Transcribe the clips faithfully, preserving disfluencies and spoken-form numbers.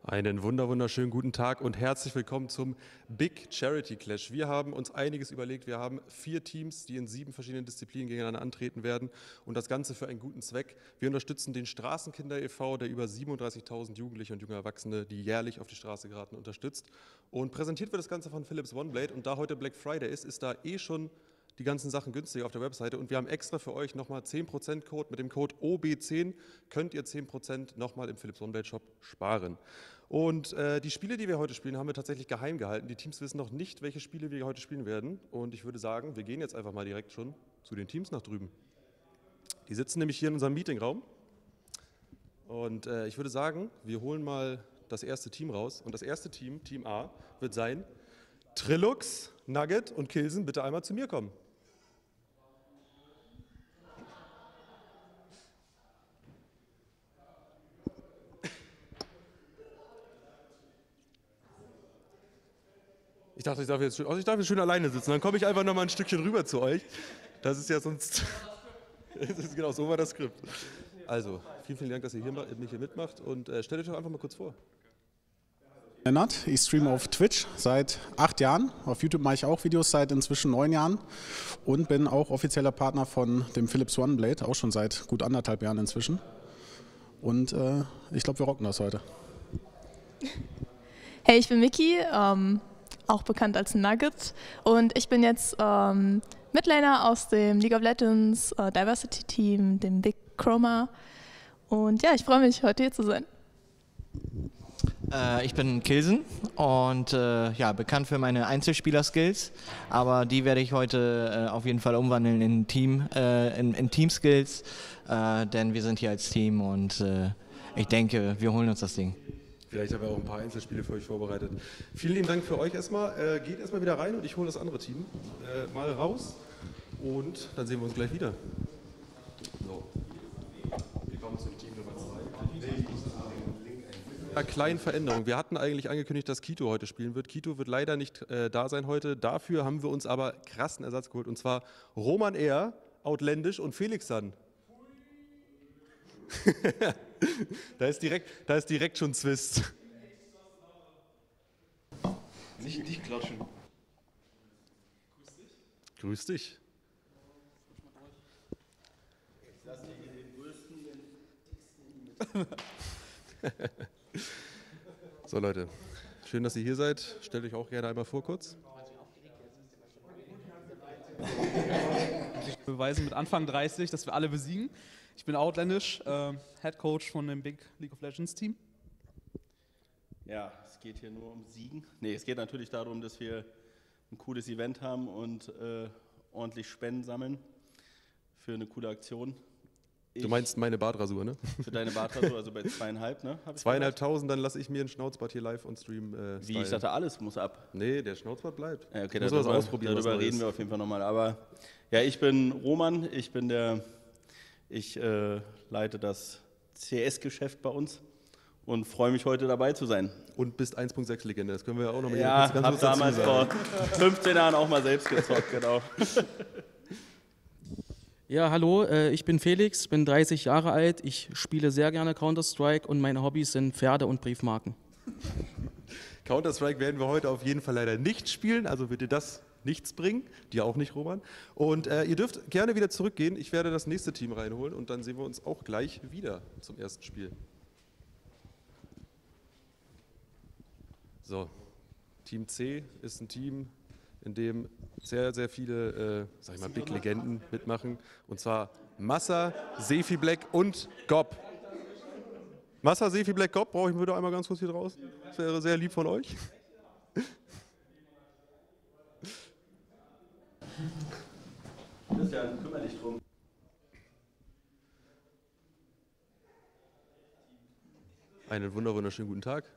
Einen wunder wunderschönen guten Tag und herzlich willkommen zum Big Charity Clash. Wir haben uns einiges überlegt. Wir haben vier Teams, die in sieben verschiedenen Disziplinen gegeneinander antreten werden und das Ganze für einen guten Zweck. Wir unterstützen den Straßenkinder e V, der über siebenunddreißigtausend Jugendliche und junge Erwachsene, die jährlich auf die Straße geraten, unterstützt. Und präsentiert wird das Ganze von Philips OneBlade. Und da heute Black Friday ist, ist da eh schon die ganzen Sachen günstiger auf der Webseite und wir haben extra für euch nochmal zehn Prozent Code. Mit dem Code O B zehn könnt ihr zehn Prozent nochmal im Philips OneBlade Shop sparen. Und äh, die Spiele, die wir heute spielen, haben wir tatsächlich geheim gehalten. Die Teams wissen noch nicht, welche Spiele wir heute spielen werden. Und ich würde sagen, wir gehen jetzt einfach mal direkt schon zu den Teams nach drüben. Die sitzen nämlich hier in unserem Meetingraum. Und äh, ich würde sagen, wir holen mal das erste Team raus. Und das erste Team, Team A, wird sein Trilux, Nugget und Kilsen. Bitte einmal zu mir kommen. Ich dachte, ich darf jetzt schön, also ich darf jetzt schön alleine sitzen. Dann komme ich einfach noch mal ein Stückchen rüber zu euch. Das ist ja sonst. Das ist genau, so war das Skript. Also, vielen, vielen Dank, dass ihr hier, mich hier mitmacht. Und äh, stellt euch doch einfach mal kurz vor. Lennart, ich streame auf Twitch seit acht Jahren. Auf YouTube mache ich auch Videos seit inzwischen neun Jahren. Und bin auch offizieller Partner von dem Philips OneBlade, auch schon seit gut anderthalb Jahren inzwischen. Und äh, ich glaube, wir rocken das heute. Hey, ich bin Miki. Ähm auch bekannt als Nugget. Und ich bin jetzt ähm, Midlaner aus dem League of Legends äh, Diversity Team, dem Big Chroma. Und ja, ich freue mich, heute hier zu sein. Äh, ich bin Kilsen und äh, ja, bekannt für meine Einzelspieler-Skills, aber die werde ich heute äh, auf jeden Fall umwandeln in Team, äh, in, in Team-Skills, äh, denn wir sind hier als Team und äh, ich denke, wir holen uns das Ding. Vielleicht haben wir auch ein paar Einzelspiele für euch vorbereitet. Vielen lieben Dank für euch erstmal. Äh, geht erstmal wieder rein und ich hole das andere Team äh, mal raus. Und dann sehen wir uns gleich wieder. So. Willkommen zum Team Nummer zwei. Eine kleine Veränderung. Wir hatten eigentlich angekündigt, dass Kito heute spielen wird. Kito wird leider nicht äh, da sein heute. Dafür haben wir uns aber krassen Ersatz geholt. Und zwar Roman R., Outlandish und Felix San. da, ist direkt, da ist direkt schon Zwist. Nicht dich klatschen. Grüß dich. Grüß dich. Ich lasse dich in den größten, den So Leute, schön, dass ihr hier seid. Stellt euch auch gerne einmal vor kurz. Ich beweisen mit Anfang dreißig, dass wir alle besiegen. Ich bin Outlandish, äh, Head Coach von dem Big League of Legends Team. Ja, es geht hier nur um Siegen. Nee, es geht natürlich darum, dass wir ein cooles Event haben und äh, ordentlich Spenden sammeln für eine coole Aktion. Ich, du meinst meine Bartrasur, ne? Für deine Bartrasur, also bei zweieinhalb, ne? Zweieinhalbtausend, dann lasse ich mir einen Schnauzbart hier live on Stream äh, Wie, ich dachte, alles muss ab. Nee, der Schnauzbart bleibt. Ja, okay, muss darüber, was ausprobieren, darüber was reden wir auf jeden Fall nochmal. Aber ja, ich bin Roman, ich bin der, ich äh, leite das C S-Geschäft bei uns und freue mich, heute dabei zu sein. Und bist eins Punkt sechs Legende, das können wir ja auch noch mal Ja, ganz habe damals vor fünfzehn Jahren auch mal selbst gezockt, genau. Ja, hallo, äh, ich bin Felix, bin dreißig Jahre alt, ich spiele sehr gerne Counter-Strike und meine Hobbys sind Pferde und Briefmarken. Counter-Strike werden wir heute auf jeden Fall leider nicht spielen, also wird dir das nichts bringen, dir auch nicht, Roman. Und äh, ihr dürft gerne wieder zurückgehen, ich werde das nächste Team reinholen und dann sehen wir uns auch gleich wieder zum ersten Spiel. So, Team C ist ein Team, in dem sehr, sehr viele, äh, sag ich mal, Big-Legenden mitmachen. Und zwar Massa, Sefi Black und Gob. Massa, Sefi Black, Gob, brauche ich bitte einmal ganz kurz hier draußen. Das wäre sehr lieb von euch. Christian, kümmere dich drum. Einen wunder wunderschönen guten Tag.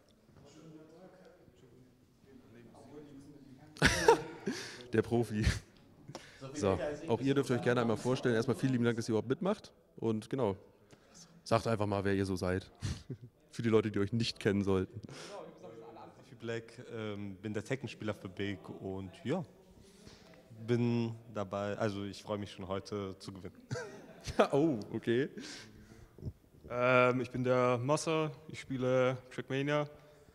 Der Profi. So, auch ihr dürft euch gerne einmal vorstellen. Erstmal vielen lieben Dank, dass ihr überhaupt mitmacht. Und genau, sagt einfach mal, wer ihr so seid. Für die Leute, die euch nicht kennen sollten. Ich bin Black, ähm, bin der Second-Spieler für Big und ja, bin dabei, also ich freue mich schon heute zu gewinnen. Oh, okay. Ähm, ich bin der Massa, ich spiele Trackmania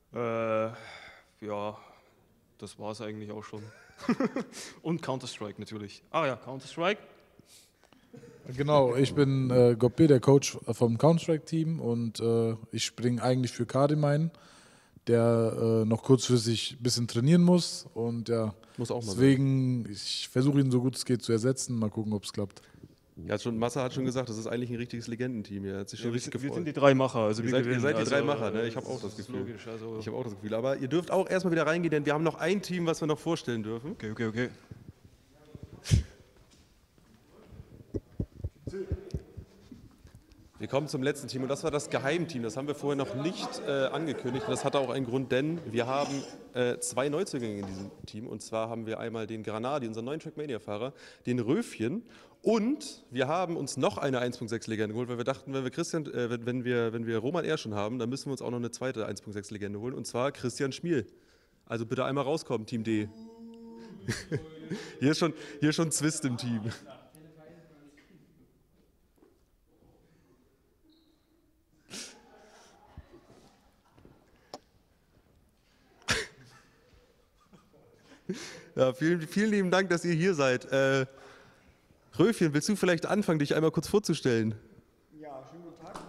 Äh, ja, das war es eigentlich auch schon. Und Counter-Strike natürlich. Ah ja, Counter-Strike. Genau, ich bin äh, Goppe, der Coach vom Counter-Strike-Team und äh, ich springe eigentlich für Kadimine, der äh, noch kurzfristig ein bisschen trainieren muss und ja, muss auch mal deswegen, sein. Ich versuche ihn so gut es geht zu ersetzen, mal gucken, ob es klappt. Ja, schon, Massa hat schon gesagt, das ist eigentlich ein richtiges Legendenteam. Er hat sich schon ja, richtig wir, gefreut. wir sind die drei Macher. Also ihr, wir seid, ihr seid die also, drei Macher, ne? Ich habe auch das Gefühl. Logisch, also ich habe auch das Gefühl. Aber ihr dürft auch erstmal wieder reingehen, denn wir haben noch ein Team, was wir noch vorstellen dürfen. Okay, okay, okay. Wir kommen zum letzten Team und das war das Geheimteam. Das haben wir vorher noch nicht äh, angekündigt und das hatte auch einen Grund, denn wir haben äh, zwei Neuzugänge in diesem Team und zwar haben wir einmal den Granadi, unseren neuen Trackmania-Fahrer, den Röfchen und wir haben uns noch eine eins Punkt sechs Legende geholt, weil wir dachten, wenn wir Christian, äh, wenn, wenn wir, wenn wir Roman R schon haben, dann müssen wir uns auch noch eine zweite eins Punkt sechs Legende holen und zwar Christian Schmiel. Also bitte einmal rauskommen, Team D. hier ist schon, hier ist schon Zwist im Team. Ja, vielen, vielen lieben Dank, dass ihr hier seid. Äh, Röfchen, willst du vielleicht anfangen, dich einmal kurz vorzustellen? Ja, schönen guten Tag.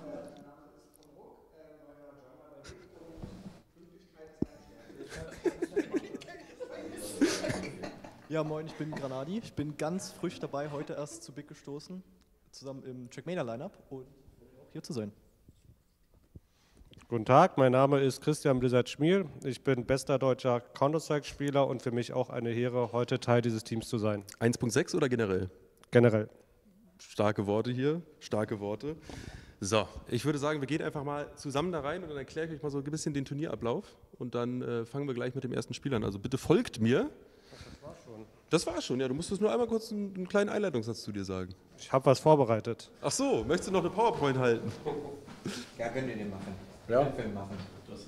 Ja, moin, ich bin Granadi. Ich bin ganz frisch dabei, heute erst zu Big gestoßen, zusammen im Trackmania-Lineup und hier zu sein. Guten Tag, mein Name ist Christian Blizzard Schmiel. Ich bin bester deutscher Counter-Strike-Spieler und für mich auch eine Ehre, heute Teil dieses Teams zu sein. eins Punkt sechs oder generell? Generell. Starke Worte hier, starke Worte. So, ich würde sagen, wir gehen einfach mal zusammen da rein und dann erkläre ich euch mal so ein bisschen den Turnierablauf und dann äh, fangen wir gleich mit dem ersten Spiel an. Also bitte folgt mir. Das war schon. Das war schon, ja. Du musstest nur einmal kurz einen, einen kleinen Einleitungssatz zu dir sagen. Ich habe was vorbereitet. Ach so, möchtest du noch eine PowerPoint halten? Ja, könnt ihr den machen. Ja. Den Film machen.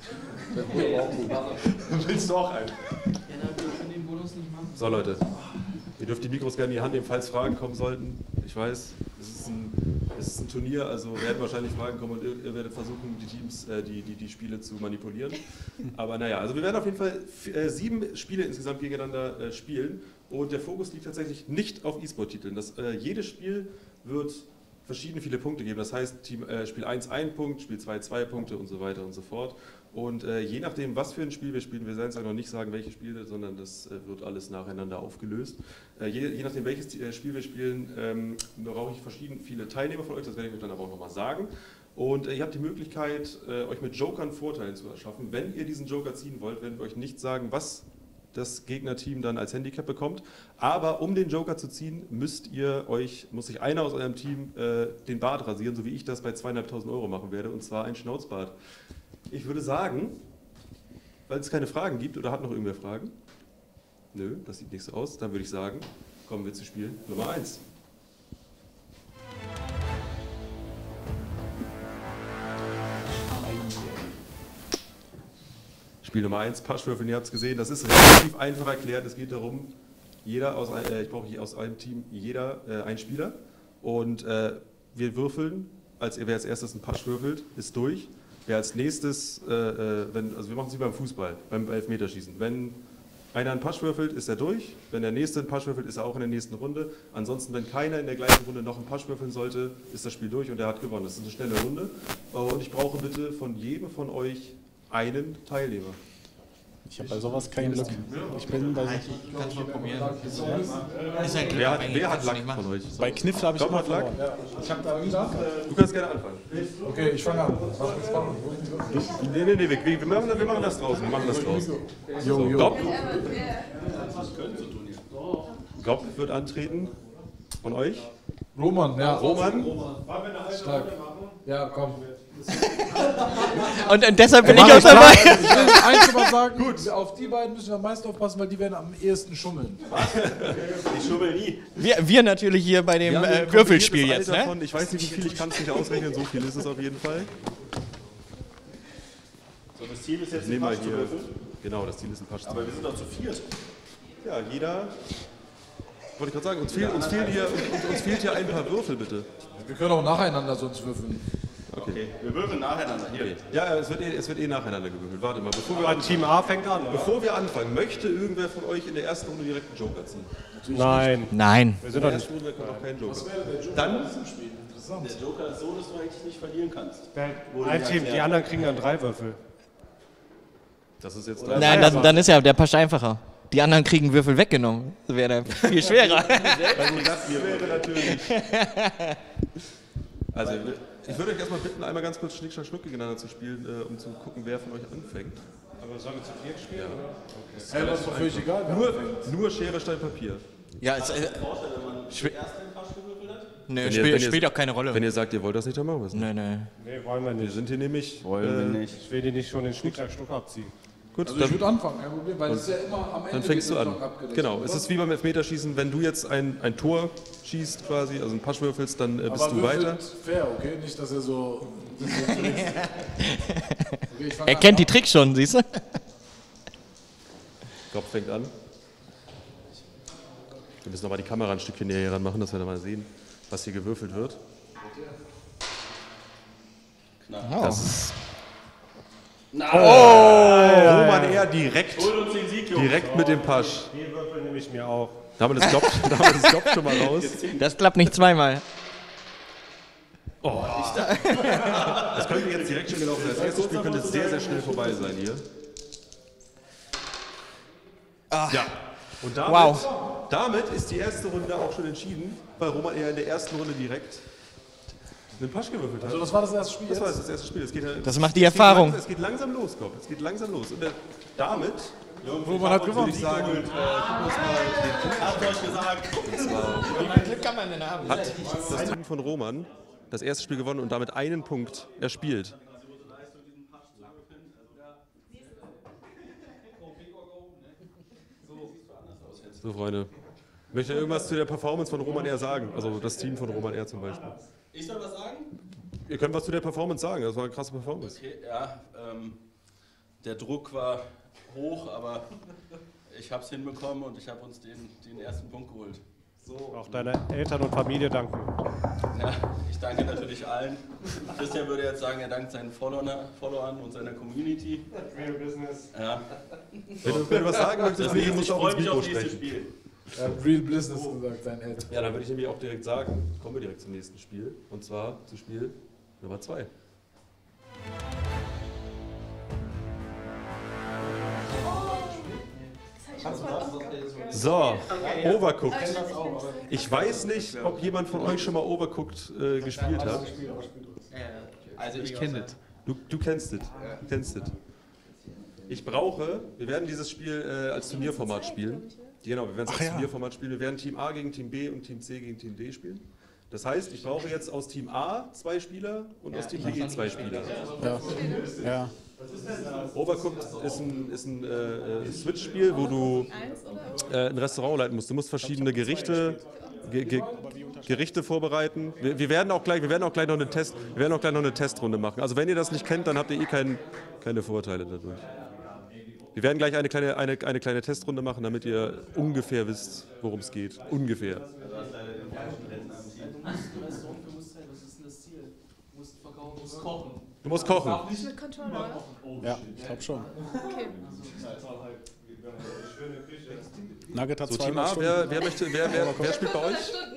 Willst du auch einen? Ja, dann können wir den Bonus nicht machen. So Leute, ihr dürft die Mikros gerne in die Hand nehmen, falls Fragen kommen sollten. Ich weiß, es ist ein, es ist ein Turnier, also werden wahrscheinlich Fragen kommen und ihr, ihr werdet versuchen, die Teams, äh, die, die, die Spiele zu manipulieren. Aber naja, also wir werden auf jeden Fall äh, sieben Spiele insgesamt gegeneinander äh, spielen und der Fokus liegt tatsächlich nicht auf E-Sport-Titeln. Das, äh, jedes Spiel wird verschiedene viele Punkte geben. Das heißt, Team, äh, Spiel eins ein Punkt, Spiel zwei zwei Punkte und so weiter und so fort. Und äh, je nachdem, was für ein Spiel wir spielen, wir werden es auch noch nicht sagen, welche Spiele, sondern das äh, wird alles nacheinander aufgelöst. Äh, je, je nachdem, welches äh, Spiel wir spielen, ähm, brauche ich verschiedene viele Teilnehmer von euch, das werde ich euch dann aber auch nochmal sagen. Und äh, ihr habt die Möglichkeit, äh, euch mit Jokern Vorteile zu erschaffen. Wenn ihr diesen Joker ziehen wollt, werden wir euch nicht sagen, was das Gegnerteam dann als Handicap bekommt. Aber um den Joker zu ziehen, müsst ihr euch, muss sich einer aus eurem Team äh, den Bart rasieren, so wie ich das bei zweieinhalbtausend Euro machen werde, und zwar ein Schnauzbart. Ich würde sagen, weil es keine Fragen gibt, oder hat noch irgendwer Fragen? Nö, das sieht nicht so aus. Dann würde ich sagen, kommen wir zu Spiel Nummer eins. Spiel Nummer eins, Paschwürfeln, ihr habt es gesehen, das ist relativ einfach erklärt. Es geht darum, jeder aus, äh, ich brauche aus einem Team jeder äh, einen Spieler und äh, wir würfeln, als, wer als erstes einen Pasch würfelt, ist durch. Wer als nächstes, äh, wenn, also wir machen es wie beim Fußball, beim Elfmeterschießen. Wenn einer einen Pasch würfelt, ist er durch. Wenn der nächste einen Pasch würfelt, ist er auch in der nächsten Runde. Ansonsten, wenn keiner in der gleichen Runde noch einen Pasch würfeln sollte, ist das Spiel durch und er hat gewonnen. Das ist eine schnelle Runde. Und ich brauche bitte von jedem von euch einen Teilnehmer. Ich habe bei sowas kein Glück. Ich bin bei. Ich kann es mal probieren. Ist ein Wer hat, wer hat Lack von euch? Bei Kniffel habe ich immer Lack. verloren. Ich habe da wieder. Du kannst gerne anfangen. Okay, ich fange an. Nee, nee, nee, wir, wir, machen, wir machen das draußen. Wir machen das draußen. Jo, So, jo. Gob. Gob wird antreten. Von euch? Roman, ja. Roman. Stark. Ja, komm. Und, und deshalb bin Mach ich auch ich klar. dabei. Ich will eins aber sagen, gut. Auf die beiden müssen wir am meisten aufpassen, weil die werden am ehesten schummeln. Ich schummel nie. Wir, wir natürlich hier bei dem Wir haben ein äh, Würfelspiel kombiniertes jetzt, Alter ne? von, ich weiß nicht, wie viel, ich kann es nicht ausrechnen, so viel ist es auf jeden Fall. So, das Ziel ist jetzt, den Nehmen wir Pasch zu hier. würfeln. Genau, das Ziel ist ein Pasch zu Aber wir sind doch zu viert. Ja, jeder. Wollte ich gerade sagen, uns, fehl, uns, fehlen hier, uns, uns fehlt hier ein paar Würfel, bitte. Wir können auch nacheinander sonst würfeln. Okay, wir würfeln nacheinander. Hier. Okay. Ja, es wird, eh, es wird eh nacheinander gewürfelt. Warte mal, bevor wir, Aber Team A fängt an. Oder? bevor wir anfangen, möchte irgendwer von euch in der ersten Runde direkt einen Joker ziehen? Nein. Nein. Wir sind in der ersten Runde kommt noch kein Joker. Dann Der Joker ist so, dass du eigentlich nicht verlieren kannst. Ein Team, die anderen kriegen dann drei Würfel. Das ist jetzt Nein, dann, dann ist ja der Pasch einfacher. Die anderen kriegen Würfel weggenommen. Das wäre viel schwerer. Also das hier wäre natürlich. Also ich würde euch erstmal bitten, einmal ganz kurz Schnick, Schnack, Schnuck gegeneinander zu spielen, äh, um zu gucken, wer von euch anfängt. Aber sollen wir zu viert spielen? Ja. Okay. Hey, das ist doch völlig egal. Nur, nur Schere, Stein, Papier. Ja, es, äh, Wenn man zuerst den Pasch gewürfelt hat? nee, Wenn spiel, ihr- wenn ihr- spielt auch keine Rolle. Wenn ihr sagt, ihr wollt das nicht, dann machen wir es nicht. Nee, nee. Nee, wollen wir Wir nicht. sind hier nämlich. Wollen äh, wir nicht. Ich will die nicht schon den Schnick, Schnack, Schnuck abziehen. Gut, Also ich würde anfangen, kein Problem, weil es ist ja immer am Ende dann fängst du wird an. noch abgerechnet, Genau, oder? es ist wie beim Elfmeterschießen, wenn du jetzt ein, ein Tor schießt quasi, also einen Pasch würfelst, dann äh, bist Aber du würfelt weiter. fair, okay? Nicht, dass er so... Das ist so okay, ich fang Er an. kennt die Tricks schon, siehst du? Kopf fängt an. Wir müssen nochmal die Kamera ein Stückchen näher ran machen, dass wir dann mal sehen, was hier gewürfelt wird. Oh. Das ist Nein! oh, Roman eher direkt, Hol uns den Sieg, Jungs. direkt mit dem Pasch. Die Würfel nehme ich mir auch. Damit ist Klopp, damit ist Klopp schon mal raus. Das klappt nicht zweimal. Oh. Das könnte jetzt direkt schon gelaufen sein. Das erste Spiel könnte sehr, sehr schnell vorbei sein hier. Ja. Und damit, Wow. damit ist die erste Runde auch schon entschieden, weil Roman eher in der ersten Runde direkt einen Pasch gewürfelt hat. Also das war das erste Spiel Das war jetzt? das erste Spiel. Es geht, Das macht die es geht Erfahrung. Langsam, es geht langsam los, Kopf. Es geht langsam los. Und äh, damit Roman hat würde gewonnen. ich sagen, äh, gucken wir uns mal den Punkt an. Habt euch gesagt. Und zwar Wie viel Glück kann man denn haben? hat das Team von Roman das erste Spiel gewonnen und damit einen Punkt erspielt. So, Freunde. Möchte irgendwas zu der Performance von Roman R sagen? Also das Team von Roman R zum Beispiel. Ich soll was sagen? Ihr könnt was zu der Performance sagen. Das war eine krasse Performance. Okay, ja. Ähm, der Druck war hoch, aber ich habe es hinbekommen und ich habe uns den, den ersten Punkt geholt. So. Auch deine Eltern und Familie danken. Ja, ich danke natürlich allen. Christian würde jetzt sagen, er dankt seinen Followern, Followern und seiner Community. Real Business. Ja. Wenn du, wenn du was sagen möchtest, Deswegen, musst ich du auch ins freue mich Mikro auf nächstes sprechen. Spiel. Er hat Real Business gesagt, sein Eltern. Ja, dann würde ich nämlich auch direkt sagen, kommen wir direkt zum nächsten Spiel. Und zwar zu Spiel Nummer zwei. So, Overcooked. Ich weiß nicht, ob jemand von euch schon mal Overcooked äh, gespielt hat. Also ich kenne das. Du, du kennst es. Du kennst es. Ich brauche, wir werden dieses Spiel äh, als Turnierformat spielen. Genau, wir werden es als ja. Turnierformat spielen. Wir werden Team A gegen Team B und Team C gegen Team D spielen. Das heißt, ich brauche jetzt aus Team A zwei Spieler und aus Team B zwei Spieler. Ja. Ja. Overcooked ist ein, ist ein äh, Switch-Spiel, wo du äh, ein Restaurant leiten musst. Du musst verschiedene Gerichte, ge, ge, Gerichte vorbereiten. Wir, wir, werden auch gleich, wir werden auch gleich noch eine Test, wir werden auch gleich noch eine Testrunde machen. Also wenn ihr das nicht kennt, dann habt ihr eh kein, keine Vorteile dadurch. Wir werden gleich eine kleine, eine, eine kleine Testrunde machen, damit ihr ungefähr wisst, worum es geht. Ungefähr. Du musst kochen. Mit Controller? Ja, ich glaube schon. Okay. Nugget hat So, zwei Team A, wer, wer, möchte, wer, wer, wer spielt bei euch?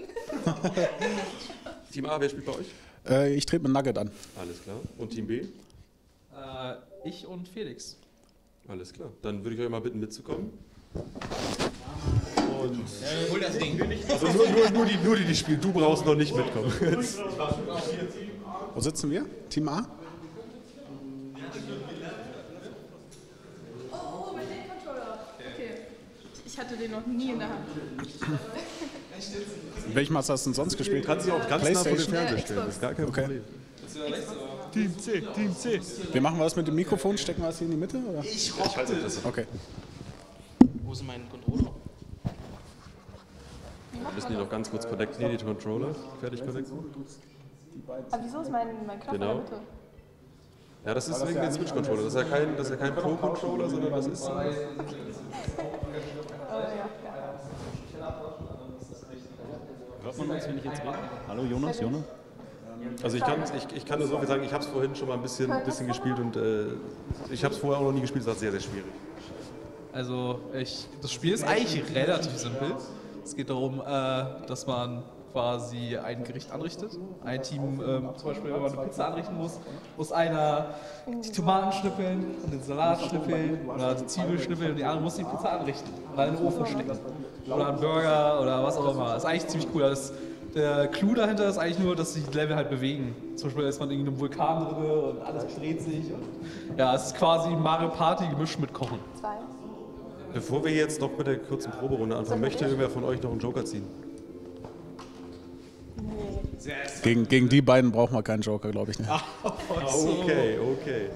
Team A, wer spielt bei euch? Äh, ich trete mit Nugget an. Alles klar. Und Team B? Äh, ich und Felix. Alles klar. Dann würde ich euch mal bitten, mitzukommen. Und Hol das Ding. also nur, nur, nur, die, nur die, die spielen. Du brauchst noch nicht mitkommen. Wo sitzen wir? Team A? Oh, mit dem Controller. Okay. Ich hatte den noch nie in der Hand. In welchem hast du das denn sonst gespielt? Kannst du auch ganz nah vor den PlayStation? Fernseher stellen. Das ist gar kein Okay. Problem. Team C, Team C. Wie machen wir das mit dem Mikrofon? Stecken wir das hier in die Mitte? Oder? Ich halte das. Okay. Wo ist mein Controller? Wir müssen die noch ganz kurz connecten. Hier die Controller. Fertig connecten. Aber wieso ist mein, mein Knopf Genau. in der Mitte? Ja, das ist wegen dem Switch-Controller. Das ist ja kein, das ist ja kein Pro-Controller, sondern das ist. Oh, ja, ja. Hört man uns, wenn ich jetzt rede? Hallo Jonas, Jonas? Also ich kann, ich, ich kann nur so viel sagen, ich habe es vorhin schon mal ein bisschen, bisschen gespielt und äh, ich habe es vorher auch noch nie gespielt, es war sehr, sehr schwierig. Also ich, das Spiel ist eigentlich relativ simpel. Es geht darum, äh, dass man quasi ein Gericht anrichtet. Ein Team, ähm, zum Beispiel, wenn man eine Pizza anrichten muss, muss einer die Tomaten schnippeln und den Salat schnippeln oder die Zwiebeln schnippeln und die andere muss die Pizza anrichten und dann in den Ofen stecken. Oder einen Burger oder was auch immer. Das ist eigentlich ziemlich cool. Das, der Clou dahinter ist eigentlich nur, dass sich die Level halt bewegen. Zum Beispiel ist man in einem Vulkan drin und alles dreht sich. Und ja, es ist quasi Mario Party gemischt mit Kochen. Zwei. Bevor wir jetzt noch mit der kurzen Proberunde anfangen, möchte irgendwer von euch noch einen Joker ziehen? Gegen, gegen die beiden braucht man keinen Joker, glaube ich nicht. Ah, okay, okay.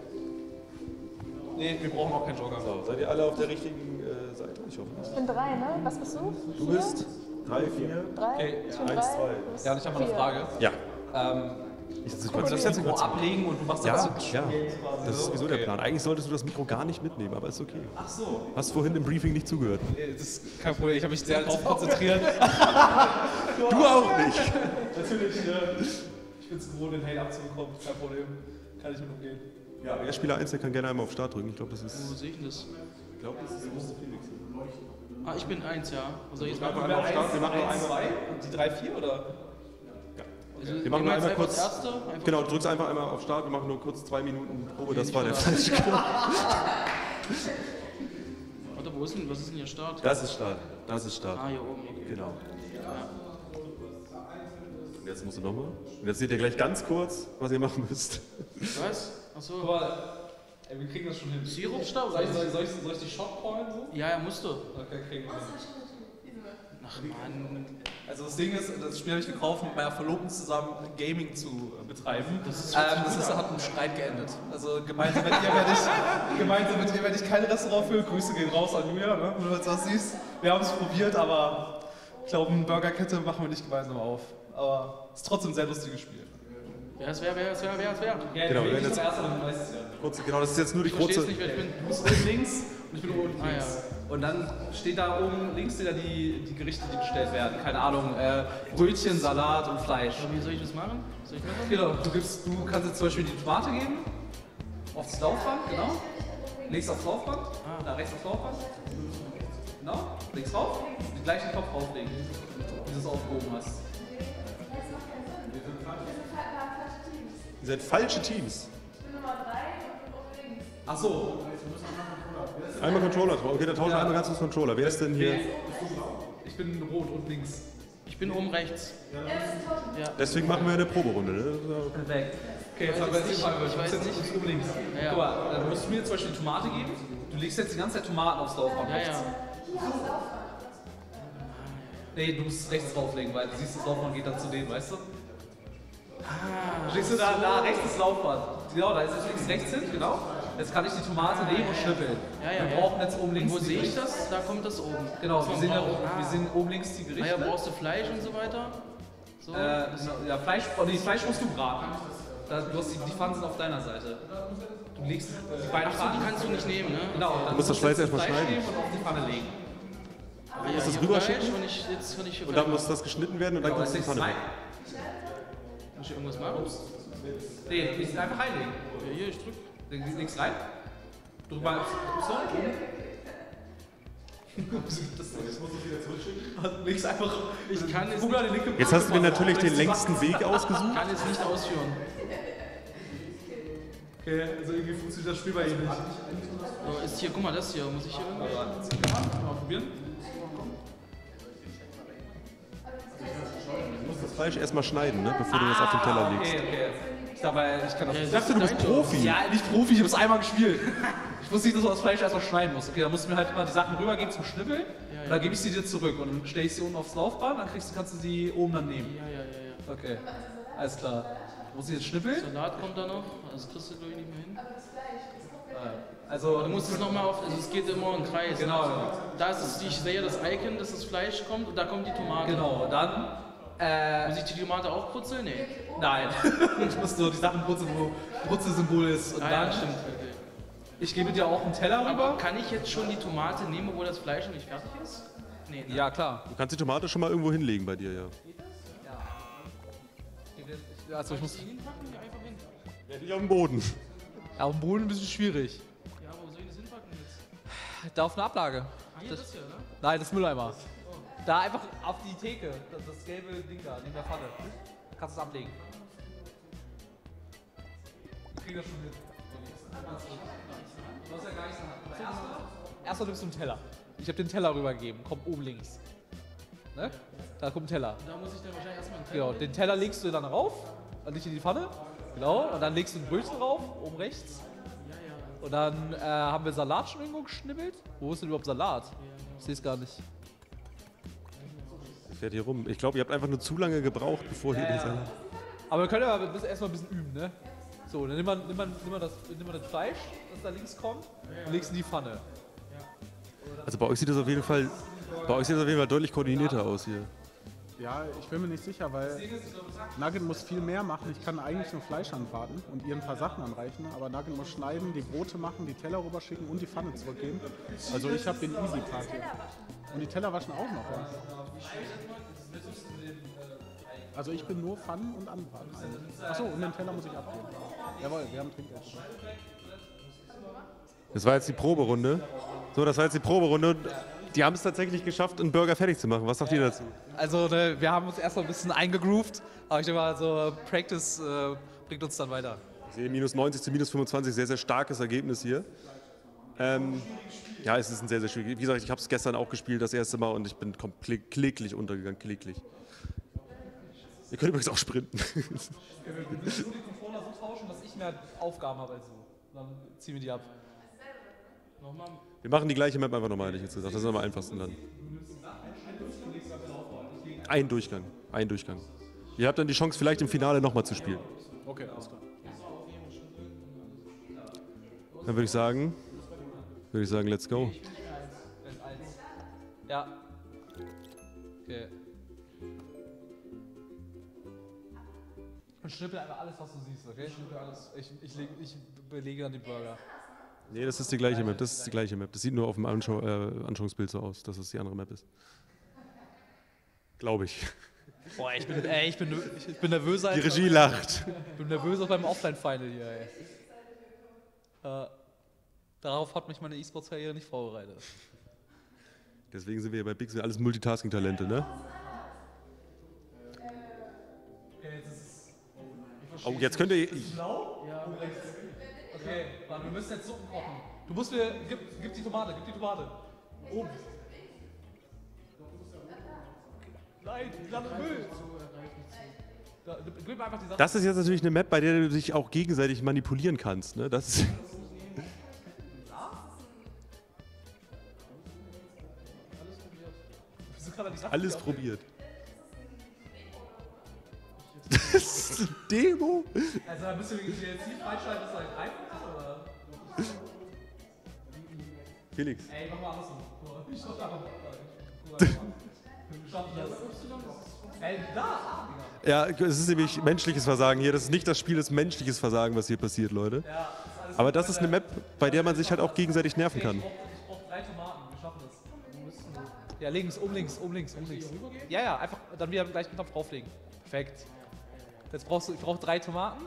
Nee, wir brauchen auch keinen Joker. So, seid ihr alle auf der richtigen äh, Seite? Ich hoffe nicht. Ich bin drei, ne? Was bist du? Du bist drei, vier, Drei? Okay, Ich bin eins, drei. zwei. Du bist Ja, und ich habe mal eine vier. Frage. Ja. Ähm, Ich sitze können wir das jetzt irgendwo ablegen und du machst Ja, das ja. Das ist sowieso der Plan. Eigentlich solltest du das Mikro gar nicht mitnehmen, aber ist okay. Ach so. Hast vorhin im Briefing nicht zugehört. Das ist kein Problem, ich habe mich sehr darauf konzentriert. Du auch nicht. Natürlich, äh, ich bin es gewohnt, den Hate abzubekommen. Kein Problem, kann ich mit umgehen. Ja, der Spieler eins, der kann gerne einmal auf Start drücken. Ich glaube, das ist... Wo sehe ich denn das? Ich glaube, das ist müsste Felix. Ah, ich bin eins, ja. Was soll ich jetzt Wir machen? machen einmal auf Start, wir machen nur eins, einmal... zwei und die drei, vier oder? Also, Wir machen nur jetzt einmal einfach kurz... das Erste, einfach Genau, du drückst einfach einmal auf Start, wir machen nur kurz zwei Minuten Probe, das war der falsche Knopf. Warte, wo ist denn, was ist denn hier Start? Das ist Start, das ist Start. Ah, hier oben. Okay. Genau. Ja. Und jetzt musst du nochmal. Und jetzt seht ihr gleich ganz kurz, was ihr machen müsst. Was? Achso. Guck mal, ey, wir kriegen das schon hin. Sirupstab? Soll ich, soll, ich, soll, ich, soll ich die Shot callen so? Ja, ja, musst du. Okay, kriegen wir hin. Ach Mann. Also das Ding ist, das Spiel habe ich gekauft, mit meiner Verlobten zusammen Gaming zu äh, betreiben. Das ist, ähm, das ist, hat mit Streit geendet. Also gemeinsam mit ihr werde ich, gemeinsam mit ihr werde ich kein Restaurant führen. Grüße gehen raus an Julia, ne, wenn du jetzt was siehst. Wir haben es probiert, aber ich glaube, eine Burgerkette machen wir nicht gemeinsam auf. Aber es ist trotzdem ein sehr lustiges Spiel. Wer ist wer, wer ist wer, wer ist wer? Ja, Genau, wir wir werden jetzt jetzt- erst dann weißt du ja. Kurze, genau, das ist jetzt nur die Ich verstehe kurze... es nicht, wer ich bin. Du bist oben links und ich bin oben Ah, links. Und dann steht da oben links steht da die, die Gerichte, die bestellt werden. Keine Ahnung, äh, Brötchen, Salat und Fleisch. Aber wie soll ich das machen? Soll ich machen? Genau, du, gibst, du kannst jetzt zum Beispiel die Tomate geben, aufs Laufband, genau. Links aufs Laufband, Ah. da rechts aufs Laufband. Genau, links rauf, den gleichen Kopf auflegen, wie du es aufgehoben hast. Ihr seid falsche Teams. Ach so. Einmal Controller drauf. Okay, dann tauschen wir Ja. einmal ganz kurz Controller. Wer ist denn hier? Ich bin rot und links. Ich bin oben rechts. Ja. Deswegen machen wir eine Proberunde. Ne? Perfekt. Okay, jetzt Ich haben wir weiß jetzt nicht, mal, ich weiß jetzt nicht. uns oben links. Ja, ja. Guck mal, dann musst du mir zum Beispiel die Tomate geben. Du legst jetzt die ganze Zeit Tomaten aufs Laufband. Ja, ja. Nee, du musst rechts drauflegen, weil du siehst, das Laufband geht dann zu denen, weißt du? Ah, Stehst du da, da rechts das Laufband. Genau, da ist jetzt links rechts hin, genau. Jetzt kann ich die Tomate nehmen und schnippeln. Ja, ja, wir ja. brauchen jetzt oben links Wo die sehe ich Gerichte. das? Da kommt das oben. Genau, Was wir man sehen, ja, braucht. wir sehen oben links die Ah Gerichte. ja, brauchst du Fleisch und so weiter? So. Äh, genau, ja, Fleisch, oh, nee, Fleisch musst du braten. Da, du hast die, die Pfannen sind auf deiner Seite. Du legst die beiden Ach so, die kannst du nicht nehmen, ne? Genau, dann Du musst das Fleisch jetzt erstmal schneiden. nehmen und auf die Pfanne legen. Ah, musst das hier rüberschicken? Fleisch Und ich, jetzt kann ich Und dann muss das geschnitten werden und dann Genau, kommt es in das die legst Pfanne. du rein. Muss ich irgendwas machen? Nee, ich einfach reinlegen. Ja, hier, ich drück. Leg- Legst rein. Drück mal so. Jetzt musst du es wieder zurückschicken. Legst einfach. Ich kann es Guck mal, die linke Jetzt hast du dir Pfanne natürlich machen. den längsten Weg ausgesucht. Ich kann es nicht ausführen. Okay, also irgendwie funktioniert das Spiel bei ihm nicht. So, ist hier, guck mal, das hier. Muss ich hier irgendwie. Mal probieren. Du musst das Fleisch erstmal schneiden, ne? Bevor du das auf den Teller legst. Okay, okay. Ich dachte, ich kann das Ja, nicht. Ich dachte, du bist Profi. Ja, nicht Profi, ich habe es einmal gespielt. Ich wusste nicht, dass du das Fleisch erstmal schneiden musst. Okay, dann musst du mir halt immer die Sachen rübergeben zum Schnippeln. ja. Und dann gebe ich sie dir zurück und dann stelle ich sie unten aufs Laufband, dann kriegst, du- kannst du sie oben dann nehmen. Ja, ja, ja, ja. Okay, alles klar. Muss ich jetzt schnippeln? Salat kommt da noch. Das kriegst du, glaube ich, nicht mehr hin. Also, Aber du musst es nochmal auf. Also, es geht immer im Kreis. Genau. Da ist es, ich sehe das Icon, dass das Fleisch kommt und da kommt die Tomate. Genau, dann. Äh, Muss ich die Tomate auch brutzeln? Nee. nein. Ich muss nur die Sachen brutzeln, wo Brutzelsymbol ist. Und Ah, dann, ja, stimmt. Okay. ich gebe dir auch einen Teller rüber. Aber kann ich jetzt schon die Tomate nehmen, obwohl das Fleisch noch nicht fertig ist? Nee, ne? Ja, klar. Du kannst die Tomate schon mal irgendwo hinlegen bei dir, ja. Ich Ja, also ich muss. Ja, nicht auf dem Boden. Ja, auf dem Boden ein bisschen schwierig. Ja, aber wo soll ich das hinpacken jetzt? Da auf eine Ablage. Ah, hier, das hier, ne? Nein, das Mülleimer. Da einfach auf die Theke, das, das gelbe Ding da, neben der Pfanne. Da kannst du es ablegen. Ich krieg das schon hin. Du hast ja gar nichts in der Hand. Erstmal, erstmal nimmst du einen Teller. Ich habe den Teller rübergegeben, kommt oben links. Ne? Da kommt ein Teller. Da muss ich dann wahrscheinlich erstmal einen Teller. Genau, den Teller legst du dann rauf, dann nicht in die Pfanne. Genau, und dann legst du ein Brötchen rauf, oben rechts. Ja, ja. Und dann äh, haben wir Salat schon irgendwo geschnibbelt. Wo ist denn überhaupt Salat? Ich sehe es gar nicht. Ich fährt hier rum. Ich glaube, ihr habt einfach nur zu lange gebraucht, bevor Ja, hier ja. den Aber wir können ja bis- erstmal ein bisschen üben, ne? So, dann nimmt man, nimmt man, nimmt man, das, nimmt man das Fleisch, das da links kommt, und legst in die Pfanne. Also bei euch sieht das auf jeden Fall, bei euch sieht das auf jeden Fall deutlich koordinierter aus hier. Ja, ich bin mir nicht sicher, weil Nugget muss viel mehr machen. Ich kann eigentlich nur Fleisch anbraten und ihr ein paar Sachen anreichen, aber Nugget muss schneiden, die Brote machen, die Teller rüberschicken und die Pfanne zurückgeben. Also ich habe den easy Part hier. Und die Teller waschen auch noch, ja. Also ich bin nur Pfannen und Anbraten. Achso, und den Teller muss ich abgeben. Jawohl, wir haben Trinkgeld. Das war jetzt die Proberunde. So, das war jetzt die Proberunde. Die haben es tatsächlich geschafft, einen Burger fertig zu machen. Was sagt ihr dazu? Also, ne, wir haben uns erstmal ein bisschen eingegroovt, aber ich denke mal, so Practice äh, bringt uns dann weiter. Ich sehe minus neunzig zu minus fünfundzwanzig, sehr, sehr starkes Ergebnis hier. Ähm, ja, es ist ein sehr, sehr schwierig. Wie gesagt, ich habe es gestern auch gespielt, das erste Mal, und ich bin komplett kläglich untergegangen, kläglich. Ihr könnt übrigens auch sprinten. Wir müssen nur die Controller so tauschen, dass ich mehr Aufgaben habe als du. Dann ziehen wir die ab. Nochmal. Wir machen die gleiche Map einfach nochmal, ehrlich gesagt. Das ist am einfachsten dann. Ein Durchgang, ein Durchgang. Ihr habt dann die Chance, vielleicht im Finale nochmal zu spielen. Okay, alles klar. Dann würde ich sagen, würde ich sagen, let's go. Ja. Okay. Und schnippel einfach alles, was du siehst, okay? Ich schnippel alles. Ich, ich, leg, ich belege dann die Burger. Nee, das ist die gleiche Map. Das ist die gleiche Map. Das sieht nur auf dem Anschau äh, Anschauungsbild so aus, dass es die andere Map ist. Glaube ich. Boah, ich bin, ey, ich bin, ich bin nervöser. Die Regie lacht. Ich bin nervöser beim Offline-Final hier, ey. Äh, darauf hat mich meine E-Sports-Karriere nicht vorbereitet. Deswegen sind wir hier bei Big, sind alles Multitasking-Talente, ne? Oh, jetzt könnt ihr... Blau? Ja. Okay, warte, wir müssen jetzt Suppen kochen. Du musst mir... Gib, gib die Tomate, gib die Tomate. Oben. Nein, die landen im Müll. Da, gib mir einfach die Sachen. Das ist jetzt natürlich eine Map, bei der du dich auch gegenseitig manipulieren kannst, ne? Das ist... Alles probiert. Das ist eine Demo? Also da müssen wir jetzt nicht freischalten, dass er halt reinkommt, oder? Felix. Ey, mach mal andersrum. Ich stopp da. Stopp das. Ey, da! Ja, es ist nämlich menschliches Versagen hier. Das ist nicht das Spiel, das ist menschliches Versagen, was hier passiert, Leute. Ja, das Aber das ist eine Map, bei der man sich halt auch gegenseitig nerven kann. Ich brauch drei Tomaten, wir schaffen das. Ja, links, oben links, oben links, oben links. Ja, ja, einfach dann wieder gleich den Knopf drauflegen. Perfekt. Jetzt brauchst du, ich brauche drei Tomaten.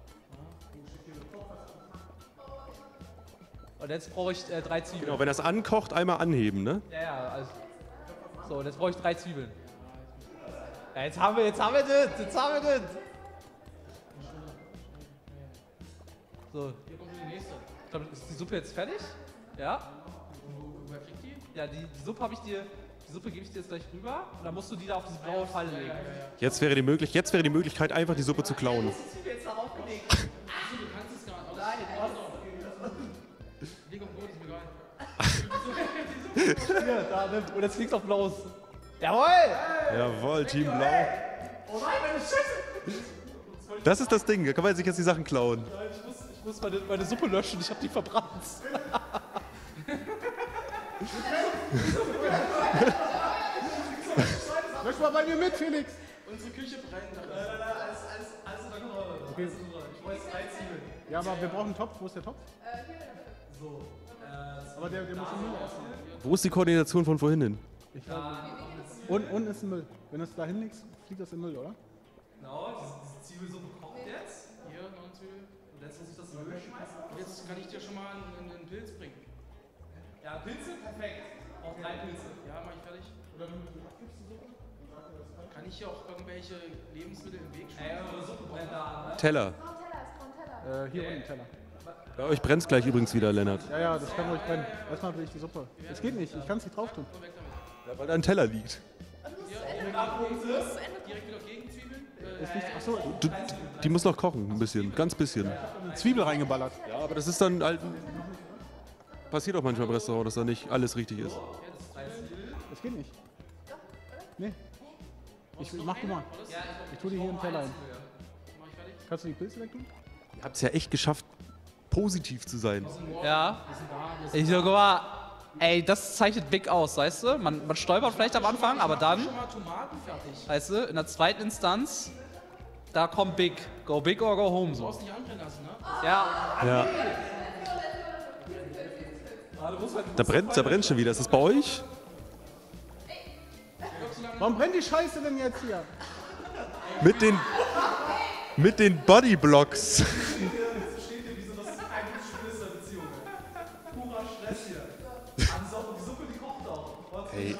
Und jetzt brauche ich äh, drei Zwiebeln. Genau, wenn das ankocht, einmal anheben, ne? Ja, ja, also. So, und jetzt brauche ich drei Zwiebeln. Ja, jetzt haben wir, jetzt haben wir das, jetzt haben wir das. So. Hier kommt die nächste. Ich glaube, ist die Suppe jetzt fertig? Ja? Wer kriegt die? Ja, die, die Suppe habe ich dir, die Suppe gebe ich dir jetzt gleich rüber und dann musst du die da auf diese blaue Falle legen. Jetzt wäre die, möglich, jetzt wäre die Möglichkeit, einfach die Suppe zu klauen. Das ist mir jetzt darauf gelegt. Achso, du kannst es gar nicht. Nein, Leg auf den Boden, ist mir egal. Hier, da, nimm. Und jetzt liegt's auf blaues. Jawohl! Jawohl, Team Blau. Oh nein, meine Scheiße! Das ist das Ding, da kann man sich jetzt die Sachen klauen. Nein, ich muss, ich muss meine, meine Suppe löschen, ich habe die verbrannt. Lösch mal bei mir mit, Felix! Unsere Küche brennt. Nein, nein, nein, alles, alles, alles unter Kontrolle. Okay. Ich brauche jetzt drei Zwiebeln. Ja, aber wir brauchen einen Topf. Wo ist der Topf? So. Äh, Aber der, der muss im Müll erstmal. Wo ist die Koordination von vorhin hin? Ich glaube. Unten, unten ist ein Müll. Wenn du es da hinlegst, fliegt das im Müll, oder? Genau, diese, diese Zwiebelsuppe sich das in die Höhe schmeißen? Jetzt kann ich dir schon mal einen, einen Pilz bringen. Ja, Pilze? Perfekt. Auch drei Pilze. Ja, mach ich fertig. Oder kann ich hier auch irgendwelche Lebensmittel im Weg schmeißen? Ey, oder Suppe brennt da an, ne? Teller. Äh, hier unten Teller. Bei euch brennt es gleich übrigens wieder, Lennart. Ja, ja, das kann ruhig brennen. Erstmal will ich die Suppe. Das geht nicht, ich kann es nicht drauf tun. Ja, weil da ein Teller liegt. Direkt wieder gegenzwiebeln? Ist nicht, achso, Du, die muss noch kochen, ein bisschen, ganz bisschen. Zwiebel reingeballert. Ja, aber das ist dann halt. Passiert auch manchmal im Restaurant, dass da nicht alles richtig ist. Das geht nicht. Nee. Ich, mach du mal. Ich tue dir hier einen Teller ein. Kannst du die Pilze wegtun? Ihr habt es ja echt geschafft, positiv zu sein. Ja. Ich sag mal, ey, das zeichnet Big aus, weißt du? Man, man stolpert vielleicht am Anfang, aber dann, weißt du, in der zweiten Instanz, da kommt Big. Go big or go home, so. Ja. Ja. Da brennt, da brennt schon wieder. Ist das bei euch? Warum brennt die Scheiße denn jetzt hier? Mit den, mit den Bodyblocks. Hey.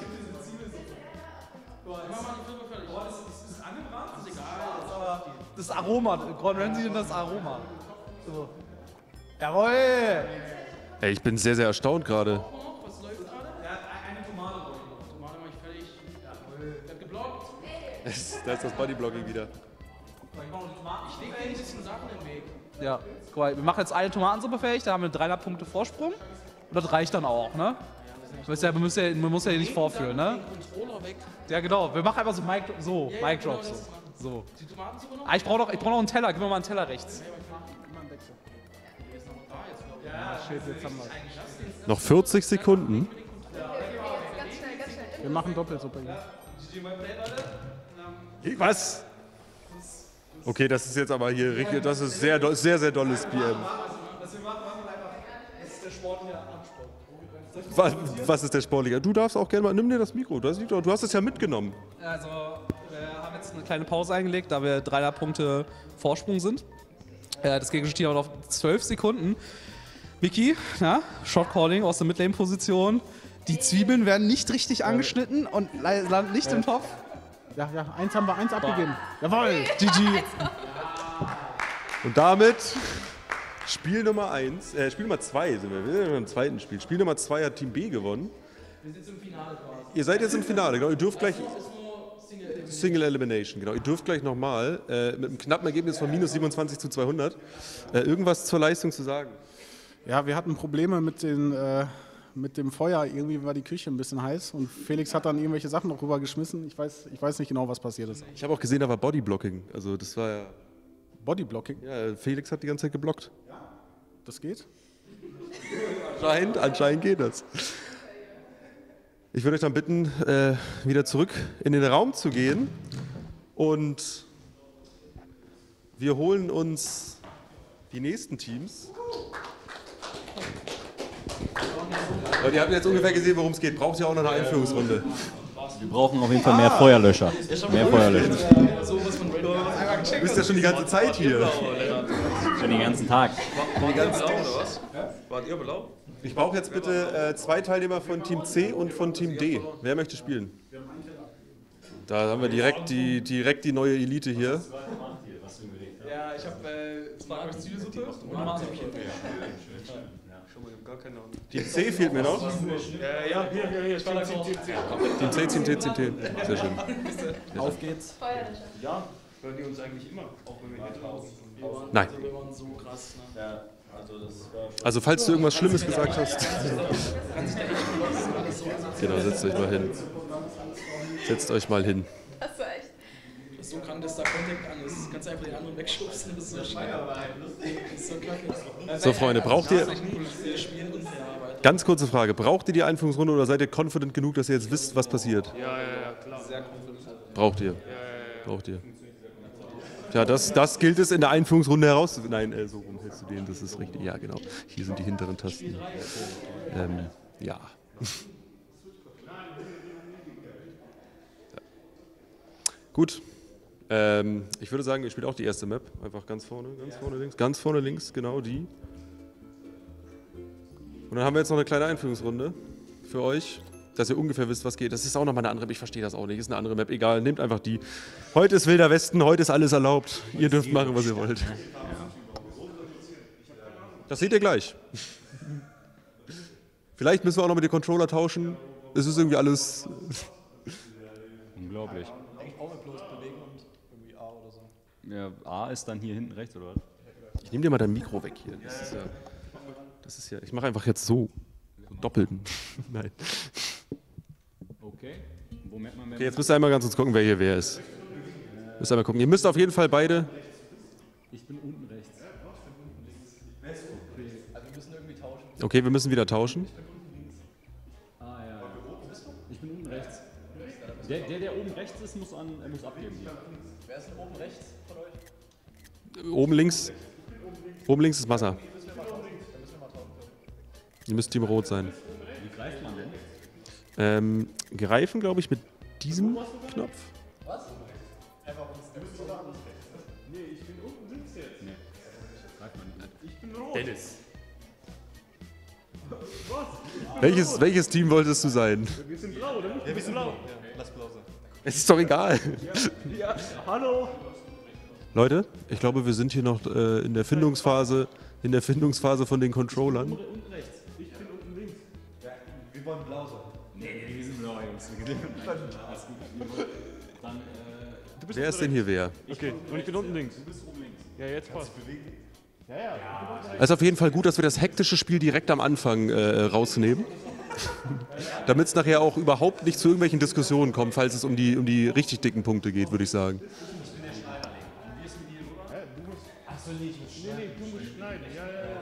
Das Aroma, Gordon Ramsay und das Aroma. So. Jawohl! Ey, ich bin sehr, sehr erstaunt gerade. Was läuft gerade? Er hat eine Tomate. Tomate mach ich fertig. Jawohl. Er hat geblockt. Da ist das Bodyblocking wieder. Ich leg dir ein bisschen Sachen im Weg. Ja, guck mal, wir machen jetzt eine Tomatensuppe fertig, da haben wir dreihundert Punkte Vorsprung. Und das reicht dann auch, ne? Man, ja, man, muss ja, man muss ja nicht vorführen, ne? Ja, genau. Wir machen einfach so Mic, so, Mic Drops. So. so. Ah, ich brauche noch, brauch noch einen Teller. Gib mir mal einen Teller rechts. Ja, shit, jetzt haben wir Noch vierzig Sekunden. Wir machen Doppelsuppe hier. Was? Okay, das ist jetzt aber hier richtig, das ist sehr, do- sehr, sehr dolles B M. Was, was ist der sportliche? Du darfst auch gerne mal, nimm dir das Mikro, du hast, du hast es ja mitgenommen. Also, wir haben jetzt eine kleine Pause eingelegt, da wir dreihundert Punkte Vorsprung sind. Das Gegner steht aber noch zwölf Sekunden. Vicky, ja, Shot Calling aus der Midlane-Position. Die Zwiebeln werden nicht richtig angeschnitten und landen nicht im Topf. Ja, ja, eins haben wir, eins abgegeben. Jawohl, G G. Und damit Spiel Nummer eins, äh, Spiel Nummer zwei sind wir, wir sind im zweiten Spiel. Spiel Nummer zwei hat Team B gewonnen. Wir sind jetzt im Finale quasi. Ihr seid jetzt im Finale, genau. Ihr dürft gleich Single Elimination, genau. Ihr dürft gleich nochmal äh, mit einem knappen Ergebnis von minus siebenundzwanzig zu zweihundert äh, irgendwas zur Leistung zu sagen. Ja, wir hatten Probleme mit, den, äh, mit dem Feuer. Irgendwie war die Küche ein bisschen heiß und Felix hat dann irgendwelche Sachen noch rübergeschmissen. Ich weiß, ich weiß nicht genau, was passiert ist. Ich habe auch gesehen, da war Bodyblocking. Also das war ja... Bodyblocking? Ja, Felix hat die ganze Zeit geblockt. Das geht? Anscheinend, anscheinend geht das. Ich würde euch dann bitten, äh, wieder zurück in den Raum zu gehen und wir holen uns die nächsten Teams. Leute, ihr habt jetzt ungefähr gesehen, worum es geht. Braucht ihr auch noch eine Einführungsrunde? Wir brauchen auf jeden Fall mehr Feuerlöscher. Mehr Feuerlöscher. Du bist ja schon die ganze Zeit hier. Schon den ganzen Tag. Die ganze Blau oder was? Wart ihr blau? Ich brauche jetzt bitte äh, zwei Teilnehmer von Team C und von Team D. Wer möchte spielen? Da haben wir direkt die, direkt die neue Elite hier. Ja, ich habe äh, zwei Zwiebelsuppe und Tomatensuppe. Team C fehlt mir noch. Äh, ja, hier, hier, hier, ich war da Team C. Team C, Team T, Team T. Sehr schön. Auf geht's. Ja. Hören die uns eigentlich immer, auch wenn wir hier draußen sind? Nein. Also wir waren so krass, ne? Ja, also das war schon... Also falls du irgendwas Schlimmes gesagt hast. Genau, setzt euch mal hin. Setzt euch mal hin. Das war echt. Das ist so krank, dass da Contact an ist. Kannst du einfach die anderen wegschubsen, das ist so schön. Das ist so kacke. So, Freunde, braucht ihr... Ganz kurze Frage. Braucht ihr die Einführungsrunde oder seid ihr confident genug, dass ihr jetzt wisst, was passiert? Ja, ja, ja, klar. Sehr confident. Braucht ihr? Ja, ja, ja. Braucht ihr. Ja, das, das gilt es in der Einführungsrunde herauszufinden. Nein, äh, so rum hältst du den, das ist richtig. Ja, genau. Hier sind die hinteren Tasten. Ähm, ja. Gut. Ähm, ich würde sagen, ihr spielt auch die erste Map. Einfach ganz vorne, ganz vorne links, ganz vorne links, genau die. Und dann haben wir jetzt noch eine kleine Einführungsrunde für euch, dass ihr ungefähr wisst, was geht. Das ist auch nochmal eine andere Map, ich verstehe das auch nicht. Ist eine andere Map, egal, nehmt einfach die. Heute ist Wilder Westen, heute ist alles erlaubt. Ihr dürft machen, was ihr wollt. Das seht ihr gleich. Vielleicht müssen wir auch noch mit den Controller tauschen. Es ist irgendwie alles... Unglaublich. Eigentlich auch mal bloß bewegen und irgendwie A oder so. Ja, A ist dann hier hinten rechts, oder was? Ich nehme dir mal dein Mikro weg hier. Das ist ja... Das ist ja ich mache einfach jetzt so. So doppelten. Nein. Okay. Wo merkt man, Okay, jetzt müsst ihr einmal ganz kurz gucken, wer hier wer ist. Müsst einmal gucken. Ihr müsst auf jeden Fall beide... Ich bin unten rechts. Also wir müssen irgendwie tauschen. Okay, wir müssen wieder tauschen. Ah ja. Ich bin unten rechts. Der, der, der oben rechts ist, muss, an, muss abgeben hier. Wer ist denn oben rechts von euch? Oben links. Oben links ist Wasser. Ihr müsst Team Rot sein. Wie greift man denn? Ähm, greifen, glaube ich, mit diesem Knopf. Was? Einfach uns. Nee, ich bin unten links jetzt. Nee. Greift man nicht. Ich bin rot. Dennis. Was? Welches, welches Team wolltest du sein? Wir sind blau, oder nicht? Ja, wir sind blau. Ja, lass blau sein. Es ist doch egal. Ja, ja. Hallo. Leute, ich glaube, wir sind hier noch äh, in der Findungsphase, in der Findungsphase von den Controllern. Unten rechts. Ich bin unten links. Ja, wir wollen blau sein. Nee, nee, wir sind blau, Jungs. Dann, äh, Du bist Wer ist denn hier wer? Okay, und ich bin unten links. Du bist oben links. Ja, jetzt passt. Ja, ja. Es ist auf jeden Fall gut, dass wir das hektische Spiel direkt am Anfang äh, rausnehmen. Damit es nachher auch überhaupt nicht zu irgendwelchen Diskussionen kommt, falls es um die, um die richtig dicken Punkte geht, würde ich sagen. Achso, nee, nee, nee, du musst schneiden. Ja, ja, ja.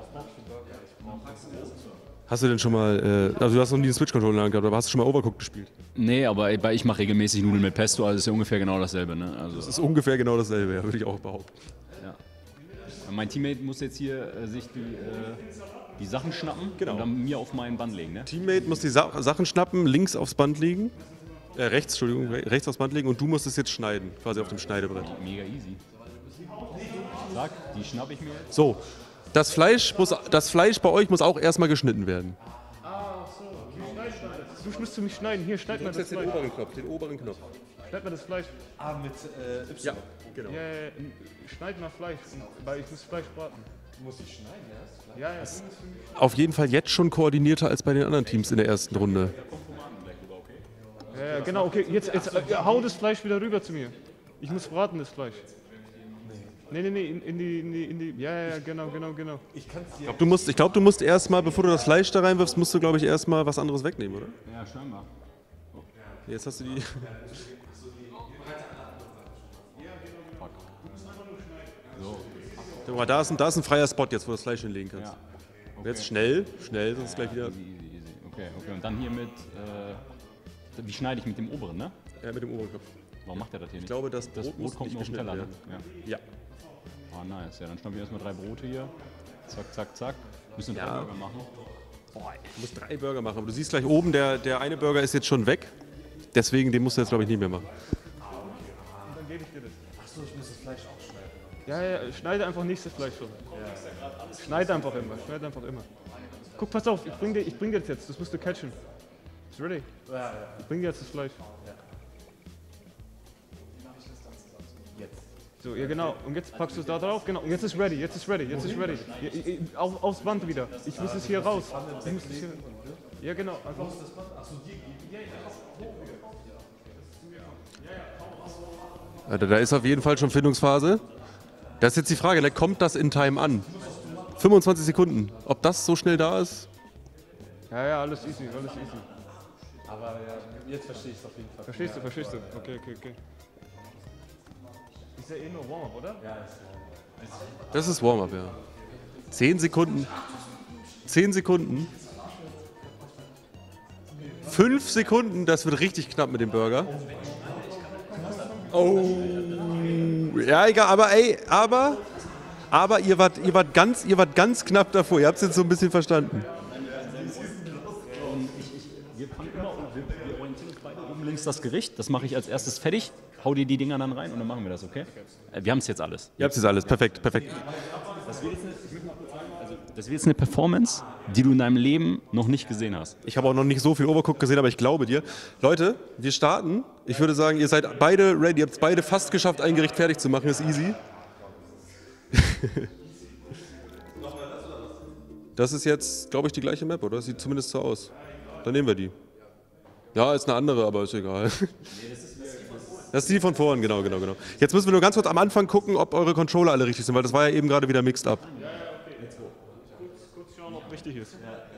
Hast du denn schon mal, äh, also du hast noch nie einen Switch-Controller gehabt, aber hast du schon mal Overcooked gespielt? nee, aber ich mache regelmäßig Nudeln mit Pesto, also ist ja ungefähr genau dasselbe. Ne? Also, Das ist ungefähr genau dasselbe, ja, würde ich auch behaupten. ja. Mein Teammate muss jetzt hier äh, sich die, äh, die Sachen schnappen Genau. und dann mir auf mein Band legen. Ne? Teammate muss die Sa Sachen schnappen, links aufs Band legen, äh, rechts, Entschuldigung, re rechts aufs Band legen und du musst es jetzt schneiden, quasi auf dem Schneidebrett. Mega easy. Sag, die schnappe ich mir jetzt. So, das Fleisch, muss, das Fleisch bei euch muss auch erstmal geschnitten werden. Ah, so. Wie schneidest du das? Du musst du mich schneiden. Hier, schneid mal das Fleisch. Knopf, den oberen Knopf. Schneid mal das Fleisch. Ah, mit äh, Y. Ja, genau. Ja, ja, ja. Schneid mal Fleisch, weil ich muss Fleisch braten. Muss ich schneiden erst? Ja, ja. Auf jeden Fall jetzt schon koordinierter als bei den anderen Teams in der ersten Runde. Ja, ja, genau, okay. Jetzt, jetzt äh, hau das Fleisch wieder rüber zu mir. Ich muss braten, das Fleisch. Nee, nee, nee, in, in, die, in, die, in die. Ja, ja, ja, genau, genau, genau. Ich kann es Ich glaube, du musst, ich glaub, du musst erstmal, bevor du das Fleisch da reinwirfst, musst du, glaube ich, erstmal was anderes wegnehmen, oder? Ja, scheinbar. Jetzt hast du die. So. Guck mal, da ist, ein, da ist ein freier Spot jetzt, wo du das Fleisch hinlegen kannst. Ja. Und jetzt schnell, schnell, sonst gleich wieder. Easy, easy, easy. Okay, okay. Und dann hier mit. Äh, wie schneide ich mit dem oberen, ne? Ja, mit dem oberen Knopf. Warum macht er das hier nicht? Ich glaube, das das Brot, muss Brot kommt nicht nur auf den geschnitten Teller. werden. Ne? Ja. Ja. Ah, nice. Ja, dann schnappen wir erstmal drei Brote hier. Zack, zack, zack. Müssen wir Ja. drei Burger machen. Boah, du musst drei Burger machen, aber du siehst gleich oben, der, der eine Burger ist jetzt schon weg. Deswegen, den musst du jetzt, glaube ich, nicht mehr machen. Und dann gebe ich dir das. Achso, ich muss das Fleisch auch schneiden. Ja, ja, schneide einfach nächstes Fleisch schon. Schneide einfach immer, schneide einfach immer. Guck, pass auf, ich bring dir, ich bring dir das jetzt, das musst du catchen. Ist ready? Ja, ja. Ich bring dir jetzt das Fleisch. Jetzt. So, ja genau. Und jetzt packst du es da drauf. Genau. Und jetzt ist ready. Jetzt ist ready. Jetzt ist ready. Ja, ich, ich, auf, aufs Band wieder. Ich muss es hier raus. Ich muss es hier. Ja genau. Einfach. Also, da ist auf jeden Fall schon Findungsphase. Das ist jetzt die Frage, ne? Kommt das in Time an? fünfundzwanzig Sekunden. Ob das so schnell da ist? Ja, ja, alles easy, alles easy. Aber ja, jetzt verstehe ich es auf jeden Fall. Verstehst du, verstehst du? Okay, okay, okay. Ist ja eh nur Warm-up, oder? Ja, ist Das ist Warm-up, ja. Zehn Sekunden. Zehn Sekunden. Fünf Sekunden, das wird richtig knapp mit dem Burger. Oh. Ja, egal, aber ey, aber, aber ihr wart, ihr wart ganz, ihr wart ganz knapp davor. Ihr habt es jetzt so ein bisschen verstanden. Wir, fangen immer, wir, wir orientieren uns beide oben links das Gericht. Das mache ich als erstes fertig. hau dir die Dinger dann rein und dann machen wir das, okay? Äh, wir haben es jetzt alles. Ihr habt es jetzt alles, perfekt, perfekt. Das wird jetzt eine, ich möchte mal kurz sagen, also, das wird jetzt eine Performance, die du in deinem Leben noch nicht gesehen hast. Ich habe auch noch nicht so viel Overcooked gesehen, aber ich glaube dir. Leute, wir starten. Ich würde sagen, ihr seid beide ready. Ihr habt es beide fast geschafft, ein Gericht fertig zu machen. Ist easy. Das ist jetzt, glaube ich, die gleiche Map, oder? Sieht zumindest so aus. Dann nehmen wir die. Ja, ist eine andere, aber ist egal. Das ist die von vorhin, genau, genau, genau. Jetzt müssen wir nur ganz kurz am Anfang gucken, ob eure Controller alle richtig sind, weil das war ja eben gerade wieder mixed up. Ja, ja, okay. Let's go. Kurz, kurz schauen, ob richtig ist.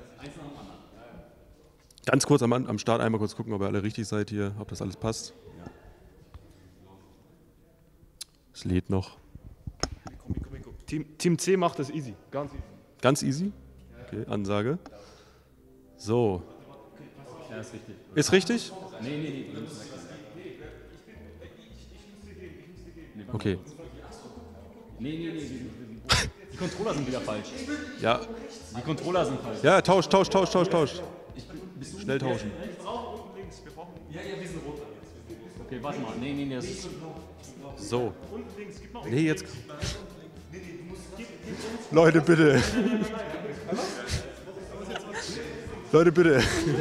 Ganz kurz am, am Start einmal kurz gucken, ob ihr alle richtig seid hier, ob das alles passt. Es lädt noch. Team, Team C macht das easy, ganz easy. Ganz easy? Okay, Ansage. So. Ja, ist richtig. Ist richtig? Nee, nee, nee. Okay. Nee, nee, nee. Die Controller sind wieder falsch. Ja. Die Controller sind falsch. Ja, tausch, tausch, tausch, tausch, tausch. Schnell tauschen. Ja, ja, wir sind rot. Okay, warte mal. Nee, nee, nee. Das ist so. Nee, jetzt. Leute, bitte. Leute, bitte.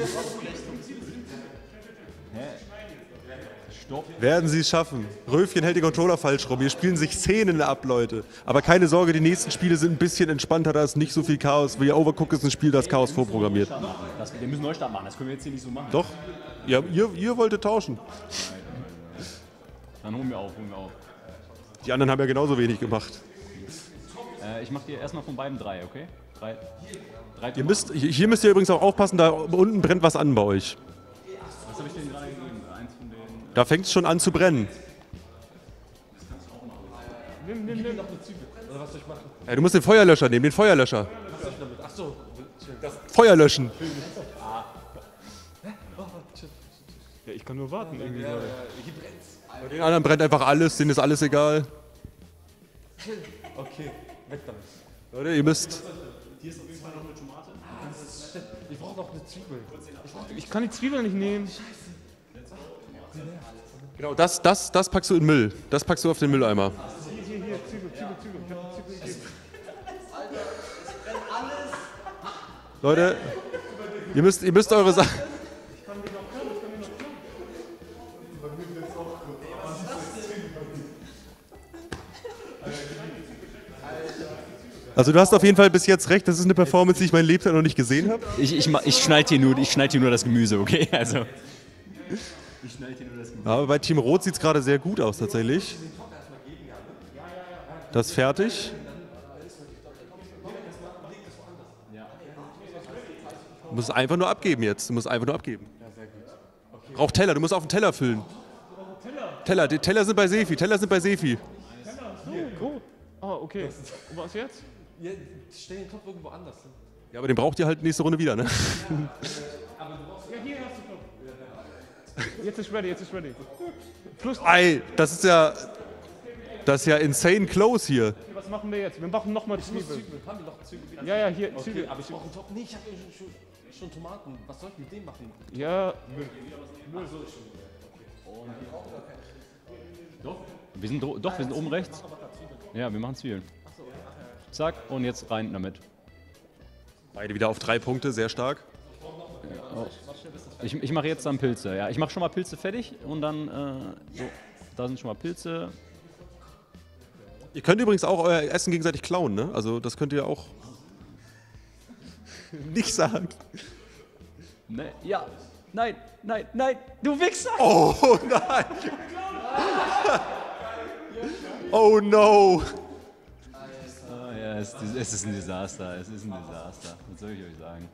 Stopp. Werden Sie es schaffen? Röfchen hält die Controller falsch rum. Hier spielen sich Szenen ab, Leute. Aber keine Sorge, die nächsten Spiele sind ein bisschen entspannter. Da ist nicht so viel Chaos. Wie Overcooked ist ein Spiel, das Chaos vorprogrammiert. Das, wir müssen Neustart machen. Das können wir jetzt hier nicht so machen. Doch. Ja, ihr, ihr wolltet tauschen. Dann holen wir auf, holen wir auf. Die anderen haben ja genauso wenig gemacht. Äh, ich mach dir erstmal von beiden drei, okay? Drei. drei Ihr müsst, hier müsst ihr übrigens auch aufpassen, da unten brennt was an bei euch. Was habe ich denen gerade gegeben? Eins von denen. Da fängt es schon an zu brennen. Nimm, nimm, nimm. Was soll ich machen? Ja, du musst den Feuerlöscher nehmen, den Feuerlöscher. Was soll ich damit? Ach so. Das Feuer löschen. Ja, ich kann nur warten irgendwie. Ja, ja, gerade. hier brennt's. Bei den anderen brennt einfach alles, denen ist alles egal. Okay, weg damit. Leute, ihr müsst. Hier ist auf jeden Fall noch eine Tomate. Ich brauche noch eine Zwiebel. Ich kann die Zwiebeln nicht nehmen. Genau, das, das, das packst du in den Müll. Das packst du auf den Mülleimer. Hier, hier, hier, Zwiebel, Zwiebel, Zwiebel. Ich hab die Zwiebel gegeben. Leute, ihr müsst, ihr müsst eure Sachen. Also du hast auf jeden Fall bis jetzt recht, das ist eine Performance, die ich mein Lebtag noch nicht gesehen habe. Ich, ich, ich schneide hier, nur, ich schneid hier nur das Gemüse, okay? Also. Ich schneide hier nur das Gemüse. Aber bei Team Rot sieht es gerade sehr gut aus tatsächlich. Das ist fertig. Du musst es einfach nur abgeben jetzt. Du musst einfach nur abgeben. Braucht Teller, du musst auf den Teller füllen. Teller, die Teller sind bei Sefi, Teller sind bei Sefi. Gut. Ah, okay. Und was jetzt? Ja, stell den Topf irgendwo anders hin. Ja, aber den braucht ihr halt nächste Runde wieder, ne? Aber du brauchst. Ja, hier hast du Topf. Jetzt ist ready, jetzt ist ready. Plus. Ey, das ist ja. Das ist ja insane close hier. Okay, was machen wir jetzt? Wir machen nochmal Zwiebeln. Zwiebeln. Haben wir noch Zwiebeln? Ja, ja, hier, okay, Zwiebeln. aber ich brauche einen Topf. Nee, ich habe schon, schon Tomaten. Was soll ich mit dem machen? Ja. Müll. Müll. Doch, wir sind, doch, wir sind oben rechts. Ja, wir machen Zwiebeln. Zack, und jetzt rein damit. Beide wieder auf drei Punkte, sehr stark. Oh. Ich, ich mache jetzt dann Pilze. Ja, ich mache schon mal Pilze fertig und dann äh, so. Da sind schon mal Pilze. Ihr könnt übrigens auch euer Essen gegenseitig klauen, ne? Also das könnt ihr auch nicht sagen. Ne, ja, nein, nein, nein, du Wichser! Oh nein! Oh no! Ah, ja, es, es ist ein Desaster, es ist ein Desaster. Was soll ich euch sagen?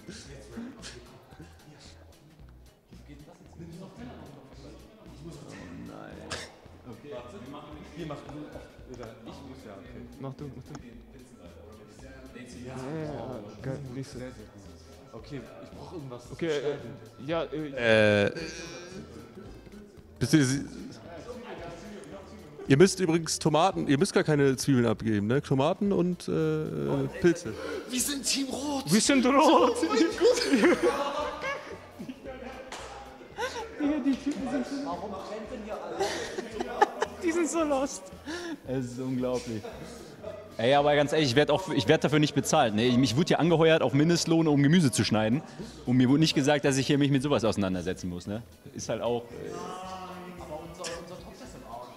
Oh nein. Okay. Hier mach du. Oder ich muss ja. Okay. Mach du, mach du. Ja, ja, ja, geil, nächste. Okay, ich brauche irgendwas. Okay, äh, ja, äh. Äh. Bist du, ihr müsst übrigens Tomaten, ihr müsst gar keine Zwiebeln abgeben, ne? Tomaten und äh, Pilze. Wir sind Team Rot! Wir sind rot! Oh mein Gott! Die, die Typen sind so... Warum brennt denn hier alles? Die sind so lost. Es ist unglaublich. Ey, aber ganz ehrlich, ich werde werd dafür nicht bezahlt. Ne? Ich wurde hier angeheuert auf Mindestlohn, um Gemüse zu schneiden. Und mir wurde nicht gesagt, dass ich hier mich mit sowas auseinandersetzen muss. Ne? Ist halt auch... Äh Aber unser, unser Top ist im Arsch.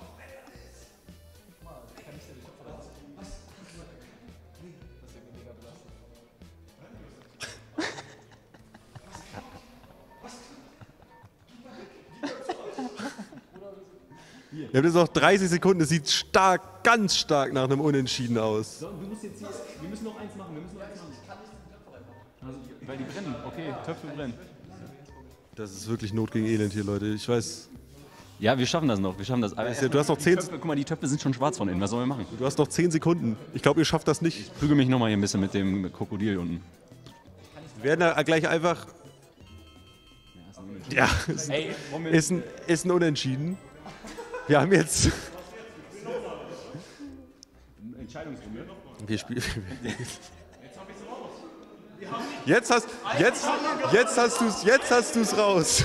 Wir haben jetzt noch dreißig Sekunden, es sieht stark, ganz stark nach einem Unentschieden aus. So, du musst jetzt hier, wir müssen noch eins machen, wir müssen noch eins machen. Also, weil die brennen, okay, Töpfe brennen. Das ist wirklich Not gegen Elend hier, Leute. Ich weiß. Ja, wir schaffen das noch, wir schaffen das. Aber ja, du hast noch zehn. Töpfe, guck mal, die Töpfe sind schon schwarz von innen, was sollen wir machen? Du hast noch zehn Sekunden. Ich glaube, ihr schafft das nicht. Ich prüge mich nochmal hier ein bisschen mit dem Krokodil unten. Wir werden da gleich einfach... Ja, ist, Ey, ist, ein, ist ein Unentschieden. Wir haben jetzt... Entscheidungsrunde. Wir spielen... Jetzt hast, jetzt, jetzt hast du es jetzt hast du's raus.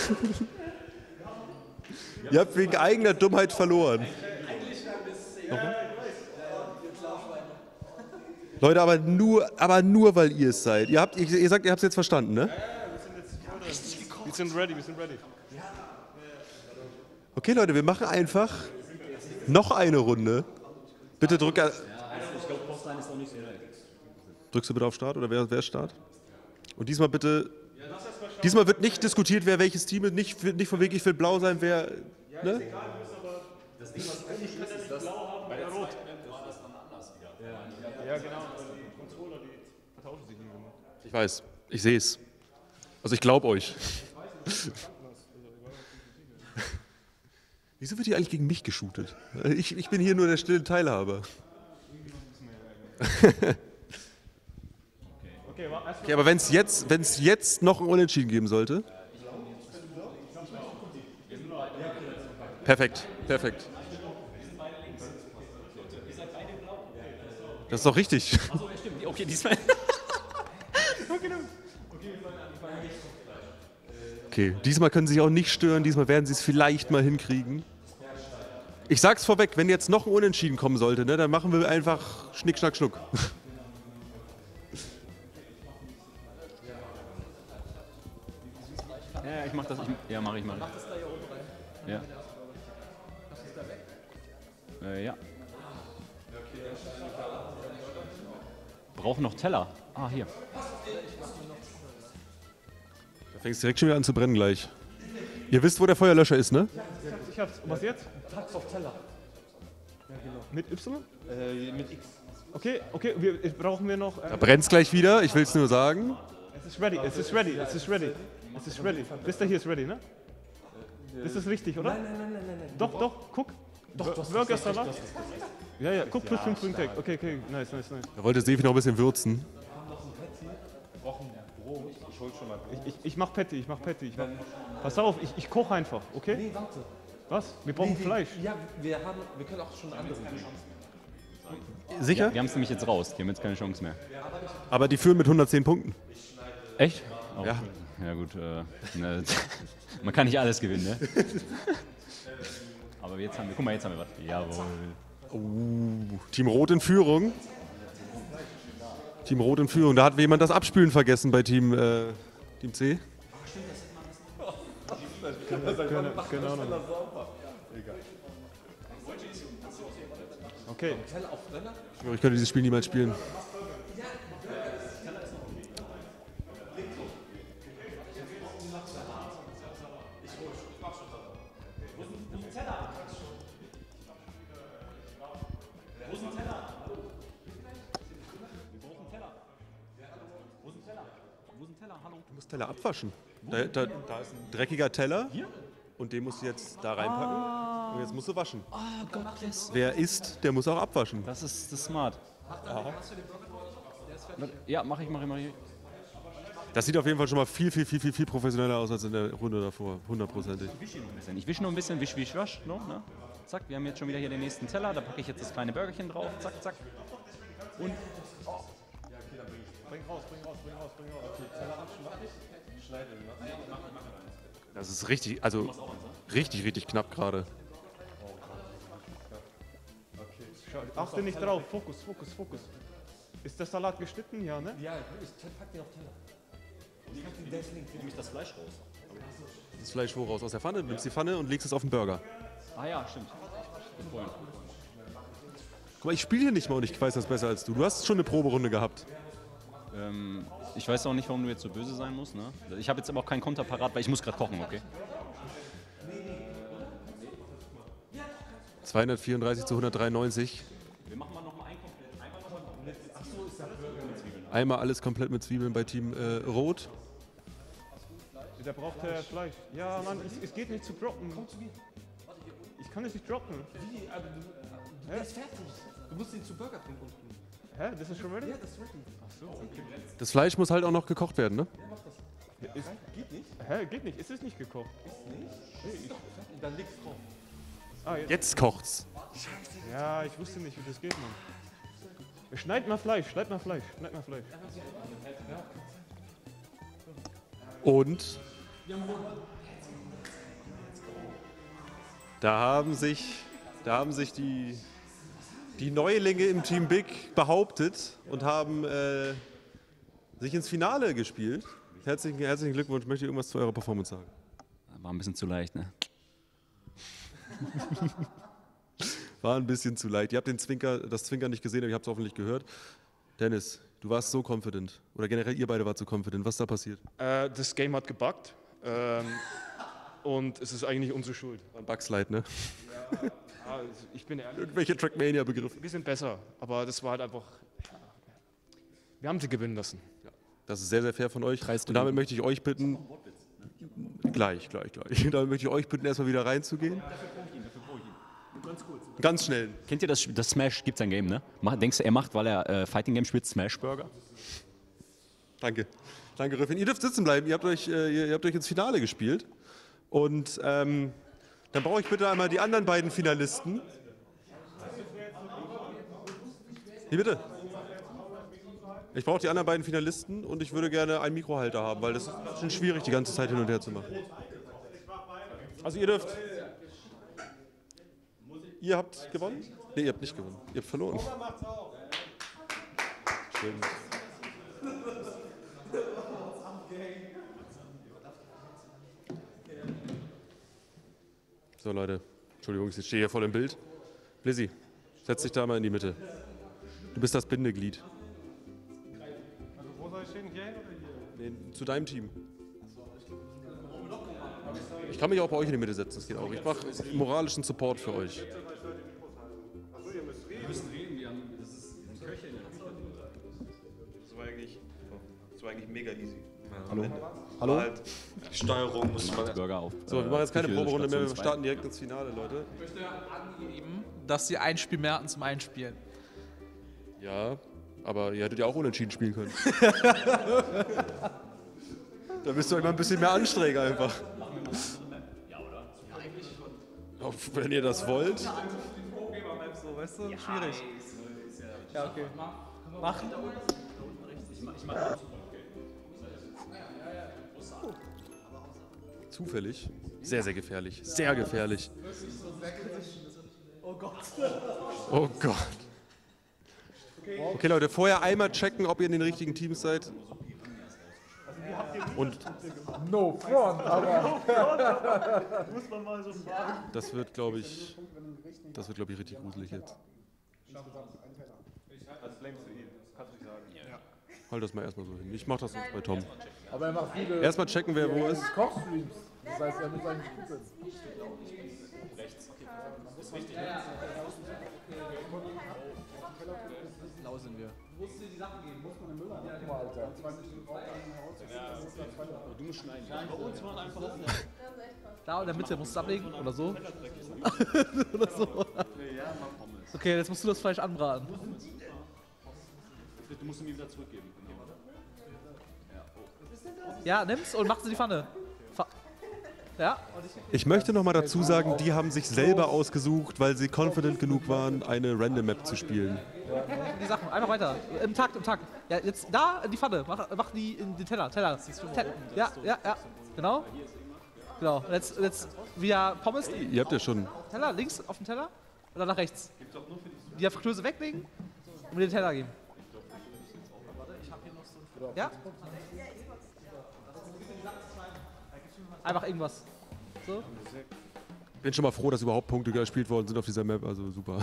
Ihr habt wegen eigener Dummheit verloren. Warum? Leute, aber nur, aber nur weil ihr es seid. Ihr, habt, ihr sagt, ihr habt es jetzt verstanden, ne? Wir sind ready, wir sind ready. Okay, Leute, wir machen einfach noch eine Runde. Bitte drück... Drückst du bitte auf Start oder wer, wer ist Start? Und diesmal bitte... Diesmal wird nicht diskutiert, wer welches Team ist. Nicht, nicht von wegen, ich will blau sein, wer... Ne? Das Ding, was eigentlich ist, ist das bei der Rot. Das dann anders wieder. Ja, genau. Die Controller, die vertauschen sich nicht immer. Ich weiß, ich sehe es. Also ich glaube euch. Wieso wird hier eigentlich gegen mich geshootet? Ich, ich bin hier nur der stille Teilhaber. Okay, aber wenn es jetzt, wenn's jetzt noch ein Unentschieden geben sollte. Perfekt, perfekt. Das ist doch richtig. Achso, stimmt. Okay, diesmal. Okay, diesmal können sie sich auch nicht stören, diesmal werden sie es vielleicht mal hinkriegen. Ich sag's vorweg, wenn jetzt noch ein Unentschieden kommen sollte, ne, dann machen wir einfach Schnick, Schnack, Schnuck. Ja, ich mach das. Ich, ja, mach ich mal. Mach das da hier oben rein. Ja. Mach das da weg. Äh, ja. Brauchen noch Teller. Ah, hier. Da fängst du direkt schon wieder an zu brennen gleich. Ihr wisst, wo der Feuerlöscher ist, ne? Ich hab's, ich hab's. Und was jetzt? Tax auf Teller. Ja, genau. Mit Y? Äh, mit X. Okay, okay, wir, brauchen wir noch... Äh, Da brennt's gleich wieder, ich will's nur sagen. Es ist ready, es ist ready, es ist ready. Es ist ready. Bis der hier ist ready, ne? Ist das richtig, oder? Nein, nein, nein, nein, nein. Doch, doch, guck. Doch, du hast Burger das recht, Salat. du hast das recht. Ja, ja, guck, plus fünf Tag. Okay, okay, nice, nice, nice. Da wollte Sevi noch ein bisschen würzen. Wir brauchen Brot. Ich hol schon mal Brot. Ich, ich, ich mach Patty, ich mach Patty. Ich mach, pass auf, ich, ich koche einfach, okay? Nee, warte. Was? Wir brauchen Nee, nee. Fleisch. Ja, wir, haben, wir können auch schon andere geben. Sicher? Ja, wir haben es nämlich jetzt raus. Die haben jetzt keine Chance mehr. Aber die führen mit hundertzehn Punkten. Echt? Oh, Ja. Ja gut, äh, ne, man kann nicht alles gewinnen, ne? Aber jetzt haben wir, guck mal, jetzt haben wir was. Jawohl. Uh, Team Rot in Führung. Team Rot in Führung. Da hat jemand das Abspülen vergessen bei Team, äh, Team C. Keine, keine Ahnung. Okay. Ich schwöre, ich könnte dieses Spiel niemals spielen. Du musst Teller abwaschen. Da, da, da ist ein dreckiger Teller. Hier? Und den musst du jetzt da reinpacken. Ah. Und jetzt musst du waschen. Oh Gott, yes. Wer isst, der muss auch abwaschen. Das ist, das ist smart. Ja, mach ich, mach ich, mach ich. Das sieht auf jeden Fall schon mal viel, viel, viel, viel, viel professioneller aus als in der Runde davor. Hundertprozentig. Ich wische noch ein bisschen. Ich wische noch ein bisschen, wisch, wisch, wasch. No, ne? Zack, wir haben jetzt schon wieder hier den nächsten Teller. Da packe ich jetzt das kleine Burgerchen drauf. Zack, zack. Und. Oh. Bring raus, bring raus, bring raus, bring raus. Okay, Teller abschneiden. Schneiden. Das ist richtig, also richtig, richtig knapp gerade. Achte nicht drauf, Fokus, Fokus, Fokus. Ist der Salat geschnitten? Ja, ne? Ja, ich pack den auf Teller. Ich pack den deswegen nehme ich das Fleisch raus. Das Fleisch wo raus? Aus der Pfanne? Du nimmst die Pfanne und legst es auf den Burger. Ah ja, stimmt. Guck mal, ich spiele hier nicht mal und ich weiß das besser als du. Du hast schon eine Proberunde gehabt. Ähm, ich weiß auch nicht, warum du jetzt so böse sein musst. Ne? Ich habe jetzt aber auch keinen Konter parat, weil ich muss gerade kochen, okay? zweihundertvierunddreißig zu hundertdreiundneunzig. Wir machen mal noch mal ein komplett. Einmal noch mal mit, ach so, ist der Burger mit Zwiebeln. Einmal alles komplett mit Zwiebeln bei Team äh, Rot. Der braucht äh, Fleisch. Ja, Mann, es, es geht nicht zu droppen. Komm zu mir. Ich kann es nicht droppen. Wie? Aber du, du der ist fertig. Du musst ihn zu Burger bringen unten. Hä? Das ist schon ready? Ja, das ist ready. Ach so, okay. Das Fleisch muss halt auch noch gekocht werden, ne? Ja, mach das. Ja, ist, geht nicht? Hä? Geht nicht. Ist es nicht gekocht? Ist nicht? Nee, Ist ich, doch fertig. Dann legst drauf. ah, jetzt. Jetzt kocht's. Ja, ich wusste nicht, wie das geht, Mann. Schneid mal Fleisch, schneid mal Fleisch, schneid mal Fleisch. Und da haben sich, da haben sich die, die Neulinge im Team Big behauptet und haben äh, sich ins Finale gespielt. Herzlichen, herzlichen Glückwunsch. Möchte ich irgendwas zu eurer Performance sagen? War ein bisschen zu leicht, ne? War ein bisschen zu leicht. Ihr habt den Zwinker, das Zwinker nicht gesehen, aber ihr habt es hoffentlich gehört. Dennis, du warst so confident. Oder generell ihr beide wart so confident. Was ist da passiert? Äh, das Game hat gebuggt. Ähm, und es ist eigentlich unsere Schuld. War ein Bugslide, ne? Ja, also ich bin ehrlich. Irgendwelche Trackmania-Begriffe. Wir sind besser, aber das war halt einfach. Ja, wir haben sie gewinnen lassen. Ja, das ist sehr, sehr fair von euch. Und damit möchte ich euch bitten. Gleich, gleich, gleich. Damit möchte ich euch bitten, erstmal wieder reinzugehen. Ganz kurz. Ganz schnell. Kennt ihr das, das Smash? Gibt's ein Game, ne? Mach, denkst du, er macht, weil er äh, Fighting Game spielt, Smash Burger? Danke. Danke, Röffin. Ihr dürft sitzen bleiben. Ihr habt euch, äh, ihr, ihr habt euch ins Finale gespielt. Und ähm, dann brauche ich bitte einmal die anderen beiden Finalisten. Wie bitte? Ich brauche die anderen beiden Finalisten und ich würde gerne einen Mikrohalter haben, weil das ist schon schwierig, die ganze Zeit hin und her zu machen. Also ihr dürft... Ihr habt gewonnen? Ne, ihr habt nicht gewonnen. Ihr habt verloren. Stimmt. So Leute, Entschuldigung, ich stehe hier voll im Bild. Lizzie, setz dich da mal in die Mitte. Du bist das Bindeglied. Also wo soll ich stehen? Hier hin oder hier? Nee, zu deinem Team. Ich kann mich auch bei euch in die Mitte setzen, das geht auch. Ich mache moralischen Support für euch. Wir müssen reden, wir haben, das ist ein Köche in der Küche. Das war eigentlich, das war eigentlich mega easy. Hallo? Hallo? Halt, Steuerung muss man... Burger auf. So, wir machen jetzt keine Proberunde mehr, wir starten direkt ins Finale, Leute. Ich möchte angeben, dass sie ein Spiel mehr hatten zum Einspielen. Ja, aber ihr hättet ja auch unentschieden spielen können. Da müsst ihr euch mal ein bisschen mehr anstrengen einfach. Ja, oder? Ja, eigentlich schon. Auch wenn ihr das wollt. So, weißt du? Schwierig. Ja, okay. Machen. Ich mach, ich mach Zufällig. Sehr, sehr gefährlich. Sehr gefährlich. Oh Gott. Oh Gott. Okay, Leute, vorher einmal checken, ob ihr in den richtigen Teams seid. Und No front, aber. Muss man mal so fragen. das wird, glaube ich, das wird, glaube ich, richtig gruselig jetzt. Also blames du ihn, kannst du nicht sagen. Ja. Halt das mal erstmal so hin. Ich mach das sonst bei Tom. Aber er macht viele. Erstmal checken, wer wo ist. Kochstreams. Das heißt, er muss eigentlich gut sein. rechts. Das ist wichtig, ne? Blau sind wir. Du musst dir die Sachen geben, muss man im Müller. Ja, guck mal, Alter. Zwei Minuten braucht man heraus. Du musst schneiden. Bei uns waren einfach das. Da in der Mitte musst du ablegen oder so. Oder so. Okay, jetzt musst du das Fleisch anbraten. Du musst ihn mir wieder zurückgeben. Ja, nimm's und mach's in die Pfanne. Fa ja. Ich möchte noch mal dazu sagen, die haben sich selber ausgesucht, weil sie confident genug waren, eine Random Map zu spielen. Die Sachen, einfach weiter. Im Takt, im Takt. Ja, jetzt da in die Pfanne. Mach, mach die in den Teller. Teller. Te ja, ja, ja. Genau. Genau. Und jetzt, jetzt wieder Pommes. Ihr habt ja schon. Teller, links auf den Teller oder nach rechts? Die Fritteuse weglegen und mir den Teller geben. Ja? Einfach irgendwas. So. Bin schon mal froh, dass überhaupt Punkte gespielt worden sind auf dieser Map, also super.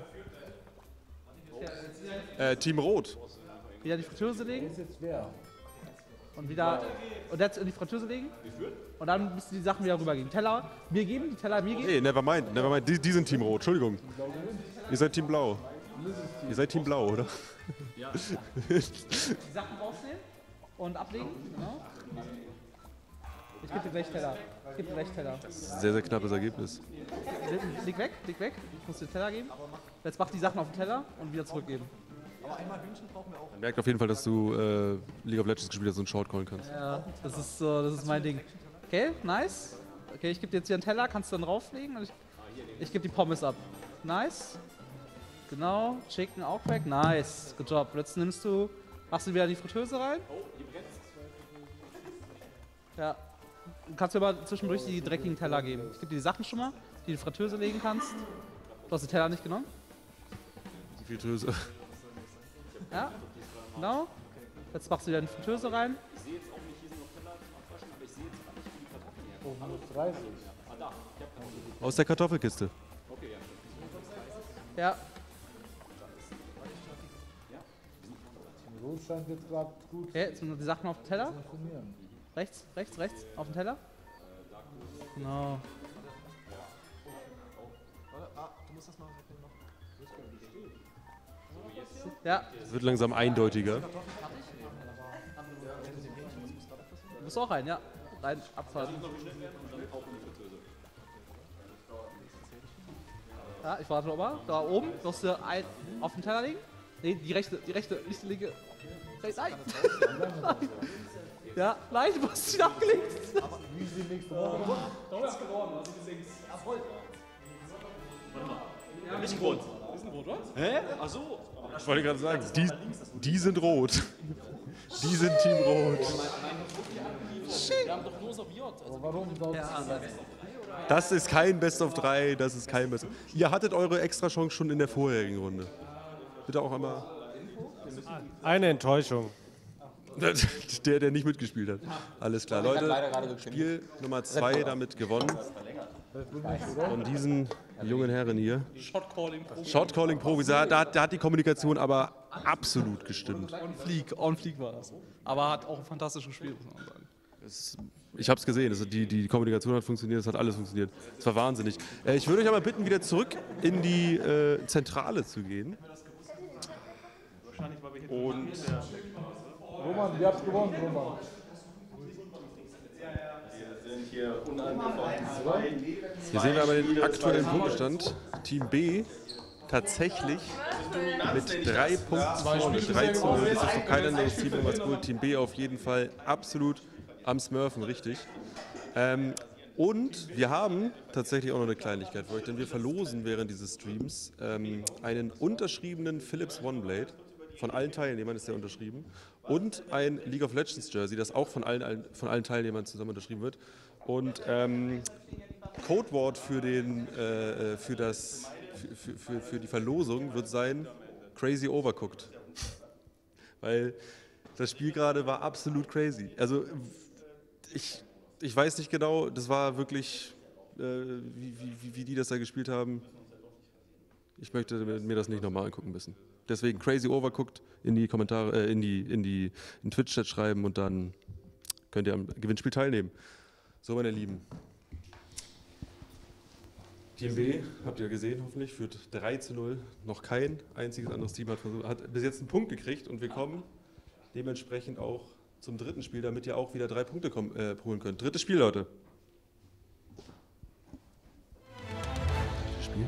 äh, Team Rot. Wieder die Fritteuse legen. Und wieder und jetzt in die Fritteuse legen. Und dann müssen die Sachen wieder rübergehen. Teller mir geben, die Teller mir geben. Nee, never mind, never mind. Die, die sind Team Rot, Entschuldigung. Ihr seid Team Blau. Ihr seid Team Blau, oder? Ja. Die Sachen rausnehmen und ablegen. Genau. Ich gebe dir gleich Teller. Ich gebe dir gleich Teller. Sehr, sehr knappes Ergebnis. Leg weg, leg weg. Ich muss dir den Teller geben. Jetzt mach die Sachen auf den Teller und wieder zurückgeben. Aber einmal Hühnchen brauchen wir auch. Man merkt auf jeden Fall, dass du äh, League of Legends gespielt hast und Short callen kannst. Ja, das ist so, das ist mein Ding. Okay, nice. Okay, ich gebe dir jetzt hier einen Teller, kannst du dann drauflegen und ich, ich gebe die Pommes ab. Nice. Genau, Chicken auch weg. Nice, good job. Jetzt nimmst du, machst du wieder die Fritteuse rein. Ja. Du kannst dir aber zwischendurch die dreckigen Teller geben. Ich gebe dir die Sachen schon mal, die du in die Fritteuse legen kannst. Du hast die Teller nicht genommen? Die Fritteuse. Ja, genau. Jetzt machst du wieder in die Fritteuse rein. Ich sehe jetzt auch nicht, hier sind noch Teller auf dem Tisch, aber ich sehe jetzt gar nicht, wie die Kartoffeln her. Oh, hundertdreißig. Ah, da. Ich hab Kartoffeln. Aus der Kartoffelkiste. Okay, ja. Ja. Rot scheint jetzt gerade gut. Okay, jetzt sind die Sachen auf dem Teller. Funktionieren. Rechts, rechts, rechts, auf dem Teller. Genau. Ah, du musst das mal noch. Ja. Es wird langsam eindeutiger. Du musst auch rein, ja. Rein, abfahren. Ja, ich warte nochmal. Da oben musst du ein, auf den Teller legen. Nee, die rechte, die rechte, nicht die linke. Nein! Ja, nein, du hast sie abgelegt. Aber wie ist die nächste Woche? Du hast gewonnen, also du singst. Jawohl. Warte mal. Ja, ist ein Brot. Ist ein Brot, was? Hä? Ach so. Ich wollte gerade sagen, die, die sind rot. Die sind Team Rot. Wir haben doch nur serviert. Also warum? Das ist kein Best of drei, das ist kein Best of... Ihr hattet eure Extra-Chance schon in der vorherigen Runde. Bitte auch einmal... Eine Enttäuschung. Der, der nicht mitgespielt hat. Alles klar, Leute. Spiel Nummer zwei damit gewonnen. Von diesen jungen Herren hier. Shot-Calling Pro. Shot-Calling Pro, wie gesagt, da, da hat die Kommunikation aber absolut gestimmt. On Fleek, on Fleek war das. Aber hat auch ein fantastisches Spiel, muss man sagen. Es, ich habe es gesehen, es, die, die Kommunikation hat funktioniert, es hat alles funktioniert. Es war wahnsinnig. Äh, ich würde euch aber bitten, wieder zurück in die äh, Zentrale zu gehen. Und Roman, wir haben gewonnen, Roman. Wir sind hier unangefochten zwei. hier sehen wir aber den aktuellen Punktestand. Team B tatsächlich mit drei Punkten vorne, drei zu null. Das ist noch kein anderes Team als gut. Team B auf jeden Fall absolut am Smurfen, richtig. Ähm, und wir haben tatsächlich auch noch eine Kleinigkeit für euch, denn wir verlosen während dieses Streams ähm, einen unterschriebenen Philips OneBlade. Von allen Teilnehmern ist der unterschrieben. Und ein League of Legends Jersey, das auch von allen, allen, von allen Teilnehmern zusammen unterschrieben wird. Und ähm, Codewort für, den, äh, für, das, für, für, für die Verlosung wird sein Crazy Overcooked. Weil das Spiel gerade war absolut crazy. Also ich, ich weiß nicht genau, das war wirklich, äh, wie, wie, wie die das da gespielt haben. Ich möchte mir das nicht nochmal angucken müssen. Deswegen Crazy Overcooked in die Kommentare, äh, in die, in die in Twitch-Chat schreiben und dann könnt ihr am Gewinnspiel teilnehmen. So, meine Lieben. Team B, habt ihr gesehen, hoffentlich, führt drei zu null. Noch kein einziges anderes Team hat, versucht, hat bis jetzt einen Punkt gekriegt und wir kommen dementsprechend auch zum dritten Spiel, damit ihr auch wieder drei Punkte kommen, äh, holen könnt. Drittes Spiel, Leute. Spiel.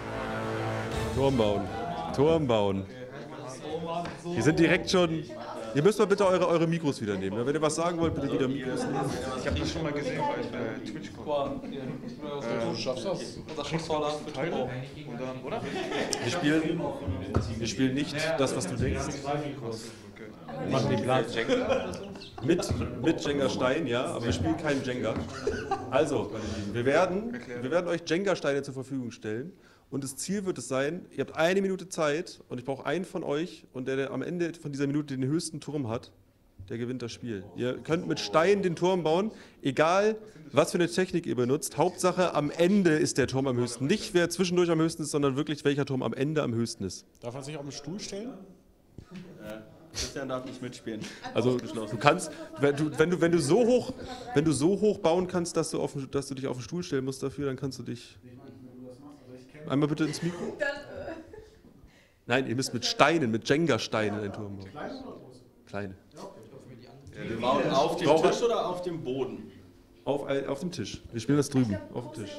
Turm bauen. Turm bauen. Wir sind direkt schon Ihr müsst mal bitte eure, eure Mikros wieder nehmen. Wenn ihr was sagen wollt, bitte wieder Mikros nehmen. Ich habe die schon mal gesehen, weil ich bei Twitch komme. Du schaffst das. Unser Schussfahrer für Teile. Und dann, oder? Wir spielen, wir spielen nicht das, was du denkst. Machen die Plan Mit, mit Jenga-Stein, ja, aber wir spielen keinen Jenga. Also, wir werden, wir werden euch Jenga-Steine zur Verfügung stellen. Und das Ziel wird es sein, ihr habt eine Minute Zeit und ich brauche einen von euch und der, der am Ende von dieser Minute den höchsten Turm hat, der gewinnt das Spiel. Ihr könnt mit Steinen den Turm bauen, egal was für eine Technik ihr benutzt. Hauptsache, am Ende ist der Turm am höchsten. Nicht wer zwischendurch am höchsten ist, sondern wirklich welcher Turm am Ende am höchsten ist. Darf man sich auf den Stuhl stellen? Ja. Christian darf nicht mitspielen. Also du kannst, wenn du, wenn du, wenn du so hoch, wenn du so hoch bauen kannst, dass du, auf, dass du dich auf den Stuhl stellen musst dafür, dann kannst du dich... Einmal bitte ins Mikro. Nein, ihr müsst mit Steinen, mit Jenga-Steinen einen Turm bauen. Kleine. Wir bauen auf dem Brauche- Tisch oder auf dem Boden? Auf, auf dem Tisch. Wir spielen das drüben, auf dem Tisch.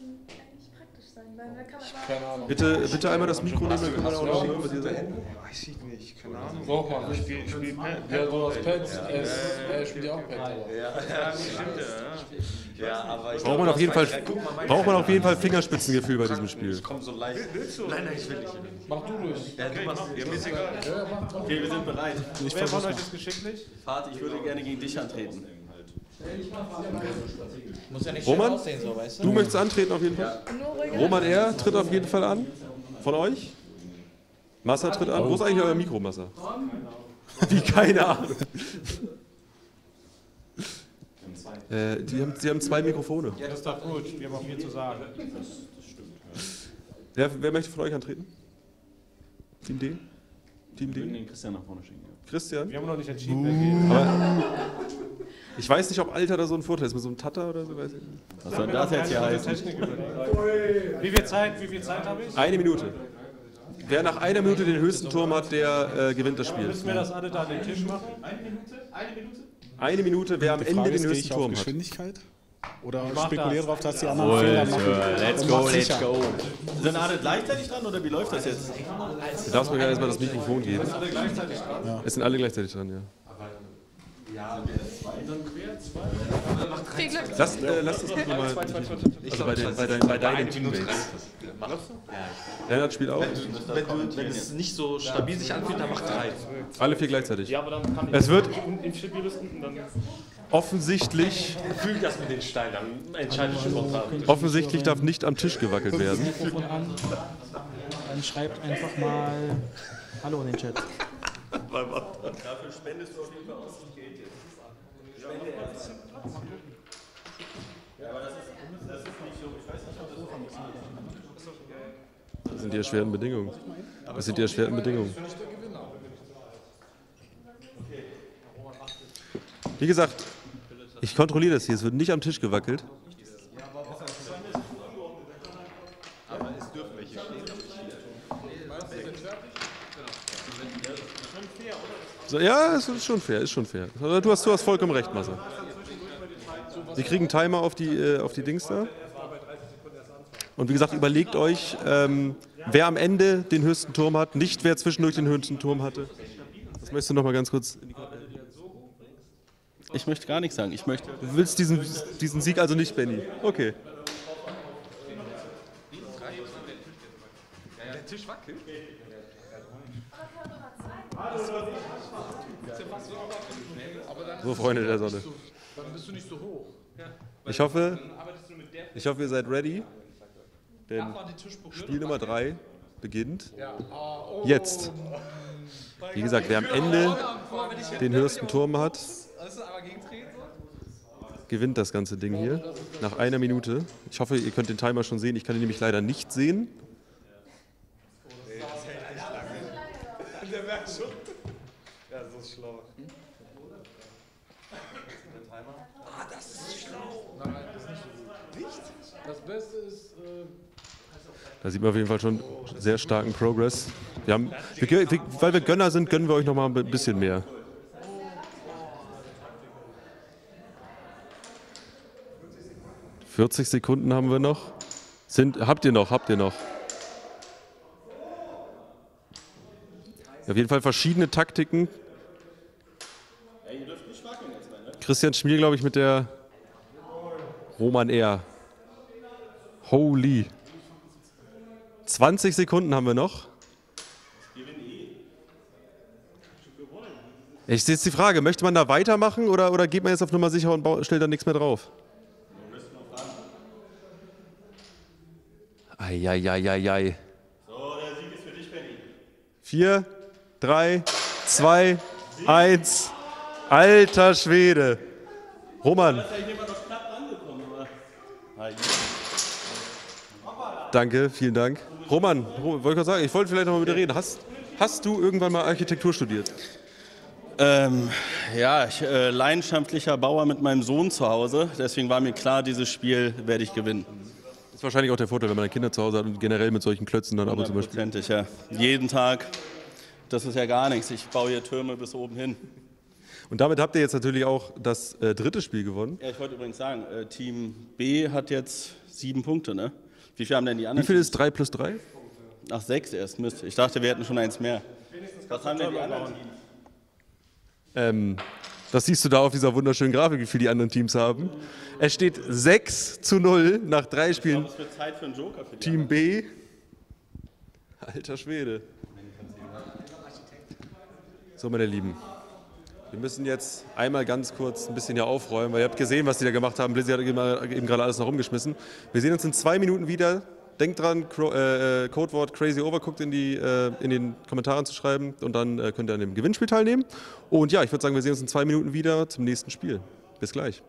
Keine Ahnung. Bitte, bitte einmal das Mikro nehmen, dann können wir auch noch hören, was ihr sagt. Weiß ich nicht, keine Ahnung. Braucht man nicht. Ich spiele spiel Pad. Ja, du hast Pads, er ist- er spielt ja auch Pads, aber. Ja, stimmt ja. Ja, aber ich Braucht man auf jeden Fall, braucht man auf jeden Fall Fingerspitzengefühl bei diesem Spiel. Ich komm so leicht. Willst du? Nein, nein, ich will nicht. Mach du durch. Ja, du machst Ja, mir ist egal. Ja, mach doch. Okay, wir sind bereit. Ich Wer von versuch's euch mal. ist geschicklich? Vati, ich würde gerne gegen dich antreten. Muss ja nicht Roman, schön aussehen, so, weißt du? du möchtest antreten auf jeden Fall? Roman R. tritt auf jeden Fall an. Von euch? Massa tritt an. Wo ist eigentlich euer Mikro, Massa? Wie, keine Ahnung. Äh, die, haben, die haben zwei Mikrofone. Ja, das ist doch gut. Wir haben auch viel zu sagen. Wer, wer möchte von euch antreten? Team D? Team Wir würden D? den Christian nach vorne schicken. Christian? Wir haben noch nicht entschieden, wer geht. Aber ich weiß nicht, ob Alter da so ein Vorteil ist. Mit so einem Tata oder so. Weiß ich nicht. Was soll das jetzt hier heißen? Wie viel Zeit, wie viel Zeit habe ich? Eine Minute. Wer nach einer Minute den höchsten Turm hat, der äh, gewinnt das Spiel. Müssen wir das alle da an den Tisch machen? Eine Minute? Eine Minute? Eine Minute, wer am Die Ende Frage den ist, gehe höchsten ich auf Turm hat. Geschwindigkeit? Oder mach spekuliere das. darauf, dass die anderen Fehler machen? Let's Und go, mach let's sicher. go. Sind alle gleichzeitig dran oder wie läuft das jetzt? Du darfst mir gerne erstmal das Mikrofon geben. Es sind alle gleichzeitig dran, ja. Viel Glück. Lass, äh, lass das nochmal. Also bei, den, bei, dein, bei deinen Teammates. Lennart spielt auch. Wenn, du, wenn es nicht so stabil sich anfühlt, dann mach drei. Alle vier gleichzeitig. Ja, aber dann kann ich Es wird Instabilisten dann. offensichtlich, Fühl das mit den Steinen, dann entscheide ich spontan. offensichtlich darf nicht am Tisch gewackelt werden. Mikrofon an. Dann schreibt einfach mal Hallo in den Chat. Dafür spendest du auf jeden Fall aus dem Geld jetzt. Spende jetzt. Ja, aber das ist, das ist nicht so. Ich weiß nicht, ob das so von Das sind die erschwerten Bedingungen. Das sind die erschwerten Bedingungen. Wie gesagt, ich kontrolliere das hier. Es wird nicht am Tisch gewackelt. Aber es dürfen welche stehen. So, ja, es ist schon fair, ist schon fair. Also, Du hast, du hast vollkommen recht, Massa. Sie kriegen einen Timer auf die, äh, auf die Dings da. Und wie gesagt, überlegt euch, ähm, wer am Ende den höchsten Turm hat, nicht wer zwischendurch den höchsten Turm hatte. Das möchtest du noch mal ganz kurz... Ich möchte gar nichts sagen. Ich möchte. Du willst diesen, diesen Sieg also nicht, Benny? Okay. Der Tisch wackelt. So, Freunde der Sonne. Dann bist du nicht so hoch. Ich hoffe, ich hoffe, ihr seid ready. Denn Darf man den Tisch berühren? Spiel Nummer drei beginnt Ja. Ah, oh. jetzt. Wie gesagt, wer am Ende den höchsten Turm hat, gewinnt das ganze Ding hier. Nach einer Minute. Ich hoffe, ihr könnt den Timer schon sehen. Ich kann ihn nämlich leider nicht sehen. Der merkt schon. Ja, so ist schlau. Ah, das ist schlau. Nein, das ist nicht so gut. Nicht? Das Beste ist. Äh Da sieht man auf jeden Fall schon sehr starken Progress. Wir haben, wir, wir, weil wir Gönner sind, gönnen wir euch noch mal ein bisschen mehr. vierzig Sekunden haben wir noch. Sind, habt ihr noch, habt ihr noch. Auf jeden Fall verschiedene Taktiken. Christian Schmier, glaube ich, mit der Roman R. Holy. zwanzig Sekunden haben wir noch. Ich sehe jetzt die Frage, möchte man da weitermachen oder, oder geht man jetzt auf Nummer sicher und baut, stellt da nichts mehr drauf? Eieieiei. So, der Sieg ist für dich, Benny. Vier, drei, zwei, eins. Alter Schwede. Roman. Danke, vielen Dank. Roman, wollte ich gerade sagen, ich wollte vielleicht noch mal mit dir reden. Hast, hast du irgendwann mal Architektur studiert? Ähm, ja, ich, äh, leidenschaftlicher Bauer mit meinem Sohn zu Hause. Deswegen war mir klar, dieses Spiel werde ich gewinnen. Das ist wahrscheinlich auch der Vorteil, wenn man Kinder zu Hause hat und generell mit solchen Klötzen dann ab und zu mal spielt. Hundertprozentig, ja. Jeden Tag. Das ist ja gar nichts. Ich baue hier Türme bis oben hin. Und damit habt ihr jetzt natürlich auch das äh, dritte Spiel gewonnen. Ja, ich wollte übrigens sagen, äh, Team B hat jetzt sieben Punkte, ne? Wie viel haben denn die anderen? Wie viel ist drei plus drei? Ach, sechs erst, Mist. Ich dachte, wir hätten schon eins mehr. Was haben denn die anderen Teams? Ähm, das siehst du da auf dieser wunderschönen Grafik, wie viel die anderen Teams haben. Es steht sechs zu null nach drei Spielen. Ich glaube, es wird Zeit für einen Joker für die Team B. Alter Schwede. So, meine Lieben. Wir müssen jetzt einmal ganz kurz ein bisschen hier aufräumen, weil ihr habt gesehen, was die da gemacht haben. Blizzy hat eben gerade alles noch rumgeschmissen. Wir sehen uns in zwei Minuten wieder. Denkt dran, äh, Codewort Crazy Overcooked in, die, äh, in den Kommentaren zu schreiben und dann äh, könnt ihr an dem Gewinnspiel teilnehmen. Und ja, ich würde sagen, wir sehen uns in zwei Minuten wieder zum nächsten Spiel. Bis gleich.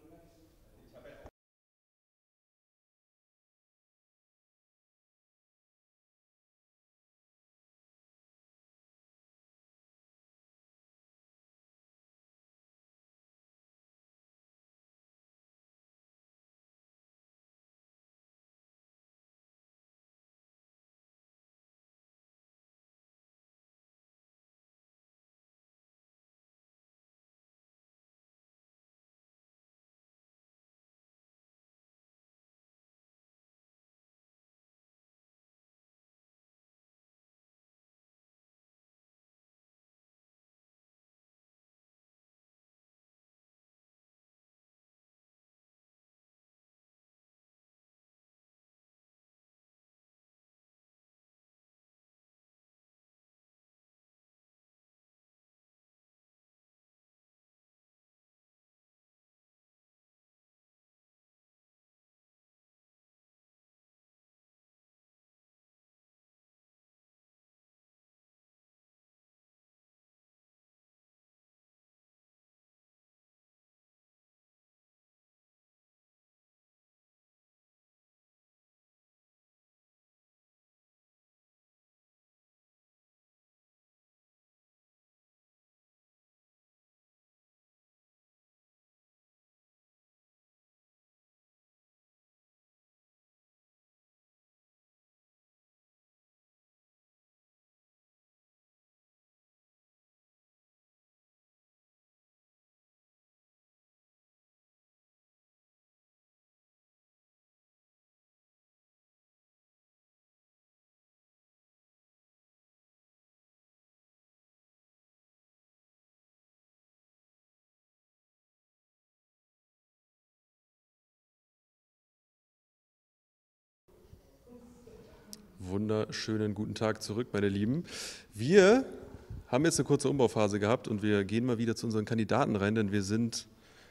Wunderschönen guten Tag zurück, meine Lieben. Wir haben jetzt eine kurze Umbauphase gehabt und wir gehen mal wieder zu unseren Kandidaten rein, denn wir sind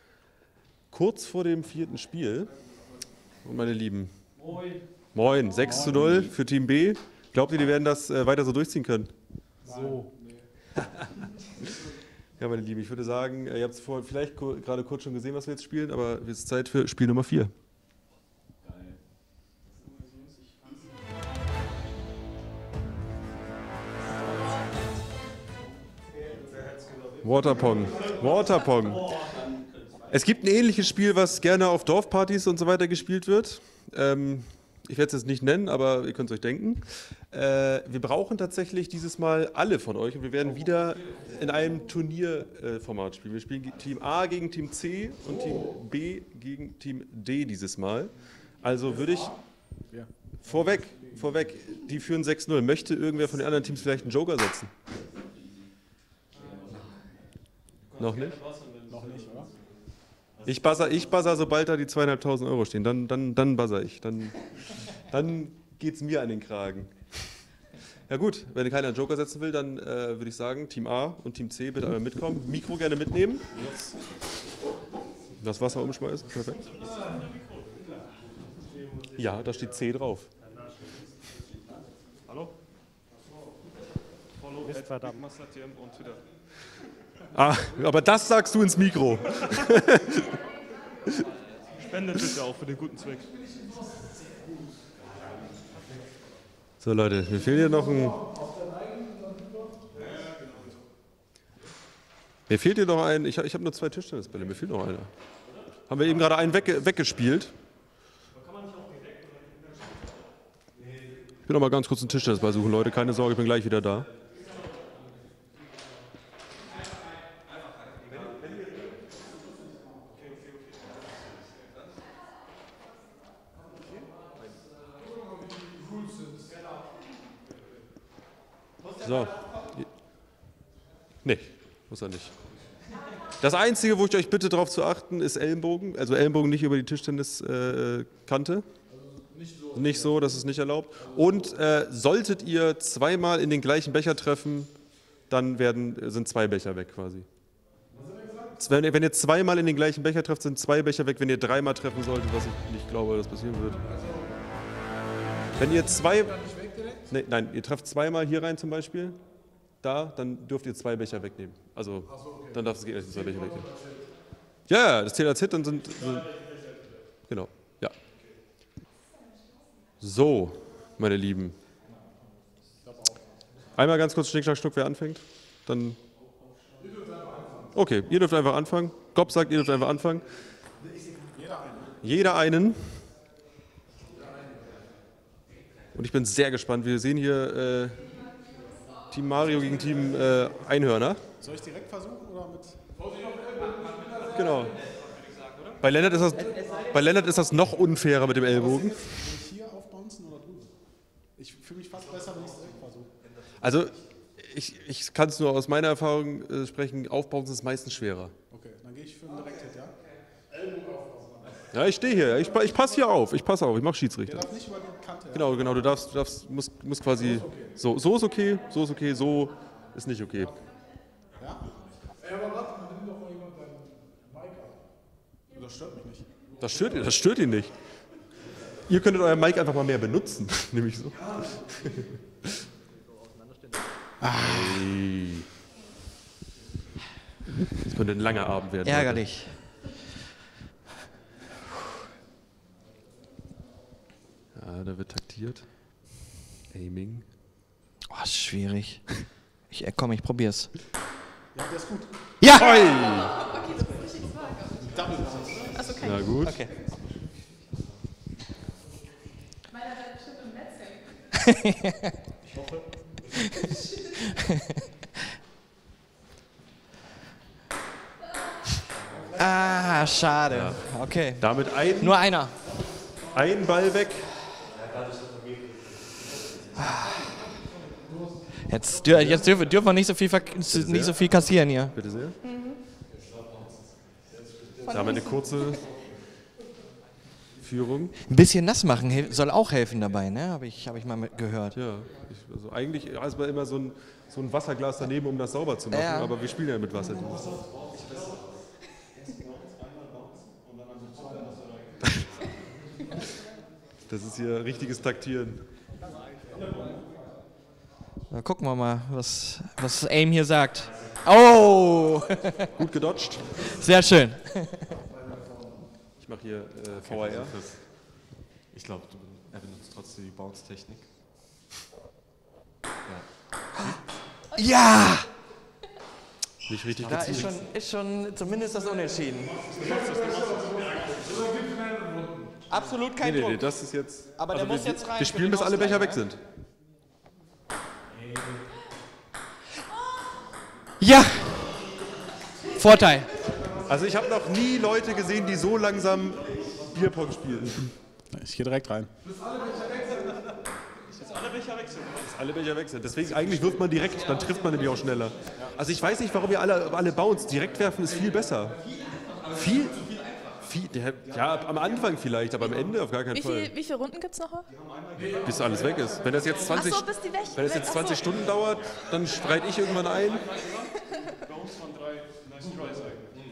kurz vor dem vierten Spiel. Und meine Lieben, Moin, Moin. sechs zu null für Team B. Glaubt ihr, die werden das äh, weiter so durchziehen können? So. Ja, meine Lieben, ich würde sagen, ihr habt es vielleicht gerade kurz schon gesehen, was wir jetzt spielen, aber es ist Zeit für Spiel Nummer vier. Waterpong. Waterpong. Es gibt ein ähnliches Spiel, was gerne auf Dorfpartys und so weiter gespielt wird. Ähm, ich werde es jetzt nicht nennen, aber ihr könnt es euch denken. Äh, wir brauchen tatsächlich dieses Mal alle von euch und wir werden wieder in einem Turnierformat äh, spielen. Wir spielen Team A gegen Team C und Team B gegen Team D dieses Mal. Also würde ich vorweg, vorweg, die führen sechs null. Möchte irgendwer von den anderen Teams vielleicht einen Joker setzen? Noch nicht? Noch nicht, oder? Ich buzzer, ich buzzer, sobald da die zweieinhalbtausend Euro stehen. Dann, dann, dann buzzer ich. Dann, dann geht es mir an den Kragen. Ja gut, wenn keiner einen Joker setzen will, dann äh, würde ich sagen, Team A und Team C bitte einmal mitkommen. Mikro gerne mitnehmen. Das Wasser umschmeißen. Perfekt. Ja, da steht C drauf. Hallo? Follow at Bigmaster.tm und Twitter. Ah, aber das sagst du ins Mikro. Spendet bitte auch für den guten Zweck. So Leute, mir fehlt hier noch ein... Mir fehlt hier noch ein... Ich, ich habe nur zwei Tischtennisbälle, mir fehlt noch einer. Haben wir eben gerade einen wegge weggespielt. Ich will noch mal ganz kurz einen Tischtennisball suchen, Leute. Keine Sorge, ich bin gleich wieder da. So. Nee, muss er nicht. Das Einzige, wo ich euch bitte darauf zu achten, ist Ellenbogen. Also Ellenbogen nicht über die Tischtenniskante. Äh, nicht so. Nicht so, das ist nicht erlaubt. Und äh, solltet ihr zweimal in den gleichen Becher treffen, dann werden, sind zwei Becher weg quasi. Wenn, wenn ihr zweimal in den gleichen Becher trefft, sind zwei Becher weg. Wenn ihr dreimal treffen solltet, was ich nicht glaube, dass passieren wird. Wenn ihr zwei... Nee, nein, ihr trefft zweimal hier rein zum Beispiel, da, dann dürft ihr zwei Becher wegnehmen. Also, dann darf es gleich zwei Becher wegnehmen. Ja, ja, das zählt als Hit, dann sind, sind... Genau, ja. So, meine Lieben. Einmal ganz kurz Schnick, Schnack, Schnuck, wer anfängt. Dann... Okay, ihr dürft einfach anfangen. Gob sagt, ihr dürft einfach anfangen. Jeder einen. Und ich bin sehr gespannt. Wir sehen hier äh, Team Mario gegen Team äh, Einhörner. Soll ich direkt versuchen oder mit... Genau. Bei Lennart ist das, bei Lennart ist das noch unfairer mit dem Ellbogen. Soll ich hier aufbouncen oder drüben? Ich fühle mich fast besser, wenn ich es direkt versuche. Also, ich, ich kann es nur aus meiner Erfahrung äh, sprechen, aufbouncen ist meistens schwerer. Okay, dann gehe ich für einen Direkt-Hit, ja? Ja, ich stehe hier. Ich, ich passe hier auf. Ich passe auf. Ich mache Schiedsrichter. Der darf nicht über die Kante. Genau, genau. Du darfst, du darfst, musst, musst quasi. So, so ist okay, so ist okay, so ist nicht okay. Ja? Ey, aber warte mal, nimm doch mal jemand deinen Mic ab. Das stört mich nicht. Das stört, das stört ihn nicht. Ihr könntet euer Mic einfach mal mehr benutzen, nämlich so. Hey. Das könnte ein langer Abend werden. Ärgerlich. Ja, da wird taktiert. Aiming. Oh, ist schwierig. Ich, komm, ich probier's. Ja, der ist gut. Ja! Okay, das ist richtig stark. Double Bounce. Achso, okay. Na gut. Okay. Meiner wird bestimmt im Netz hängen. Ich hoffe. Ah, schade. Ja. Okay. Damit ein, Nur einer. Ein Ball weg. Jetzt, jetzt dürfen, dürfen wir nicht so, viel, nicht so viel kassieren hier. Bitte sehr. Da haben wir eine kurze Führung. Ein bisschen nass machen soll auch helfen dabei, ne? Habe ich, hab ich mal mit gehört. Ja, ich, also eigentlich ist man immer so ein, so ein Wasserglas daneben, um das sauber zu machen, Ja. aber wir spielen ja mit Wasser. Das ist hier richtiges Taktieren. Na, gucken wir mal, was, was Aim hier sagt. Oh! Gut gedodged. Sehr schön. Ich mache hier äh, V R. Ich glaube, er benutzt trotzdem die Bounce-Technik. Ja. Ja! Nicht richtig Da gezielt. ist schon, ist schon zumindest das Unentschieden. Absolut kein nee, nee, Druck. nee, das ist jetzt. Aber also der muss wir, jetzt rein. Wir für spielen, den bis alle Becher weg Ausgleich, sind. Ja! Vorteil. Also ich habe noch nie Leute gesehen, die so langsam Bierpong spielen. Ich gehe direkt rein. Bis alle Becher weg sind. Bis alle Becher weg sind. Bis alle Becher weg sind. Deswegen eigentlich wirft man direkt, dann trifft man nämlich auch schneller. Also ich weiß nicht, warum ihr alle, alle bounce. Direkt werfen ist viel besser. Viel? viel, der, ja, am Anfang vielleicht, aber am Ende auf gar keinen Wie, Fall. viel, wie viele Runden gibt es noch? Bis alles weg ist. Wenn das jetzt zwanzig, Ach so, bis die weg- wenn das weg- jetzt ach so. zwanzig Stunden dauert, dann streite ich irgendwann ein. Bei uns von drei nice tries eigentlich.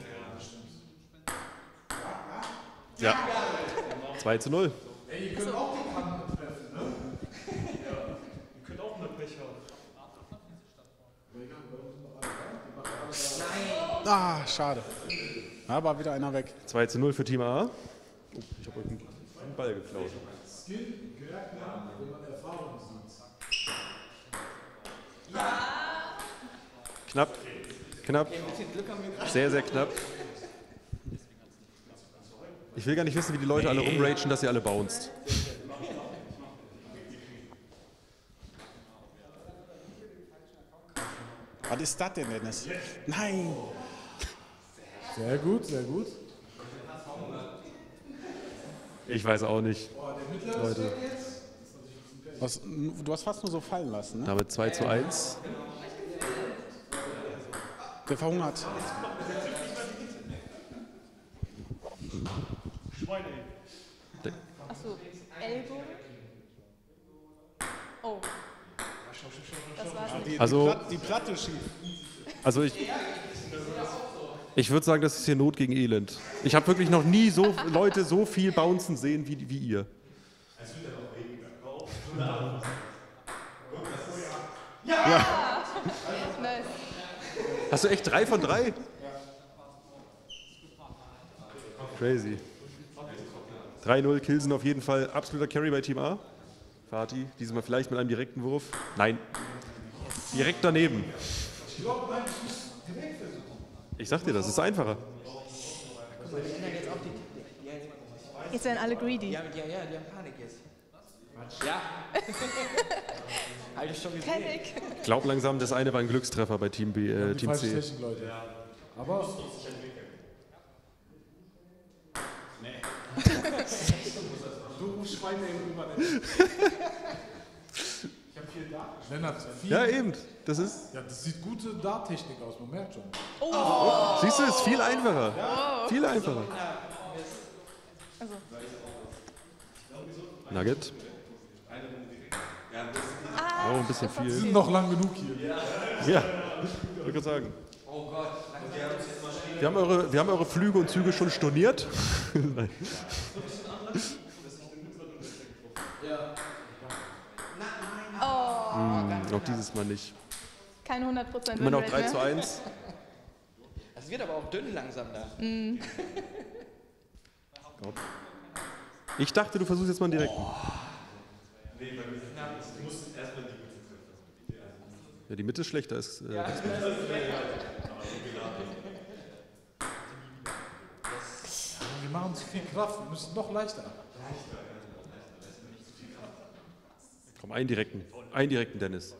Ja. zwei zu null. Ey, ihr könnt auch die Kanten treffen, ne? Ihr könnt auch mal Pech haben. Ah, schade. Ja, war wieder einer weg. zwei zu null für Team A. Oh, ich habe einen Ball geklaut. Skill, gemerkt haben, wenn man Erfahrung sieht. Knapp. Knapp. Sehr, sehr knapp. Ich will gar nicht wissen, wie die Leute alle rumragen, dass ihr alle bounced. Was ist das denn, Dennis? Nein! Sehr gut, sehr gut. Ich weiß auch nicht. Leute. Was, du hast fast nur so fallen lassen, ne? Damit zwei zu eins. Der verhungert. Schweine. Achso, Ellbogen. Oh. Das war's nicht. Die, Also- die, Platte, die Platte schief. Also ich, ich würde sagen, das ist hier Not gegen Elend. Ich habe wirklich noch nie so Leute so viel bouncen sehen wie, wie ihr. Ja! Nice. Hast du echt drei von drei? Crazy. drei null, Kilsen auf jeden Fall. Absoluter Carry bei Team A. Fatih, diesmal vielleicht mit einem direkten Wurf. Nein. Direkt daneben. Ich sag dir, das ist einfacher. Jetzt werden alle greedy. Ja, ja, ja, die haben Panik jetzt. Ja. Hab ich schon gesehen. Panik. Ich glaube langsam, das eine war ein Glückstreffer bei Team B, äh, Die Team falsche C. Technik, Leute. Aber. Du Schweine über Ich hab viel da. Lennart, viel. Ja, eben. Das ist. Ja, das sieht gute Darttechnik aus, man merkt schon. Oh. Siehst du, ist viel einfacher. Oh. Viel einfacher. Also. Nugget. Oh, ein bisschen Wir viel. sind noch lang genug hier. Ja, ich würde sagen. Oh Gott. Wir haben, eure, wir haben eure Flüge und Züge schon storniert. Nein. Oh. Hm, auch dieses Mal nicht. Keine hundert Prozent Immer noch Winrate drei mehr. zu eins. Das wird aber auch dünn langsam da. Mm. Ich dachte, du versuchst jetzt mal einen direkten. Ja, die Mitte ist schlechter. Ist, äh, Ja, wir machen zu viel Kraft, wir müssen noch leichter. Komm, einen direkten. Einen direkten, Dennis.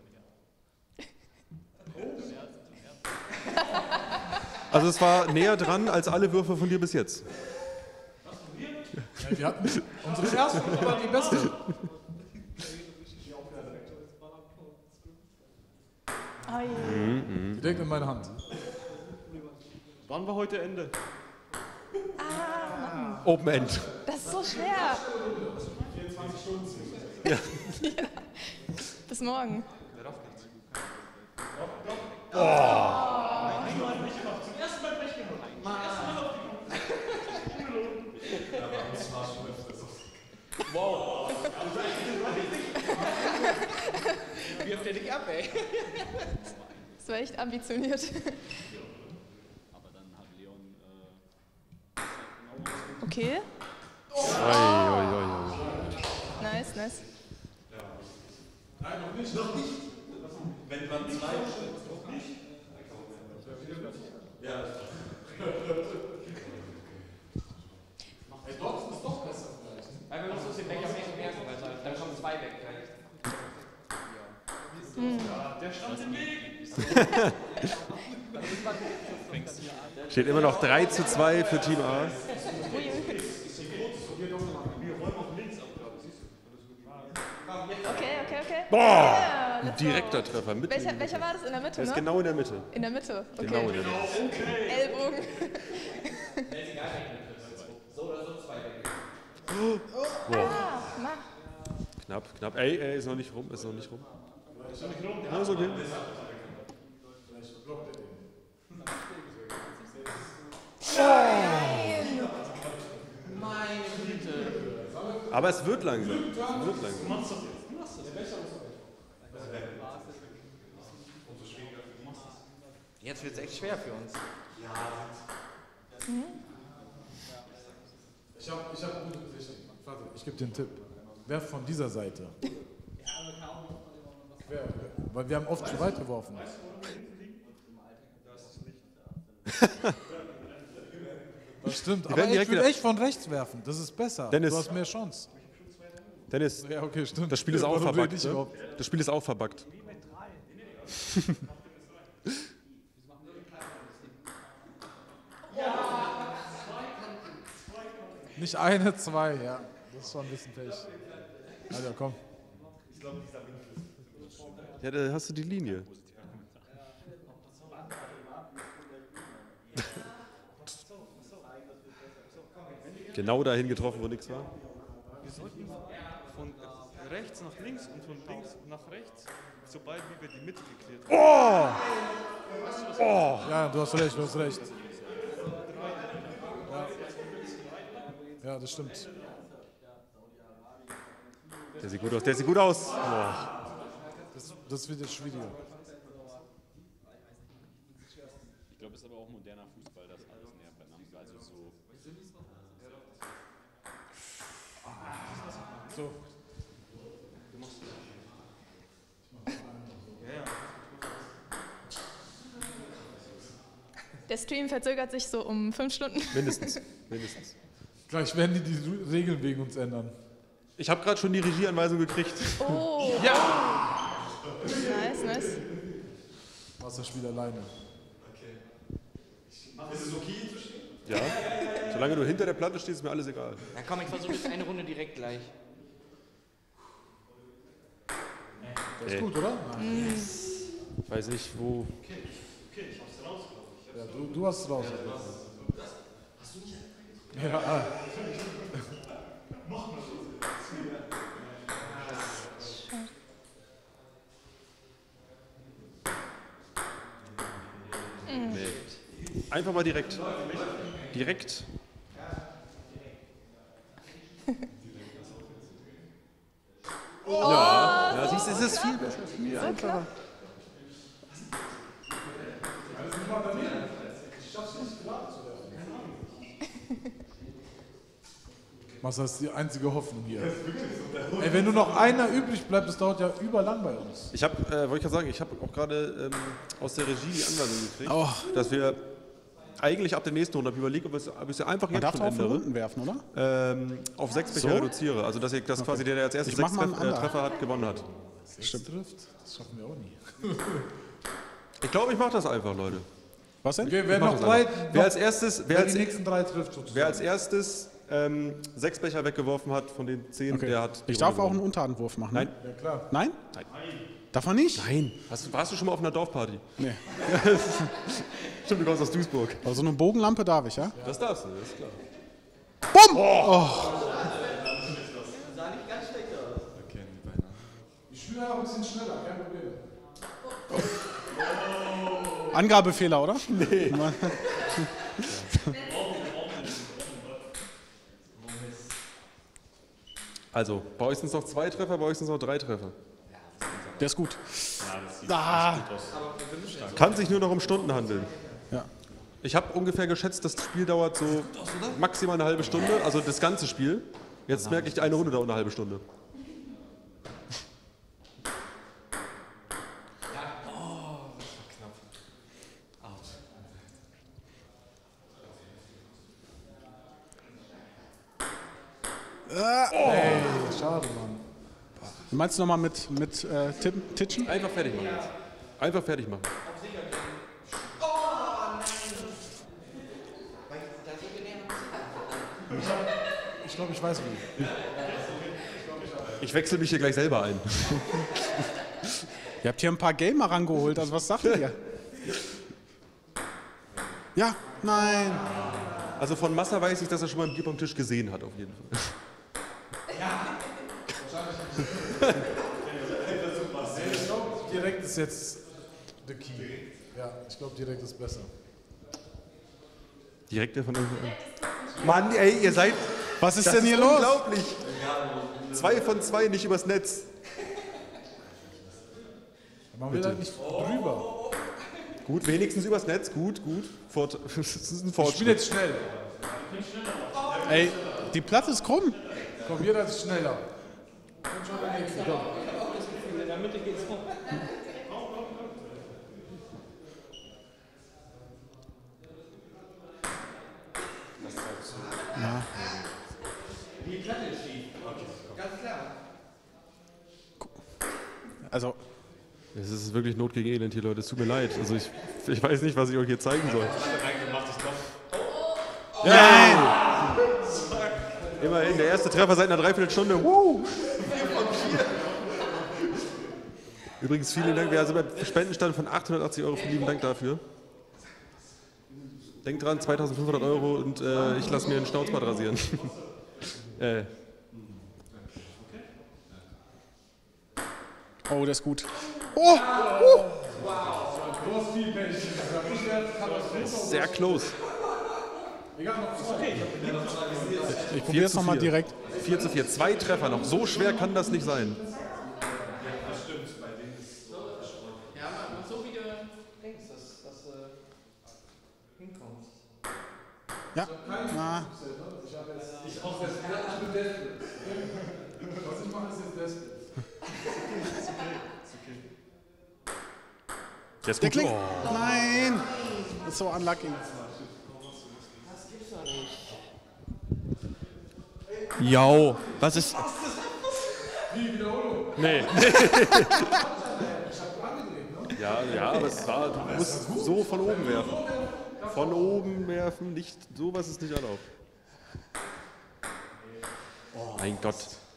Also es war näher dran als alle Würfe von dir bis jetzt. Ja, wir hatten unsere erste war die beste. Ai. Mhm, Direkt in meine Hand. Wann war heute Ende? Ah, Mann. Open End. Das ist so schwer. Ja. Ja. Bis morgen. Wow. Wirft der dich ab, ey. Das war echt ambitioniert. Okay. Oi, oi, oi, oi. Nice, nice. Nein, noch nicht. Noch nicht. Wenn man zwei noch nicht. Ja. Ey, dort ist es doch besser vielleicht. Weil wir müssen uns den Becher mehr merken, weil dann kommen zwei weg. Hm. Der stand im Weg. Steht immer noch drei zu zwei für Team A. Okay, okay, okay. Boah! Ja, Ein let's go. direkter Treffer. Mitten in Welcher, die welcher Mitte. war das? In der Mitte, Der ne? ist genau in der Mitte. In der Mitte, okay. Genau in der Mitte. Ellbogen. Wow. Knapp, knapp. Ey, ey, ist noch nicht rum, ist noch nicht rum. Ist noch nicht rum? Ja, ist okay. Nein! Meine Güte. Aber es wird langsam. Es wird langsam. Du machst das jetzt. Du machst das. Jetzt wird es echt schwer für uns. Mhm. Ich habe ich hab gute Technik. Warte, ich gebe dir einen Tipp. Werf von dieser Seite. Wer, weil wir haben oft zu weit geworfen. Das stimmt, Die aber werden ich direkt will wieder- echt von rechts werfen. Das ist besser. Dennis. Du hast mehr Chance. Dennis, Ja, okay, stimmt. das Spiel ist auch Warum verbuggt. rede ich Ne? überhaupt? Das Spiel ist auch verbuggt. Nicht eine, zwei, ja. Das ist schon ein bisschen Pech. Alter, komm. Ja, da hast du die Linie. Genau dahin getroffen, wo nichts war. Wir sollten von rechts nach links und von links nach rechts, sobald wir die Mitte geklärt haben. Oh! Weißt du, was Oh! Ja, du hast recht, du hast recht. Ja, ja das stimmt. Der sieht gut aus, der sieht gut aus. Oh. Das, das wird jetzt schwieriger. Ich glaube, es ist aber auch moderner Fußball, das alles näher beieinander. Also so. So. Der Stream verzögert sich so um fünf Stunden. Mindestens. Mindestens. Gleich werden die die Regeln wegen uns ändern. Ich habe gerade schon die Regieanweisung gekriegt. Oh! Ja! Nice, nice. Wasserspiel alleine. Ist es okay zu stehen? Ja. Solange du hinter der Platte stehst, ist mir alles egal. Ja komm, ich versuche jetzt eine Runde direkt gleich. Das ist Ey. gut, oder? Mhm. Ich weiß nicht, wo. Okay, okay, ich hab's raus, glaube ich. Ja, du, du hast es raus. Hast du nicht? Ja, ah. Mach mal so. Nee. Einfach mal direkt. Direkt. Oh, Ja, ja so siehst du, es ist knapp. viel besser, viel So einfacher. knapp. Massa ist die einzige Hoffnung hier. Ey, wenn nur noch einer übrig bleibt, das dauert ja überlang bei uns. Ich habe, äh, wollte ich gerade sagen, ich habe auch gerade ähm, aus der Regie die Anweisung gekriegt, Oh. dass wir eigentlich ab der nächsten Runde, habe ich überlegt, ob ich es- ob ich es einfach Man jetzt darf schon auch von ändere, unten werfen, oder? ähm, auf sechs Becher So? reduziere. Also dass, ich, dass Okay. quasi der, der als erstes Ich mach sechs mal einen Treff, äh, anderen. Treffer hat, gewonnen hat. Stimmt. Trifft, das schaffen wir auch nie. Ich glaube, ich mache das einfach, Leute. Was denn? Okay, wer Ich mach noch das drei, einfach. noch, Wer als erstes, wer wer als, die nächsten drei trifft, sozusagen. wer als erstes ähm, sechs Becher weggeworfen hat von den zehn, Okay. der hat. die Ich darf Runde auch einen gewonnen. Unterhandwurf machen. Nein. Ne? Ja, klar. Nein? Nein. Darf man nicht? Nein. Hast, du- warst du schon mal auf einer Dorfparty? Nee. Stimmt, du kommst aus Duisburg. Aber so eine Bogenlampe darf ich, ja? Das darfst du, das ist klar. Bumm! Oh. Ich spiele aber ein bisschen schneller, kein Problem. Angabefehler, oder? Nee. Also, bei euch sind es noch zwei Treffer, bei euch sind es noch drei Treffer. Der ist gut. Ja, das sieht Ah. gut aus. Kann sich nur noch um Stunden handeln. Ja. Ich habe ungefähr geschätzt, das Spiel dauert so maximal eine halbe Stunde, also das ganze Spiel. Jetzt merke ich, eine Runde dauert eine halbe Stunde. Ey, schade, Mann. Du meinst nochmal mit, mit äh, Tim- Titschen? Einfach fertig machen jetzt. Einfach fertig machen. Ich glaube, ich weiß wie. Ich wechsle mich hier gleich selber ein. Ihr habt hier ein paar Gamer rangeholt, also was sagt ihr? Ja, nein. Also von Massa weiß ich, dass er schon mal einen Bierpong-Tisch gesehen hat, auf jeden Fall. Ich glaube, direkt ist jetzt the key. Ja, ich glaube, direkt ist besser. Direkt von unten. Mann, ey, ihr seid. Was ist das denn hier ist los? Unglaublich. Zwei von zwei nicht übers Netz. Man will halt nicht drüber. Gut, wenigstens übers Netz. Gut, gut. Fort, das ist ein Fortschritt. Ich spiele jetzt schnell. Ey, die Platte ist krumm. Komm, jeder ist schneller. Komm schon der nächste, komm. In der Mitte geht's hoch. Ja. Die Platte ist schief. Ganz klar. Also. Es ist wirklich Not gegen Elend hier, Leute. Es tut mir leid. Also ich, ich weiß nicht, was ich euch hier zeigen soll. Ja! Immerhin, der erste Treffer seit einer Dreiviertelstunde. Woo! Übrigens, vielen Dank. Wir sind beim Spendenstand von achthundertachtzig Euro. Vielen lieben Dank dafür. Denkt dran, zweitausendfünfhundert Euro und äh, ich lasse mir einen Schnauzbart rasieren. äh. Oh, das ist gut. Oh! Sehr close. Ich probiere es nochmal direkt. vier zu vier, zwei Treffer noch. So schwer kann das nicht sein. Ja, so wie du denkst, dass das hinkommt. Ja. Na. Ich auch das. Ich bin desperate. Was ich mache, ist jetzt desperate. Der ist Der gut. klingt. Oh. Nein! Das ist so unlucky. Das gibt's doch nicht. Jo, was ist. Wie Wiederholung? Nee. ja, ja, aber es war, du musst so von oben werfen. Von oben werfen, nicht, sowas ist nicht erlaubt. Oh, mein Gott.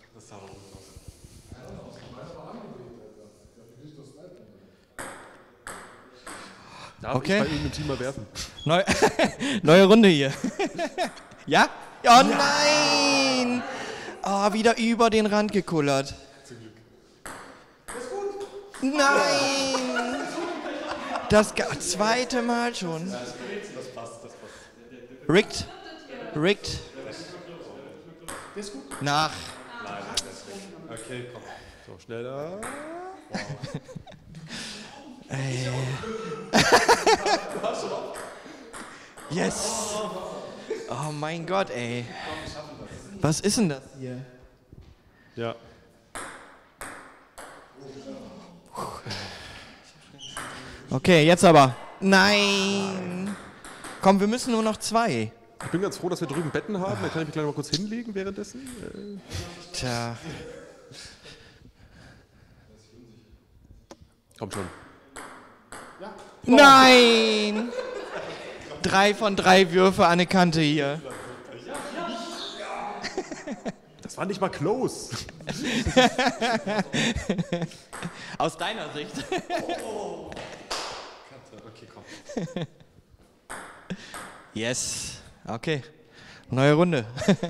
Darf Okay. ich bei irgendeinem Team mal werfen? Neu Neue Runde hier. Ja? Oh nein! Oh, wieder über den Rand gekullert. Nein! Das ga- zweite Mal schon. Das passt, das passt. Rigged? Rigged? Nach. Okay, komm. So, schneller. Ey. Yes! Oh mein Gott, ey. Was ist denn das hier? Ja. Okay, jetzt aber. Nein! Komm, wir müssen nur noch zwei. Ich bin ganz froh, dass wir drüben Betten haben. Da kann ich mich gleich mal kurz hinlegen währenddessen. Äh. Tja. Komm schon. Nein! Drei von drei Würfe an eine Kante hier. Das war nicht mal close. Aus deiner Sicht. Oh. Okay, komm. Yes. Okay. Neue Runde.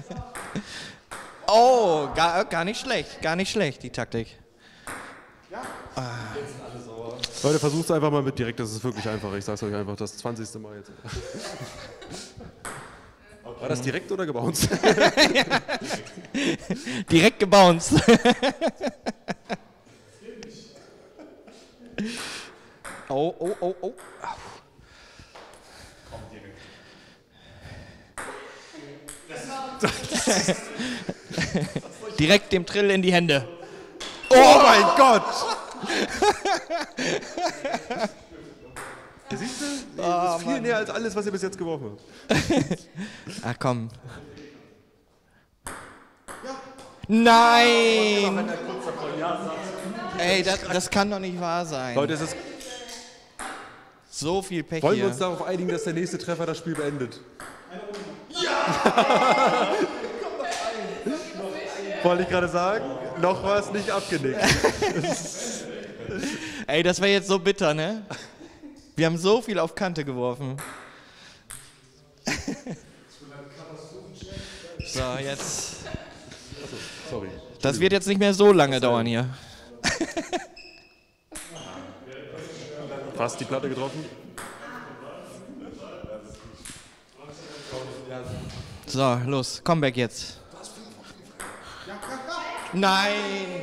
Oh, gar, gar nicht schlecht. Gar nicht schlecht, die Taktik. Ah. Leute, versucht es einfach mal mit direkt, das ist wirklich einfach. Ich sag's euch einfach, das zwanzigste Mal jetzt. War das direkt oder gebounced? Direkt gebounced. Oh, oh, oh, oh. Komm, direkt. Direkt dem Trill in die Hände. Oh, oh mein Gott! Siehst du? Nee, das ist viel näher als alles, was ihr bis jetzt geworfen habt. Ach komm. Nein! Ey, das, das kann doch nicht wahr sein. Leute, es ist. So viel Pech Wollen hier. wir uns darauf einigen, dass der nächste Treffer das Spiel beendet? Ja! Wollte ich gerade sagen, noch war es nicht abgenickt. Ey, das wäre jetzt so bitter, ne? Wir haben so viel auf Kante geworfen. So, jetzt. Achso, sorry. Das wird jetzt nicht mehr so lange dauern hier. Fast die Platte getroffen. So, los, Comeback jetzt. Nein!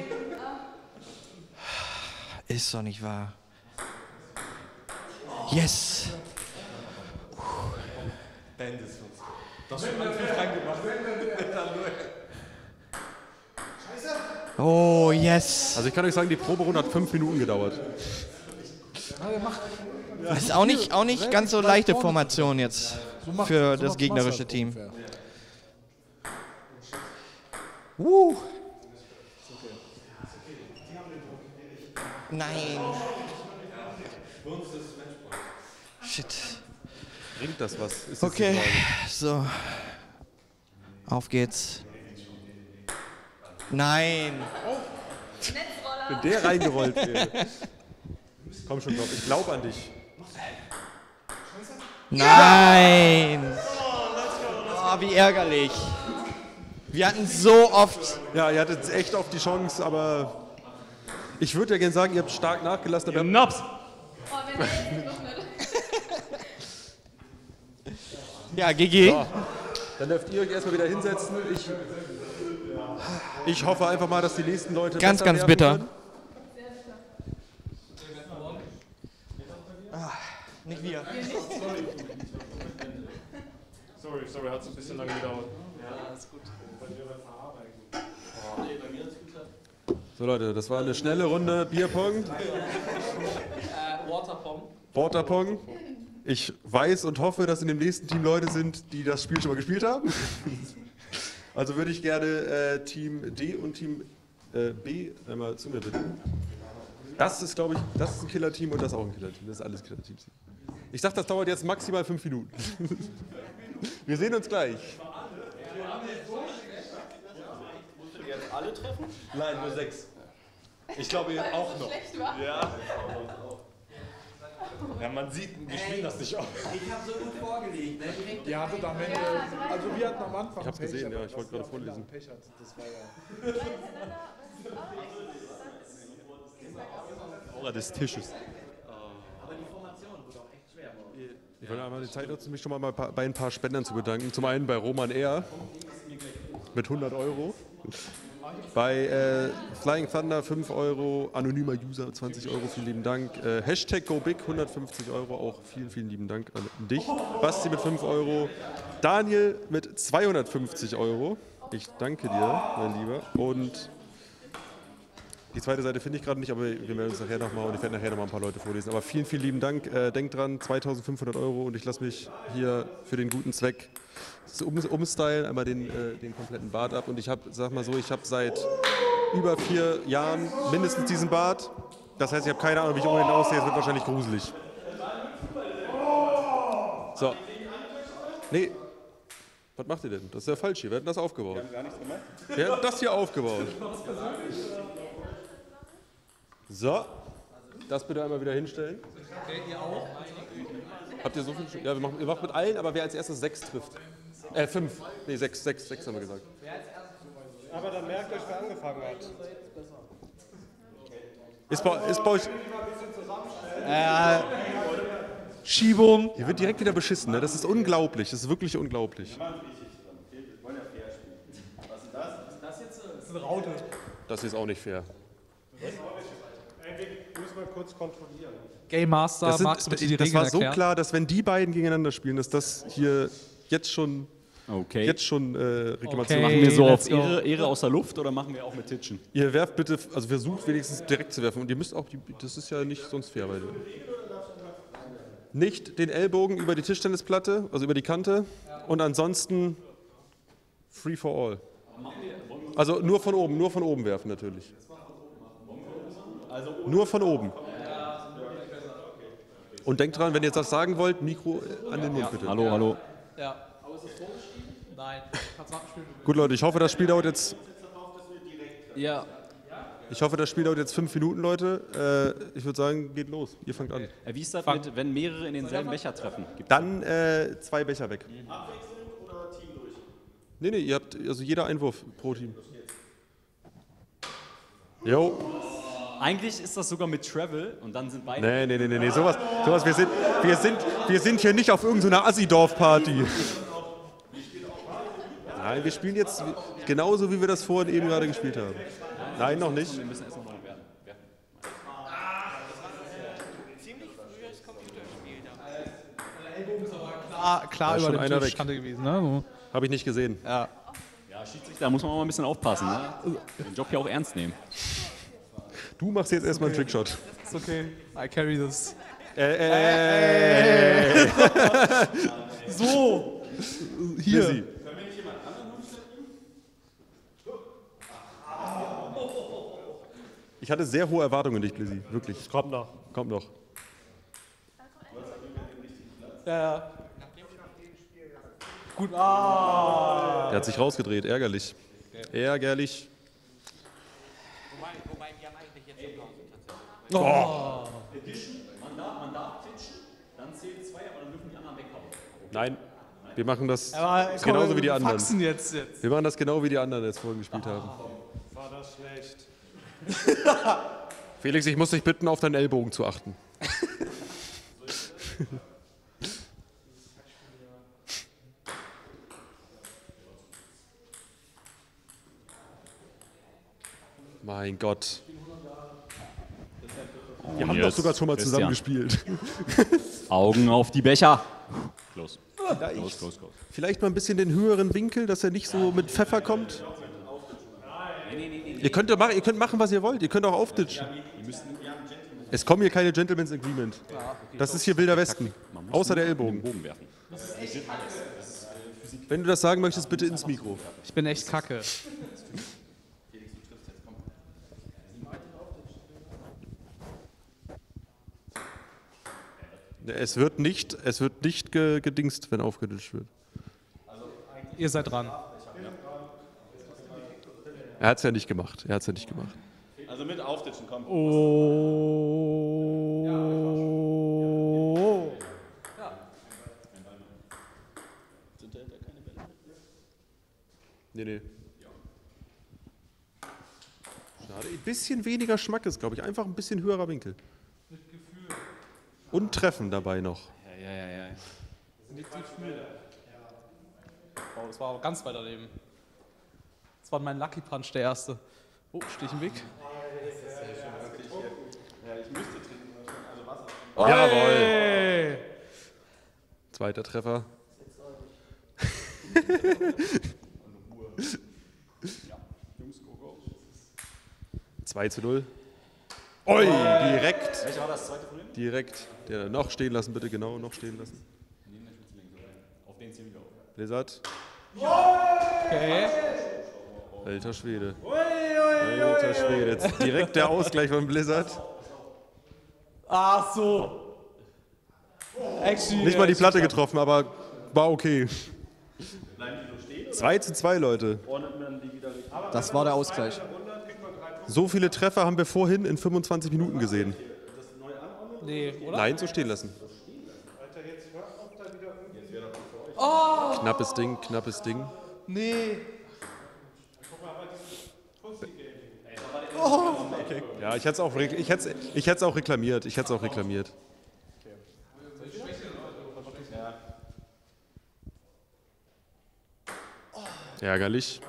Ist doch nicht wahr. Yes! Das schon alles nicht reingemacht. Oh, yes! Also ich kann euch sagen, die Proberunde hat fünf Minuten gedauert. Das ist auch nicht, auch nicht ganz so leichte Formation jetzt für das gegnerische Team. Uh. Nein. Shit. Bringt das was? Ist jetzt Okay, die Frage. so. Auf geht's. Nein. Wenn der reingerollt wäre. Komm schon, Bob, ich glaube an dich. Nein. Oh, wie ärgerlich. Wir hatten so oft... Ja, ihr hattet echt oft die Chance, aber ich würde ja gerne sagen, ihr habt stark nachgelassen. Aber Naps! Ja, G G. So, dann dürft ihr euch erstmal wieder hinsetzen. Ich, ich hoffe einfach mal, dass die nächsten Leute Ganz, besser ganz werfen bitter. können. Ah, nicht wir. Sorry, sorry, hat es ein bisschen lange gedauert. Ja, alles gut. So Leute, das war eine schnelle Runde Bierpong. Äh, Waterpong. Waterpong. Ich weiß und hoffe, dass in dem nächsten Team Leute sind, die das Spiel schon mal gespielt haben. Also würde ich gerne äh, Team D und Team äh, B einmal zu mir bitten. Das ist, glaube ich, das ist ein Killer-Team und das ist auch ein Killer-Team. Das ist alles Killer-Teams. Ich sag, das dauert jetzt maximal fünf Minuten. Wir sehen uns gleich. Musst du jetzt alle treffen? Nein, nur sechs. Ich glaube ihr auch noch. Ja. Ja, man sieht, wir spielen das nicht auf. Ich habe so gut vorgelegt, ne? Direkt Ihr hattet am Ende, also wir hatten am Anfang Ich hab's Pech, gesehen, aber ja, ich wollte was ihr gerade am vorlesen. Ende Pech hattet, das war ja... Aura des Tisches. Aber die Formation wurde auch echt schwer. Ich wollte einmal die Zeit nutzen, mich schon mal bei ein paar Spendern zu bedanken. Zum einen bei Roman R. mit hundert Euro. Bei äh, Flying Thunder fünf Euro, anonymer User zwanzig Euro, vielen lieben Dank. Äh, Hashtag GoBig hundertfünfzig Euro, auch vielen, vielen lieben Dank an dich. Basti mit fünf Euro, Daniel mit zweihundertfünfzig Euro. Ich danke dir, mein Lieber. Und die zweite Seite finde ich gerade nicht, aber wir melden uns nachher nochmal und ich werde nachher nochmal ein paar Leute vorlesen. Aber vielen, vielen lieben Dank. Äh, denkt dran, zweitausendfünfhundert Euro und ich lasse mich hier für den guten Zweck um, umstylen, einmal den, äh, den kompletten Bart ab. Und ich habe, sag mal so, ich habe seit über vier Jahren mindestens diesen Bart. Das heißt, ich habe keine Ahnung, wie ich ohne ihn aussehe. Es wird wahrscheinlich gruselig. So. Nee. Was macht ihr denn? Das ist ja falsch hier. Wir hatten das aufgebaut. Wir haben gar nichts gemacht. Wir haben das hier aufgebaut. So, das bitte einmal wieder hinstellen. Okay, ihr auch? Habt ihr so viel? Ja, wir machen, wir machen mit allen, aber wer als erstes sechs trifft. Äh, fünf. Nee, sechs, sechs, sechs haben wir gesagt. Aber dann merkt euch, wer angefangen hat. Ist bei, ist bei euch. Äh, Schiebung. Hier wird direkt wieder beschissen, ne? Das ist unglaublich. Das ist wirklich unglaublich. Was ist das? Was ist das jetzt? Das ist eine Raute. Das hier ist auch nicht fair. Ich muss mal kurz kontrollieren. Game Master, Das, sind, magst du bitte die das Regeln war so erklären? klar, dass wenn die beiden gegeneinander spielen, dass das hier jetzt schon, Okay. jetzt schon äh, Reklamation Okay. Machen wir so let's auf go. Ehre, Ehre aus der Luft oder machen wir auch mit Titschen? Ihr werft bitte, also versucht wenigstens direkt zu werfen und ihr müsst auch, die, das ist ja nicht sonst fair bei dir. Nicht den Ellbogen über die Tischtennisplatte, also über die Kante und ansonsten free for all. Also nur von oben, nur von oben werfen natürlich. Nur von oben. Und denkt dran, wenn ihr jetzt das sagen wollt, Mikro an den Mund bitte. Hallo, hallo. Ja. Aber ist das vorgeschrieben? Nein. Kannst nachspielen. Gut Leute, ich hoffe, das Spiel dauert jetzt. Ja. Ich hoffe, das Spiel dauert jetzt fünf Minuten, Leute. Äh, ich würde sagen, geht los. Ihr fangt an. Äh, Wie ist das, mit, wenn mehrere in denselben Becher treffen? Gibt's Dann äh, zwei Becher weg. Abwechselnd oder Team durch? Nee, nee, ihr habt also jeder Einwurf pro Team. Jo. Eigentlich ist das sogar mit Travel und dann sind beide... Nee, nee, nee, nee, nee. sowas, sowas wir, sind, wir, sind, wir sind hier nicht auf irgendeiner Assi-Dorf-Party. Nein, wir spielen jetzt genauso, wie wir das vorhin eben gerade gespielt haben. Nein, noch nicht. Wir müssen erst noch mal werden. Klar, klar Da ist über schon dem einer Tisch weg. Kante gewesen, ne? So. Habe ich nicht gesehen. Ja. Ja, Schiedsrichter, da muss man auch mal ein bisschen aufpassen. Ne? Den Job hier auch ernst nehmen. Du machst jetzt erstmal einen okay. Trickshot. Ist okay. I carry this. Äh, äh, äh. So. Hier. Lizzie. Ich hatte sehr hohe Erwartungen an dich, Blizzy. Wirklich. Kommt noch. Kommt noch. Ja, ja. Gut. Ah. Er hat sich rausgedreht. Ärgerlich. Ärgerlich. Oh. Oh. Man darf, man darf pitchen, dann zählen zwei, aber dann dürfen die anderen weghauen. Nein, wir machen das Aber, komm, genauso wie die wir anderen. faxen jetzt, jetzt. Wir machen das genau wie die anderen jetzt vorhin gespielt haben. War das schlecht? Felix, ich muss dich bitten, auf deinen Ellbogen zu achten. Mein Gott. Wir haben doch sogar schon mal zusammen gespielt. Augen auf die Becher. Los. Ja, Los, los, los. Vielleicht mal ein bisschen den höheren Winkel, dass er nicht so mit Pfeffer kommt. Ihr könnt, ja machen, ihr könnt machen, was ihr wollt. Ihr könnt auch aufditschen. Es kommen hier keine Gentleman's Agreement. Das ist hier Wilder Westen. Außer der Ellbogen. Wenn du das sagen möchtest, bitte ins Mikro. Ich bin echt kacke. Es wird nicht, es wird nicht ge gedingst, wenn aufgeditscht wird. Ihr seid dran. Er hat es ja nicht gemacht. Er hat es ja nicht gemacht. Also mit Aufditschen, komm. Oh. Ja. Sind dahinter keine Bälle? Nee, nee. Schade. Ein bisschen weniger Schmackes, glaube ich. Einfach ein bisschen höherer Winkel. Und Treffen dabei noch. Ja, ja, ja, ja. Mit Gefühl. Oh, das war aber ganz weit daneben. Das war mein Lucky Punch, der erste. Oh, stehe ich im Weg? Ja, ich müsste trinken. Also Wasser. Oh, jawohl. Zweiter Treffer. zwei zu null. Oi, direkt. Welcher war das zweite von hinten? Direkt. Der noch stehen lassen, bitte, genau, noch stehen lassen. Auf den zählen wir auf. Blizzard. Okay. Alter Schwede. Alter Schwede. Jetzt direkt der Ausgleich von Blizzard. Ach so. Actually, Nicht mal die Platte getroffen, aber war okay. zwei zu zwei, Leute. Das war der Ausgleich. So viele Treffer haben wir vorhin in fünfundzwanzig Minuten gesehen. Nee, oder? Nein, so stehen lassen. Oh! Knappes Ding, knappes Ding. Nee. Oh, okay. Ja, ich hätte es auch, ich hätte, ich hätte es auch reklamiert. Ich hätte es auch reklamiert. Ärgerlich.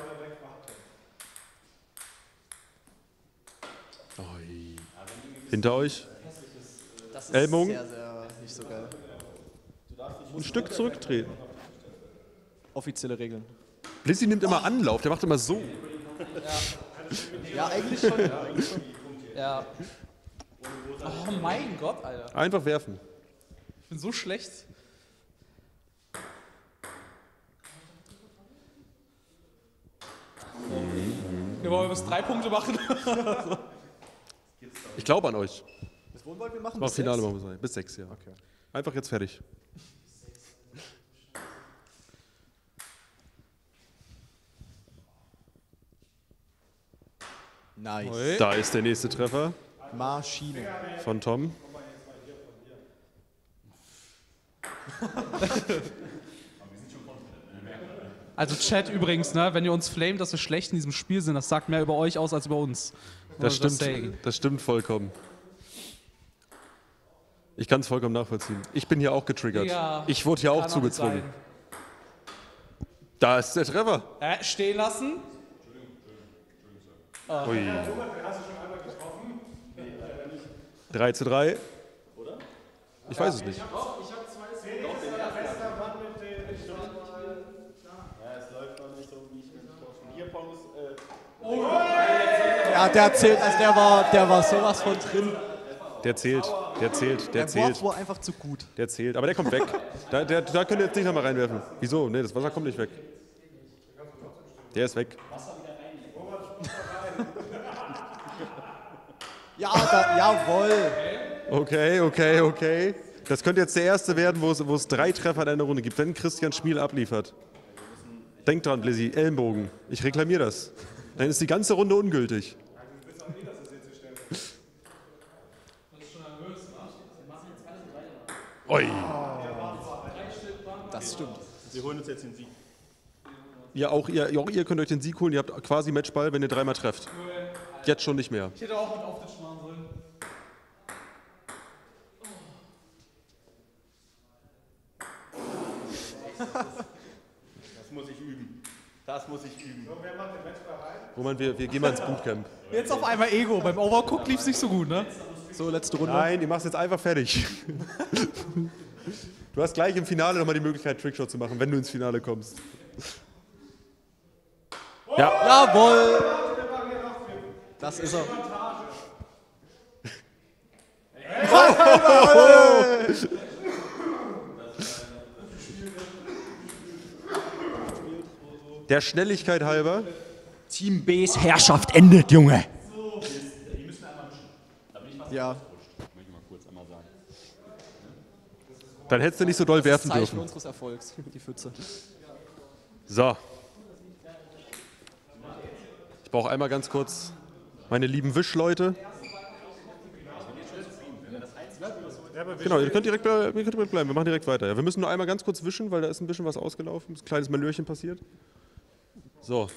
Oi. Hinter euch. Das ist Ellbogen. sehr, sehr nicht so geil. Ein Stück zurücktreten. Offizielle Regeln. Blizzy nimmt immer Anlauf, der macht immer so. Ja, ja eigentlich schon. Ja, eigentlich schon. Ja. Oh mein Gott, Alter. Einfach werfen. Ich bin so schlecht. Wir wollen bis drei Punkte machen. Ich glaube an euch. Bis wohin wollten wir machen? Das Bis Finale sechs? machen wir sein. Bis sechs, ja. Okay. Einfach jetzt fertig. Nice. Da ist der nächste Treffer. Maschine. Von Tom. Also Chat übrigens, ne, wenn ihr uns flamet, dass wir schlecht in diesem Spiel sind, das sagt mehr über euch aus als über uns. Das Just stimmt, saying. das stimmt vollkommen. Ich kann es vollkommen nachvollziehen. Ich bin hier auch getriggert. Ja, ich wurde hier auch kann auch zugezwungen. sein. Da ist der Treffer. Äh, stehen lassen. Ah. Ui. drei zu drei. Ich weiß es nicht. Ja, der zählt, also der war, der war sowas von drin. Der zählt, der zählt, der, Der zählt. Wort war einfach zu gut. Der zählt, aber der kommt weg. Da, der, da könnt ihr jetzt nicht nochmal reinwerfen. Wieso? Nee, das Wasser kommt nicht weg. Der ist weg. Ja, da, jawohl. Okay, okay, okay. Das könnte jetzt der erste werden, wo es, wo es drei Treffer in einer Runde gibt, wenn Christian Schmiel abliefert. Denkt dran, Blizzy, Ellenbogen. Ich reklamiere das. Dann ist die ganze Runde ungültig. Oi. Das stimmt. Wir holen uns jetzt den Sieg. Ja, auch ihr, auch ihr könnt euch den Sieg holen. Ihr habt quasi Matchball, wenn ihr dreimal trefft. Jetzt schon nicht mehr. Ich hätte auch mit Auftritt machen sollen. Das muss ich üben. Das muss ich üben. So, wer macht den Matchball rein? Roman, wir, wir gehen mal ins Bootcamp. Jetzt auf einmal Ego. Beim Overcook lief es nicht so gut, ne? So, letzte Runde. Nein, ihr macht es jetzt einfach fertig. Du hast gleich im Finale nochmal die Möglichkeit, Trickshot zu machen, wenn du ins Finale kommst. Ja. Jawohl! Das ist er. Der Schnelligkeit halber. Team B's Herrschaft endet, Junge. Ja. Dann hättest du nicht so doll werfen Zeichen dürfen. unseres Erfolgs, die Pfütze. So. Ich brauche einmal ganz kurz meine lieben Wischleute. Genau, ihr könnt direkt, ihr könnt direkt bleiben, wir machen direkt weiter. Ja, wir müssen nur einmal ganz kurz wischen, weil da ist ein bisschen was ausgelaufen, ein kleines Malörchen passiert. So.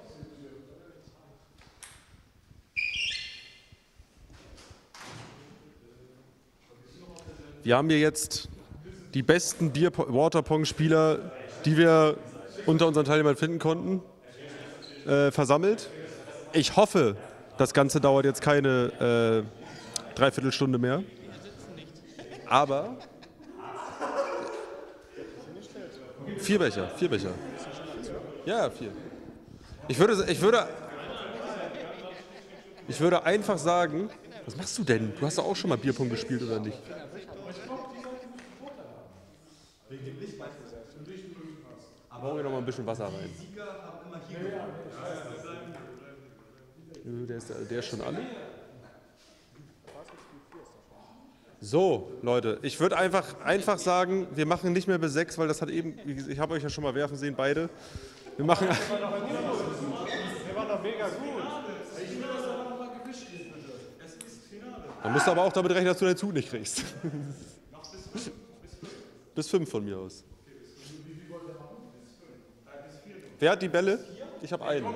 Wir haben hier jetzt die besten Waterpong-Spieler, die wir unter unseren Teilnehmern finden konnten, äh, versammelt. Ich hoffe, das Ganze dauert jetzt keine äh, Dreiviertelstunde mehr. Aber vier Becher, vier Becher. Ja, vier. Ich würde, ich würde, ich würde einfach sagen, was machst du denn? Du hast doch auch schon mal Bierpong gespielt, oder nicht? Brauchen wir noch mal ein bisschen Wasser rein. Der ist, der ist schon alle. So, Leute, ich würde einfach, einfach sagen, wir machen nicht mehr bis sechs, weil das hat eben, ich habe euch ja schon mal werfen sehen, beide. Wir machen. Der war doch mega gut. Dann musst du aber auch damit rechnen, dass du deinen Zug nicht kriegst. Bis fünf von mir aus. Wer hat die Bälle? Ich habe einen.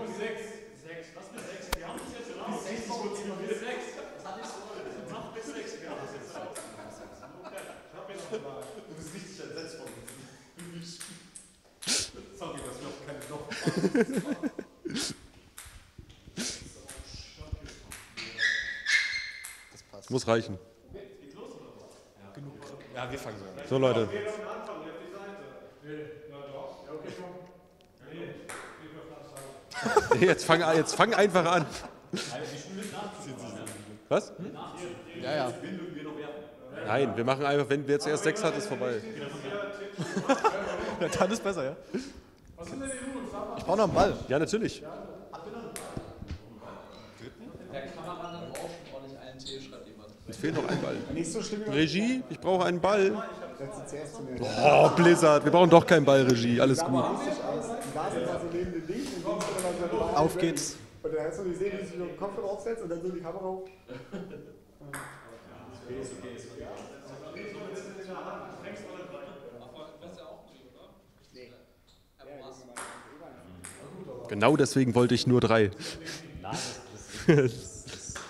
Das muss reichen. Ja, wir fangen so an. So, Leute. Jetzt fang, jetzt fang einfach an. Was? Ja, ja. Nein, wir machen einfach, wenn wer zuerst sechs hat, ist vorbei. Ja, dann ist besser, ja. Ich brauche noch einen Ball. Ja, natürlich. Der Kameramann braucht auch nicht einen Tee, schreibt jemand. Es fehlt noch ein Ball. Nicht so schlimm. Regie, ich brauche einen Ball. Oh, Blizzard, wir brauchen doch keinen Ball, Regie, alles gut. Auf geht's. Und dann hast du die Serie, wie sich den Kopf draufsetzt und dann so die Kamera hoch. Genau deswegen wollte ich nur drei.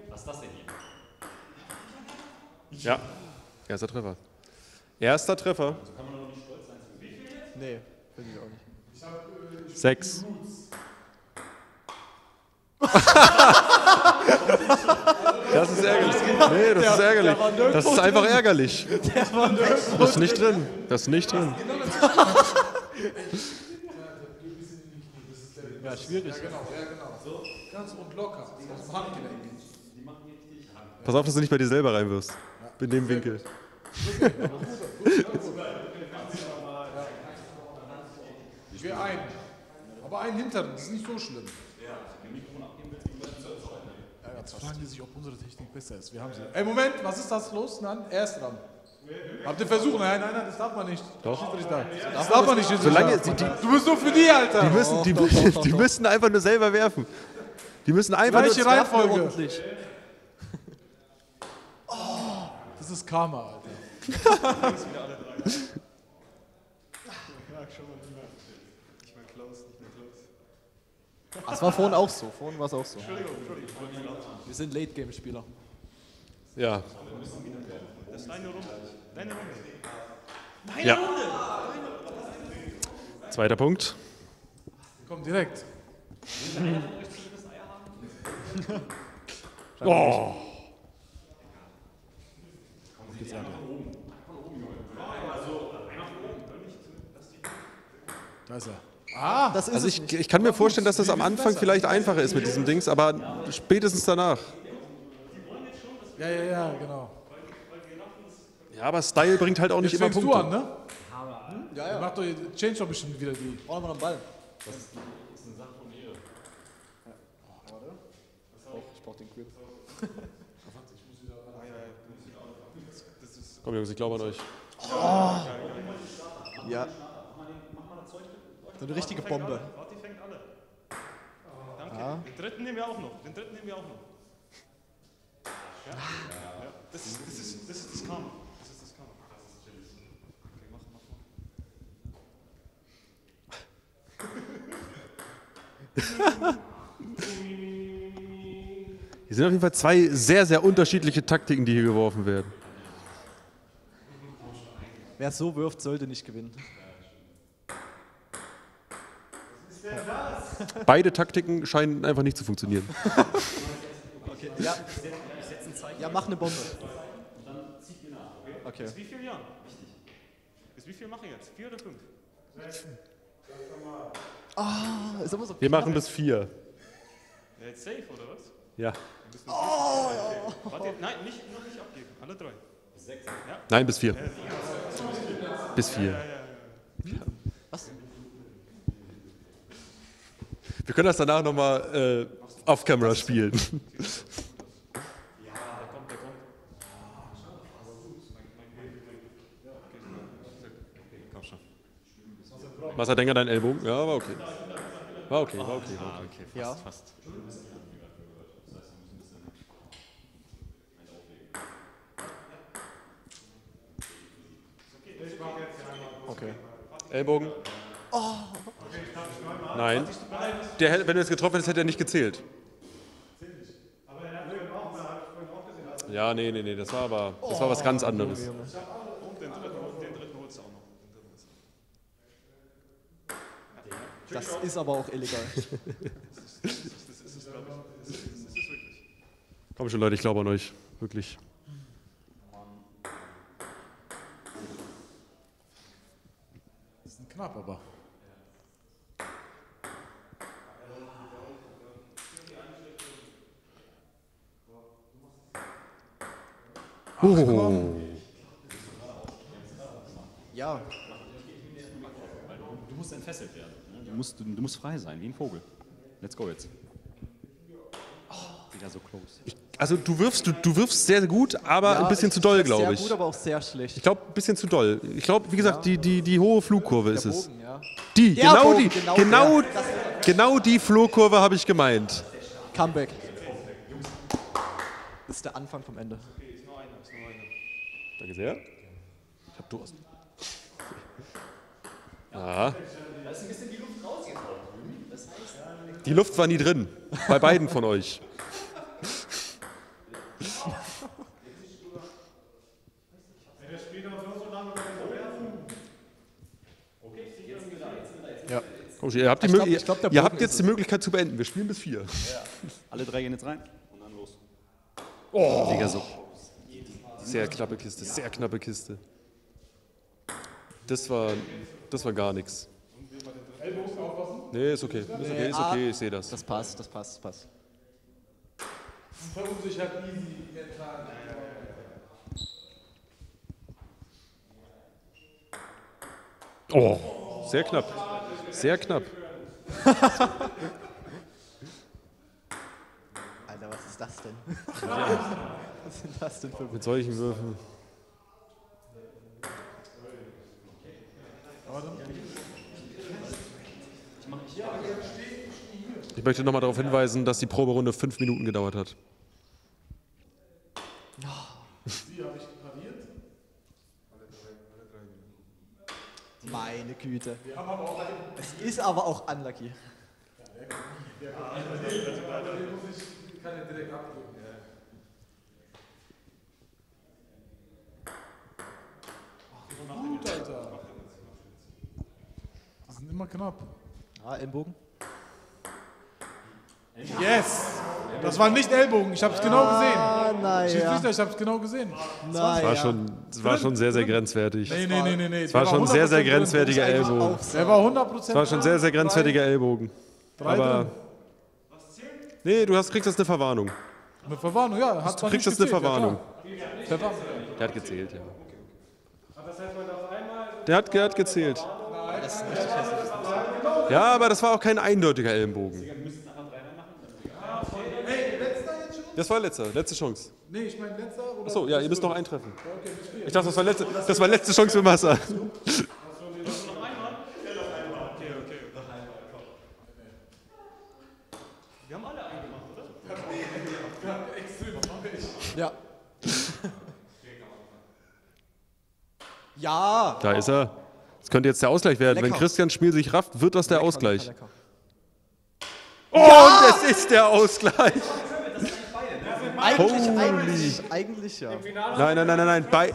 Was ist das denn hier? Ja, erster Treffer. Erster Treffer. Kann man doch nicht stolz sein. Wie viel jetzt? Nee, bin ich auch nicht. Ich hab, äh, ich Sechs. Das ist ärgerlich. Nee, das ist ärgerlich. Das ist einfach ärgerlich. Das ist nicht drin. Das ist nicht drin. Ja, schwierig. Ja, genau, ja, genau. So, ganz und locker. Aus dem Handgelenk. Pass auf, dass du nicht bei dir selber reinwirfst. In dem Winkel. Ich will einen. Aber einen hinteren, das ist nicht so schlimm. Ja, jetzt fragen die sich, ob unsere Technik besser ist. Wir haben sie. Ey, Moment, was ist das los? Nein, er ist dran. Habt ihr versucht? Nein, nein, nein, das darf man nicht. Doch. Schiedsrichter. Das darf man nicht. Solange Schiedsrichter. sie die, Du bist nur für die, Alter. Die müssen, die, die müssen einfach nur selber werfen. Die müssen einfach Gleiche nur Reihenfolge. Ordentlich. Oh, das ist Karma, Alter. Das war vorhin auch so. Vorhin war es auch so. Entschuldigung, Entschuldigung. Wir sind Late-Game-Spieler. Ja. Das ist deine Runde. Deine Runde. Deine Ja. Runde. Zweiter Punkt. Komm, direkt. Oh. Da ist er. Ah, das ist Also es ich, nicht. ich kann mir vorstellen, dass das am Anfang vielleicht einfacher ist mit diesem Dings, aber spätestens danach. Ja, ja, ja, genau. Ja, aber Style bringt halt auch nicht Jetzt immer fängst Punkte. du an, ne? Hm? Ja, ja. Macht doch, change doch bestimmt wieder die. Brauchen wir noch einen Ball. Das ist eine Sache von Ehre. Ich brauch den Grip. Komm Jungs, ich glaube an euch. Oh. Ja. So eine richtige Bombe. Warte, die fängt alle. Danke. Ja. Den dritten nehmen wir auch noch. Den dritten nehmen wir auch noch. Ja? Ja. Das, ist, das, ist, das ist das Karma. Das ist das Karma. Okay, mach, mach mal. Hier sind auf jeden Fall zwei sehr, sehr unterschiedliche Taktiken, die hier geworfen werden. Wer so wirft, sollte nicht gewinnen. Beide Taktiken scheinen einfach nicht zu funktionieren. Okay. Ja. Ja, mach eine Bombe. Und dann zieht ihr nach, okay? Okay. Bis wie viel Jahren? Wichtig. Bis wie viel mache ich jetzt? Vier oder fünf? Ah, ist aber so Wir knapp. machen bis vier. Ja, jetzt safe, oder was? Ja. Oh, okay. Warte, nein, nicht, noch nicht abgeben. Alle drei. Bis sechs. Ja? Nein, bis vier. Ja, vier. Bis vier. Ja, ja, ja. Was? Wir können das danach nochmal äh, off-camera spielen. Ja, der kommt, der kommt. Komm schon. Was hat Denker deinen Ellbogen? Ja, war okay. War okay, war okay. War Ah, okay. okay, fast, fast. Okay. Ellbogen? Oh. Nein. Der, hätte- wenn du jetzt getroffen hättest, hätte er nicht gezählt. Ja, nee, nee, nee, das war aber das war was ganz anderes. Und den dritten, den dritten holst du auch noch. Das ist aber auch illegal. Das ist, das ist es, glaube ich. Das ist, das ist es wirklich. Komm schon, Leute, ich glaube an euch. Wirklich. Das ist ein knapp, aber. Oh. Ja. Du musst entfesselt werden. Ne? Du, musst, du, du musst frei sein, wie ein Vogel. Let's go jetzt. Oh, wieder so close. Also du wirfst, du, du wirfst sehr gut, aber Ja, ein bisschen ich- zu doll, sehr glaube ich. gut, aber auch sehr schlecht. Ich glaube, ein bisschen zu doll. Ich glaube, wie gesagt, die, die, die hohe Flugkurve ist es. Bogen, ja. Die, Der genau Bogen, die, genau genau, der. genau die Flugkurve habe ich gemeint. Comeback. Das ist der Anfang vom Ende. Okay, ist nur einer, ist nur einer. Danke sehr. Ich habe Durst. Ja. Da ist ein bisschen die Luft raus jetzt auch drüben. Das heißt, Die Luft war nie drin. Bei beiden von euch. Ihr habt, die Ich glaub- Möglich- ich glaub, der ihr Bogen habt jetzt ist die es. Möglichkeit zu beenden. Wir spielen bis vier. Ja. Alle drei gehen jetzt rein und dann los. Oh, Digga, so. Sehr knappe Kiste, sehr knappe Kiste. Das war, das war gar nichts. Nee, ist okay. Ist okay, ist okay, ich sehe das. Das passt, das passt, das passt. Verunsichert easy mental. Oh, sehr knapp. Sehr knapp. Alter, was ist das denn? Ja. Was sind das denn für Mit solchen Würfen. Ich möchte nochmal darauf hinweisen, dass die Proberunde fünf Minuten gedauert hat. Sie habe ich pariert. Meine Güte. Wir haben aber auch einen. Es ist aber auch unlucky. Der muss ich, kann er direkt abdrücken. Ach, gut, Alter. Die sind immer knapp. Ah, Ellenbogen. Yes! Das war nicht Ellbogen, ich habe es genau gesehen. Ah, na ja. Schiedsrichter, ich habe es genau gesehen. Das war schon, das war schon sehr, sehr grenzwertig. Nee, nee, nee, nee, nee. Es war schon ein sehr, sehr grenzwertiger Ellbogen. Der war hundert Prozent. Es war schon ein sehr, sehr grenzwertiger Ellbogen. Drei Aber. drin. Nee, du hast, kriegst jetzt eine Verwarnung. Eine Verwarnung, ja. Hat Du man kriegst nicht jetzt eine gezählt, ja, Verwarnung. klar. Verwarnung. Der hat gezählt, ja. Der hat, der hat gezählt. Ja, aber das war auch kein eindeutiger Ellenbogen. Das war letzter, letzte Chance. Nee, ich meine letzter oder? Achso, ja, ihr müsst noch eintreffen. Ich dachte, das war letzte, das war letzte Chance für Massa. Wir haben alle eingemacht, oder? Wir haben extrem häufig. Ja. Ja. Da ist er. Das könnte jetzt der Ausgleich werden. Lecker. Wenn Christian Spiel sich rafft, wird das der Ausgleich. Lecker, lecker. Oh, und es ist der Ausgleich. Eigentlich, Holy. eigentlich, eigentlich ja. Nein, nein, nein, nein, nein. Bei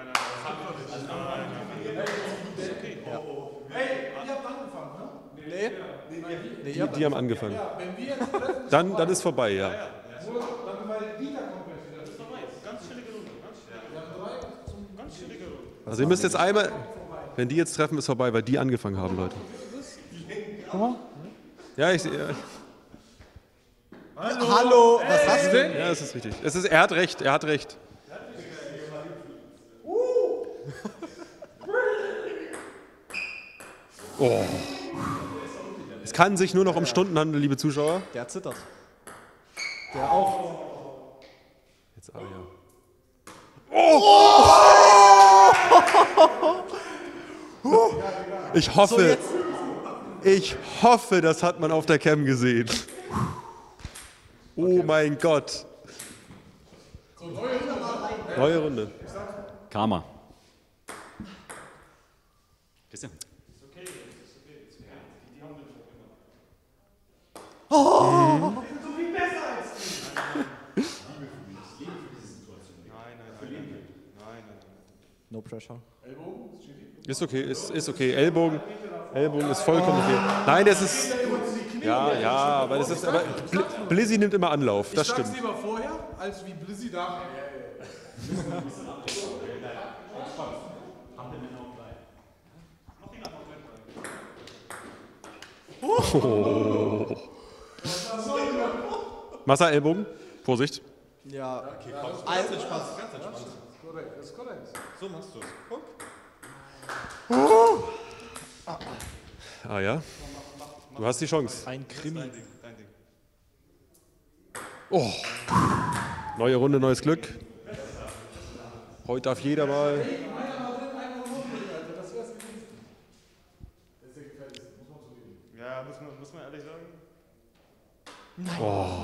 Nee. Nee, die, die haben angefangen. Ja, wenn wir jetzt treffen, Dann, dann ist vorbei, ja. nur dann, weil Dieter kommt gleich wieder. Das ist vorbei. Ganz chillige Runde. Wir haben drei zum Ganz chillige Runde. Also ihr müsst jetzt einmal, wenn die jetzt treffen, ist vorbei, weil die angefangen haben, Leute. Guck mal. Ja, ich sehe. Ja. Hallo. Hallo, was hast du? Ja, das ist richtig. Es ist, er hat recht, er hat recht. Oh. Es kann sich nur noch um Stunden handeln, liebe Zuschauer. Der zittert. Der auch. Jetzt aber ja. Oh! Ich hoffe, ich hoffe, das hat man auf der Cam gesehen. Oh mein Gott. Neue Runde. Karma. Christian. Oh! No pressure. Ist okay, ist, ist okay. Ellbogen, Ellbogen ist vollkommen okay. Nein, das ist. Ja, ja, aber das ist. Aber Bl Blizzy nimmt immer Anlauf, das Ich sag's stimmt. lieber vorher, als wie Blizzy da. Oh. Massa Ellbogen, Vorsicht. Ja. Okay, komm. Also- Ganz entspannt, ganz entspannt. Das ist korrekt, das ist korrekt. So machst du es. Guck. Ah ja, du hast die Chance. Ein Krimi. Dein Ding, dein Ding. Oh. Neue Runde, neues Glück. Heute darf jeder mal. Ja, muss man, muss man ehrlich sagen. Oh.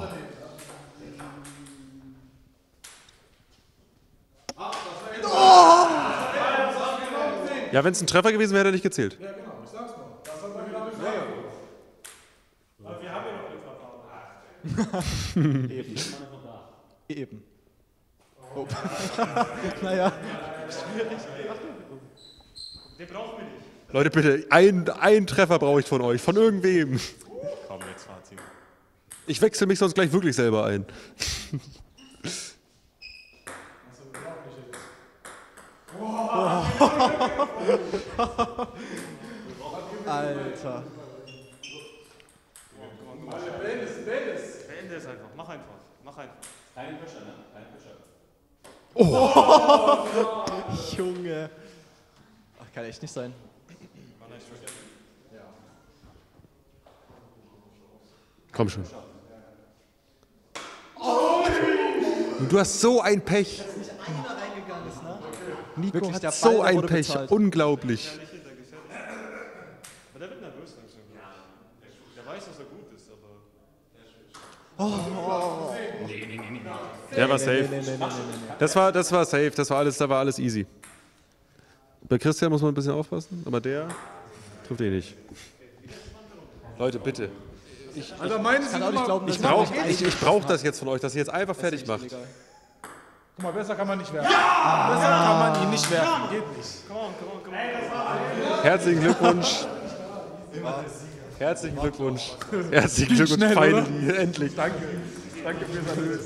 Ja, wenn es ein Treffer gewesen wäre, hätte er nicht gezählt. Ja, genau, ich sag's mal. Das hat man wieder gefragt. Aber wir haben ja noch eine Verfahren. Eben. Eben. Oh. Naja. Der braucht mich nicht. Leute, bitte, ein, ein Treffer brauche ich von euch, von irgendwem. Komm, jetzt Fazit. Ich wechsle mich sonst gleich wirklich selber ein. Alter. Beende es, beende es. Beende es einfach, mach einfach, mach einfach. Keine Pressure, ne? Keine Pressure. Oh. Junge. Ach, kann echt nicht sein. Komm schon. Und du hast so ein Pech. Dass nicht einer reingegangen ist, ne? Nico Wirklich, hat der so Ball, der ein wurde Pech. bezahlt. Unglaublich. Aber der wird nervös langsam. Der weiß, dass er gut ist, aber... Oh. Nee, nee, nee, nee. Der war safe. Nee, nee, nee, nee, nee, nee. Das war, das war safe, das war alles, da war alles easy. Bei Christian muss man ein bisschen aufpassen, aber der trifft eh nicht. Leute, bitte. Ich, Alter, meine sind immer... ich brauche ich, ich brauch das jetzt von euch, dass ihr jetzt einfach fertig macht. Guck mal, besser kann man nicht werfen. Ja! Besser kann man ihn nicht werfen. Geht nicht. Komm, komm, komm. Herzlichen Glückwunsch. Herzlichen Glückwunsch. Herzlichen Ging Glückwunsch, schnell, finally, oder? endlich. Danke. Danke fürs Erlösen.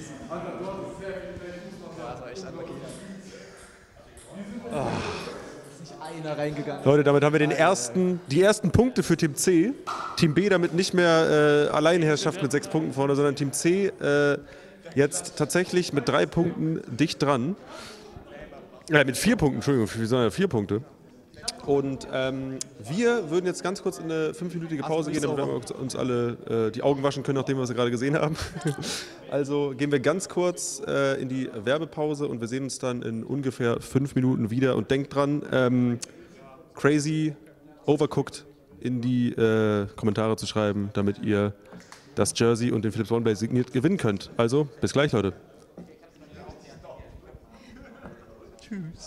Ah. Ist nicht einer reingegangen. Leute, damit haben wir den ersten, die ersten Punkte für Team C. Team B damit nicht mehr äh, Alleinherrschaft mit sechs Punkten vorne, sondern Team C äh, jetzt tatsächlich mit drei Punkten dicht dran. Äh, mit vier Punkten, Entschuldigung, wir sind ja vier Punkte. Und ähm, wir würden jetzt ganz kurz in eine fünfminütige Pause gehen, damit wir uns alle äh, die Augen waschen können, nachdem wir es gerade gesehen haben. Also gehen wir ganz kurz äh, in die Werbepause und wir sehen uns dann in ungefähr fünf Minuten wieder. Und denkt dran, ähm, Crazy Overcooked in die äh, Kommentare zu schreiben, damit ihr das Jersey und den Philips One Blade signiert gewinnen könnt. Also, bis gleich, Leute. Tschüss.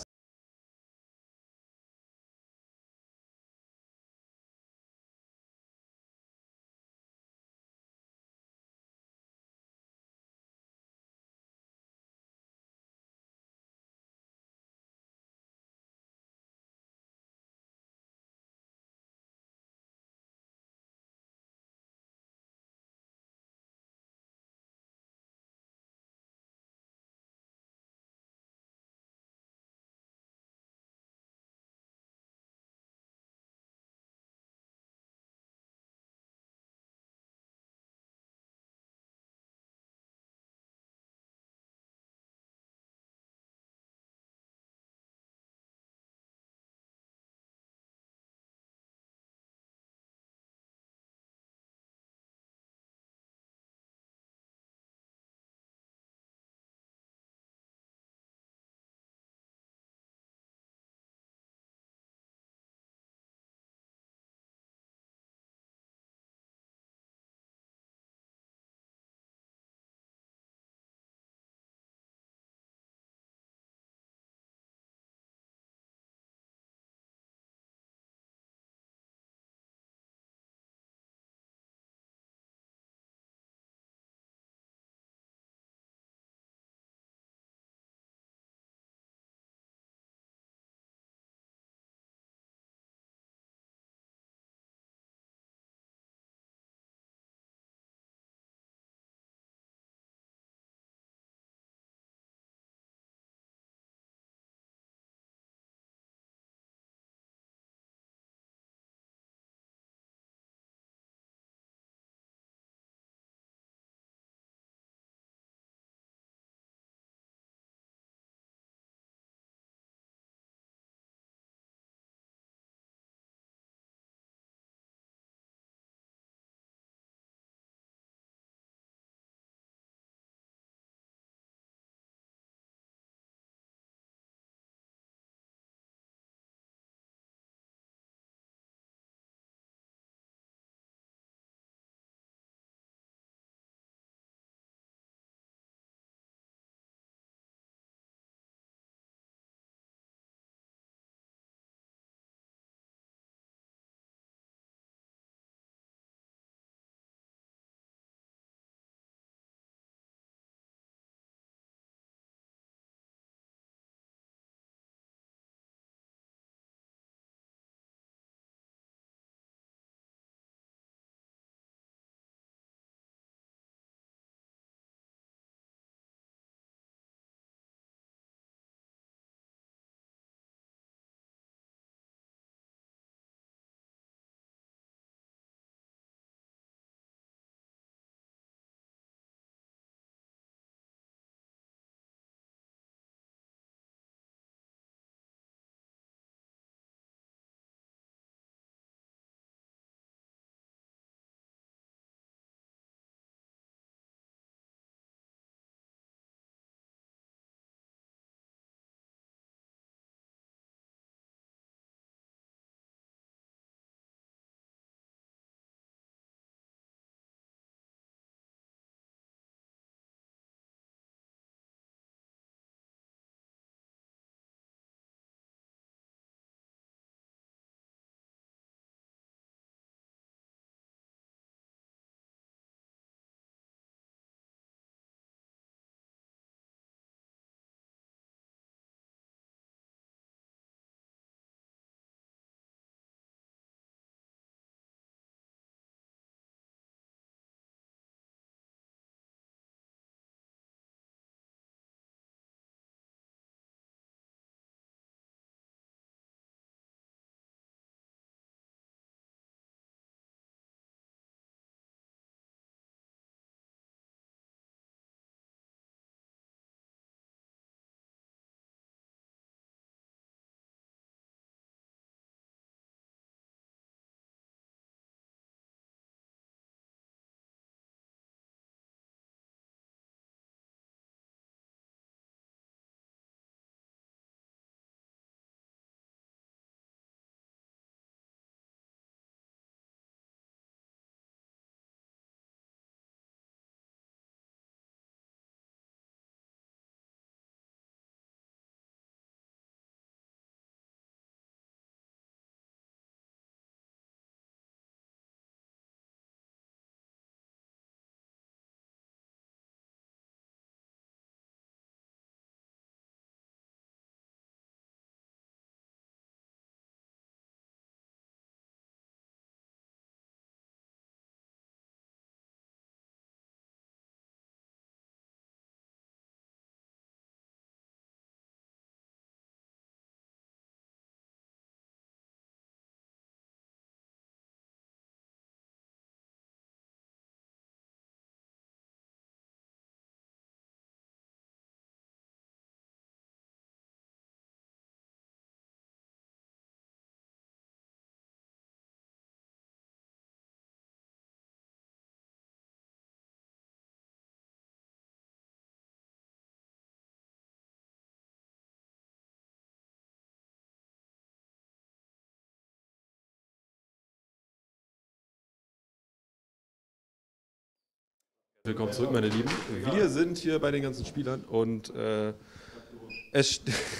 Willkommen zurück, meine Lieben. Wir sind hier bei den ganzen Spielern und äh, es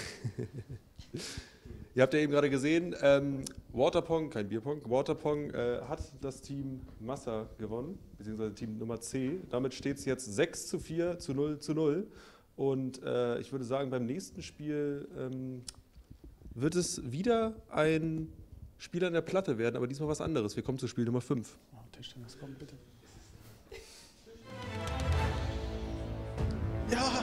ihr habt ja eben gerade gesehen, ähm, Waterpong, kein Bierpong, Waterpong äh, hat das Team Massa gewonnen, beziehungsweise Team Nummer C. Damit steht es jetzt sechs zu vier zu null zu null. Und äh, ich würde sagen, beim nächsten Spiel ähm, wird es wieder ein Spiel an der Platte werden, aber diesmal was anderes. Wir kommen zu Spiel Nummer fünf. Oh, Tischtennis, komm bitte. Ja!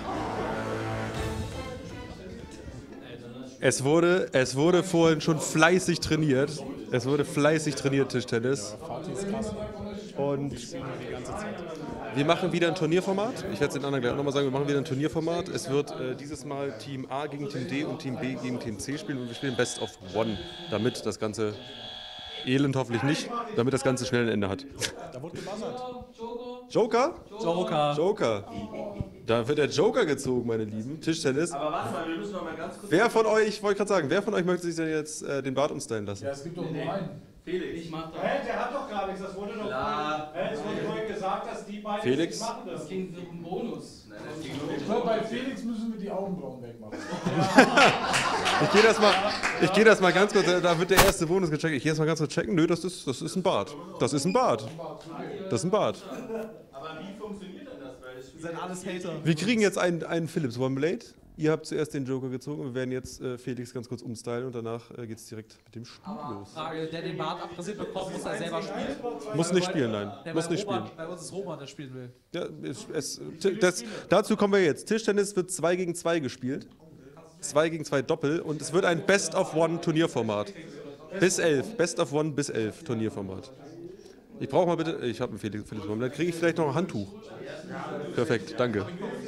Es wurde, es wurde vorhin schon fleißig trainiert. Es wurde fleißig trainiert, Tischtennis. Und wir machen wieder ein Turnierformat. Ich werde es den anderen gleich auch nochmal sagen, wir machen wieder ein Turnierformat. Es wird äh, dieses Mal Team A gegen Team D und Team B gegen Team C spielen und wir spielen Best of One, damit das Ganze Elend hoffentlich nicht, damit das Ganze schnell ein Ende hat. Da wurde gebuzzert. Joker? Joker. Joker. Da wird der Joker gezogen, meine Lieben. Tischtennis. Aber warte mal, wir müssen noch mal ganz kurz... Wer von euch, ich wollte gerade sagen, wer von euch möchte sich denn jetzt äh, den Bart umstylen lassen? Ja, es gibt doch nur einen. Felix. Ich mach das. Hä, der hat doch gar nichts, das wurde doch Klar. vorhin, es wurde vorhin gesagt, dass die beiden Felix? nicht machen. Das ging um einen Bonus. Nein, das ging nur Ich glaube, bei Felix müssen wir die Augenbrauen wegmachen. Ich gehe das, mal, ich geh das mal ganz kurz, da wird der erste Bonus gecheckt. Ich gehe das mal ganz kurz checken. Nö, das ist, das ist ein Bart. Das ist ein Bart. Das ist ein Bart. Aber wie funktioniert denn das? Weil das Sind alles Hater. Wir kriegen jetzt einen, einen Philips One Blade. Ihr habt zuerst den Joker gezogen und wir werden jetzt äh, Felix ganz kurz umstylen und danach äh, geht es direkt mit dem Spiel los. Frage, der den Bart abrasiert bekommt, muss er selber spielen? Muss nicht spielen, nein. Der Muss bei nicht Robert, spielen. Bei uns ist Robert, der spielen will. Ja, es, es, das, dazu kommen wir jetzt. Tischtennis wird zwei gegen zwei gespielt. zwei gegen zwei Doppel und es wird ein Best of One Turnierformat. Bis elf. Best of One bis elf Turnierformat. Ich brauche mal bitte, ich habe einen Felix, Felix One, dann kriege ich vielleicht noch ein Handtuch. Perfekt, danke.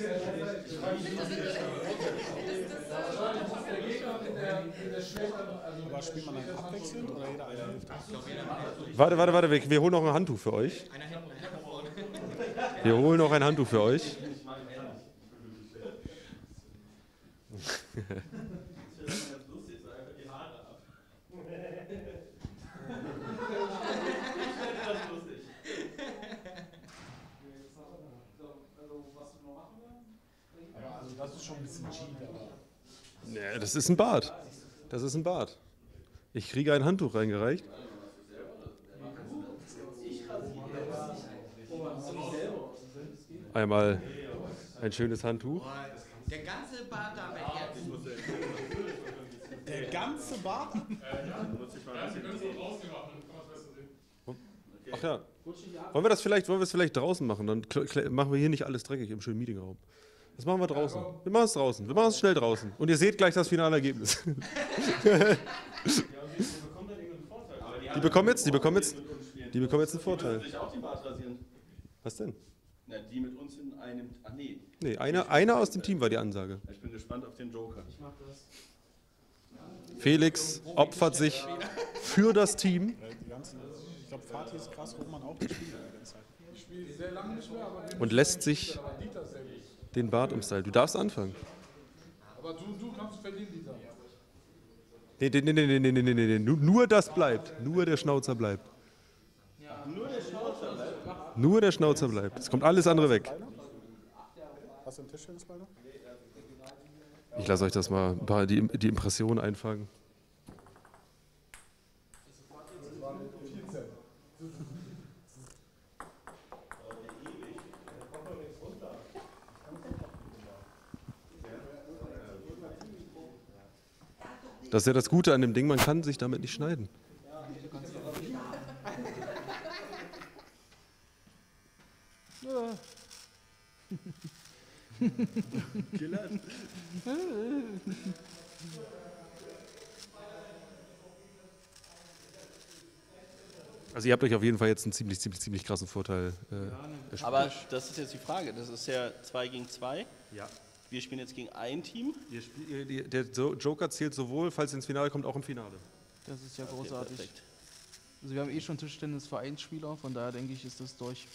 Spielt man dann abwechselnd oder jeder eine Hälfte? Warte, warte, warte, wir, wir holen noch ein Handtuch für euch. Wir holen noch ein Handtuch für euch. Also das ist schon ein bisschen cheat, aber... Ja, das ist ein Bart. Das ist ein Bart. Ich kriege ein Handtuch reingereicht. Einmal ein schönes Handtuch. Der ganze Bart da weg jetzt. Der ganze Bart? Ach ja. Wollen wir das vielleicht, wollen wir es vielleicht draußen machen? Dann machen wir hier nicht alles dreckig im schönen Meetingraum. Das machen wir draußen. Wir machen es draußen. Wir machen es schnell draußen. Und ihr seht gleich das finale Ergebnis. Die bekommen jetzt, die bekommen jetzt, die bekommen jetzt einen Vorteil. sich auch den Bart rasieren. Was denn? Na, die mit uns in einem... Ach nee. Nee, einer, einer aus dem Team war die Ansage. Ich bin gespannt auf den Joker. Ich mach das. Felix opfert sich für das Team. Ich glaube, Fatih ist krass, Roman auch nicht spielt die ganze Zeit. Ich spiele sehr lange nicht mehr, aber... Und lässt sich den Bart umstylen. Du darfst anfangen. Aber du, du kannst verlieren, Dieter. Nee, nee, nee, nee, nee, nee, nee, nee. Nur, nur das bleibt. Nur der Schnauzer bleibt. Nur der Schnauzer bleibt. Nur der Schnauzer bleibt. Es kommt alles andere weg. Hast du einen Tischtennisball noch? Ich lasse euch das mal ein paar die, die Impressionen einfangen. Das ist ja das Gute an dem Ding, man kann sich damit nicht schneiden. Also ihr habt euch auf jeden Fall jetzt einen ziemlich, ziemlich, ziemlich krassen Vorteil äh, erspielt. Aber das ist jetzt die Frage. Das ist ja zwei gegen zwei. Ja. Wir spielen jetzt gegen ein Team. Ihr spielt, ihr, die, der Joker zählt sowohl, falls ihr ins Finale kommt, auch im Finale. Das ist ja Okay, großartig. perfekt. Also wir haben eh schon Tischtennis Vereinsspieler, von daher denke ich, ist das durch.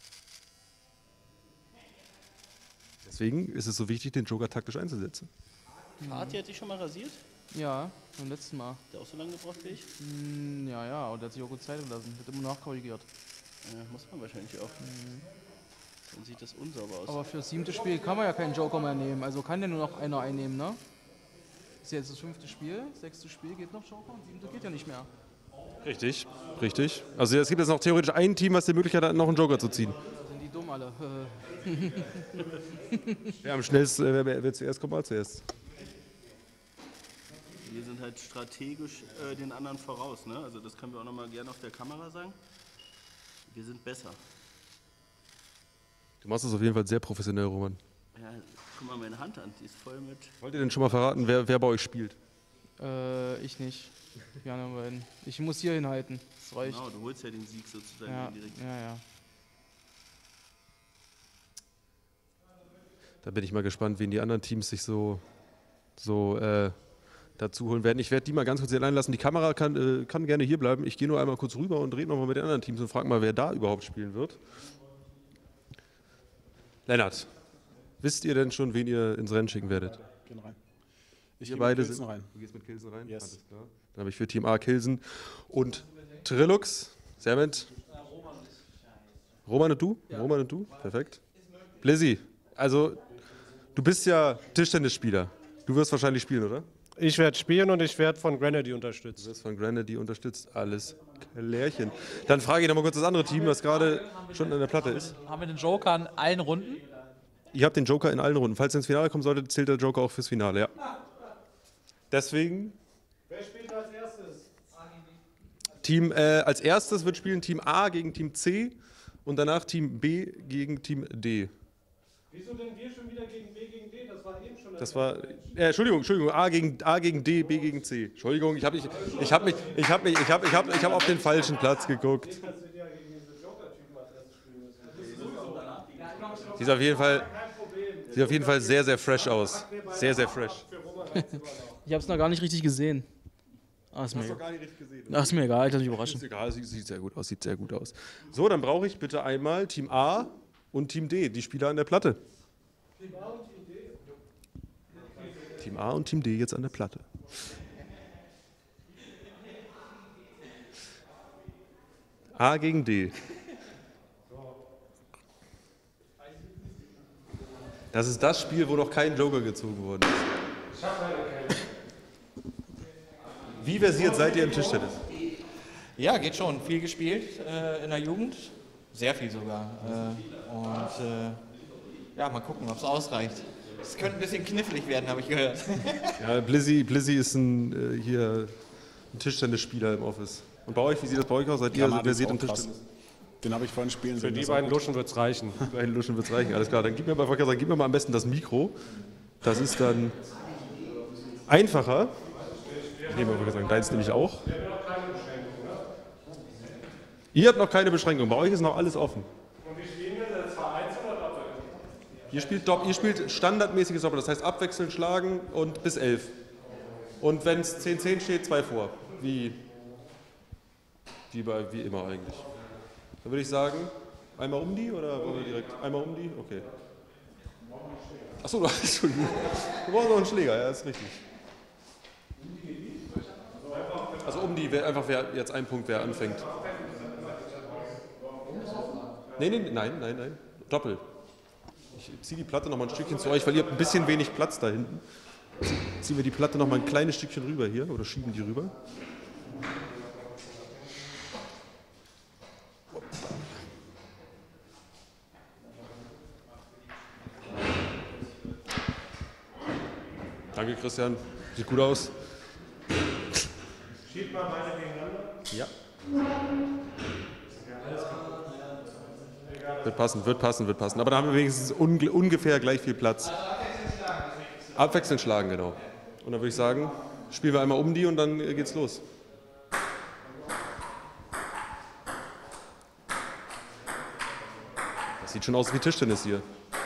Deswegen ist es so wichtig, den Joker taktisch einzusetzen. Fatih hat dich schon mal rasiert? Ja, beim letzten Mal. Hat der auch so lange gebraucht wie ich? Mm, ja, ja, und der hat sich auch gut Zeit gelassen. Wird immer nachkorrigiert. Ja, muss man wahrscheinlich auch. Mhm. Dann sieht das unsauber aus. Aber für das siebte Spiel kann man ja keinen Joker mehr nehmen. Also kann ja nur noch einer einnehmen, ne? Ist jetzt das fünfte Spiel, sechste Spiel geht noch Joker und siebte geht ja nicht mehr. Richtig, richtig. Also es gibt jetzt noch theoretisch ein Team, was die Möglichkeit hat, noch einen Joker zu ziehen. Da sind die dumm alle. Wer am schnellsten, wer, wer, wer zuerst kommt, mal zuerst. Wir sind halt strategisch äh, den anderen voraus, ne? Also das können wir auch nochmal gerne auf der Kamera sagen. Wir sind besser. Du machst das auf jeden Fall sehr professionell, Roman. Ja, guck mal meine Hand an, die ist voll mit... Wollt ihr denn schon mal verraten, wer, wer bei euch spielt? Äh, ich nicht. Die anderen beiden. Ich muss hier hinhalten. Das reicht. Genau, du holst ja den Sieg sozusagen Ja, direkt. ja, ja. Da bin ich mal gespannt, wen die anderen Teams sich so, so äh, dazu holen werden. Ich werde die mal ganz kurz hier allein lassen. Die Kamera kann, äh, kann gerne hier bleiben. Ich gehe nur einmal kurz rüber und rede nochmal mit den anderen Teams und frage mal, wer da überhaupt spielen wird. Lennart, wisst ihr denn schon, wen ihr ins Rennen schicken werdet? Gehen rein. Ich Wir gehe beide mit Kilsen sind, rein. Du gehst mit Kilsen rein? Yes. Alles klar. Dann habe ich für Team A Kilsen und Trilux. Servant. Roman und du? Ja. Roman und du? Perfekt. Blizzy, also du bist ja Tischtennisspieler. Du wirst wahrscheinlich spielen, oder? Ich werde spielen und ich werde von Granady unterstützt. Du wirst von Granady unterstützt. Alles klärchen. Dann frage ich noch mal kurz das andere Team, das gerade schon an der Platte ist. Haben wir den Joker in allen Runden? Ihr habt den Joker in allen Runden. Falls ihr ins Finale kommen solltet, zählt der Joker auch fürs Finale, ja. Deswegen... Wer spielt als erstes? Team, äh, als erstes wird spielen Team A gegen Team C und danach Team B gegen Team D. Wieso denn wir schon wieder gegen B gegen D? Das war eben schon... Das war, äh, Entschuldigung, Entschuldigung, A gegen, A gegen D, B gegen C. Entschuldigung, ich habe ich, ich hab mich, ich habe mich, ich habe, ich habe, ich habe auf den falschen Platz geguckt. Sieht auf jeden Fall, sieht auf jeden Fall sehr, sehr fresh aus. Sehr, sehr fresh. Ich habe es noch gar nicht richtig gesehen. Ah, ist Du mir hast egal. doch gar nicht richtig gesehen. Ach, ist mir egal, ich lasse mich überraschen. Ist egal, sieht, sieht sehr gut aus, sieht sehr gut aus. So, dann brauche ich bitte einmal Team A und Team D, die Spieler an der Platte. Team A und Team D jetzt an der Platte. A gegen D. Das ist das Spiel, wo noch kein Joker gezogen worden ist. Wie versiert seid ihr im Tischtennis? Ja, geht schon. Viel gespielt äh, in der Jugend. Sehr viel sogar. Äh, und äh, ja, mal gucken, ob es ausreicht. Es könnte ein bisschen knifflig werden, habe ich gehört. Ja, Blizzy, Blizzy ist ein, äh, hier ein Tischtennisspieler im Office. Und bei euch, wie sieht das bei euch aus? Seid ihr Granadi versiert ist im auch krass. Tischtennis? Den habe ich vorhin spielen Für sehen. die das ist auch beiden gut. Luschen wird es reichen. Für die beiden Luschen wird es reichen, alles klar. Dann gib mir mal, sagen, gib mir mal am besten das Mikro. Das ist dann einfacher. Ich nehme mal sagen, deins nämlich auch. Ihr habt noch keine Beschränkung, bei euch ist noch alles offen. Und wie spielen wir das? Vereins oder Doppel? Ihr spielt, Dopp- ihr spielt standardmäßiges Doppel, das heißt abwechselnd schlagen und bis elf. Und wenn es zehn zehn steht, zwei vor. Wie, wie, bei, wie immer eigentlich. Dann würde ich sagen, einmal um die oder wollen wir direkt einmal um die? Okay. Achso, du, Entschuldigung. Du brauchst noch einen Schläger, ja, ist richtig. Also um die, wer, einfach wer jetzt ein Punkt, wer anfängt. Nee, nee, nein, nein, nein. Doppel. Ich ziehe die Platte noch mal ein Stückchen zu euch, weil ihr habt ein bisschen wenig Platz da hinten. Ziehen wir die Platte noch mal ein kleines Stückchen rüber hier oder schieben die rüber. Danke, Christian. Sieht gut aus. Schiebt mal beide gegeneinander. Ja. Wird passen, wird passen, wird passen. Aber da haben wir wenigstens unge ungefähr gleich viel Platz. Abwechselnd schlagen, genau. Und dann würde ich sagen, spielen wir einmal um die und dann geht's los. Das sieht schon aus wie Tischtennis hier.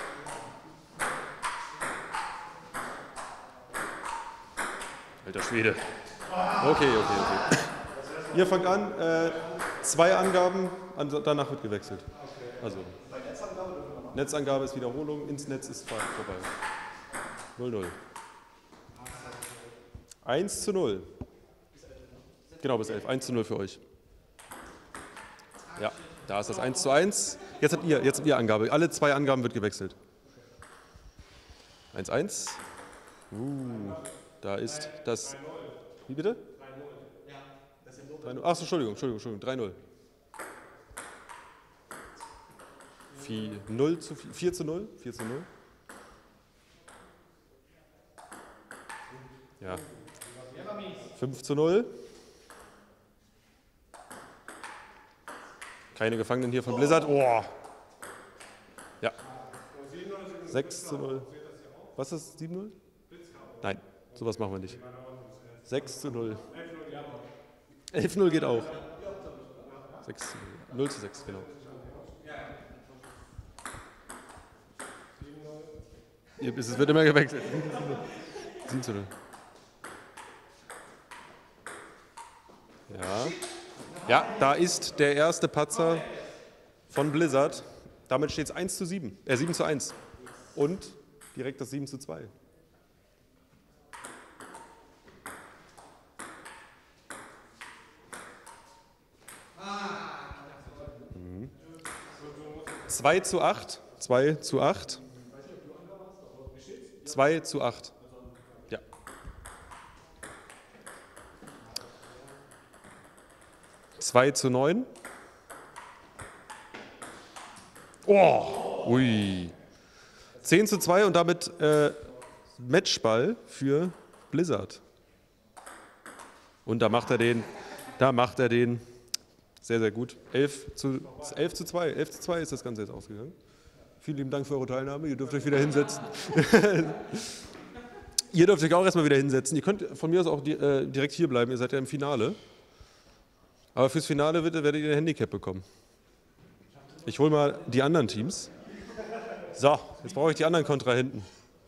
Alter Schwede. Okay, okay, okay. Ihr fangt an, äh, zwei Angaben, an, danach wird gewechselt. Also, Netzangabe ist Wiederholung, ins Netz ist vorbei. null null. eins zu null. Genau, bis elf. eins zu null für euch. Ja, da ist das eins zu eins. Jetzt habt ihr, jetzt habt ihr Angabe. Alle zwei Angaben wird gewechselt. eins eins. Uh, da ist das. Wie bitte? drei null. Achso, Entschuldigung, Entschuldigung, Entschuldigung. drei null. vier zu null. vier zu null. Ja. fünf zu null. Keine Gefangenen hier von Blizzard. Oh. Ja. sechs zu null. Was ist das? sieben null? Nein, sowas machen wir nicht. sechs zu null. elf null geht auch. sechs zu null. null zu sechs, genau. Es wird immer gewechselt. sieben zu null. Ja. Ja, da ist der erste Patzer von Blizzard. Damit steht es eins zu sieben, äh sieben zu eins. Und direkt das sieben zu zwei. Mhm. zwei zu acht. zwei zu acht. zwei zu acht. Ja. zwei zu neun. Oh, ui. zehn zu zwei und damit äh, Matchball für Blizzard. Und da macht er den, da macht er den sehr, sehr gut. elf zu zwei. elf zu zwei ist das Ganze jetzt ausgegangen. Vielen lieben Dank für eure Teilnahme. Ihr dürft euch wieder hinsetzen. Ihr dürft euch auch erstmal wieder hinsetzen. Ihr könnt von mir aus auch äh, direkt hier bleiben. Ihr seid ja im Finale. Aber fürs Finale werdet ihr ein Handicap bekommen. Ich hole mal die anderen Teams. So, jetzt brauche ich die anderen Kontrahenten.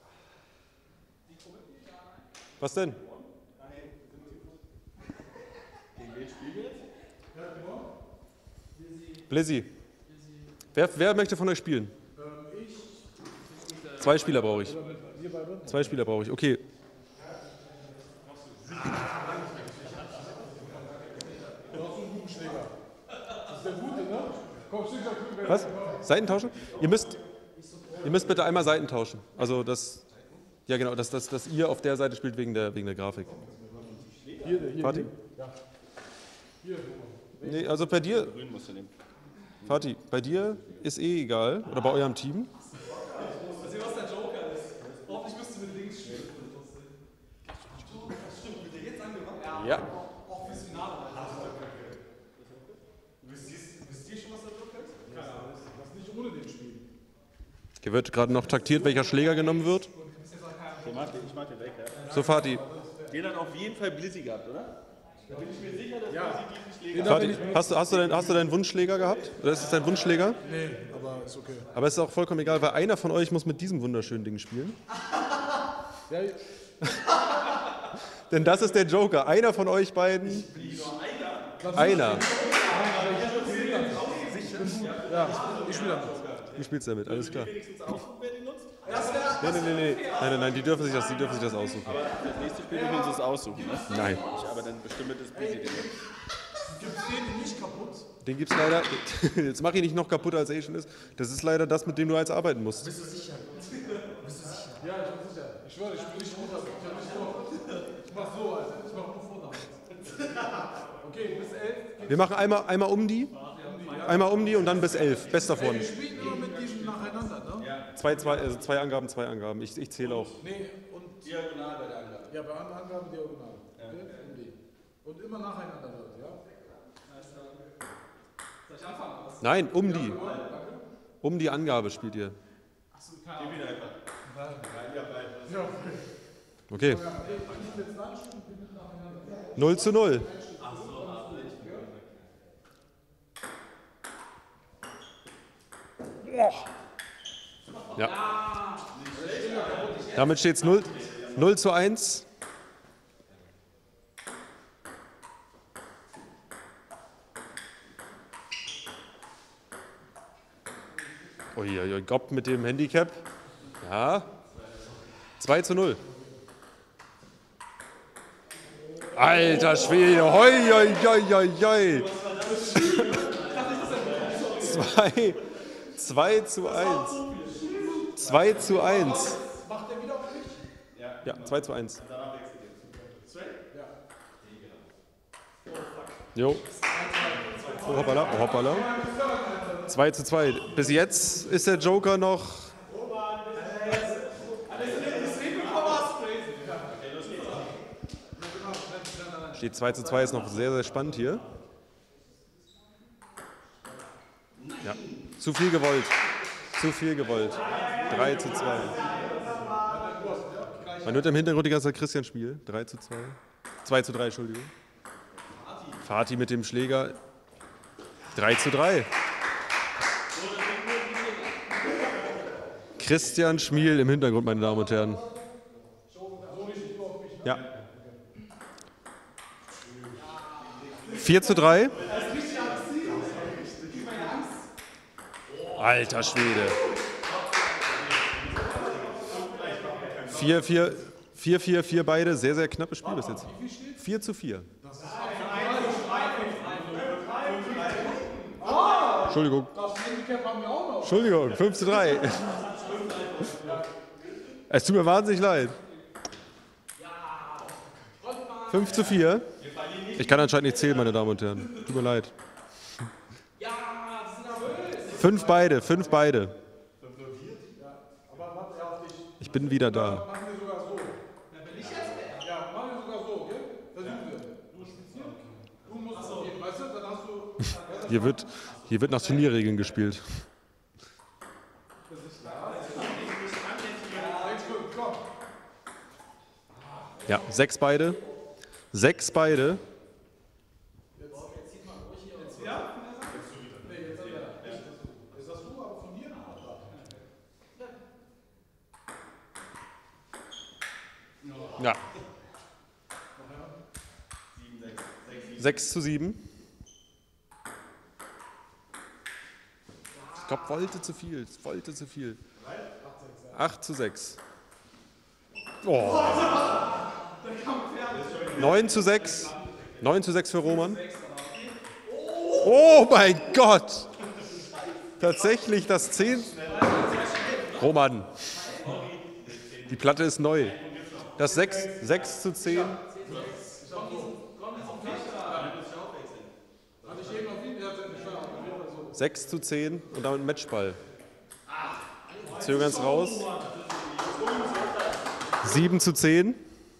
Was denn? Blizzy. Wer, wer möchte von euch spielen? Zwei Spieler brauche ich. Zwei Spieler brauche ich, okay. Was? Seiten tauschen? Ihr müsst, ihr müsst bitte einmal Seiten tauschen. Also das, ja genau, dass, dass, dass ihr auf der Seite spielt wegen der, wegen der Grafik. Hier, hier, Fatih? Hier. Nee, also bei dir, Fatih, bei dir ist eh egal, oder bei eurem Team. Was ihr was der Joker ist. Hoffentlich müsst ihr mit links spielen. Stimmt, wird der jetzt angewandt? Ja. Auch fürs Finale. Wisst ihr schon, was der Joker ist? Keine Ahnung. Lass nicht ohne den spielen. Hier wird gerade noch taktiert, welcher Schläger genommen wird. Ich mag den, ich mag den weg, ja. So, Fatih. Den hat auf jeden Fall Blizzy gehabt, oder? Da bin ich mir sicher, dass Ja. Blizzy diesen Schläger Fatih, hast du, hast, du deinen, hast du deinen Wunschschläger gehabt? Oder ist es dein Wunschschläger? Nee, aber ist okay. Aber es ist auch vollkommen egal, weil einer von euch muss mit diesem wunderschönen Ding spielen. Ja, Denn das ist der Joker. Einer von euch beiden. Einer. Ja, ich spiele damit. Du spielst damit, alles klar. wenigstens aussuchen, wer den nutzt? Nein, nein, nein, nein, nein, nein, nein, die dürfen sich das, die dürfen sich das aussuchen. Aber das nächste Spiel dürfen sie es aussuchen, ne? Nein. Ich, aber dann bestimmt ist Blizzy den. Gibt es den nicht kaputt? Den gibt's leider. Jetzt mach ich nicht noch kaputter, als er eh schon ist. Das ist leider das, mit dem du jetzt arbeiten musst. Bist du sicher? Bist du sicher? Ja, ich bin sicher. Ich schwöre, ich spiele nicht runter. Ich hab nicht vor. Ich mach so, also ich mach nur vorne. Okay, bis elf. Wir machen einmal, einmal um die. Einmal um die und dann bis elf. Best davon. Wir spielen immer mit diesen nacheinander, ne? Ja. Zwei, zwei, also zwei Angaben, zwei Angaben. Ich, ich zähle auch. Nee, und diagonal bei der Angabe. Ja, bei anderen Angaben diagonal. Ja. Okay? Und immer nacheinander, Leute, ja? Soll ich anfangen? Nein, um die. Um die Angabe spielt ihr. Achso, keine Ahnung. Geh wieder einfach. Ja, Okay. null zu null. Ja. Damit steht es null zu eins. Uiuiui, Gopp mit dem Handicap. Ja. zwei zu null. Alter Schwede. Hoi, hoi, hoi, hoi, hoi. Zwei. zwei zu eins. zwei zu eins. Macht der wieder auf mich? Ja, zwei zu eins. Jo. Oh, hoppala, oh, hoppala. zwei zu zwei. Bis jetzt ist der Joker noch. Steht zwei zu zwei, ist noch sehr, sehr spannend hier. Ja, zu viel gewollt. Zu viel gewollt. drei zu zwei. Man hört im Hintergrund die ganze Zeit Christian Schmiel. drei zu zwei. zwei zu drei, Entschuldigung. Fatih mit dem Schläger. drei zu drei. Christian Schmiel im Hintergrund, meine Damen und Herren. Ja. vier zu drei. Alter Schwede. vier vier, vier vier, vier beide. Sehr, sehr knappes Spiel bis jetzt. vier zu vier. Entschuldigung. Entschuldigung, fünf zu drei. Es tut mir wahnsinnig leid. fünf zu vier. Ich kann anscheinend nicht zählen, meine Damen und Herren. Tut mir leid. Fünf beide, fünf beide. Ich bin wieder da. Hier wird, hier wird nach Turnierregeln gespielt. Ja, sechs beide. Sechs beide. Ja. sechs zu sieben. Ich glaube, wollte zu viel. Wollte zu viel. acht zu sechs. Oh. neun zu sechs. neun zu sechs für Roman. Oh mein Gott. Tatsächlich das zehn. Roman. Die Platte ist neu. Das sechs, sechs zu zehn. sechs zu zehn und damit Matchball. Zögerns raus. sieben zu zehn.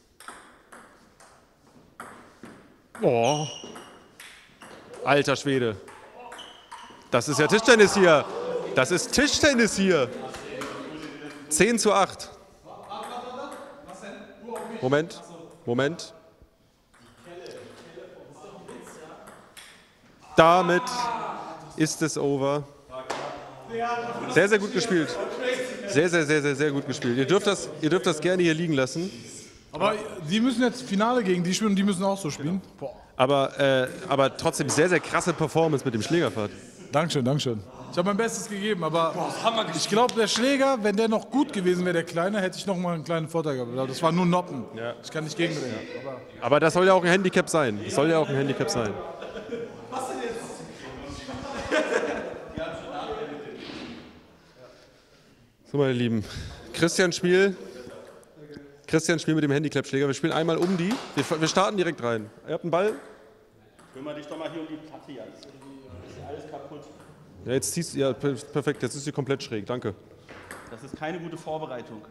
Oh. Alter Schwede. Das ist ja Tischtennis hier. Das ist Tischtennis hier. zehn zu acht. Moment, Moment. Damit ist es over. Sehr, sehr gut gespielt. Sehr, sehr, sehr, sehr, sehr gut gespielt. Ihr dürft das, ihr dürft das gerne hier liegen lassen. Aber die müssen jetzt Finale gegen die spielen und die müssen auch so spielen. Boah. Aber, äh, aber trotzdem sehr, sehr krasse Performance mit dem Schlägerfahrt. Dankeschön, Dankeschön. Ich habe mein Bestes gegeben, aber ich glaube, der Schläger, wenn der noch gut gewesen wäre, der Kleine, hätte ich noch mal einen kleinen Vorteil gehabt. Aber das war nur Noppen. Ja. Ich kann nicht gegenreden. Aber, aber das soll ja auch ein Handicap sein. Das soll ja auch ein Handicap sein. Was denn jetzt? So, meine Lieben. Christian Schmiel. Christian Schmiel mit dem Handicap-Schläger. Wir spielen einmal um die. Wir, wir starten direkt rein. Ihr habt einen Ball. Kümmere dich doch mal hier um die Platte jetzt. Das ist alles kaputt. Ja, jetzt ziehst du, ja, perfekt, jetzt ist sie komplett schräg, danke. Das ist keine gute Vorbereitung.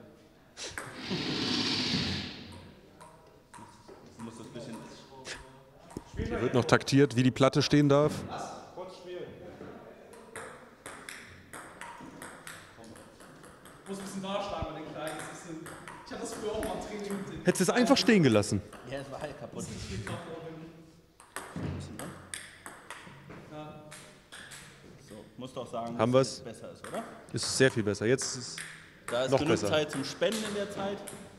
Du musst das bisschen. Hier wird noch taktiert, wie die Platte stehen darf. Ich muss ein bisschen nachschlagen bei den Kleinen. Das ist ein, ich hatte das früher auch mal im Training mit den. Hättest du es einfach stehen gelassen? Ja, es war halt kaputt. Ja. So, muss doch sagen, Haben dass es wir's? besser ist, oder? Es ist sehr viel besser. Jetzt ist es Da ist noch genug besser. Zeit zum Spenden in der Zeit.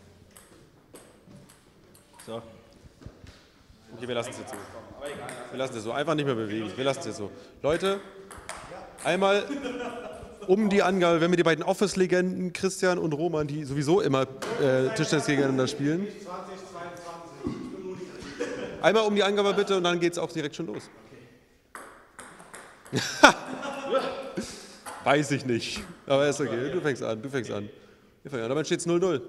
So. Okay, wir lassen es jetzt so. Wir lassen es so. Einfach nicht mehr bewegen. Wir lassen es jetzt so. Leute, einmal um die Angabe, wenn wir die beiden Office-Legenden, Christian und Roman, die sowieso immer äh, Tischtennis gegeneinander spielen. Einmal um die Angabe bitte und dann geht es auch direkt schon los. Weiß ich nicht. Aber ist okay. Du fängst an, du fängst an. Wir fangen an. Damit steht es null null.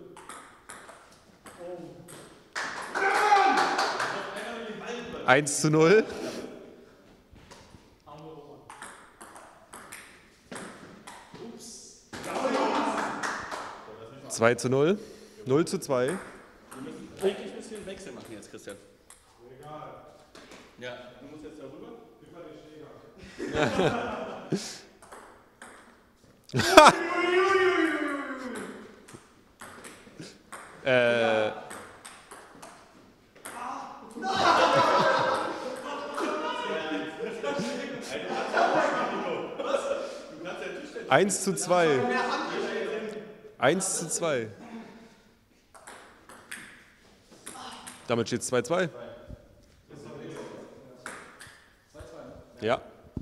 eins zu null. zwei zu null. null zu zwei. Wir müssen eigentlich ein bisschen einen Wechsel machen jetzt, Christian. Egal. Ja, du musst jetzt da rüber. äh. Eins zu zwei. Eins zu zwei. Damit steht es zwei zwei. Ja.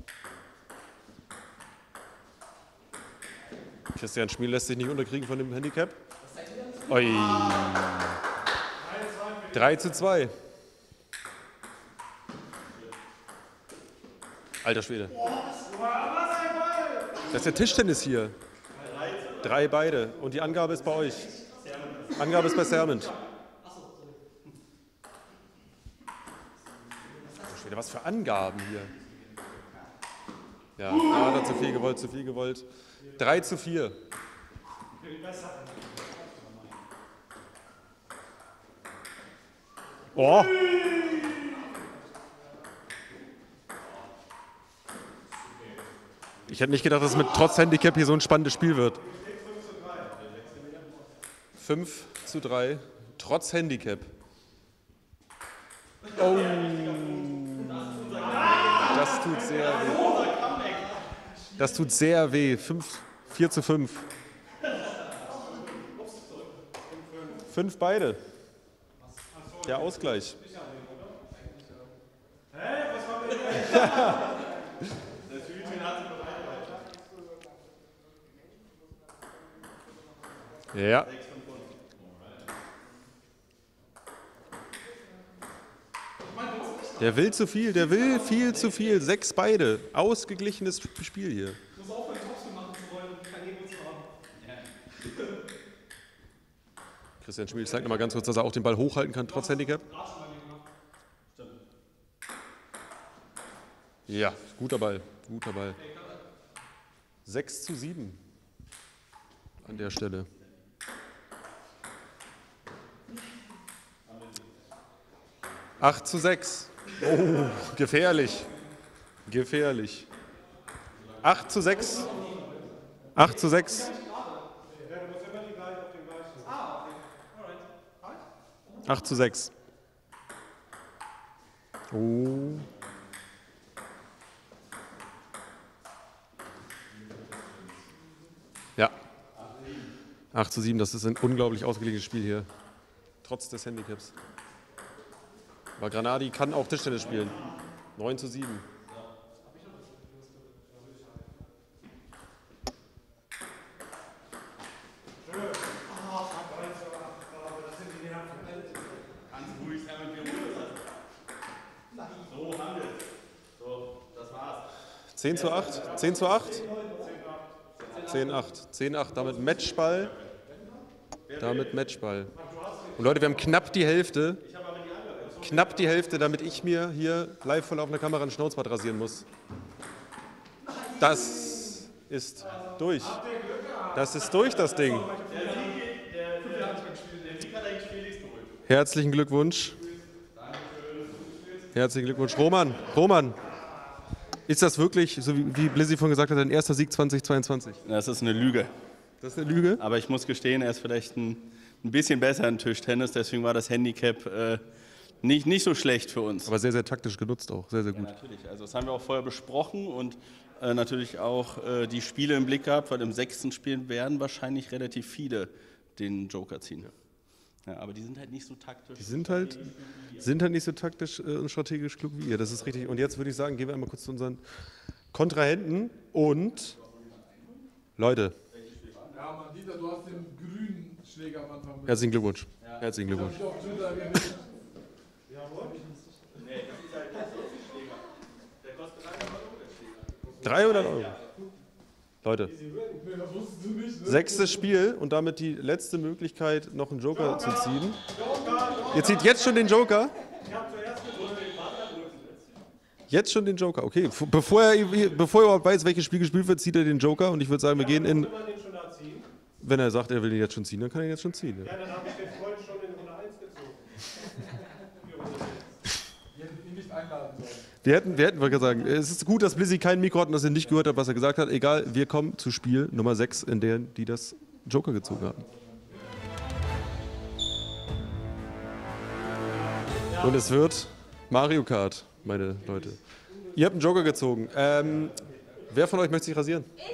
Christian Schmiel lässt sich nicht unterkriegen von dem Handicap. Oi. drei zu zwei. Alter Schwede. Das ist der Tischtennis hier. Drei beide. Und die Angabe ist bei euch. Angabe ist bei Sermont. Schwede, was für Angaben hier. Ja, da hat er zu viel gewollt, zu viel gewollt. drei zu vier. Oh. Ich hätte nicht gedacht, dass es mit trotz Handicap hier so ein spannendes Spiel wird. fünf zu drei, trotz Handicap. Oh. Das tut sehr weh. Das tut sehr weh. vier zu fünf. fünf beide. Der Ausgleich. Ja. Der will zu viel, der will viel zu viel. Sechs beide. Ausgeglichenes Spiel hier. Ich muss aufhören, Topspiel machen zu wollen und kein Ego zu haben. Christian Schmiel zeigt nochmal ganz kurz, dass er auch den Ball hochhalten kann, trotz Handicap. Ja, guter Ball, guter Ball. sechs zu sieben an der Stelle. acht zu sechs. Oh, gefährlich. Gefährlich. acht zu sechs. acht zu sechs. acht zu sechs. Oh. Ja. acht zu sieben, das ist ein unglaublich ausgeglichenes Spiel hier. Trotz des Handicaps. Aber Granadi kann auch Tischtennis spielen. neun zu sieben. zehn zu acht. zehn zu acht. zehn acht. zehn acht. Damit Matchball. Damit Matchball. Und Leute, wir haben knapp die Hälfte. Knapp die Hälfte, damit ich mir hier live voll auf einer Kamera ein Schnauzbart rasieren muss. Das ist durch. Das ist durch, das Ding. Herzlichen Glückwunsch. Herzlichen Glückwunsch. Roman, Roman, ist das wirklich, so wie Blizzy vorhin gesagt hat, dein erster Sieg zweitausendzweiundzwanzig? Das ist eine Lüge. Das ist eine Lüge? Aber ich muss gestehen, er ist vielleicht ein, ein bisschen besser im Tischtennis, deswegen war das Handicap äh, nicht, nicht so schlecht für uns. Aber sehr, sehr taktisch genutzt auch, sehr, sehr gut. Ja, natürlich, also das haben wir auch vorher besprochen und äh, natürlich auch äh, die Spiele im Blick gehabt, weil im sechsten Spiel werden wahrscheinlich relativ viele den Joker ziehen. Ja, aber die sind halt nicht so taktisch. Die sind halt, sind halt nicht so taktisch äh, und strategisch klug wie ihr, das ist richtig. Und jetzt würde ich sagen, gehen wir einmal kurz zu unseren Kontrahenten und Leute. Ja, man, Dieter, du hast den grünen Schläger am Anfang mit. Herzlichen Glückwunsch. Ja. Herzlichen Glückwunsch. dreihundert Euro. Leute, sechstes Spiel und damit die letzte Möglichkeit, noch einen Joker zu ziehen. Ihr zieht jetzt schon den Joker? Jetzt schon den Joker, okay. Bevor er, bevor er überhaupt weiß, welches Spiel gespielt wird, zieht er den Joker und ich würde sagen, wir gehen in... Wenn er sagt, er will ihn jetzt schon ziehen, dann kann er ihn jetzt schon ziehen. Ja, dann habe ich den Freund schon in Runde eins gezogen. Wir hätten, wir hätten, wollte ich sagen, es ist gut, dass Blizzy kein Mikro hat und dass er nicht gehört hat, was er gesagt hat. Egal, wir kommen zu Spiel Nummer sechs, in der die das Joker gezogen haben. Und es wird Mario Kart, meine Leute. Ihr habt einen Joker gezogen. Ähm, wer von euch möchte sich rasieren? Ich.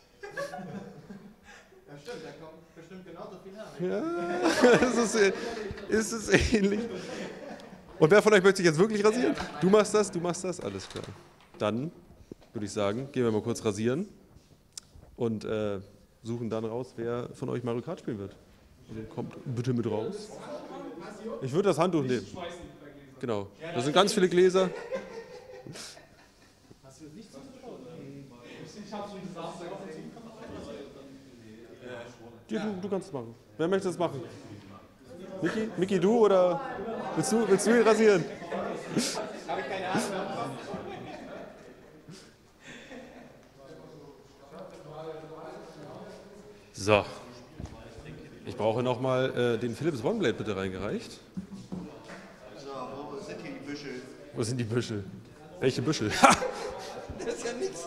Ja, stimmt, da kommt bestimmt genauso viel her. Ja, ist es, ist es ähnlich. Und wer von euch möchte sich jetzt wirklich rasieren? Du machst das, du machst das, alles klar. Dann würde ich sagen, gehen wir mal kurz rasieren und äh, suchen dann raus, wer von euch Mario Kart spielen wird. Also kommt bitte mit raus. Ich würde das Handtuch nehmen. Genau, da sind ganz viele Gläser. Ja, du, du kannst es machen. Wer möchte das machen? Miki, Miki, du oder willst du, willst du ihn rasieren? Habe ich keine Ahnung. So. Ich brauche nochmal äh, den Philips OneBlade bitte reingereicht. So, wo sind hier die Büschel? Wo sind die Büschel? Welche Büschel? Das ist ja nichts.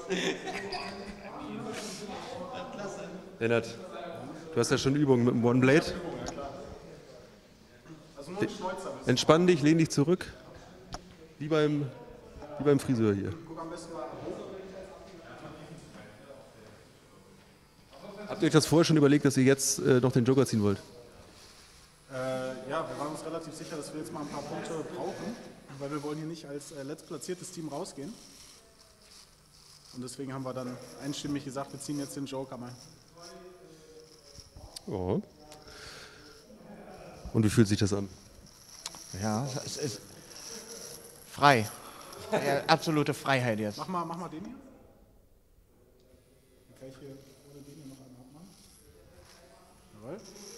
Lennart, du hast ja schon Übungen mit dem OneBlade. Entspann dich, lehn dich zurück. Wie beim, wie beim Friseur hier. Habt ihr euch das vorher schon überlegt, dass ihr jetzt äh, noch den Joker ziehen wollt? Äh, ja, wir waren uns relativ sicher, dass wir jetzt mal ein paar Punkte brauchen, weil wir wollen hier nicht als äh, letztplatziertes Team rausgehen. Und deswegen haben wir dann einstimmig gesagt, wir ziehen jetzt den Joker mal. Oh. Und wie fühlt sich das an? Ja, es ist frei. Ja, absolute Freiheit jetzt. Mach mal, mach mal den hier. Kann ich hier ohne den hier noch einmal abmachen? Jawohl.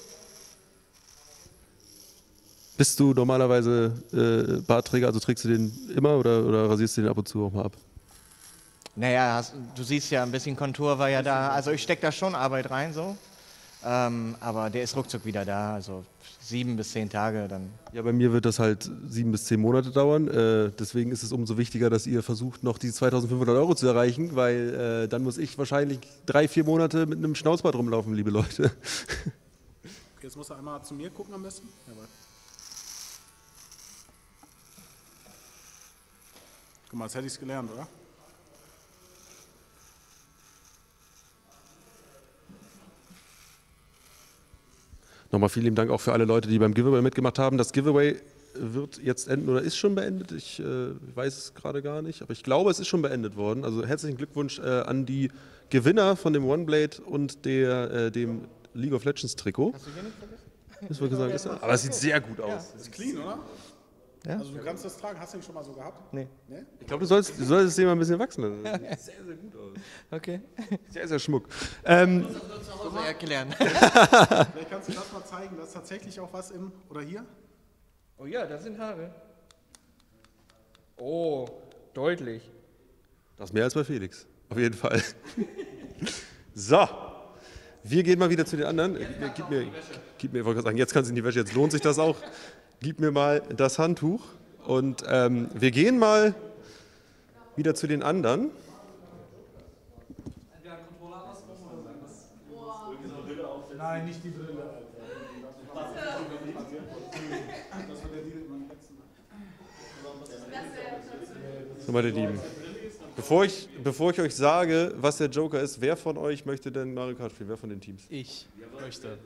Bist du normalerweise äh, Bartträger, also trägst du den immer oder, oder rasierst du den ab und zu auch mal ab? Naja, hast, du siehst ja, ein bisschen Kontur war ja da. Also ich stecke da schon Arbeit rein, so. Ähm, aber der ist ruckzuck wieder da, also sieben bis zehn Tage dann. Ja, bei mir wird das halt sieben bis zehn Monate dauern. Äh, deswegen ist es umso wichtiger, dass ihr versucht, noch die zweitausendfünfhundert Euro zu erreichen, weil äh, dann muss ich wahrscheinlich drei, vier Monate mit einem Schnauzbart rumlaufen, liebe Leute. Okay, jetzt musst du einmal zu mir gucken am besten. Jawohl. Guck mal, jetzt hätte ich es gelernt, oder? Nochmal vielen lieben Dank auch für alle Leute, die beim Giveaway mitgemacht haben. Das Giveaway wird jetzt enden oder ist schon beendet. Ich äh, weiß es gerade gar nicht, aber ich glaube, es ist schon beendet worden. Also herzlichen Glückwunsch äh, an die Gewinner von dem OneBlade und der, äh, dem League of Legends Trikot. Hast du hier nicht vergessen? Das war gesagt, ist, aber es sieht sehr gut aus. Ja, ist clean, oder? Ja. Also du kannst das tragen. Hast du ihn schon mal so gehabt? Nee. nee? Ich glaube, du sollst, du solltest den mal ein bisschen wachsen. Das sieht sehr, sehr gut aus. Okay. Sehr, sehr schmuck. Ähm, zu Hause erklären. Vielleicht kannst du das mal zeigen, da ist tatsächlich auch was im, oder hier? Oh ja, da sind Haare. Oh, deutlich. Das ist mehr als bei Felix, auf jeden Fall. So, wir gehen mal wieder zu den anderen. Gib mir, gib mir, ich wollte gerade sagen, jetzt kannst du in die Wäsche, jetzt lohnt sich das auch. Gib mir mal das Handtuch und ähm, wir gehen mal wieder zu den anderen. Nein, nicht die Brille. So, meine Lieben, bevor ich, bevor ich euch sage, was der Joker ist, wer von euch möchte denn Mario Kart spielen? Wer von den Teams? Ich möchte.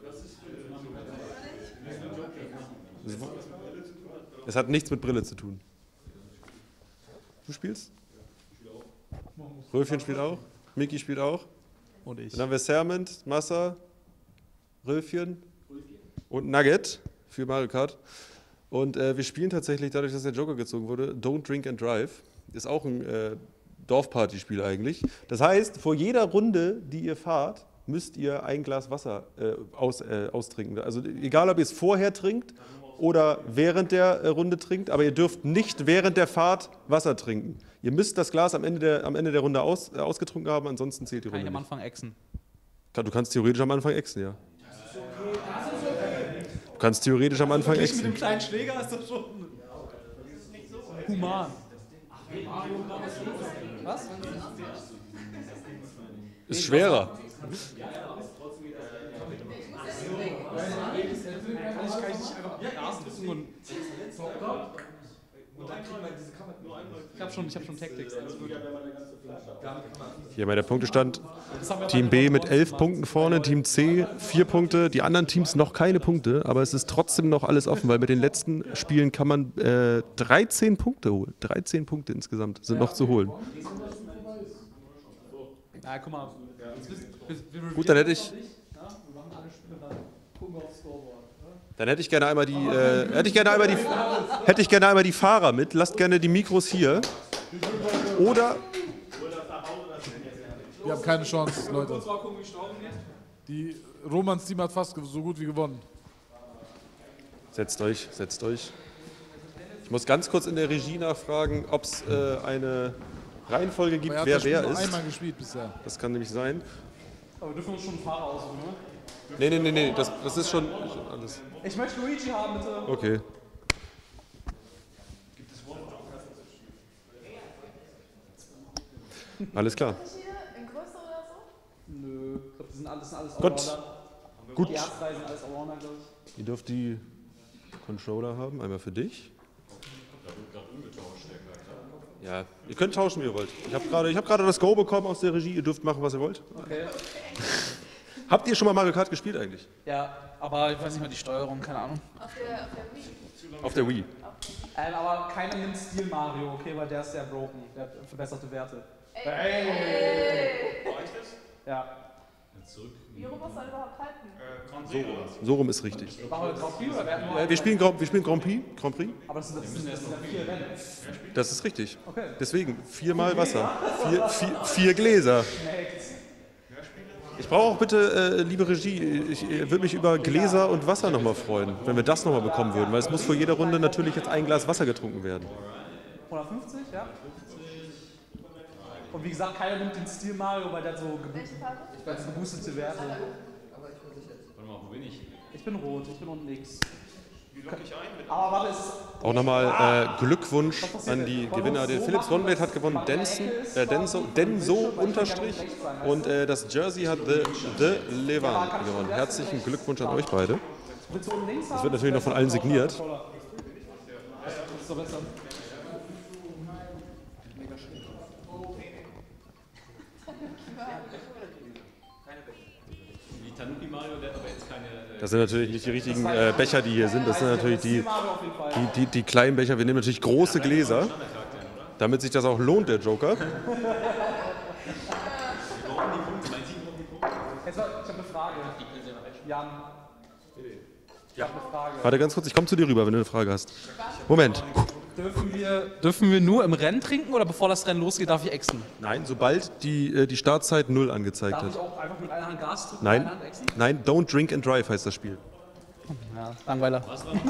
Es hat nichts mit Brille zu tun. Du spielst? Röfchen spielt auch? Miki spielt auch? Und ich. Dann haben wir Sermont, Massa, Röfchen und Nugget für Mario Kart. Und äh, wir spielen tatsächlich, dadurch, dass der Joker gezogen wurde, Don't Drink and Drive. Ist auch ein äh, Dorfpartyspiel eigentlich. Das heißt, vor jeder Runde, die ihr fahrt, müsst ihr ein Glas Wasser äh, aus, äh, austrinken. Also egal, ob ihr es vorher trinkt oder während der äh, Runde trinkt, aber ihr dürft nicht während der Fahrt Wasser trinken. Ihr müsst das Glas am Ende der, am Ende der Runde aus, äh, ausgetrunken haben, ansonsten zählt die Kann Runde ich am nicht. Anfang exen? Du kannst theoretisch am Anfang exen, ja. Du kannst theoretisch am Anfang Mit exen. dem kleinen Schläger ist das schon human. Was? Ist schwerer. Kann ich, kann ich nicht einfach Gas drücken und... Ich hab schon, ich hab schon Tactics. Hier bei der Punktestand. Team B mit elf Punkten vorne, Team C vier Punkte, die anderen Teams noch keine Punkte, aber es ist trotzdem noch alles offen, weil mit den letzten Spielen kann man äh, dreizehn Punkte holen. dreizehn Punkte insgesamt sind noch zu holen. Na, guck mal. Gut, dann hätte ich... Dann hätte ich gerne einmal die, äh, hätte ich gerne einmal die, hätte ich gerne einmal die Fahrer mit. Lasst gerne die Mikros hier. Oder... Wir haben keine Chance, Leute. Die Romans Team hat fast so gut wie gewonnen. Setzt euch, setzt euch. Ich muss ganz kurz in der Regie nachfragen, ob es äh, eine Reihenfolge gibt, Aber er hat wer das Spiel wer nur ist. einmal gespielt bisher. Das kann nämlich sein. Aber wir dürfen uns schon einen Fahrer aussuchen, ne? Nee, nee, nee, nee, das, das ist schon, schon alles. Ich möchte Luigi haben, bitte. Okay. Alles klar. Nö, ich glaube, das sind alles, das sind alles Gut. Allrounder. Gut. Die Erstreihe sind alles Allrounder, glaube ich. Ihr dürft die Controller haben, einmal für dich. Ja, ihr könnt tauschen, wie ihr wollt. Ich habe gerade hab gerade das Go bekommen aus der Regie, ihr dürft machen, was ihr wollt. Okay. Habt ihr schon mal Mario Kart gespielt eigentlich? Ja, aber ich weiß nicht mal die Steuerung, keine Ahnung. Auf der, auf der Wii. Auf der Wii. Ähm, aber keiner nimmt Stil Mario, okay, weil der ist sehr broken, der hat verbesserte Werte. Ey. Hey. Ey. Ja. Wie rum muss er überhaupt halten? So rum. So rum ist richtig. Machen wir Grand Prix oder werden wir? Äh, wir, spielen Grand, wir spielen Grand Prix. Grand Prix. Aber das sind, das sind, das sind ja vier Rennen. Das ist richtig. Okay. Deswegen viermal Wasser. Vier, vier, vier Gläser. Ich brauche auch bitte, äh, liebe Regie, ich äh, würde mich über Gläser und Wasser nochmal freuen, wenn wir das nochmal bekommen würden, weil es muss vor jeder Runde natürlich jetzt ein Glas Wasser getrunken werden. hundertfünfzig, ja. Und wie gesagt, keiner nimmt den Stil Mario, weil der hat so gebo- geboostete Werte. Warte mal, wo bin ich? Ich bin rot, ich bin unten links. Aber warte, es ist... Auch nochmal äh, Glückwunsch an die Gewinner. Der Philips OneBlade hat gewonnen, Denson, äh, Denso, Denso Unterstrich und äh, das Jersey hat The, The Levan gewonnen. Herzlichen Glückwunsch an euch beide. Das wird natürlich noch von allen signiert. Das ist doch besser. Wie Tanuki Mario, der hat aber jetzt keine... Äh Das sind natürlich nicht die richtigen äh, Becher, die hier sind. Das sind natürlich die, die, die, die kleinen Becher. Wir nehmen natürlich große Gläser, damit sich das auch lohnt, der Joker. Jetzt mal, ich habe eine Frage. Jan. Ich habe eine Frage. Warte ganz kurz, ich komme zu dir rüber, wenn du eine Frage hast. Moment. Dürfen wir, dürfen wir nur im Rennen trinken oder bevor das Rennen losgeht, darf ich exen? Nein, sobald die, äh, die Startzeit null angezeigt Darf hat. ich auch einfach mit einer Hand Gas drücken? Nein, mit einer Hand exen? nein, don't drink and drive heißt das Spiel. Ja, Langweiler.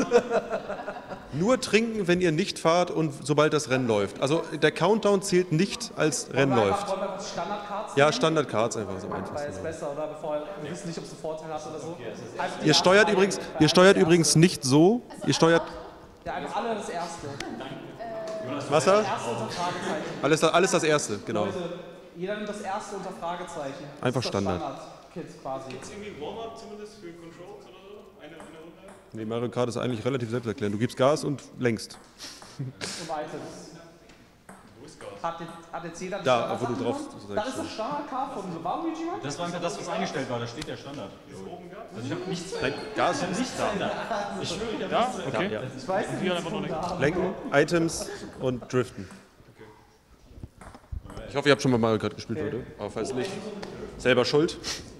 Nur trinken, wenn ihr nicht fahrt und sobald das Rennen läuft. Also der Countdown zählt nicht als Rennen Wollen wir läuft. einfach- wollen wir einfach Standardcards Ja, nehmen? Standardcards einfach so Weil einfach. es besser, oder? Bevor wir wissen nicht, ob es einen Vorteil hat oder so. Einfach die Ihr steuert erste übrigens, Reihe. ihr steuert übrigens nicht so. Ihr steuert Ja, einfach alle das Erste. Wasser. Das Erste unter Fragezeichen. Alles, alles das Erste, genau. Leute, jeder nimmt das Erste unter Fragezeichen. Das Einfach ist das Standard. Standard-Kit quasi. Gibt es irgendwie ein Warm-up zumindest für Controls oder so? Eine, eine Runde? Nee, Mario Kart ist eigentlich relativ selbsterklärend. Du gibst Gas und lenkst. Und Items. Hat jetzt, hat jetzt jeder die Da, Standard- wo du drauf Das sagst. ist das Standard-Card von Waluigi, Mann? Das war einfach das, was eingestellt war, da steht der Standard. Also ich habe nichts Nein, Gas ich hab nichts verändert. Ich schwöre, ich habe Ja? nichts verändert. Okay. Ja. Ich weiß nicht, Wir wie einfach noch nicht. Lenken, Items und Driften. Ich hoffe, ihr habt schon mal Mario Kart gespielt heute. Aber falls nicht, selber schuld.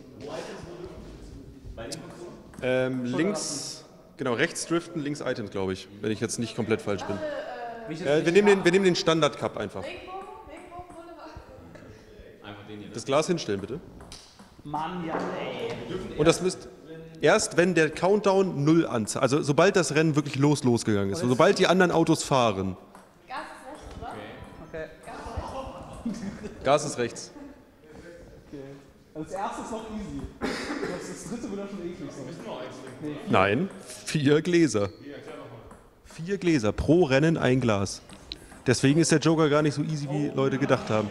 Ähm, links, genau, rechts Driften, links Items, glaube ich. Wenn ich jetzt nicht komplett falsch bin. Äh, wir, nehmen den, wir nehmen den Standard Cup einfach. Das Glas hinstellen, bitte. Mann, ja, ey. Und das müsst erst, wenn der Countdown null anzeigt, also sobald das Rennen wirklich los losgegangen ist, und sobald die anderen Autos fahren. Gas ist rechts, oder? Okay. Gas ist rechts. Okay. Also das erste ist noch easy. Das, das dritte wird dann schon eklig. So. Nee, vier. Nein, vier Gläser. Vier Gläser, pro Rennen ein Glas. Deswegen ist der Joker gar nicht so easy, wie Leute gedacht haben.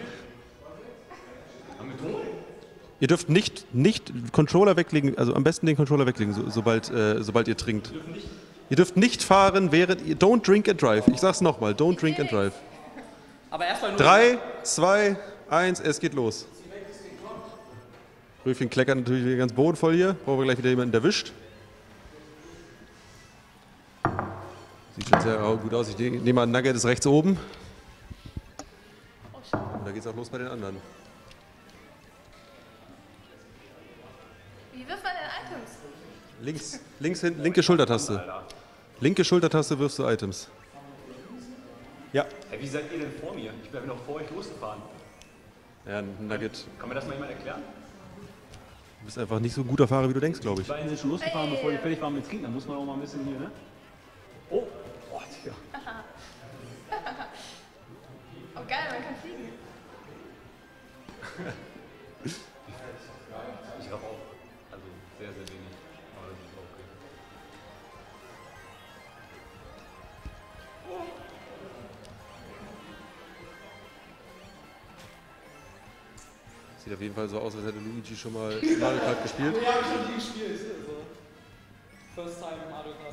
Ihr dürft nicht, nicht Controller weglegen, also am besten den Controller weglegen, so, sobald, äh, sobald ihr trinkt. Ihr dürft nicht fahren, während ihr... Don't drink and drive. Ich sag's nochmal, don't drink and drive. Aber erstmal nur... Drei, zwei, eins, es geht los. Röfchen kleckert natürlich wieder ganz bodenvoll hier. Brauchen wir gleich wieder jemanden erwischt. Sieht schon sehr gut aus. Ich nehme an, Nugget ist rechts oben. Und da geht's auch los bei den anderen. Wie wirft man denn Items? Links, links hinten, linke Schultertaste. Linke Schultertaste wirfst du Items. Ja. Hey, wie seid ihr denn vor mir? Ich bin noch vor euch losgefahren. Ja, Nugget. Kann mir das mal jemand erklären? Du bist einfach nicht so ein guter Fahrer, wie du denkst, glaube ich. Die beiden sind schon losgefahren, bevor die fertig waren mit Trinken. Da muss man auch mal ein bisschen hier, ne? Oh, oh, tja. Oh geil, man kann fliegen. Ich habe auch, also sehr, sehr wenig. Aber das ist okay. Sieht auf jeden Fall so aus, als hätte Luigi schon mal Mario Kart gespielt. Ja, hab ich schon nie gespielt. Also, first time Mario Kart.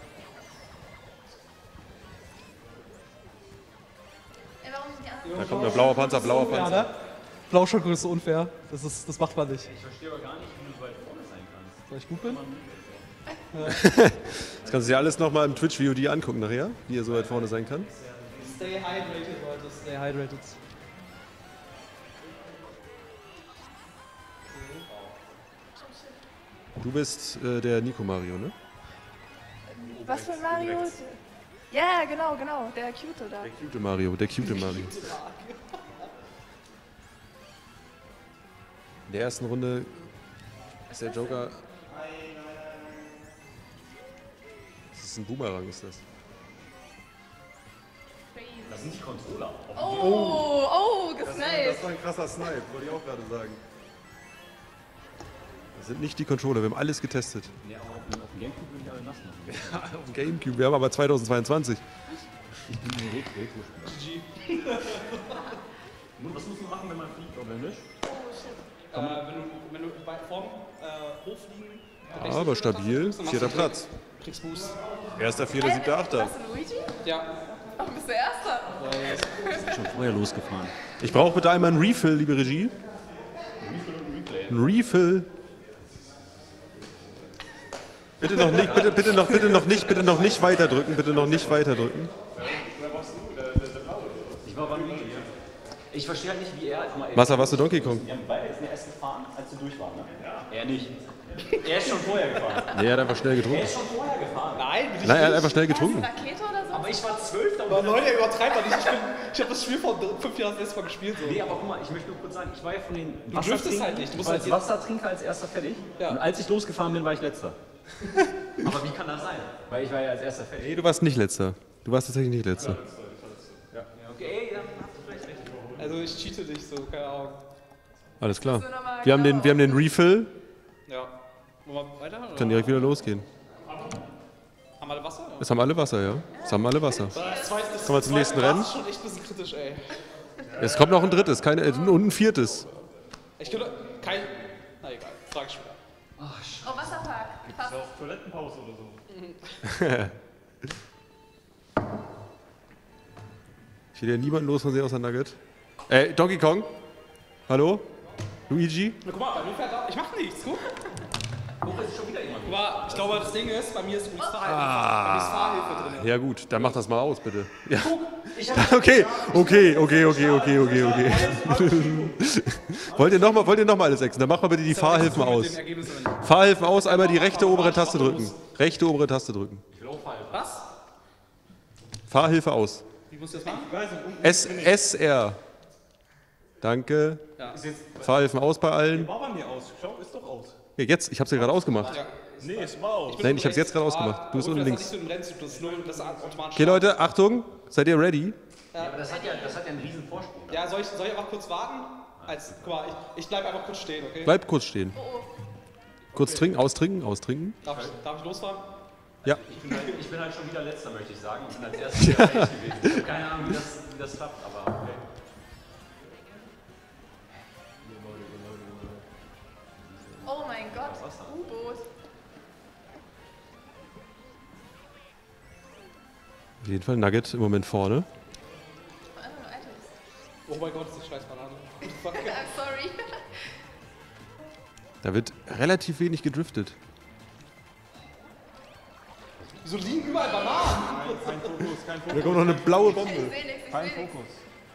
Ey, warum sind die anderen? Da kommt der blaue Panzer, blauer Ja, Panzer. ne? Blauschocke ist so unfair. Das, ist, das macht man nicht. Ich verstehe aber gar nicht, wie du so weit vorne sein kannst. Weil ich gut bin? Das kannst du dir alles nochmal im Twitch-V O D angucken nachher, wie er so weit vorne sein kann. Stay hydrated, Leute. Stay hydrated. Du bist äh, der Nico Mario, ne? Was für Mario? Ja, genau, genau. Der Cute da. Der cute Mario, der cute Mario. In der ersten Runde ist der Joker... Das ist ein Boomerang, ist das. Das sind die Controller. Oh, oh, gesniped. Das war ein krasser Snipe, wollte ich auch gerade sagen. Das sind nicht die Controller, wir haben alles getestet. Ja, aber auf dem Gamecube würde ich alle nass machen. Ja, auf dem Gamecube, wir haben aber zweitausendzweiundzwanzig. Ich bin ein Retro-Spieler. G G. Was muss man machen, wenn man fliegt, oder nicht? Oh, shit. Äh, wenn, du, wenn du bei vorn äh, hochfliegen... Ja, aber stabil, vierter Platz. Kriegst Boost. Erster, vierter, siebter, achter. Hast du Luigi? Ja. Warum bist du Erster? Ich bin schon vorher losgefahren. Ich brauche bitte einmal einen Refill, liebe Regie. Ein Refill. Bitte noch nicht, bitte, bitte noch, bitte noch nicht, bitte noch nicht weiterdrücken, bitte noch nicht weiterdrücken. Ich war beim Luigi. Ich verstehe halt nicht, wie er... Guck mal, ey, Massa, warst du Donkey Kong? Wir haben beide jetzt erst gefahren, als du durch warst, ne? Ja. Er nicht. Er ist schon vorher gefahren. Nee, er hat einfach schnell getrunken. Er ist schon vorher gefahren. Nein, Nein, er hat einfach schnell getrunken. Rakete oder so? Aber ich war zwölf. Aber Leute, übertreibt mal nicht. Ich, bin- ich habe das Spiel vor fünf Jahren das letzte Mal gespielt. So. Nee, aber guck mal, ich möchte nur kurz sagen, ich war ja von den Du driftest halt nicht, du musst ich war als halt- Wassertrinker als erster fertig. Ja. Und als ich losgefahren bin, war ich letzter. Aber wie kann das sein? Weil ich war ja als erster fertig. Nee, du warst nicht letzter. Du warst tatsächlich nicht letzter. Ja, okay, dann hast du vielleicht recht. Also ich cheate dich so, keine Ahnung. Alles klar. Wir haben den, wir haben den Refill. Ja. Wollen wir weiter? Oder? Kann direkt wieder losgehen. Haben alle Wasser? Es haben alle Wasser, ja. Es haben alle Wasser. Das zweite, das Kommen wir zum nächsten zweite Rennen. Glas ist schon echt ein bisschen kritisch, ey. Es kommt noch ein drittes, keine, äh, und ein viertes. Ich könnte kein... Na egal, frag ich später. Oh, Wasserpark. Passt. Auch Toilettenpause oder so. Ich will ja niemanden los von sehen außer Nugget. Äh, Donkey Kong? Hallo? Luigi? Na, guck mal, bei mir fährt da... Ich mach nichts, guck. Guck, ist schon wieder jemand. Guck mal, ich glaube, das Ding ist, bei mir ist übrigens Fahrhilfe, bei mir ist Fahrhilfe drin. Ja gut, dann mach das mal aus, bitte. Ja. Ich hab- Okay, okay, okay, okay, okay, okay, okay. Wollt ihr nochmal wollt ihr noch mal alles exen? Dann mach mal bitte die Fahrhilfen aus. Fahrhilfen aus, einmal die rechte obere Taste drücken. Rechte obere Taste drücken. Ich will auch Fahrhilfe. Was? Fahrhilfe aus. Wie muss ich das machen? S, S, R. Danke. Ja. Fahrhilfen aus bei allen. War bei mir aus. Schau, ist doch aus. Ja, jetzt, ich habe es ja gerade ausgemacht. Ja. Nee, es war aus. Nein, ich habe es jetzt gerade ausgemacht. Du bist unten links. Das ist nur das automatisch. Okay, Leute, Achtung. Seid ihr ready? Ja, aber das hat ja, das hat ja einen riesen Vorsprung. Ja, soll ich, soll ich einfach kurz warten? Als, guck mal, ich, ich bleib einfach kurz stehen, okay? Bleibt kurz stehen. Kurz Okay. trinken, austrinken, austrinken. Darf ich, darf ich losfahren? Ja. Ich bin, halt, ich bin halt schon wieder Letzter, möchte ich sagen. Ich bin als Erster wieder fertig gewesen. Ich habe keine Ahnung, wie das, wie das klappt, aber okay. Oh mein Gott, U-Boot. Auf jeden Fall Nugget im Moment vorne. Oh mein Gott, das ist eine scheiß Banane. Fuck. I'm sorry. Da wird relativ wenig gedriftet. Wieso liegen überall Bananen? Nein, kein Fokus, kein Fokus. Da kommt noch eine blaue Bombe. Ich seh nix, ich Kein seh nix. Fokus.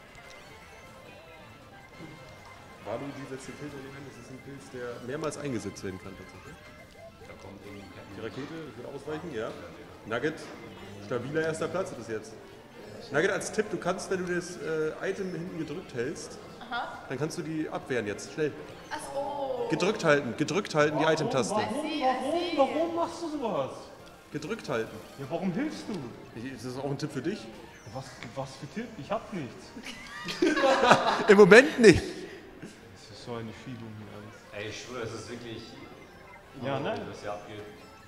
Warum dieser Pilzelement? Das ist ein Pilz, der mehrmals eingesetzt werden kann tatsächlich. Die Rakete wird ausweichen, ja. Nugget, stabiler erster Platz bis jetzt. Nugget als Tipp, du kannst, wenn du das äh, Item hinten gedrückt hältst, Aha. dann kannst du die abwehren jetzt, schnell. Ach so. Gedrückt halten, gedrückt halten die Item-Taste. Warum, warum, warum machst du sowas? Gedrückt halten. Ja, warum hilfst du? Ist das auch ein Tipp für dich? Was, was für Tipp? Ich hab nichts. Im Moment nicht. Das ist so eine Schiebung hier alles. Ey, ich schwöre, es ist wirklich. Ja, oh, ne? wie das hier abgeht.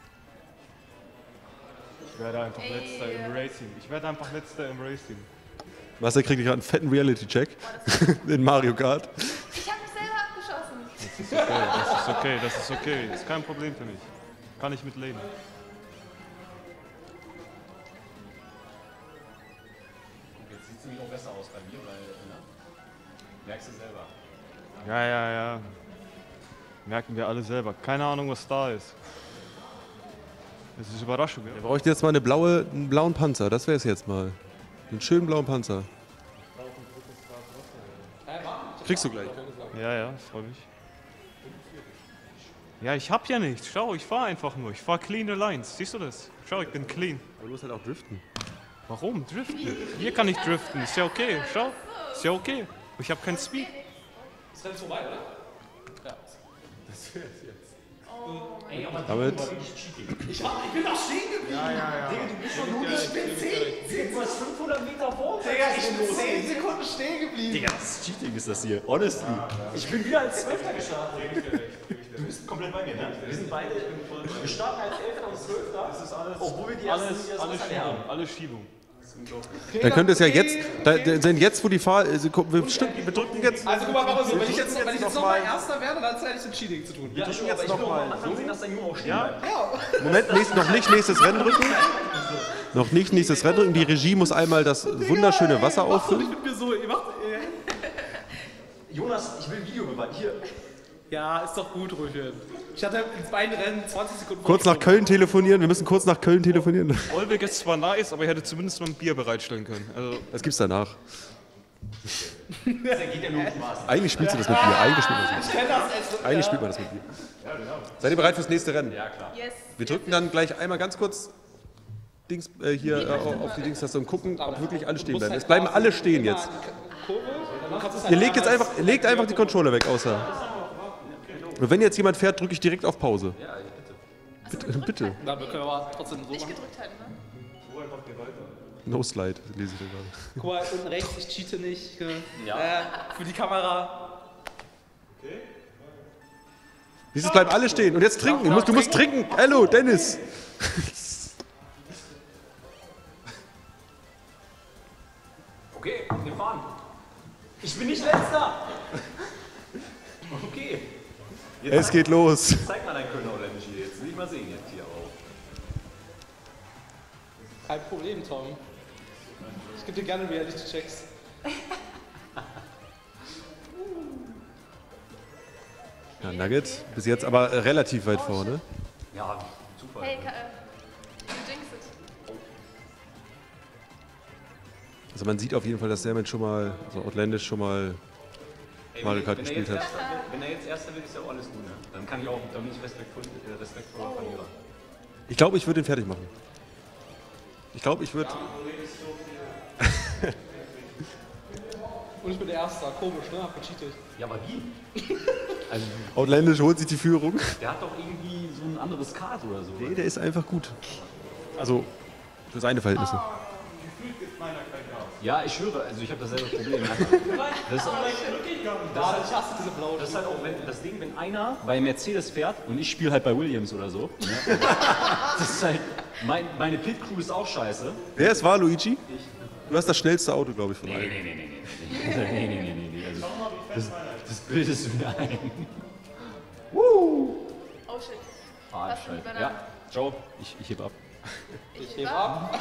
Ich werde einfach Ey. letzter im Racing. Ich werde einfach letzter im Racing. Marcel kriegt gerade einen fetten Reality-Check in Mario Kart. Ich hab mich selber abgeschossen. Das ist okay, das ist okay, das ist okay. Das ist kein Problem für mich. Kann ich mit leben. Jetzt sieht es nämlich auch besser aus bei mir, weil, ne? Merkst du selber. Ja, ja, ja. Merken wir alle selber. Keine Ahnung, was da ist. Das ist Überraschung, ja? Wir bräuchten jetzt mal eine blaue, einen blauen Panzer, das wäre es jetzt mal. Einen schönen blauen Panzer. Kriegst du gleich. Ja, ja, freue mich. Ja, ich hab ja nichts. Schau, ich fahr einfach nur. Ich fahr clean Lines. Siehst du das? Schau, ich bin clean. Aber du musst halt auch driften. Warum? Driften? Hier kann ich driften. Ist ja okay. Schau. Ist ja okay. Ich habe keinen Speed. Ist relativ vorbei, oder? Ja. Das wäre es jetzt. Ey, aber Damit. Ich, hab, ich bin doch stehen geblieben. Ja, ja, ja. Digga, du bist schon nur ich bin zehn. Du warst fünfhundert Meter vor. Digga, ich bin zehn Sekunden stehen geblieben. Digga, das ist Cheating ist das hier. Honestly. Ich bin wieder als Zwölfter gestartet. Du bist komplett bei mir, ne? Wir sind beide. Wir starten als Elfter und Zwölfter. Das ist alles. Obwohl wir die ersten Alles, die alles ersten Schiebung. Alles Schiebung. Dann könnte es ja jetzt, da, denn jetzt, wo die Fahr... äh, wir, stimmt, wir drücken jetzt... Also guck mal, machen wir so, wenn ich jetzt, drücken wenn ich jetzt noch nochmal mal- Erster werde, dann hat es ja nichts mit Cheating zu tun. Wir drücken jetzt aber ich will nochmal auch am Anfang sehen, dass dein Junge auch stehen bleibt. Ja. Moment, nächst, noch nicht nächstes Rennen drücken. Noch nicht nächstes Rennen drücken. Die Regie muss einmal das wunderschöne Wasser Macht doch nicht auffüllen. mit mir so, ihr macht... Jonas, ich will ein Video beweisen. Hier. Ja, ist doch gut, Rüchen. Ich hatte in beiden Rennen zwanzig Sekunden... Kurz nach Köln telefonieren. Wir müssen kurz nach Köln telefonieren. Olbeck ist zwar nice, aber ich hätte zumindest mal ein Bier bereitstellen können. Also Das gibt's danach. Das geht ja nur um Spaß. Eigentlich spielst du das mit Bier. Eigentlich spielt man das Ich mit kenne Bier. das als... Eigentlich spielt man das mit Bier. Seid ihr bereit fürs nächste Rennen? Ja, klar. Yes. Wir drücken dann gleich einmal ganz kurz Dings, äh, hier äh, auf die Dingstaste und gucken, ob wirklich alle stehen bleiben. Es bleiben alle stehen jetzt. Ihr legt jetzt einfach, legt einfach die Controller weg, außer. Und wenn jetzt jemand fährt, drücke ich direkt auf Pause. Ja, bitte. Bitte. bitte. Dann können wir aber trotzdem so Nicht machen. gedrückt halten, ne? No slide, lese ich da gerade. Guck mal, unten rechts, ich cheate nicht. äh, Ja. Äh, für die Kamera. Siehst du, es bleiben alle stehen. Und jetzt trinken. Du musst, du musst trinken. Hallo, Dennis. Okay, wir fahren. Ich bin nicht Letzter. Okay. Jetzt Es geht los. Zeig mal dein Kölner oder nicht hier. Jetzt will ich mal sehen jetzt hier auch. Kein Problem, Tom. Ich gebe dir gerne Reality-Checks. Ja, Nugget, bis jetzt aber äh, relativ weit vorne. Ja, super. Hey, Ka- äh, du jinxed it. Also man sieht auf jeden Fall, dass der Mensch schon mal, also Outlandish schon mal Ey, Mario wenn, Kart wenn, er gespielt jetzt hat. Erster, wenn er jetzt Erster wird, ist ja auch alles gut. Ne? Dann kann ich auch, dann bin ich respektvoll, äh, respektvoller Verlierer. Ich glaube, ich würde ihn fertig machen. Ich glaube, ich würde... Und ich bin der Erste. Komisch, ne? Hab gecheatet. Ja, aber wie? Also, Outlandish holt sich die Führung. der hat doch irgendwie so ein anderes Kart oder so. Nee, der ist einfach gut. Also, für seine Verhältnisse. Ja, ich schwöre, also ich habe dasselbe Problem. Das ist, das, ich hasse diese blaue das ist halt auch wenn, das Ding, wenn einer bei Mercedes fährt und ich spiele halt bei Williams oder so. Ne? Das ist halt, mein, meine Pit-Crew ist auch scheiße. Wer es war, Luigi? Du hast das schnellste Auto, glaube ich, von Nee, allen. nee, nee, nee, nee, nee, nee, nee, nee, nee. Also, das, das bildest du mir ein. Woo! Oh shit. Ah, Was denn, Scheiße. Banane? Ja, Joe, ich, ich heb ab. Ich heb ab.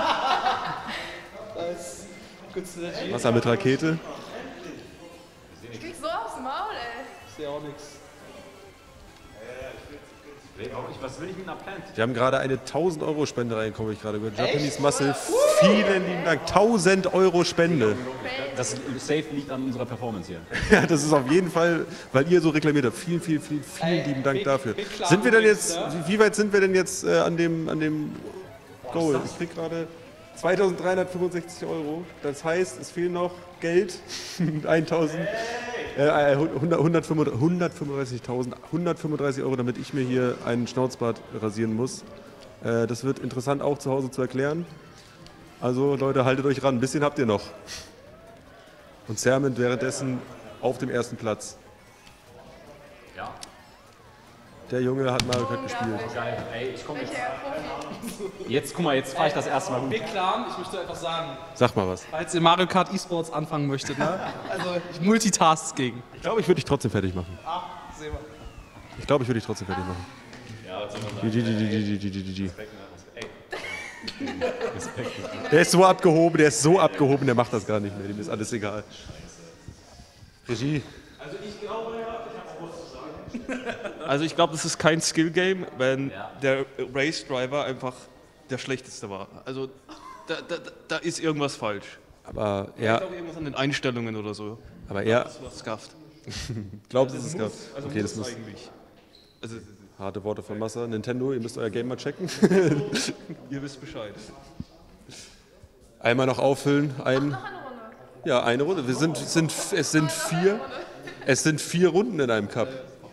Das ist gut Synergy. Wasser mit Rakete. Ich krieg so aufs Maul, ey. Ich sehe auch nichts. Was will ich mit einer Plant? Wir haben gerade eine tausend Euro Spende reingekommen, ich gerade gehört. Japanese Muscle, vielen lieben Dank. tausend Euro Spende. Das Safe liegt an unserer Performance hier. Ja, das ist auf jeden Fall, weil ihr so reklamiert habt. Vielen, vielen, vielen, vielen lieben Dank dafür. Sind wir denn jetzt, wie wie weit sind wir denn jetzt äh, an dem, an dem Goal? Ich krieg gerade zweitausenddreihundertfünfundsechzig Euro. Das heißt, es fehlen noch Geld. eintausend. Äh, hundertfünfunddreißigtausend, hundertfünfunddreißig Euro, damit ich mir hier einen Schnauzbart rasieren muss. Äh, das wird interessant auch zu Hause zu erklären. Also Leute, haltet euch ran, ein bisschen habt ihr noch. Und Sermon währenddessen auf dem ersten Platz. Ja. Der Junge hat Mario Kart gespielt. Geil. Ey, ich komm jetzt. Jetzt, guck mal, jetzt fahre ich das erste Mal gut. Big Clan, ich möchte etwas sagen. Sag mal was. Falls ihr Mario Kart E-Sports anfangen möchtet, ne? Also ich multitask gegen. Ich glaube, ich würde dich trotzdem fertig machen. Ah, sehen wir. Ich glaube, ich würde dich trotzdem fertig machen. Ja, was soll man G G, G G, G G, G G. Der ist so abgehoben, der ist so abgehoben, der macht das gar nicht mehr. Dem ist alles egal. Regie. Also ich glaube, ja, ich habe auch was zu sagen. Also ich glaube, das ist kein Skill-Game, wenn Ja. der Race-Driver einfach der Schlechteste war. Also da, da, da ist irgendwas falsch. Aber Ja. er, Auch irgendwas an den Einstellungen oder so. aber er, Das war scuffed. glaubt, es Das ist muss, es also Okay, muss das muss. eigentlich. Also, Harte Worte von Massa. Nintendo, ihr müsst euer Game mal checken. ihr wisst Bescheid. Einmal noch auffüllen. Ein, ja, eine Runde. Wir sind, sind, es sind vier. Es sind vier Runden in einem Cup.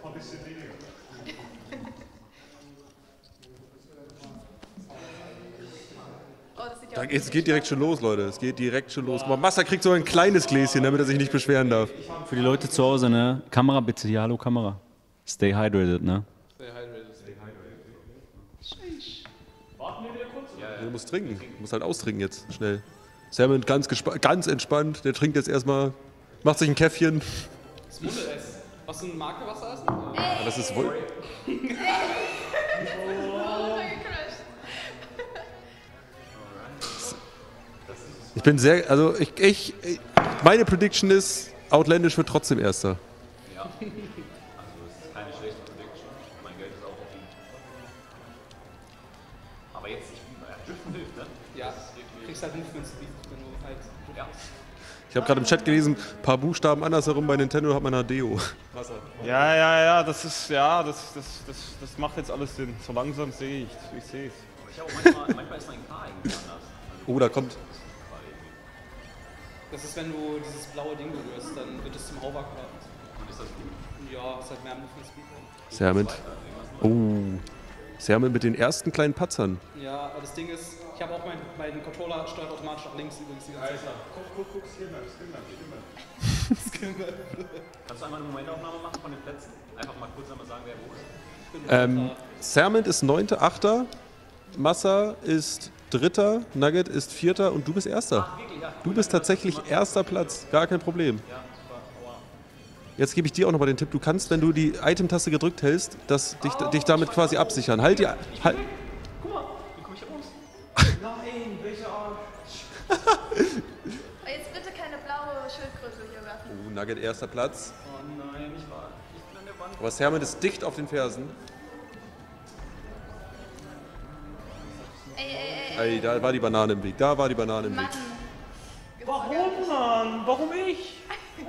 Da, es geht direkt schon los, Leute. Es geht direkt schon los. Guck mal, Massa kriegt so ein kleines Gläschen, damit er sich nicht beschweren darf. Für die Leute zu Hause, ne? Kamera bitte, ja, hallo Kamera. Stay hydrated, ne? Stay hydrated. Stay hydrated. Du musst trinken. Du musst halt austrinken jetzt, schnell. Sermon ganz, ganz entspannt. Der trinkt jetzt erstmal, macht sich ein Käffchen. Das Munde essen. Was für eine Marke Wasser essen? Ja, das ist wohl. Ich bin sehr, also ich, ich, ich meine Prediction ist, Outlandish wird trotzdem Erster. Ja. Also es ist keine schlechte Prediction. Mein Geld ist auch auf ihn. Aber jetzt, ich, ja, Driften hilft, ne? Ja, du kriegst halt Movement Speed, wenn du halt. Ja. Ich habe gerade im Chat gelesen, ein paar Buchstaben andersherum bei Nintendo hat man ein Deo. Ja, ja, ja, das ist, ja, das, das, das, das macht jetzt alles Sinn. So langsam sehe ich, ich sehe es. Ich habe auch manchmal, manchmal ist mein K irgendwie anders. Oh, da kommt. Das ist, wenn du dieses blaue Ding berührst, dann wird es zum Hovercraft. Und ist das gut? Ja, ist halt mehr Movement Speed. Sermon. Oh. Sermon mit den ersten kleinen Patzern. Ja, aber das Ding ist, ich habe auch meinen mein Controller steuert automatisch nach links übrigens die ganze Zeit. Guck, guck, guck, Skillmap, Skillmap, Skillmap. Kannst du einmal eine Momentaufnahme machen von den Plätzen? Einfach mal kurz einmal sagen, wer wo ist. Ähm, Sermon ist neunter, achter. Massa ist dritter. Nugget ist vierter und du bist erster. Du bist tatsächlich erster Platz. Gar kein Problem. Jetzt gebe ich dir auch nochmal den Tipp. Du kannst, wenn du die Item-Taste gedrückt hältst, das, dich, dich damit quasi absichern. Halt die. Halt. Guck mal, wie komme ich hier raus? Nein, welcher Arsch? Jetzt bitte keine blaue Schildkröte hier werfen. Oh, Nugget erster Platz. Oh nein, ich war. Ich bin an der Wand. Aber Sermon ist dicht auf den Fersen. Ey, ey, ey. Ey, da war die Banane im Weg. Da war die Banane im Weg. Warum, Mann? Warum ich?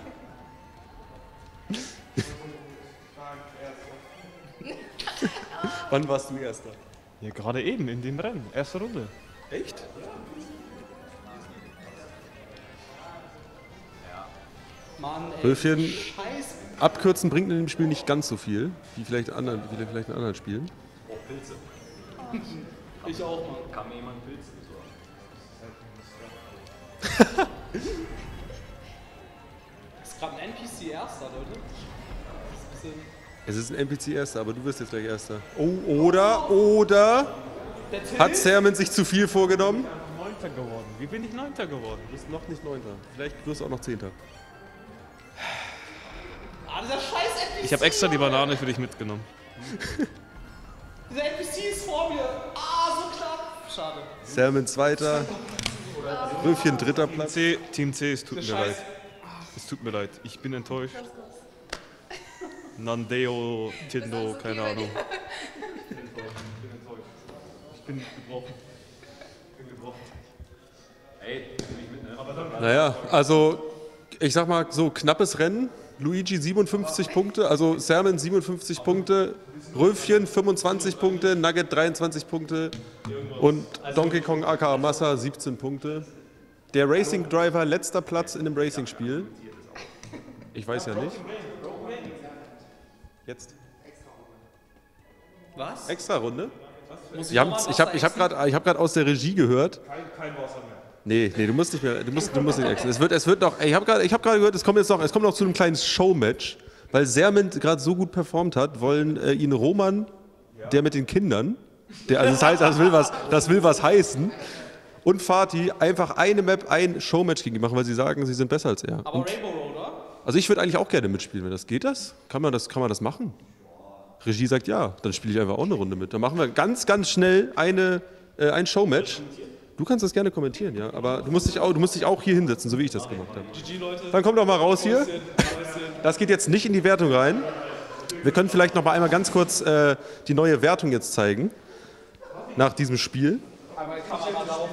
Wann warst du Erster? Ja, gerade eben in dem Rennen. Erste Runde. Echt? Mann, ey. Röfchen, Scheiß. abkürzen bringt in dem Spiel nicht ganz so viel, wie vielleicht, anderen, wie vielleicht in anderen Spielen. Oh, Pilze. Ich auch, Mann. Kann mir jemand Pilze besorgen? Ist gerade ein N P C Erster, Leute. Das ist ein bisschen Es ist ein N P C Erster, aber du wirst jetzt gleich Erster. Oh, oder, oder hat Sermon sich zu viel vorgenommen? Neunter geworden. Wie bin ich Neunter geworden? Du bist noch nicht Neunter. Vielleicht wirst du auch noch Zehnter. Ah, dieser scheiß N P C! Ich habe extra die Banane für dich mitgenommen. Dieser N P C ist vor mir! Ah, so knapp! Schade. Sermon Zweiter. Röfchen dritter Platz. Team C, Team C, es tut Der mir Scheiß. leid. Es tut mir leid. Ich bin enttäuscht. Nandeo, Tindo, keine Ahnung. Ich bin gebrochen. Ich bin gebrochen. Ey, bin ich mit, ne? Naja, also ich sag mal so knappes Rennen. Luigi siebenundfünfzig Punkte, also Sermon siebenundfünfzig Punkte, Röfchen fünfundzwanzig Punkte, Nugget dreiundzwanzig Punkte und Donkey Kong aka Massa siebzehn Punkte. Der Racing Driver letzter Platz in dem Racing-Spiel. Ich weiß ja nicht. Jetzt. Was? Extra Runde? Muss ich Wir haben, nochmal ich habe Wasser ich hab gerade hab grad aus der Regie gehört. Kein, kein Wasser mehr. Nee, nee, du musst nicht mehr, du musst, du musst nicht extra. Es wird, es wird noch, ey, ich habe gerade hab gehört, es kommt jetzt noch, es kommt noch zu einem kleinen Showmatch, weil Sermon gerade so gut performt hat, wollen äh, ihn Roman, der mit den Kindern, der, also das heißt, das will was, das will was heißen, und Fatih einfach eine Map, ein Showmatch gegen ihn machen, weil sie sagen, sie sind besser als er. Aber Und, Rainbow Road, oder? also ich würde eigentlich auch gerne mitspielen, wenn das geht. Das? Kann man das, kann man das machen? Regie sagt ja, dann spiele ich einfach auch eine Runde mit. Dann machen wir ganz, ganz schnell eine, äh, ein Showmatch. Du kannst das gerne kommentieren, ja, aber du musst dich auch, du musst dich auch hier hinsetzen, so wie ich das gemacht habe. G G, Leute. Dann komm doch mal raus hier. Häuschen, Häuschen. Das geht jetzt nicht in die Wertung rein. Wir können vielleicht noch mal einmal ganz kurz äh, die neue Wertung jetzt zeigen nach diesem Spiel. Einmal Kamera laufen.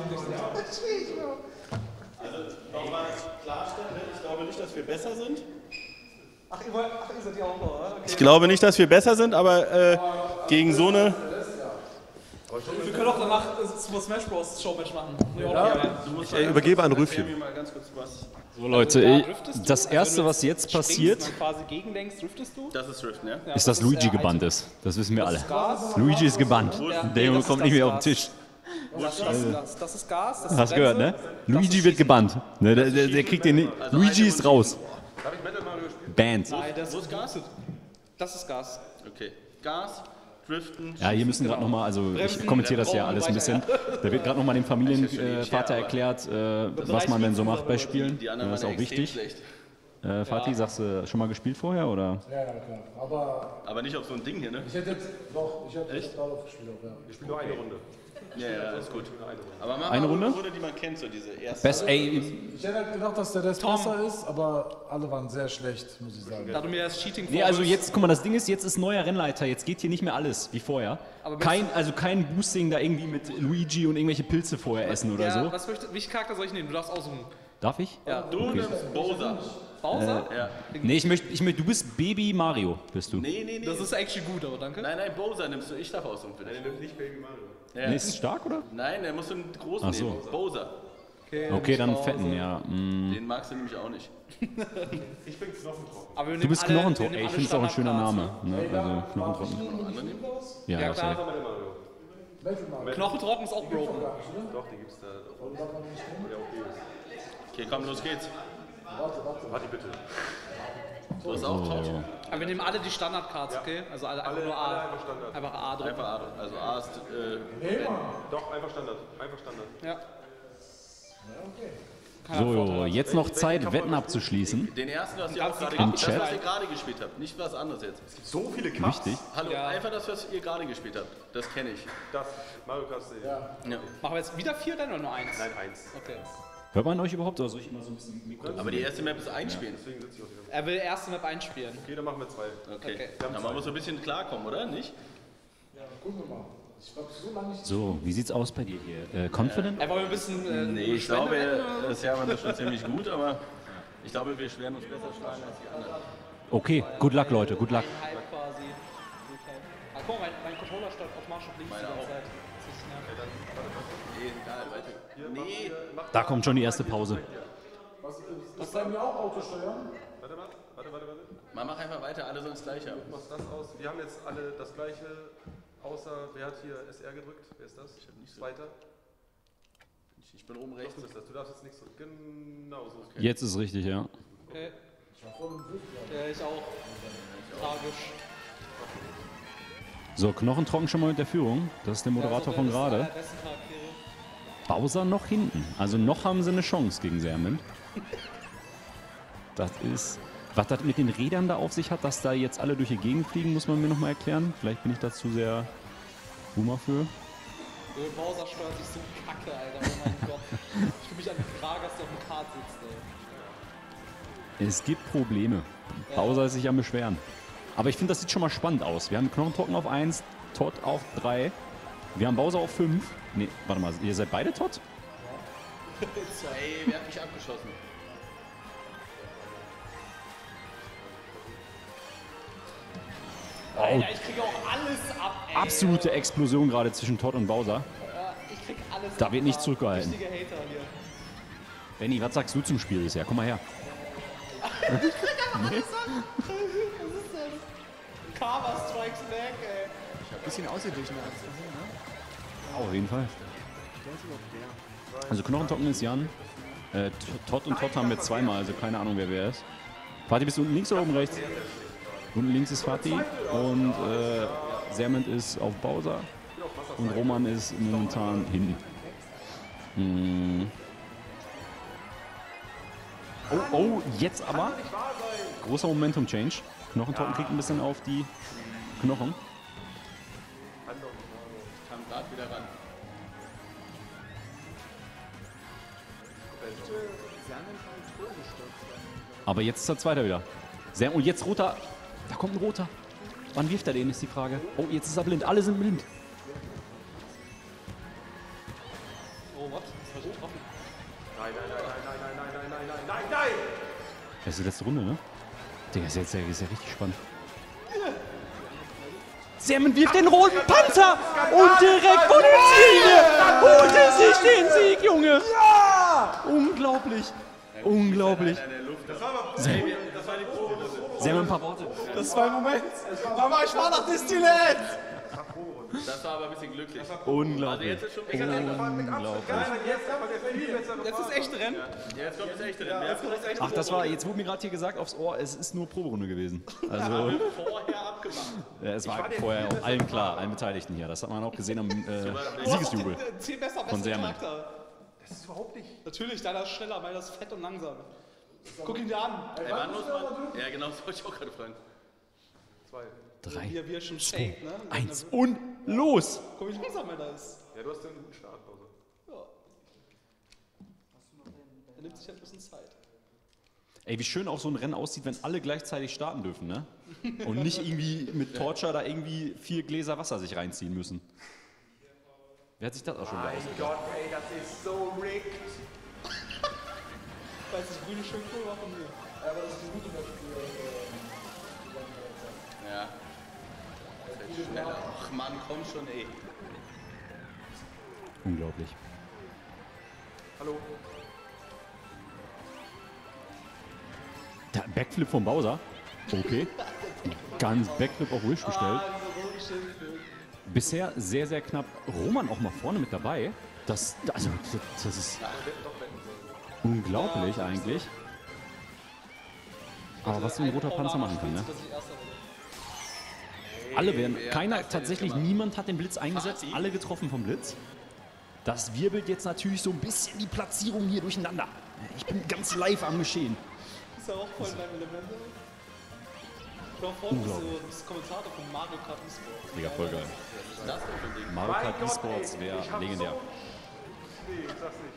Also nochmal klarstellen, ich glaube nicht, dass wir besser sind. Ach, ihr, wollt, ach, ihr seid ja auch noch, oder? Okay. Ich glaube nicht, dass wir besser sind, aber äh, gegen so eine... Wir können auch danach Super Smash Bros. Showmatch machen. Ja. Ich äh, übergebe an Röfchen. So Leute, ich, das erste, was jetzt passiert, Wenn du quasi gegenlenkst, driftest du? Das ist Driften, ja? ist, dass Luigi gebannt ist. Das wissen wir alle. Luigi ist gebannt. Der Junge kommt nicht mehr auf den Tisch. Das, das, das, das ist Gas. Das ist Hast gehört, ne? Luigi wird gebannt. Ne, der, der, der kriegt den nicht. Luigi ist raus. Darf ich Metal Mario spielen? Banned. Nein, das Wo ist Gas? Das ist Gas. Okay. Gas, Driften. Ja, hier müssen gerade nochmal, also ich kommentiere das ja alles ein bisschen. Da wird gerade nochmal dem Familienvater erklärt, äh, was man denn so macht bei Spielen. Das ist auch wichtig. Äh, Fatih, sagst du schon mal gespielt vorher, oder? Ja, ja, klar. Aber, Aber nicht auf so ein Ding hier, ne? ich hätte jetzt, doch, ich hätte Echt? jetzt darauf gespielt. Auch, ja. Ich spiele nur eine Runde. Ja, ja, ist gut. Aber mach Eine mal Runde? eine Runde, die man kennt, so diese erste. Best, ey, Ich hätte halt gedacht, dass der Rest besser ist, aber alle waren sehr schlecht, muss ich sagen. Da du mir das Cheating nee, also jetzt, guck mal, das Ding ist, jetzt ist neuer Rennleiter, jetzt geht hier nicht mehr alles wie vorher. Aber Kein, also kein Boosting da irgendwie mit Luigi und irgendwelche Pilze vorher essen oder ja, so. Was möchte, welche Charakter soll ich nehmen? Du darfst aussuchen. Darf ich? Ja. Du Okay. nimmst Bowser. Bowser? Äh, Ja. Nee, ich möchte, ich möchte, du bist Baby Mario, bist du. Nee, nee, nee. Das ist actually gut, aber danke. Nein, nein, Bowser nimmst du. Ich darf aussuchen für dich. Nein, nimmt nicht Baby Mario. Ja. Nee, ist es stark, oder? Nein, der muss einen großen Ach so. nehmen. Bowser. Okay, Okay, dann Bowser. fetten, ja. Mm. Den magst du nämlich auch nicht. Ich bin Knochentrocken. Aber wir Du nehmen bist alle- Knochentrocken, wir ey, nehmen ich alle finde es auch ein schöner Name. Standardparts, Ne? Also Knochentrocken. Ja, Ja, ja, klar. safe. Knochentrocken ist auch broken. Doch, die gibt's da. Der O P ist. Okay, komm, los geht's. Warte bitte. Du hast auch drauf. Aber wir nehmen alle die Standardcards, okay? Also alle, einfach Alle- nur A. alle einfach Standard. Einfach A drücken. Einfach A. Also A ist. Äh, Doch, einfach Standard. Einfach Standard. Ja. So, jetzt noch Zeit, Wetten abzuschließen. den ersten, was ihr Ganz auch gerade Im gespielt habt. Chat. Das, was ihr gerade gespielt habt. Nicht was anderes jetzt. So viele Cups. Wichtig. Hallo, Ja. einfach das, was ihr gerade gespielt habt. Das kenne ich. Das, Mario Kart. Ja. Ja. Machen wir jetzt wieder vier dann oder nur eins? Nein, eins. Okay. Hört man euch überhaupt, oder soll ich immer so ein bisschen Mikro? Aber die erste Map ist einspielen. Deswegen sitze ich auch hier. Er will erste Map einspielen. Okay, dann machen wir zwei. Okay. Okay. Na, man muss so ein bisschen klarkommen, oder? Nicht? Gucken wir mal. Ich glaube, so lange nicht. So, wie sieht's aus bei dir hier? Äh, confident? Er wollte ein bisschen. Äh, Nee, ich Spende glaube, wetten oder so? das Jahr war das schon ziemlich gut, aber ich glaube, wir werden uns besser schlagen als die anderen. Okay, good luck, Leute, good luck. Ein Hype quasi. Ah, guck mal, mein, mein Controller steht automatisch auf links die ganze Zeit. Das ist nervig. Nee, egal, weiter. Nee, Da kommt schon die erste Pause. Was ist bei mir auch Autosteuern? warte, warte. Man macht einfach weiter, alle sollen das gleiche haben. Was das aus? Wir haben jetzt alle das gleiche, außer wer hat hier S R gedrückt? Wer ist das? Ich habe nicht Zweiter. Ich bin oben rechts. Du, das. du darfst jetzt nicht so. Genau so. Okay. Jetzt ist richtig, ja. Okay. Ja, ich auch. Tragisch. So, Knochentrocken schon mal mit der Führung. Das ist der Moderator von gerade. Bowser noch hinten. Also noch haben sie eine Chance gegen Sermon. Das ist... Was das mit den Rädern da auf sich hat, dass da jetzt alle durch die Gegend fliegen, muss man mir nochmal erklären. Vielleicht bin ich da zu sehr Boomer für. Bowser steuert sich so kacke, Alter. Oh mein Gott. Ich fühle mich an Kragas, der auf dem Kart sitzt, ey. Es gibt Probleme. Ja. Bowser ist sich am Beschweren. Aber ich finde, das sieht schon mal spannend aus. Wir haben Knochentrocken auf eins, Todd auf drei. Wir haben Bowser auf fünf. Nee, warte mal, ihr seid beide Todd? Ja. Ey, wer hat mich abgeschossen? Oh. Alter, ich krieg auch alles ab, ey. Absolute Explosion gerade zwischen Todd und Bowser. Ja, ich krieg alles Da ab, wird nicht Mann. zurückgehalten. Richtige Hater hier. Benni, was sagst du zum Spiel bisher? Komm mal her. Ich krieg einfach alles ab. Was ist das? Karma strikes back, ey. Ein bisschen ausgeglichen als ne? Auf jeden Fall. Also Knochentrocken ist Jan. Äh, Todd und Todd haben wir zweimal, also keine Ahnung, wer wer ist. Fatih, bist du unten links oder oben rechts? Unten links ist Fatih und äh, Sermon ist auf Bowser und Roman ist momentan hinten. Hm. Oh, oh, jetzt aber großer Momentum-Change. Knochentrocken kriegt ein bisschen auf die Knochen. Ich kam gerade wieder ran. Aber jetzt ist der Zweite wieder. Sehr, und jetzt roter. Da kommt ein roter. Wann wirft er den, ist die Frage. Oh, jetzt ist er blind. Alle sind blind. Oh, was? Das war so getroffen. Nein, nein, nein, nein, nein, nein, nein, nein, nein, nein, nein! Das ist die letzte Runde, ne? Digga, ist ja, ist ja richtig spannend. Sermon wirft den roten Panzer und direkt vor der Ziellinie holt er sich den Sieg, Junge. Ja! Unglaublich. Unglaublich. Das war aber das war die Probe. Sermon, ein paar Worte. Das war ein Moment. Mama, ich war nach Distillet. Das war aber ein bisschen glücklich. Unglaublich. Also jetzt ist schon Unglaublich. Jetzt ist echt Rennen. Ja, jetzt kommt das echte Rennen. Jetzt kommt das echte Ach, das war, jetzt wurde mir gerade hier gesagt aufs Ohr, es ist nur Proberunde gewesen. Also, vorher abgemacht. ja, es war vorher auch allen klar, allen Beteiligten hier. Das hat man auch gesehen am äh, Siegesjubel Zehn besser, von besser Sermon. Charakter. Das ist überhaupt nicht. Natürlich, deiner ist schneller, meiner ist fett und langsam. Guck ihn dir an. Ey, wann muss man? Ja, genau, das wollte ich auch gerade fragen. Zwei. Drei, Wie er, wie er schon shake, ne? eins und los! Guck, wie langsam er da ist. Ja, du hast ja einen guten Start, Pause. Ja. Er nimmt sich halt ein bisschen Zeit. Ey, wie schön auch so ein Rennen aussieht, wenn alle gleichzeitig starten dürfen, ne? Und nicht irgendwie mit Torture da irgendwie vier Gläser Wasser sich reinziehen müssen. Wer hat sich das auch schon wieder Mein ausgedacht? Gott, ey, das ist so rigged. Ich weiß, das grüne schön cool war von mir. Ja, aber das ist gut in der Spiel. Ja. Das wird schneller. Ach Mann, komm schon, ey. Unglaublich. Hallo. Der Backflip von Bowser. Okay. Ganz Backflip auf Wish bestellt. Bisher sehr, sehr knapp. Roman auch mal vorne mit dabei. Das, also, das, das ist unglaublich eigentlich. Aber was so ein roter Panzer machen kann, ne? Alle werden, keiner, tatsächlich niemand hat den Blitz eingesetzt, alle getroffen vom Blitz. Das wirbelt jetzt natürlich so ein bisschen die Platzierung hier durcheinander. Ich bin ganz live am Geschehen. Ist ja auch voll in deinem Element. Ich war vorhin so das Kommentator von Mario Kart eSports. Mega voll geil. Was ist das denn für ein Ding? Mario Kart eSports wäre legendär. Nee, ich sag's nicht.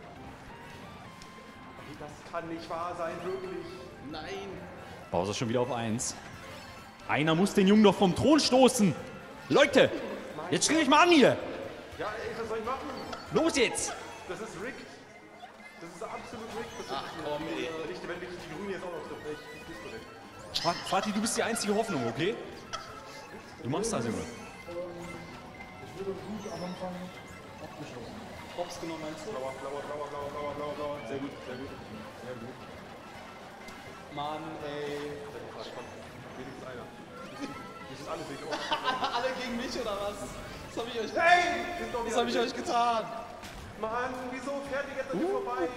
Das kann nicht wahr sein, wirklich. Nein. Bowser schon wieder auf eins. Einer muss den Jungen doch vom Thron stoßen. Leute, jetzt stell dich mal an hier. Ja, ey, was soll ich machen? Los jetzt. Das ist rigged. Das ist absolut rigged. Das Ach komm, ey. Wenn ich, wenn ich die Grüne jetzt auch noch trifft, ich bist du weg. Fa- Fatih, du bist die einzige Hoffnung, okay? Du machst das, Junge. Ich würde gut am Anfang abgeschossen. Hops genommen, meinst du? Blauer, blauer, blauer, blauer, blauer, blauer, blauer. Sehr gut, sehr gut. Sehr gut. Mann, ey. Wenigstens einer. Das ist alles nicht Alle gegen mich oder was? Was hab ich euch Hey! Was hab ich euch getan? Mann, wieso fährt ihr jetzt an mir vorbei?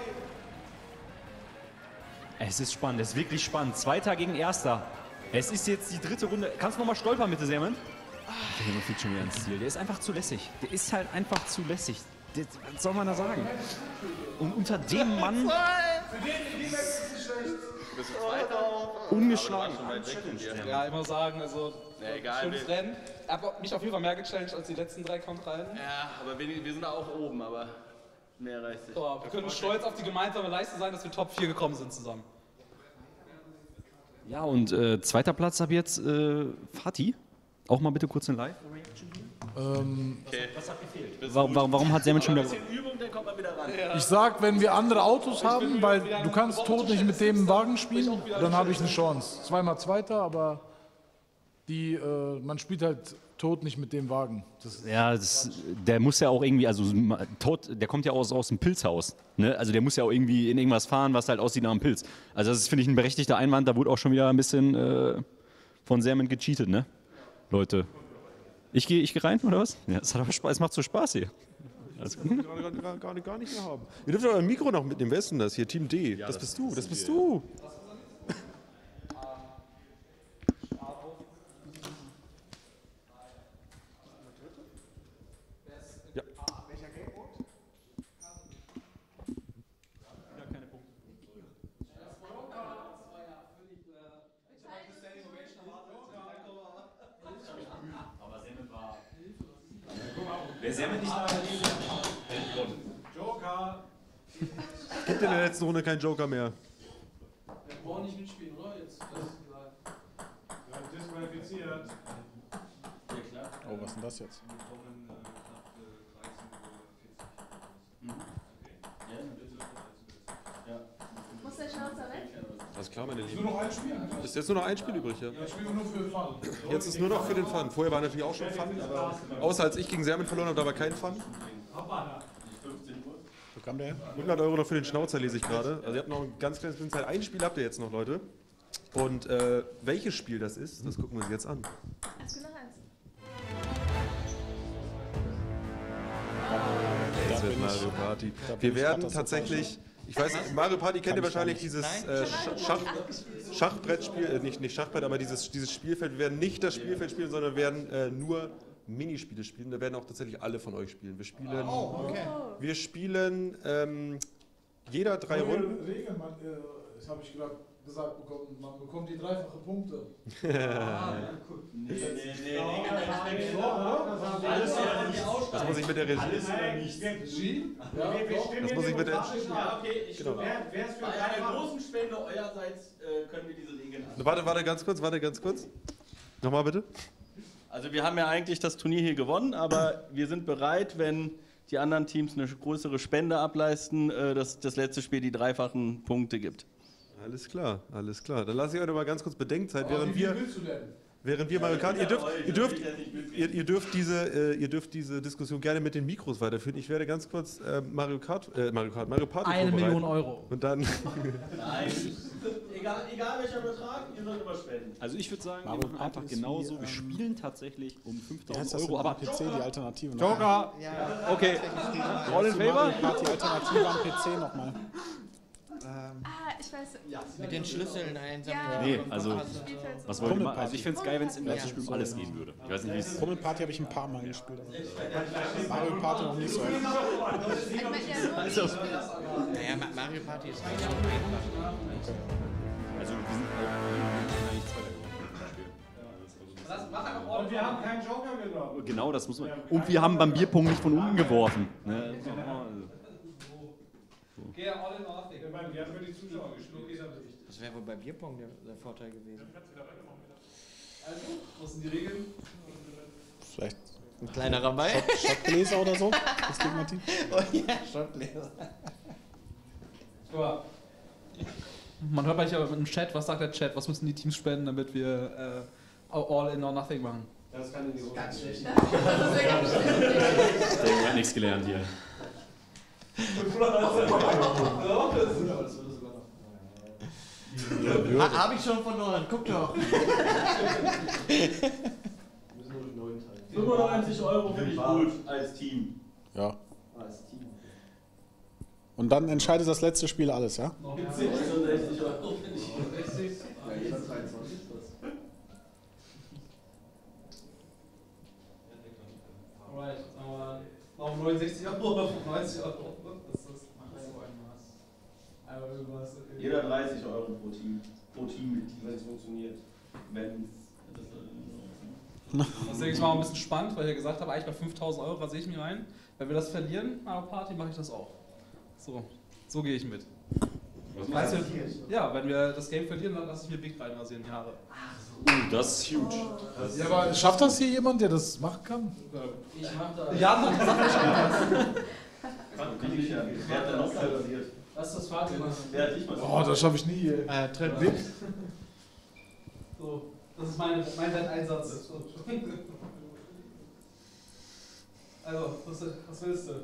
Es ist spannend, es ist wirklich spannend. Zweiter gegen Erster. Es ist jetzt die dritte Runde. Kannst du nochmal stolpern, bitte, Semen? Der Junge fliegt schon wieder ins Ziel. Der ist einfach zu lässig. Der ist halt einfach zu lässig. Der, was soll man da sagen? Und unter dem Mann... Für den, für die Welt ist es schlecht. Du bist Zweiter. Ungeschlagen. Ja, immer sagen, also ja, egal, schönes wir- Rennen. Er hat mich auf jeden Fall mehr gechallenged als die letzten drei Kampfreihen. Ja, aber wir, wir sind auch oben, aber mehr reicht nicht. So, wir können stolz auf die gemeinsame Leistung sein, dass wir Top vier gekommen sind zusammen. Ja, und äh, zweiter Platz ab jetzt äh, Fatih. Auch mal bitte kurz in Live. Ähm, Okay. Was hat gefehlt? Warum, warum, warum hat Semen schon wieder... Ein bisschen Übung, dann kommt man wieder ran. Ich sag, wenn wir andere Autos haben, weil du kannst tot nicht mit dem Wagen spielen, dann habe ich eine Chance. Zweimal Zweiter, aber die, äh, man spielt halt tot nicht mit dem Wagen. Das ist Ja, das, der muss ja auch irgendwie, also tot, der kommt ja aus, aus dem Pilzhaus. Ne? Also der muss ja auch irgendwie in irgendwas fahren, was halt aussieht nach einem Pilz. Also das ist, finde ich, ein berechtigter Einwand. Da wurde auch schon wieder ein bisschen äh, von Semen gecheatet, ne? Leute. Ich gehe ich geh rein, oder was? Ja, es hat aber Spaß, es macht so Spaß hier. Alles gut. Gar, gar, gar, gar nicht mehr haben. Ihr dürft aber ein Mikro noch mitnehmen. Wer ist denn das hier? Team D. Ja, das, das bist du, das sind bist wir. du. Ja. Wer Semen nicht da hat, Joker! Gibt in der letzten Runde keinen Joker mehr. Wir brauchen nicht mitspielen, oder? Jetzt, das ist egal. Ja, disqualifiziert. Oh, was ist denn das jetzt? Muss der Schnauzer weg? Alles klar, meine Ist Lieben. nur noch ein Spiel. Ist jetzt nur noch ein Spiel übrig, ja? Ja, spielen wir nur für Fun. Jetzt ist nur noch für den Fun. Vorher war natürlich auch schon Fun, aber außer als ich gegen Sermen verloren habe, da war kein Fun. Wo kam der hin? hundert Euro noch für den Schnauzer lese ich gerade. Also ihr habt noch ein ganz kleines bisschen Zeit. Ein Spiel habt ihr jetzt noch, Leute. Und äh, welches Spiel das ist, das gucken wir uns jetzt an. Eins nach eins. Das wird Mario Party. Wir werden tatsächlich, ich weiß nicht, Mario Party kennt ihr wahrscheinlich dieses äh, Schach, Schachbrettspiel, äh, nicht, nicht Schachbrett, aber dieses, dieses Spielfeld. Wir werden nicht das Spielfeld spielen, sondern wir werden äh, nur Minispiele spielen. Da werden auch tatsächlich alle von euch spielen. Wir spielen, Oh, okay. wir spielen ähm, jeder drei Neue Runden. Regeln, man, äh, das habe ich gerade gesagt bekommen, man bekommt die dreifache Punkte. Ah, nee, nee, nee, Das muss ich mit der Regie. Alles oder nichts. Regie? Ja, wir, wir stimmen Das muss ich mit der- Ja, okay, ich Genau. wer, wer ist für Bei einer Dreifach? großen Spende eurerseits äh, können wir diese Regeln an. Warte, warte ganz kurz, warte ganz kurz. Nochmal bitte. Also wir haben ja eigentlich das Turnier hier gewonnen, aber wir sind bereit, wenn die anderen Teams eine größere Spende ableisten, äh, dass das letzte Spiel die dreifachen Punkte gibt. Alles klar, alles klar. Dann lasse ich euch noch mal ganz kurz Bedenkzeit, Aber während wie viel wir, willst du denn? während wir Mario Kart, ihr dürft, ihr dürft, ihr, ihr dürft diese, äh, ihr dürft diese Diskussion gerne mit den Mikros weiterführen. Ich werde ganz kurz äh, Mario Kart, äh, Mario Kart, Mario Party Eine vorbereiten. Million Euro. Und dann. Nein, egal, egal welcher Betrag, ihr sollt immer spenden. Also ich würde sagen, Mario wir machen Party einfach ist genauso. wie, Wir ähm, spielen tatsächlich um Wie heißt fünftausend das Euro. denn Aber am P C, die Alternative? Joker! Okay. All in favor? Mario Party Alternative am P C nochmal. Ah, ich weiß. Mit den Schlüsseln einsammeln. Ja. Nee, also, Spielfeld so. was wollt ihr machen? Pummelparty. Also ich finde es geil, wenn es im letzten Ja. Spiel um alles gehen würde. Ich weiß nicht, wie es... Pummelparty habe ich ein paar Mal gespielt. Aber Mario Party noch nicht so oft. Ich meine ja nur Also, Naja, Ma- Mario Party ist nicht so einfach. also wir sind eigentlich Zweiter geworden. Und wir haben keinen Joker genommen. Genau, das muss man... Und wir haben beim Bierpunkt nicht von unten geworfen. Ne? Okay, all in nothing. Ich meine, wir haben für die Zuschauer gespielt. Das wäre wohl bei Bierpong der, der Vorteil gewesen. Also, was sind die Regeln? Vielleicht Ein kleiner Rabei. Shot- Shotgläser oder so? Das Gegnerteam? Oh ja, Schottgläser. Ja. Man hört manchmal im Chat, was sagt der Chat, was müssen die Teams spenden, damit wir äh, all in or nothing machen? Das kann ich nicht. Ganz schlecht. Der Junge hat nichts gelernt hier. Ha, Habe ich schon verloren, guck doch. fünfundneunzig Euro finde ich gut als Team. Ja. Als Team. Und dann entscheidet das letzte Spiel alles, ja? sechsundsechzig Euro finde ich gut. Alright, aber auf neunundsechzig Euro oder fünfundneunzig Euro. Das ist so ein Maß. Aber irgendwas, okay. Jeder dreißig Euro pro Team. Pro Teammitglied. Wenn es funktioniert. Wenn Das denke ich mal ein bisschen spannend, weil ich ja gesagt habe, eigentlich bei fünftausend Euro rasiere ich mich rein. Wenn wir das verlieren an der Party, mache ich das auch. So, so gehe ich mit. Was Weißt du, passiert? ja, wenn wir das Game verlieren, dann lasse ich mir Big reinrasieren, die Haare. Uh, das ist huge. Das Ja, aber schafft das hier jemand, der das machen kann? Ich mach das. Ja, hat gesagt, ich schaffe das. Wer hat denn noch rasiert? Das ist das Fazit. Wer hat dich mal Oh, das schaffe ich nie. Ey. Äh, Trend. So, das ist mein, mein Wetteinsatz. Also, was, was willst du?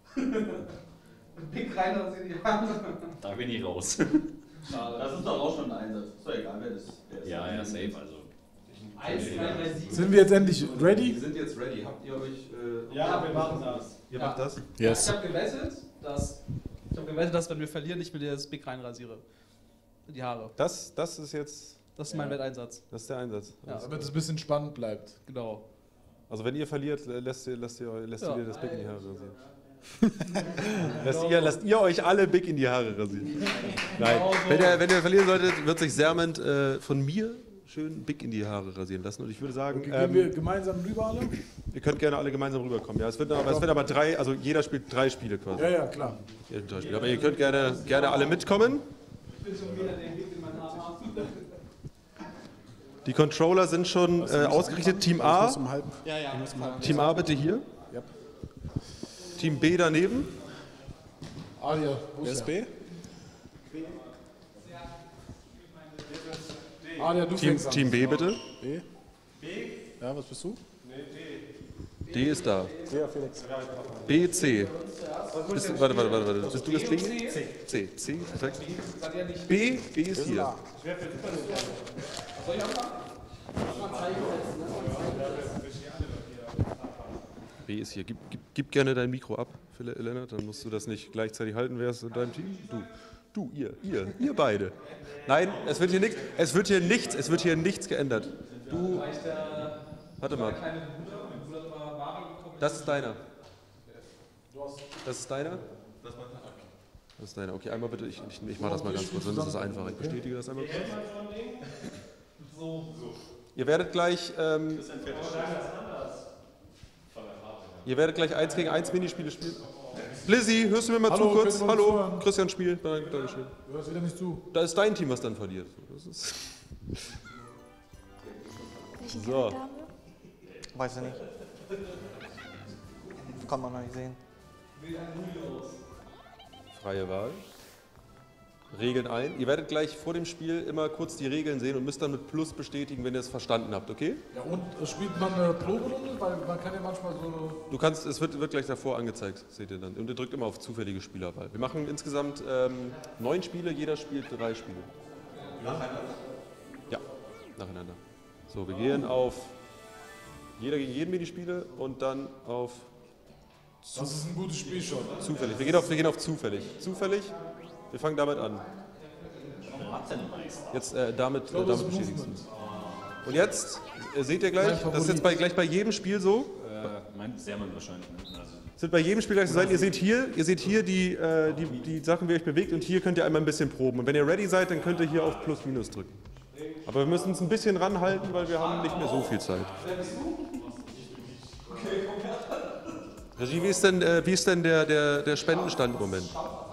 Big rein, dass sie die Haare. Da bin ich raus. Schade. Das ist doch auch schon ein Einsatz. Ist doch egal, wer das wer ist. Ja, ja, safe, also. eins, zwei, drei, sieben. Sind wir jetzt endlich ready? Wir sind jetzt ready. Habt ihr euch... Äh, Ja, wir machen das. Ihr Ja. macht das? Yes. Ich habe gewettet, dass, ich hab gewettet, dass wenn wir verlieren, ich mir das Big reinrasiere. Die Haare. Das, das ist jetzt... Das ist mein Wetteinsatz. Das ist der Einsatz. Ja. Damit es ein bisschen spannend bleibt. Genau. Also wenn ihr verliert, lässt ihr, lässt ihr, lässt Ja. ihr dir das Big in die Haare rasieren. lasst, ihr, lasst ihr euch alle Big in die Haare rasieren. Nein. Wenn ihr, wenn ihr verlieren solltet, wird sich Serment äh, von mir schön Big in die Haare rasieren lassen. Und ich würde sagen, Okay, ähm, gehen wir gemeinsam rüber alle? ihr könnt gerne alle gemeinsam rüberkommen. Ja, es wird aber, es wird aber drei, also jeder spielt drei Spiele quasi. Ja, ja, klar. Jeder spielt drei Spiele. Aber ihr könnt gerne, gerne alle mitkommen. Ich bin schon wieder der Big in meinen Haaren habe. Die Controller sind schon äh, ausgerichtet. Team Ich A. muss um halb. Ja, ja. Team A bitte hier. Yep. Team B daneben. Alia, wo Wer ist ist der? B? Alia, du Team, fängst an. Team B bitte. B? Ja, was bist du? D ist da. Ja, Felix. B, C. Bist du, warte, warte, warte, warte. Bist du das B? C. C, C, perfekt. B, B ist hier. Soll ich anfangen? B ist hier. Gib, gib, gib gerne dein Mikro ab, Philipp, Lennart, dann musst du das nicht gleichzeitig halten. Wer ist in deinem Team? Du. Du, ihr, ihr, ihr beide. Nein, es wird hier nichts, es wird hier nichts, es wird hier nichts geändert. Du, warte mal. Das ist deiner. Das ist deiner? Das ist deiner. Okay, einmal bitte, ich, ich, ich mache das mal ganz kurz, sonst ist es einfach. Ich bestätige das einmal kurz. Ihr werdet gleich, ähm, ihr werdet gleich eins gegen eins Minispiele spielen. Blizzy, hörst du mir mal Hallo, zu kurz? können wir uns Hallo, hören? Christian Spiel. Danke, Dankeschön. Du hörst wieder nicht zu. Da ist dein Team, was dann verliert. Das ist so. Weiß ich nicht. Kann man noch nicht sehen. Freie Wahl. Regeln ein. Ihr werdet gleich vor dem Spiel immer kurz die Regeln sehen und müsst dann mit Plus bestätigen, wenn ihr es verstanden habt, okay? Ja, und äh, spielt man eine Proberunde? Weil man kann ja manchmal so... Du kannst, es wird, wird gleich davor angezeigt, seht ihr dann. Und ihr drückt immer auf zufällige Spielerwahl. Wir machen insgesamt ähm, neun Spiele, jeder spielt drei Spiele. Nacheinander? Ja, nacheinander. So, wir gehen auf jeder gegen jeden Minispiele und dann auf Das ist ein gutes Spiel schon. zufällig. Wir gehen auf, wir gehen auf zufällig. Zufällig, wir fangen damit an. Jetzt äh, damit, äh, damit bestätigst du es. Und jetzt äh, seht ihr gleich, das ist jetzt bei, gleich bei jedem Spiel so. Äh, meint Sermon wahrscheinlich. Ne? Also Es wird bei jedem Spiel gleich so sein. Ihr seht hier, ihr seht hier die, äh, die, die Sachen, wie ihr euch bewegt, und hier könnt ihr einmal ein bisschen proben. Und wenn ihr ready seid, dann könnt ihr hier auf Plus Minus drücken. Aber wir müssen uns ein bisschen ranhalten, weil wir haben nicht mehr so viel Zeit. Regie, wie ist denn, äh, wie ist denn der, der, der Spendenstand im Moment?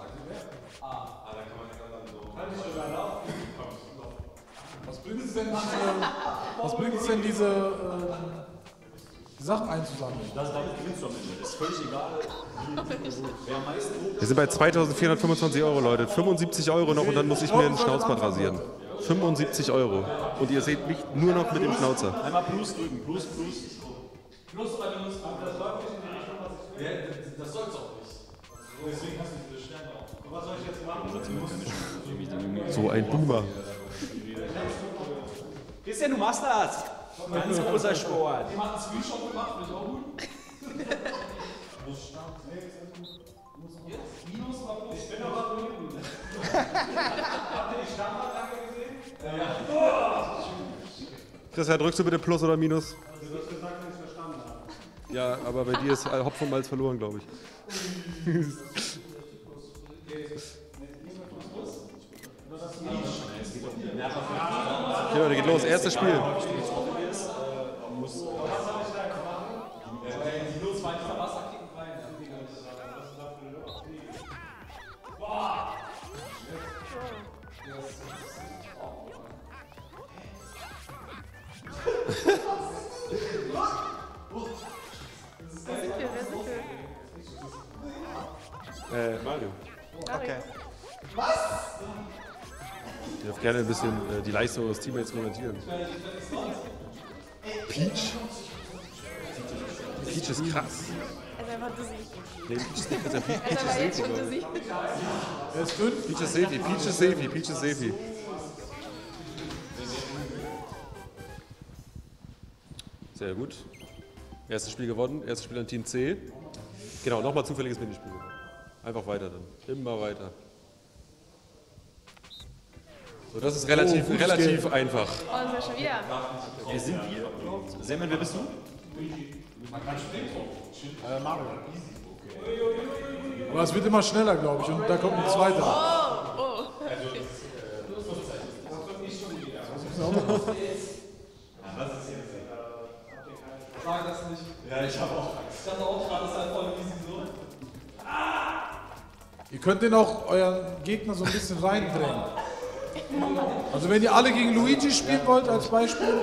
Was bringt es denn diese, was bringt es denn diese äh, Sachen einzusammeln? das gewinnst du am Ende. Ist völlig egal, wer am meisten. Wir sind bei zweitausendvierhundertfünfundzwanzig Euro, Leute. fünfundsiebzig Euro noch und dann muss ich mir einen Schnauzbart rasieren. fünfundsiebzig Euro. Und ihr seht mich nur noch mit dem Schnauzer. Einmal Plus drücken, Plus, Plus. Plus oder Minus, das läuft nicht in die Richtung, was ich will. Das soll's auch nicht. Deswegen hast du diese Was soll ich jetzt machen? So ein Boomer. Christian, du machst das! Ganz großer Sport. Die hat einen Screenshot gemacht, finde ich auch gut. Minus oder plus? Ich bin aber drüben. Habt ihr die Standardlage gesehen? Ja. Christian, drückst du bitte Plus oder Minus? Du hast gesagt, wenn ich es verstanden habe. Ja, aber bei dir ist Hopfen und Malz verloren, glaube ich. Okay, Leute, geht los. Erstes Spiel. Äh, Mario. Okay. Was? Ich darf gerne ein bisschen äh, die Leistung des Teammates kommentieren. Peach? Peach ist krass. Er ist einfach dizzy. Nee, Peach ist nicht, also Peach, Er ist Peach aber ist jetzt Sefi, schon glaube ich. dizzy. Er ist fünf? Peach ist Sefi, Peach ist Sefi, Peach ist Sefi. Sehr gut. Erstes Spiel gewonnen, erstes Spiel an Team C. Genau, nochmal zufälliges Minispiel. Einfach weiter dann. Immer weiter. So, das ist relativ, Oh, relativ Game. einfach. Oh, das ist ja schon wieder. Wer sind wir überhaupt? Semmen, wer bist du? Äh, Mario. Aber es wird immer schneller, glaube ich, und da kommt ein zweiter. Oh, oh. Sag das nicht. Ja, ich habe auch. Ich dachte auch gerade, das ist halt voll easy so. Ihr könnt den auch euren Gegner so ein bisschen reindrängen. Also wenn ihr alle gegen Luigi spielen wollt als Beispiel.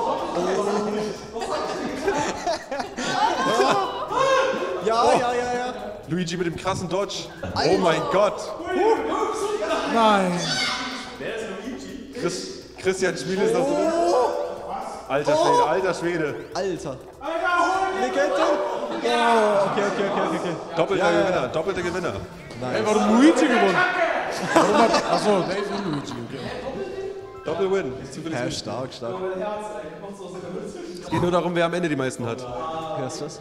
Ja, ja, ja, ja. Luigi mit dem krassen Dodge. Oh mein Gott. Nein. Wer ist Luigi? Chris, Christian Schmiel ist das drin. Alter Schwede, alter Schwede. Alter. Legende. Oh, okay, okay, okay, okay, okay. Doppelter Ja, ja, ja. Gewinner, doppelter Gewinner. Nice. Ey, warum Luigi gewonnen? Warum hat, achso, Dave und Luigi. Okay. Doppel-Win. Ja, stark, stark. Es geht nur darum, wer am Ende die meisten hat. Hörst du das?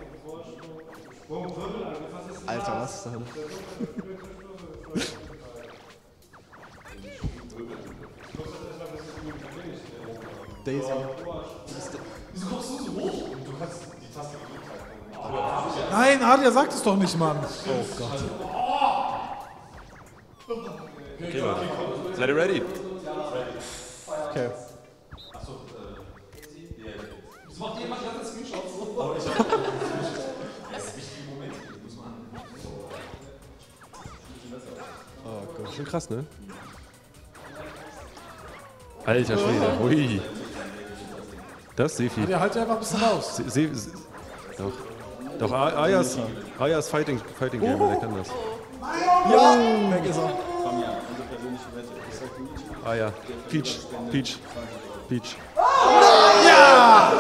Alter, was ist da? Daisy. Wieso kommst du so hoch? Du kannst die Taste Nein, Adria sagt es doch nicht, Mann. Oh Gott. Okay, Leute. Seid ihr ready? Okay. Wieso macht jemand ganze Screenshots so? Das ist wichtig im Moment. Das muss man. Oh Gott. Schon krass, ne? Alter Schwede, hui. Das ist Sefi. Adria, halt einfach ein bisschen raus. Se, se, se, doch. Doch, A- Ayas, Ayas Fighting, Fighting Game, der kann das. Ja, weg ist er. Ah ja, Peach, Peach, Peach. Ja!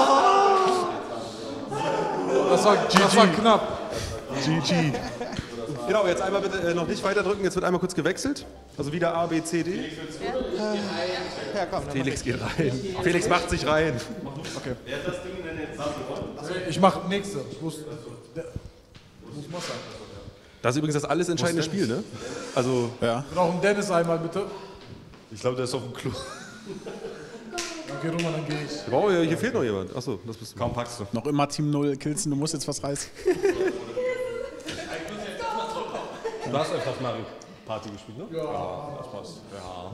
Das war, das war knapp. G G. Genau, jetzt einmal bitte äh, noch nicht weiter drücken, jetzt wird einmal kurz gewechselt. Also wieder A, B, C, D. Ja, komm. Felix geht rein. Felix macht sich rein. Okay. Wer hat das Ding denn jetzt Also ich mach nächste. Ich muss, der, muss Mosser. Das ist übrigens das alles entscheidende Spiel, ne? Also, ja. Wir brauchen Dennis einmal, bitte. Ich glaube, der ist auf dem Klo. Okay, Roman, dann geh ich. Wow, hier fehlt noch jemand. Achso, das bist du. Kaum packst du. Noch immer Team null. Kilzen, du musst jetzt was reißen. Du hast öfters Mario Party gespielt, ne? Ja. Ja, das passt. Ja.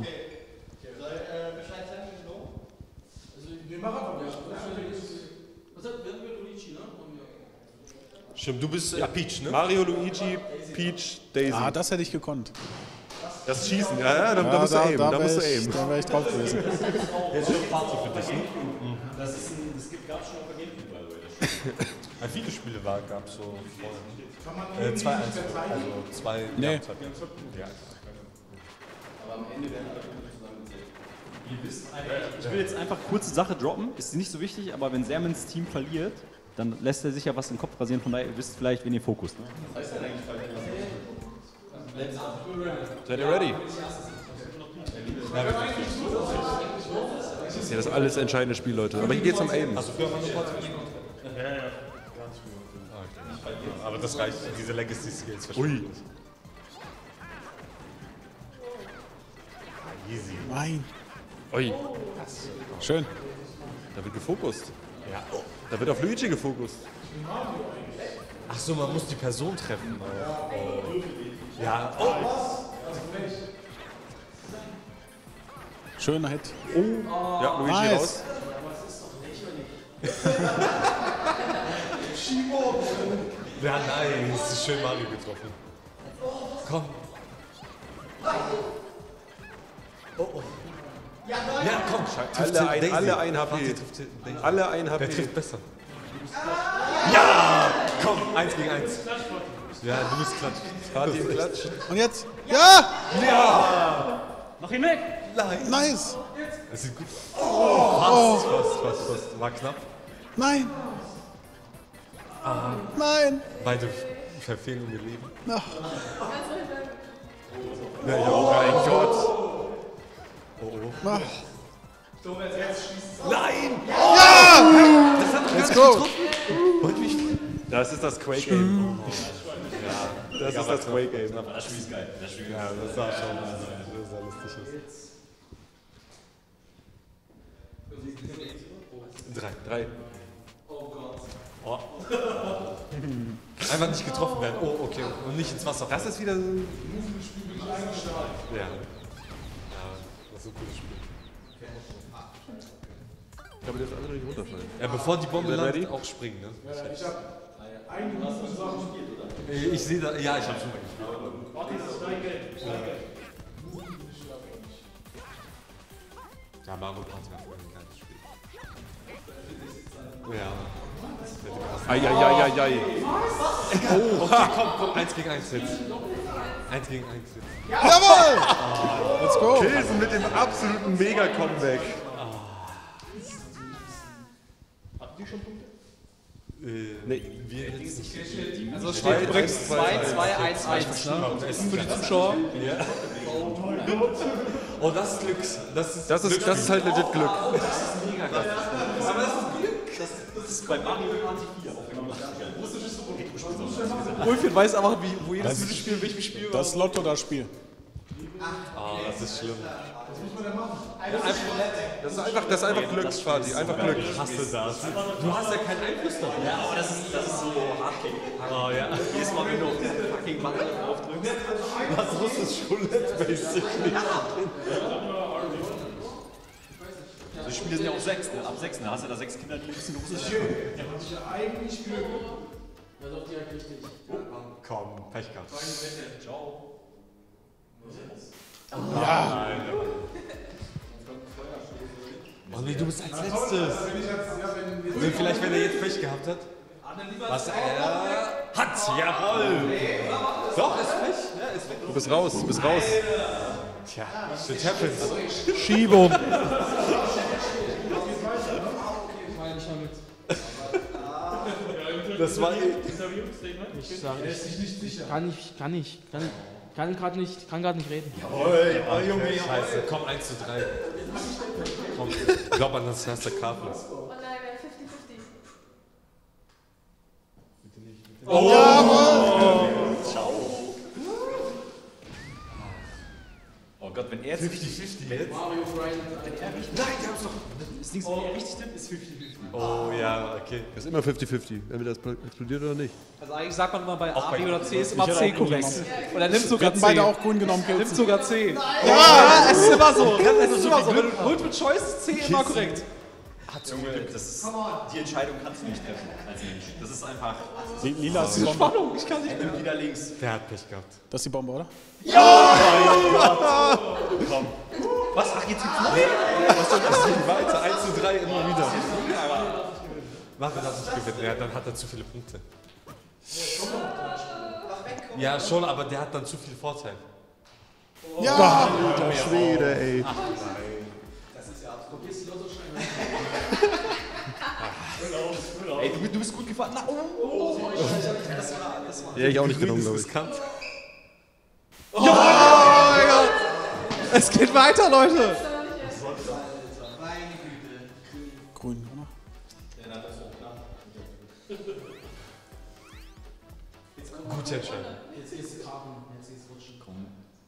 Stimmt, du bist äh, Peach, ne? Mario, Luigi, Peach, Daisy. Ah, das hätte ich gekonnt. Das Schießen, ja, ja, da, da musst du aimen, da, da musst du wär ich, aimen. da wäre ich drauf gewesen. Jetzt ist Party für dich, ne? Das, ist ein, das gibt, gab es schon auf der Gamecube, by the way. Ein Videospiele war, gab es so vorher. Äh, zwei eins. Also zwei. Nee. Ja, zwei, ja. Aber am Ende werden wir zusammengezählt. Ihr wisst eigentlich, ich will jetzt einfach kurze Sache droppen, ist nicht so wichtig, aber wenn Sermons Team verliert, dann lässt er sich ja was im Kopf rasieren, von daher ihr wisst vielleicht, wen ihr fokust. Ne? Was heißt denn eigentlich verlieren? Seid ihr ready? Das ist ja das alles entscheidende Spiel, Leute. Aber hier geht's um Aim. Hast du früher mal eine Porte gespielt? Ja, ja, ganz früher. Aber das reicht, diese Legacy-Skills verstehen. Ui. Easy. Nein. Ui. Schön. Da wird gefokust. Ja. Da wird auf Luigi gefokust. Ach so, man muss die Person treffen. Oh. Ja. Oh. Schöner Hit. Oh. Ja, Luigi nice. raus. Ja, nein, das ist schön Mario getroffen. Komm. Oh, oh. Ja, komm. Alle ein, alle ein H P. Alle ein H P. Wer trifft besser? Ja! Komm, eins gegen eins. Ja, du bist klatsch. Party im Klatsch. Und jetzt? Ja! Ja! Mach ihn weg! Nein. Nice! Das sieht gut aus. Oh. Fast, fast, fast, fast. War knapp. Nein! Ah. Nein! Beide verfehlen um ihr Leben. Ach. Ja, ja, oh mein Gott. Oh, oh. Ach. Nein! Ja! Das hat doch Let's gar go! nicht getroffen. Das ist das Quake-Game. Ja, das ist das Quake-Game. Das Spiel ist geil. Das Spiel ist Ja, das sah schon sehr lustig aus. Drei. Drei. Oh. Einfach nicht getroffen werden. Oh, okay. Und nicht ins Wasser. Das ist wieder so ein Ja. Ja, das ist ein cooles Spiel. Ich glaube, der ist einfach nicht runterfallen. Ja, bevor die Bombe Seid ihr landet, ready? auch springen, ne? Ja, ich hab einige gute Sachen gespielt, oder? Ich, ich sehe da, ja, ich hab schon mal gespielt. Warte, das ist dein Geld. Dein Geld. Ja, Mario Party war vorhin ein geiles Spiel. Ja. Eieieiei. Oh, okay, komm, komm, eins gegen eins jetzt. Eins gegen eins jetzt. Jawohl! Oh. Let's go! Kilsen mit dem absoluten Mega-Comeback. Habt ihr schon Punkte? Äh, nee. Wir jetzt nicht. Also es steht übrigens zwei, zwei, eins, eins, ne? Für die Zuschauer. Ja. Oh, das ist Glück. Das ist, Das ist, das ist halt legit Glück. Das ist mega Glück. Aber das ist Glück. Das, das ist bei Mario Party vier. Ulfin weiß aber, wie, wo jedes Mittelspiel in welchem Spiel war. Das Lotto, das Spiel. Oh, das ist schlimm. Das ist einfach, das ist einfach Glücksparty, einfach Glück. Ich hasse das. Du hast ja keinen Einfluss darauf. Ja, aber das ist, das ist so Hardkick. Oh ja. Jedes Mal, wenn du auf diesen fucking Button drauf drückst. Was russisch Roulette basically. Die Spiele sind ja auch sechs, ne? Ab sechs, da hast du da sechs Kinder, die ein bisschen russisch spielen. Der hat sich ja eigentlich Glück. Ja, doch direkt richtig. Komm, Pech gehabt. Ciao. Ja! Oh nee, du bist als letztes. Also vielleicht, wenn er jetzt Pech gehabt hat. Was er hat, jawohl. Doch, ist Pech. Ja, ist weg. Du bist raus, du bist raus. Tja, shit happens. Schiebung. Das war Ich sag, ich kann nicht, kann nicht, kann, kann gerade nicht, kann gerade nicht reden. Jawohl, oh, Junge, Scheiße. Komm, eins zu drei. Komm, glaub an das erste Karten. Oh nein, fünfzig fünfzig. Oh! Jawohl! Ciao. Oh Gott, wenn er jetzt fünfzig fünfzig jetzt? Mario Friend. Nein, der hat's doch. Das Ding ist, wenn er richtig tippt, ist fünfzig fünfzig. Oh ja, okay. Das ist immer fünfzig fünfzig, entweder das explodiert oder nicht. Also eigentlich sagt man immer bei A, bei B oder C ist immer Ich hätte C auch korrekt. Und er nimmt sogar C. Beide auch grün genommen, Nimmt Kilzen. sogar C. Ja! Ja, es ist immer so. Es ist immer so. Wenn du Multiple Choice ist C immer korrekt. Junge, das ist, die Entscheidung kannst du nicht treffen als Mensch. Das ist einfach. Die Lila ist die Diese Bombe. Spannung, ich kann nicht. Nimm wieder links. Der hat Pech gehabt. Das ist die Bombe, oder? Komm. Was? Ach, jetzt gibt's noch? Was soll das denn weiter? eins zu drei immer wieder. Mach er das nicht gewinnen, ja, dann hat er zu viele Punkte. Ja, schon, aber der hat dann zu viel Vorteil. Ja! Alter Schwede, ey. Ach, ey, du, du bist gut gefahren. Na, oh, oh, das war, das war. Ja, ich auch nicht genommen, glaube ich. Riskant. Oh! Es geht weiter, Leute. Grün, oder? Gute Entscheidung. Jetzt ist Karten, jetzt ist Rutschen. Komm.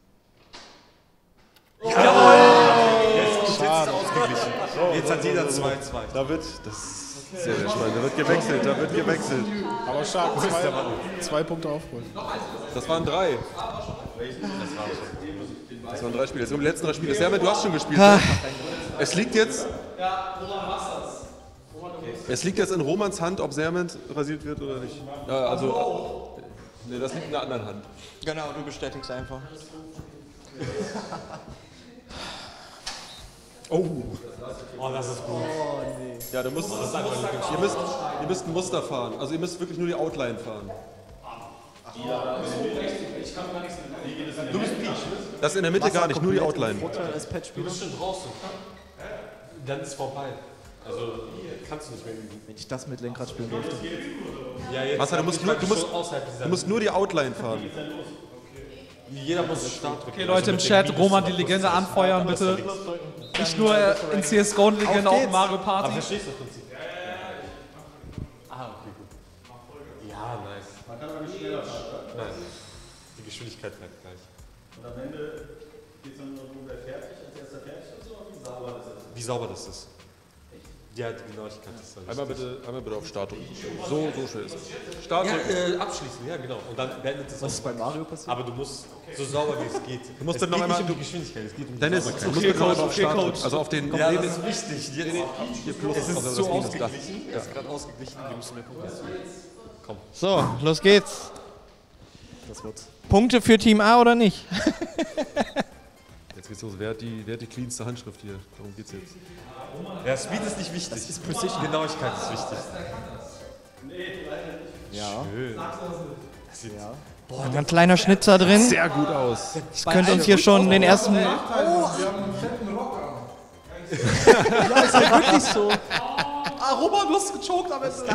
Jawohl! Jetzt, jetzt ist es ausgeglichen. Jetzt hat jeder zwei, zwei. Da wird, das ist sehr, sehr spannend. Da wird gewechselt, da wird gewechselt. Aber stark, zwei, zwei Punkte aufholen. Das waren drei. Das waren drei Spiele. Jetzt kommen die letzten drei Spiele. Sermet, du hast schon gespielt. Ne? Es liegt jetzt. Es liegt jetzt in Romans Hand, ob Sermet rasiert wird oder nicht. Ja, also. Ne, das liegt in der anderen Hand. Genau, du bestätigst einfach. Oh. Oh, das ist gut. Oh, nee. Ja, du musst, ihr, müsst, ihr müsst ein Muster fahren. Also ihr müsst wirklich nur die Outline fahren. Du bist Peach. Das in der Mitte gar nicht, nur die Outline. Du bist schon draußen. Dann ist es vorbei. Also kannst du nicht mehr üben. Wenn ich das mit Lenkrad spielen durfte. Ja, jetzt Wasser, du musst, nur, du, musst, du musst nur die Outline fahren. Jeder muss Start drücken. Okay, Leute im Chat, Roman die Legende anfeuern, bitte. Nicht nur in C S G O eine Legende, auch in Mario Party. Aber verstehst du das Prinzip? Ah, okay, gut. Ja, nice. Man kann aber nicht schneller fahren, oder? Nein. Die Geschwindigkeit bleibt gleich. Und am Ende geht es dann nur wer fertig, als erster fertig ist, oder wie sauber das ist? Wie sauber das ist. Ja, die Genauigkeit ist da. Einmal bitte, einmal bitte auf Start drücken. So, so schnell ist es. Start ja, drücken. äh, abschließen, ja genau. Und dann beendet es. Was ist bei Mario passiert? Aber du musst so sauber wie es geht. Du musst es dann noch geht einmal nicht um die Geschwindigkeit, es geht um die Dennis, Sauberkeit. du musst bitte noch auf Start drücken. Also auf den. Ja, das ist wichtig. Jetzt, hier plus, es ist also so das Minus da. ausgeglichen. Es ist gerade ausgeglichen. Wir müssen mehr Punkte erzielen. Komm. So, los geht's. Das wird's. Punkte für Team A oder nicht? Jetzt geht's los. Wer hat die, wer hat die cleanste Handschrift hier? Darum geht's jetzt. Ja, Speed ist nicht wichtig. Das ist Precision. Genauigkeit ist wichtig. Ja. Schön. Das sieht ja. Boah, ein kleiner Schnitzer drin. Sehr gut aus. Das könnte uns hier schon den ersten... Oh, wir haben einen fetten Rock an. Ja, ist ja wirklich so. Ah, Roman, du hast gechoked am Ende.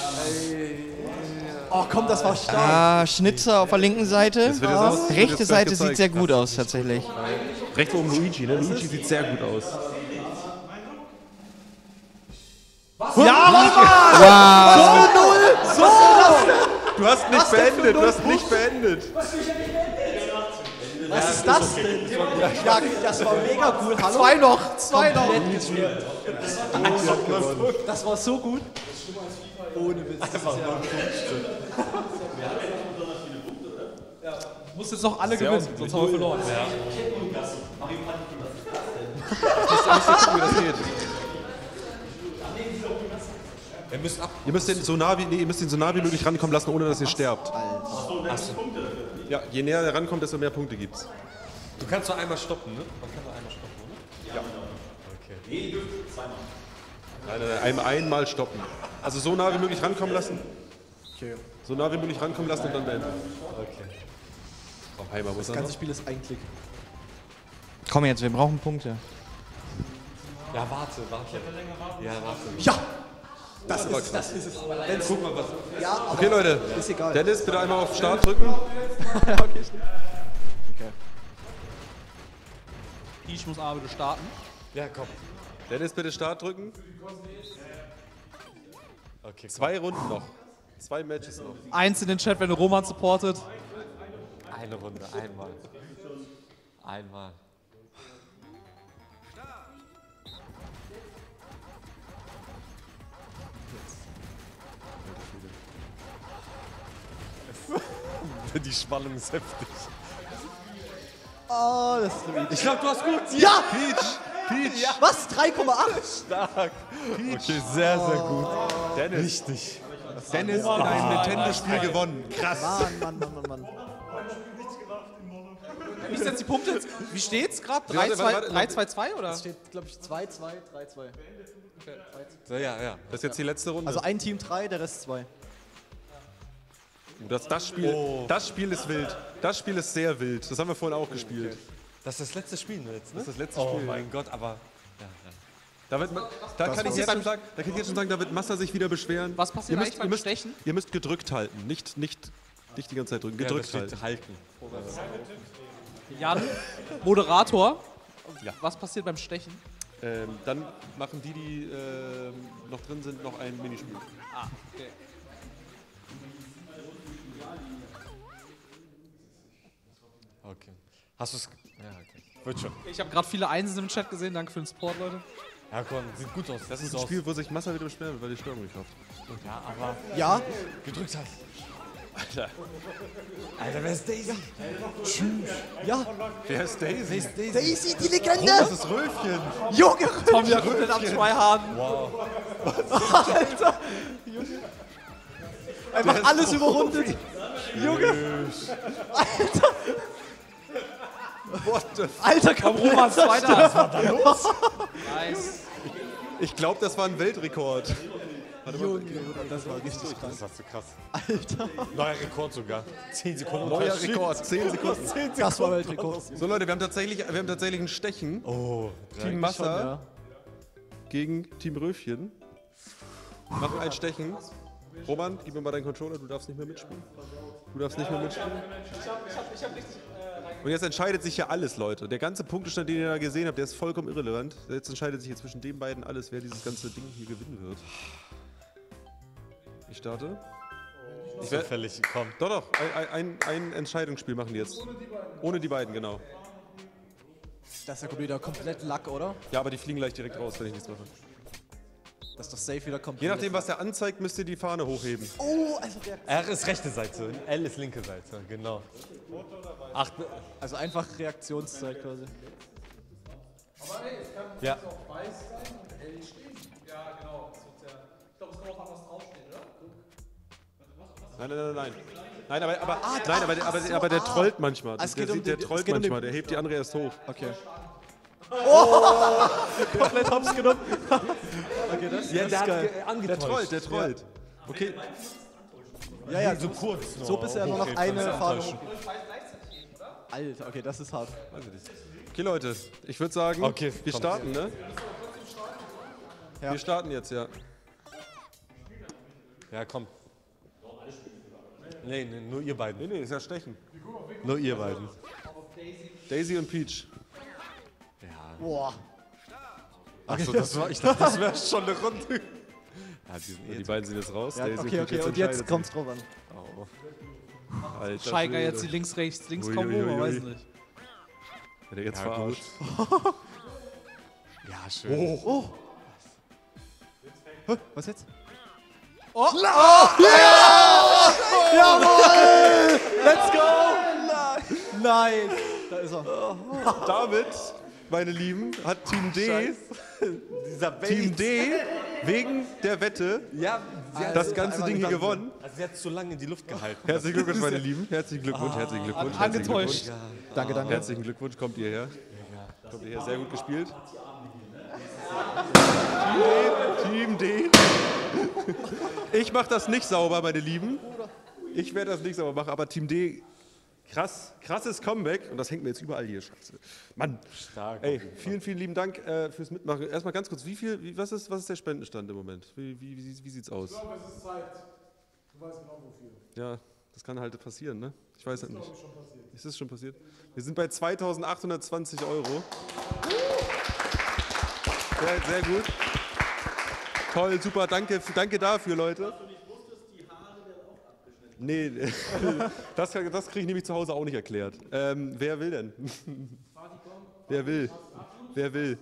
Oh komm, das war stark. Ah, Schnitzer auf der linken Seite. Das wird jetzt aus- wird Rechte jetzt gleich Seite gezeigt. sieht sehr gut aus, tatsächlich. Rechts oben Luigi, ne? Luigi sieht sehr gut aus. Was? Ja, Wow. So null! So! Du hast nicht Was denn für beendet, du null hast nicht beendet. Was ist das denn? Ja, das war mega cool. Hallo? Zwei noch, zwei noch. Komplett gespielt. Das war so gut. Ohne Witz. Das ist ja Du musst jetzt noch alle gewinnen, sonst haben wir verloren. Ich muss gucken, wie das geht. Ihr müsst ab. Ihr müsst den so nah wie, nee, ihr müsst ihn so nah wie möglich rankommen lassen, ohne dass ihr sterbt. Achso, dann ist Punkte dafür. Ja, je näher er rankommt, desto mehr Punkte gibt's. Du kannst nur einmal stoppen, ne? Man kann nur einmal stoppen, oder? Ja. Okay. Nee, ihr dürft zweimal. Nein, nein, nein, einmal, einmal stoppen. Also so nah wie möglich rankommen lassen. Okay. So nah wie möglich rankommen lassen und dann beenden. Okay. Komm, Heimer, wo ist Das er ganze noch? Spiel ist ein Klick. Komm jetzt, wir brauchen Punkte. Ja, warte, warte. Ja, warte. Ja! Das, Das war ist, krass. das ist es. Jetzt guck mal, was. Ja, aber Okay, Leute. ist egal. Dennis, bitte einmal auf Start drücken. Ja, okay, stimmt. Okay. Ich muss aber bitte starten. Ja, komm. Dennis, bitte Start drücken. Okay, komm. Zwei Runden noch. Zwei Matches noch. Eins in den Chat, wenn ihr Roman supportet. Eine Runde, einmal. Einmal. Die Spannung ist heftig. Oh, das ist so Ich glaube, du hast gut. Ja! Peach! Peach! Ja. Was? drei Komma acht? Stark. Okay, sehr, sehr gut. Dennis. Richtig. Dennis hat ein Nintendo-Spiel gewonnen. Krass. Mann, Mann, Mann, Mann, Mann. Wie ist jetzt die Punkte? Wie steht's gerade? Warte, warte, drei zwei zwei oder? Es steht, glaube ich, zwei zwei, drei zwei. Ja, ja, ja. Das ist jetzt die letzte Runde. Also ein Team drei, der Rest zwei. Das, das, Spiel, Oh. das Spiel ist wild. Das Spiel ist sehr wild. Das haben wir vorhin auch gespielt. Das ist das letzte Spiel nur jetzt, ne? Das ist das letzte Oh Spiel. mein Gott, aber. Ja, ja. Da, wird man, da, kann ich jetzt schon sagen, da kann ich jetzt schon sagen, da wird Massa sich wieder beschweren. Was passiert ihr müsst, eigentlich beim ihr müsst, Stechen? Ihr müsst gedrückt halten, nicht, nicht, nicht die ganze Zeit drücken. Ja, Gedrückt das steht halten. halten. Jan, Moderator. Ja. Was passiert beim Stechen? Ähm, dann machen die, die ähm, noch drin sind, noch ein Minispiel. Ah, okay. Okay. Hast du es? Ja, okay. Wird schon. Ich habe gerade viele Einsen im Chat gesehen. Danke für den Support, Leute. Ja, komm, sieht gut aus. Das ist ein Spiel, wo sich Massa wieder beschweren wird, weil die Steuerung nicht läuft. Ja, aber... Ja? Gedrückt hast. Alter. Alter, wer ist Daisy? Ja. Wer ist Daisy? Wer ist Daisy? Daisy, die Legende! Oh, das ist Röfchen. Junge, Röfchen. Tom ja komplett am Tryharden. Wow. Alter. Junge. Einfach alles überrundet. Junge. Alter. What the f Alter, komm, komplett Roman, Zweiter. zerstört. Was war da los? Nice. Ich glaube, das war ein Weltrekord. Junge, das war richtig krass. Das hast du krass. Alter. Neuer Rekord sogar. zehn Sekunden. Neuer Rekord, zehn Sekunden. Das war Weltrekord. So Leute, wir haben tatsächlich, wir haben tatsächlich ein Stechen. Oh, Team Massa schon, ja. gegen Team Röfchen. Wir machen ein Stechen. Roman, gib mir mal deinen Controller, du darfst nicht mehr mitspielen. Du darfst nicht mehr mitspielen. Ich hab, ich hab, ich hab richtig... Und jetzt entscheidet sich ja alles, Leute. Der ganze Punktestand, den ihr da gesehen habt, der ist vollkommen irrelevant. Jetzt entscheidet sich hier zwischen den beiden alles, wer dieses ganze Ding hier gewinnen wird. Ich starte. Ich werde fällig, komm. Doch, doch, ein, ein, ein Entscheidungsspiel machen die jetzt. Ohne die beiden, genau. Das ist ja wieder komplett Lack, oder? Ja, aber die fliegen gleich direkt raus, wenn ich nichts mache. Das ist doch safe wieder komplett. Je nachdem, was der anzeigt, müsst ihr die Fahne hochheben. Oh, also der. R ist rechte Seite, L ist linke Seite, genau. Acht, Also einfach Reaktionszeit quasi. Aber ey, es kann ja. auch weiß sein und L stehen. Ja, genau. Ich glaube, es kann auch anders draufstehen, oder? Nein, nein, nein, nein. Nein, aber, aber, Ah, nein, aber, ach aber, so, aber der ah. trollt manchmal. Ah, es Der, geht um der die- trollt es geht um manchmal, die- der hebt die andere erst hoch. Okay. Oh! Komplett hops genommen. Okay, das, Ja, das der ist hat geil. ge- angetäuscht. Der trollt, der trollt. Okay. Ja, ja, so kurz. So bisher nur noch hochheben, eine kannst du Fahne. antäuschen. Alter, okay, das ist hart. Okay, Leute, ich würde sagen, Okay, wir komm. starten, ne? Ja. Wir starten jetzt, ja. Ja, komm. Nee, nee, nur ihr beiden. Nee, nee, ist ja Stechen. Nur ihr beiden. Daisy und Peach. Boah. Achso, das war, ich dachte, das wäre schon eine Runde. Ja, die, sind Die beiden sind jetzt raus. Ja, Daisy okay, und okay, Peach, und jetzt entscheidet kommt's sich. drauf an. Oh. Alter Steiger Schwede. jetzt die links-rechts-links-Kombo, Ui, ui, ui, man weiß ui. nicht. Wird er jetzt Ja, verarscht? Ja, schön. Oh. Hä, was jetzt? Oh! Oh. Ja! Jawohl! Let's go! Nice! Da ist er. Damit, meine Lieben, hat Team D, Dieser Team D wegen der Wette Ja, das ganze Ding hier gewonnen. Also sie hat zu lange in die Luft gehalten. Herzlichen Glückwunsch, meine Lieben. Herzlichen Glückwunsch, herzlichen Glückwunsch. herzlichen Angetäuscht. Glückwunsch. Danke, danke. Herzlichen Glückwunsch, kommt ihr her. Kommt ihr her, sehr gut gespielt. Team D. Team D. Ich mache das nicht sauber, meine Lieben. Ich werde das nicht sauber machen, aber Team D, krass, krasses Comeback. Und das hängt mir jetzt überall hier, scheiße. Mann, Stark. ey, vielen, vielen lieben Dank äh, fürs Mitmachen. Erstmal ganz kurz, wie viel, wie, was, ist, was ist der Spendenstand im Moment? Wie, wie, wie, wie sieht's aus? Ich glaube, es ist Zeit. Du weißt genau wofür. Ja, das kann halt passieren, ne? Ich weiß halt nicht. Das ist, glaube ich, schon passiert. Ist das schon passiert? Wir sind bei zweitausendachthundertzwanzig Euro. Sehr, sehr gut. Toll, super, danke, danke dafür, Leute. Nee, das, das kriege ich nämlich zu Hause auch nicht erklärt. Ähm, wer will denn? Wer will? Wer will?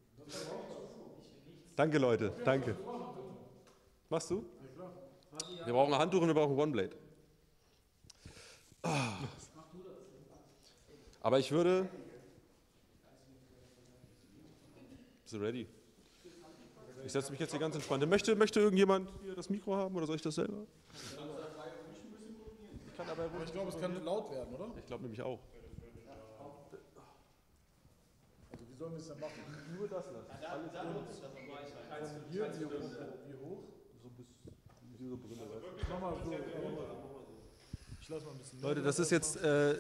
Danke, Leute, danke. Machst du? Wir brauchen ein Handtuch und wir brauchen ein One-Blade. Ah. Aber ich würde... Bist du ready? Ich setze mich jetzt hier ganz entspannt. Möchte, möchte irgendjemand hier das Mikro haben oder soll ich das selber? Ich kann aber Ich glaube, es kann laut werden, oder? Ich glaube nämlich auch. Also wie sollen wir es denn machen? Nur das lassen. Alles Von hier, wie hoch? Wie hoch? So bis diese Brille. Ich mach mal so. Ich lass mal ein bisschen. Leute, das ist jetzt... Äh,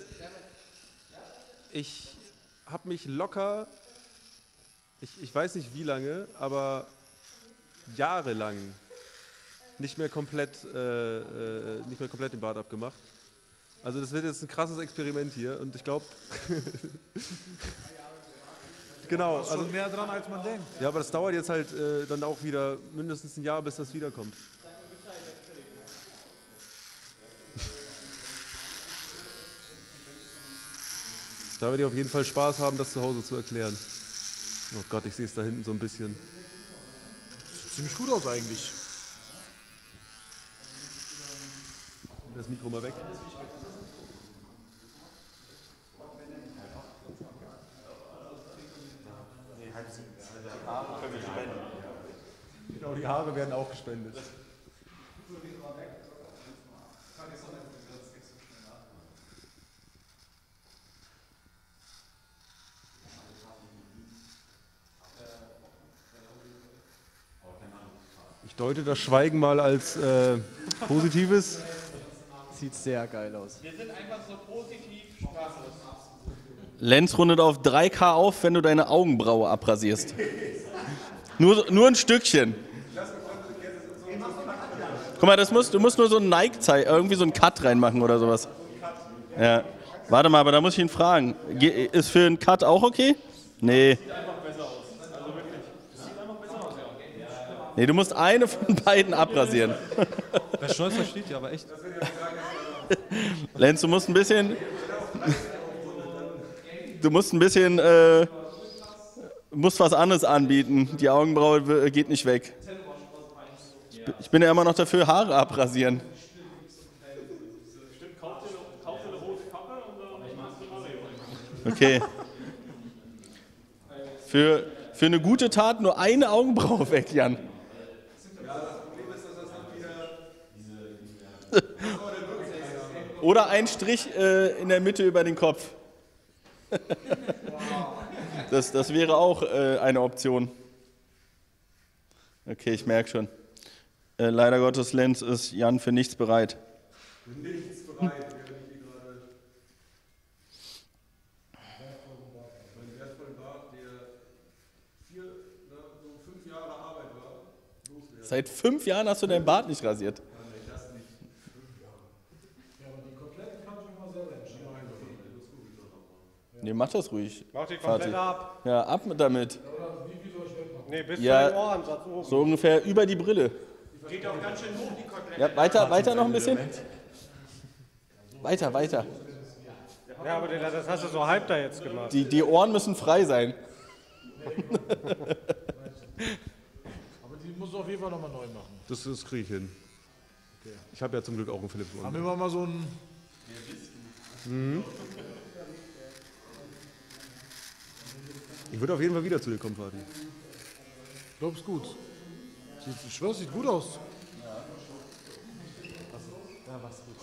ich habe mich locker... Ich, ich weiß nicht wie lange, aber jahrelang nicht mehr komplett, äh, äh, nicht mehr komplett den Bart abgemacht. Also das wird jetzt ein krasses Experiment hier und ich glaube, Genau. Da ist schon mehr dran, als man denkt. Ja, aber das dauert jetzt halt äh, dann auch wieder mindestens ein Jahr, bis das wiederkommt. Da werde ich auf jeden Fall Spaß haben, das zu Hause zu erklären. Oh Gott, ich sehe es da hinten so ein bisschen. Sieht ziemlich gut aus eigentlich. Das Mikro mal weg. Genau, die Haare werden auch gespendet. Ich deute das Schweigen mal als äh, Positives. Sieht sehr geil aus. Wir sind einfach so positiv sprachlos. Lenz rundet auf drei K auf, wenn du deine Augenbraue abrasierst. nur, nur ein Stückchen. Guck mal, das musst, du musst nur so einen Nike, irgendwie so einen Cut reinmachen oder sowas. Ja. Warte mal, aber da muss ich ihn fragen. Ge- Ist für einen Cut auch okay? Nee. Nee, du musst eine von beiden abrasieren. Wer Stolz versteht, ja, aber echt. Lenz, du musst ein bisschen... Du musst ein bisschen... Äh, musst was anderes anbieten. Die Augenbraue geht nicht weg. Ich bin ja immer noch dafür, Haare abrasieren. Okay. Für, für eine gute Tat nur eine Augenbraue weg, Jan. Oder ein Strich äh, in der Mitte über den Kopf. Das, das wäre auch äh, eine Option. Okay, ich merke schon. Äh, leider Gottes, Lenz, ist Jan für nichts bereit. Für nichts bereit. Seit fünf Jahren hast du deinen Bart nicht rasiert. Nee, mach das ruhig. Mach die komplett Fatih. ab. Ja, ab mit damit. Nee, bis Ja, zu den Ohren, Satz oben. so ungefähr über die Brille. Geht auch ganz schön hoch, die Kotelette. Ja, weiter, weiter noch ein bisschen. Weiter, weiter. Ja, aber das hast du so halb da jetzt gemacht. Die, die Ohren müssen frei sein. Aber die musst du auf jeden Fall nochmal neu machen. Das, das kriege ich hin. Okay. Ich habe ja zum Glück auch einen Philips One. Haben wir mal, mal so ein... Mhm. Ich würde auf jeden Fall wieder zu dir kommen, Fatih. Ich glaube, es ist gut. Sieht, ich schwör, es sieht gut aus. Ja, was gut.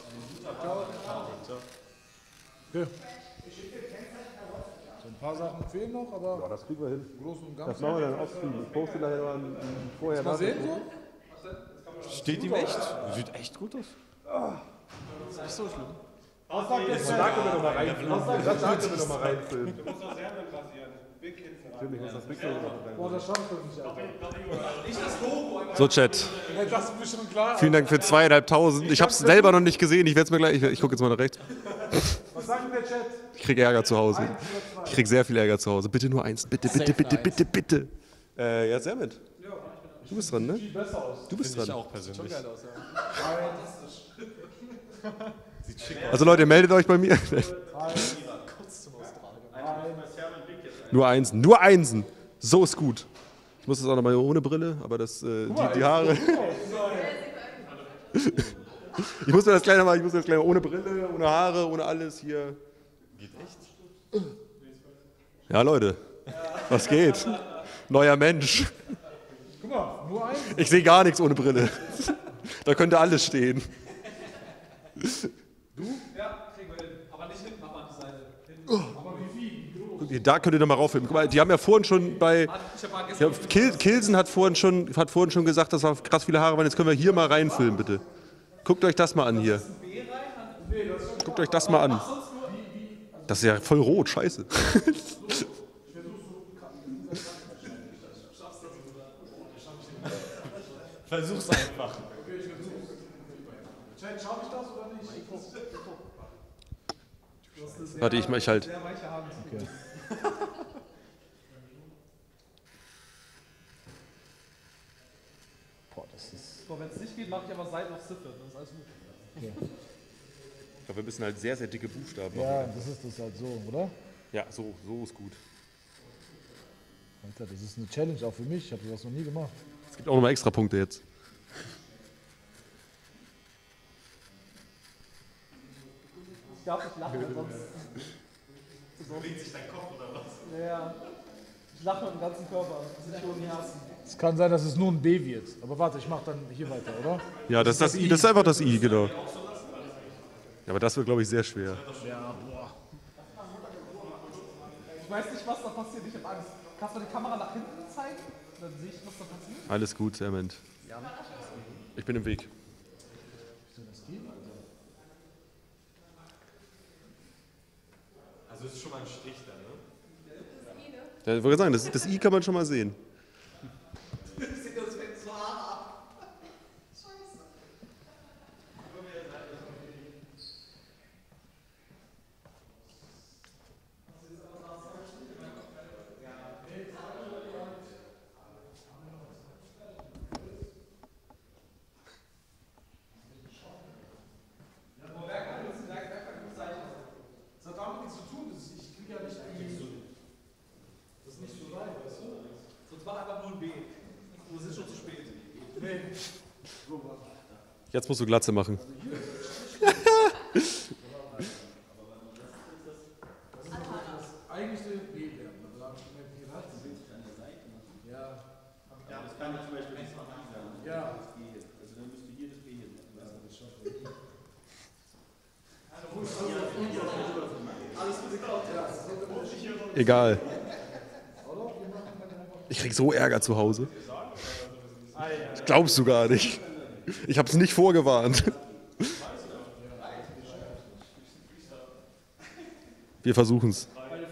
Okay. So ein paar Sachen fehlen noch, aber ja, das kriegen wir hin. Im Großen und Ganzen. Das machen wir dann offscreen. Ich poste nachher mal ein, ein vorher Mal sehen so? Steht ihm echt? Sieht echt gut aus. Das ist nicht so schlimm. Was sagt der Chat? Da können wir noch mal reinfilmen. Das können wir noch mal reinfilmen. Du musst auch Serben rasieren. Big Kids. Stimmt, ich muss das Big Kids noch rein. Boah, das schafft er nicht, Alter. Nicht das Logo. So, Chat. Ja, das ist mir schon klar. Vielen Dank für zweieinhalbtausend. Ich habe es selber noch nicht gesehen. Ich werde es mir gleich. Ich, ich gucke jetzt mal nach rechts. Was sagt denn der Chat? Ich kriege Ärger zu Hause. Ich kriege sehr viel Ärger zu Hause. Bitte nur eins. Bitte, bitte, bitte, bitte, bitte. Äh, ja, Sermet. Du bist dran, ne? Du bist dran. Ich auch persönlich. Schon geil aus, ja. Sieht schick aus. Also Leute, meldet euch bei mir. Kurz zum Austragen. Nur Einsen. Nur Einsen. So ist gut. Ich muss das auch nochmal ohne Brille, aber das, äh, die, die Haare. Ich muss mir das gleich nochmal, ich muss mir das gleich mal ohne Brille, ohne Haare, ohne alles hier. Geht echt? Ja, Leute. Was geht? Neuer Mensch. Guck mal, nur eins. Ich sehe gar nichts ohne Brille. Da könnte alles stehen. Du? Ja, kriegen wir hin. Aber nicht hinten, aber an die Seite. Hinten. Aber wie viel? Guck, da könnt ihr nochmal raufheben. Guck mal, die haben ja vorhin schon bei. Ja, Kil, Kilsen hat vorhin, schon, hat vorhin schon gesagt, dass da krass viele Haare waren. Jetzt können wir hier mal reinfilmen, bitte. Guckt euch das mal an hier. Guckt euch das mal an. Das ist ja voll rot, scheiße. Versuch's einfach. Chat, schaffe ich das oder nicht? Warte, ich mach ich halt. Okay. So, wenn es nicht geht, mache ich aber Seiten auf Ziffer. Das ist alles gut. Okay. Ich glaube, wir müssen halt sehr, sehr dicke Buchstaben machen. Ja, das ist das halt so, oder? Ja, so, so ist gut. Alter, das ist eine Challenge auch für mich. Ich habe sowas noch nie gemacht. Es gibt auch nochmal extra Punkte jetzt. Ich darf nicht lachen, sonst... Bewegt sich dein Kopf oder was? Ja, ja. Ich lache mit dem ganzen Körper. Das ist schon Herzen. Es kann sein, dass es nur ein B wird. Aber warte, ich mache dann hier weiter, oder? Ja, das ist das I. Das ist einfach das I, genau. Ja, aber das wird, glaube ich, sehr schwer. Ja, boah. Ich weiß nicht, was da passiert. Ich habe Angst. Kannst du die Kamera nach hinten zeigen? Dann sehe ich, was da passiert. Alles gut, Serment. Ich bin im Weg. Also ist schon mal ein Strich da, ne? Ja, ich wollte sagen, das, das I kann man schon mal sehen. Das fängt so hart ab. Scheiße. Das hat damit nichts zu tun. Ich kriege ja nicht irgendwie. Das ist nicht so weit, weißt du? Sonst mach einfach nur ein B. Das ist schon zu spät. Nee. Jetzt musst du Glatze machen. Eigentlich der B werden, aber da habe ich mir gedacht, du willst an der Seite machen. Ja. Ja, das kann zum Beispiel nicht sein. Ja. Das G hin. Also dann müsste hier das B hin. Ja, das schafft er. Alles für geklaut, ja. Egal. Ich krieg so Ärger zu Hause. Das glaubst du gar nicht. Ich hab's nicht vorgewarnt. Wir versuchen's.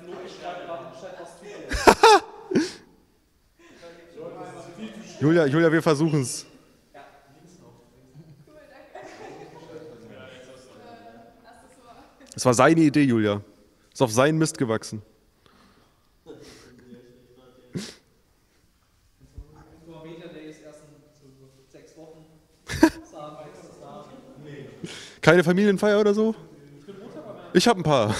Julia, Julia, wir versuchen's. Es war seine Idee, Julia. Ist auf seinen Mist gewachsen. Keine Familienfeier oder so? Ich habe ein paar.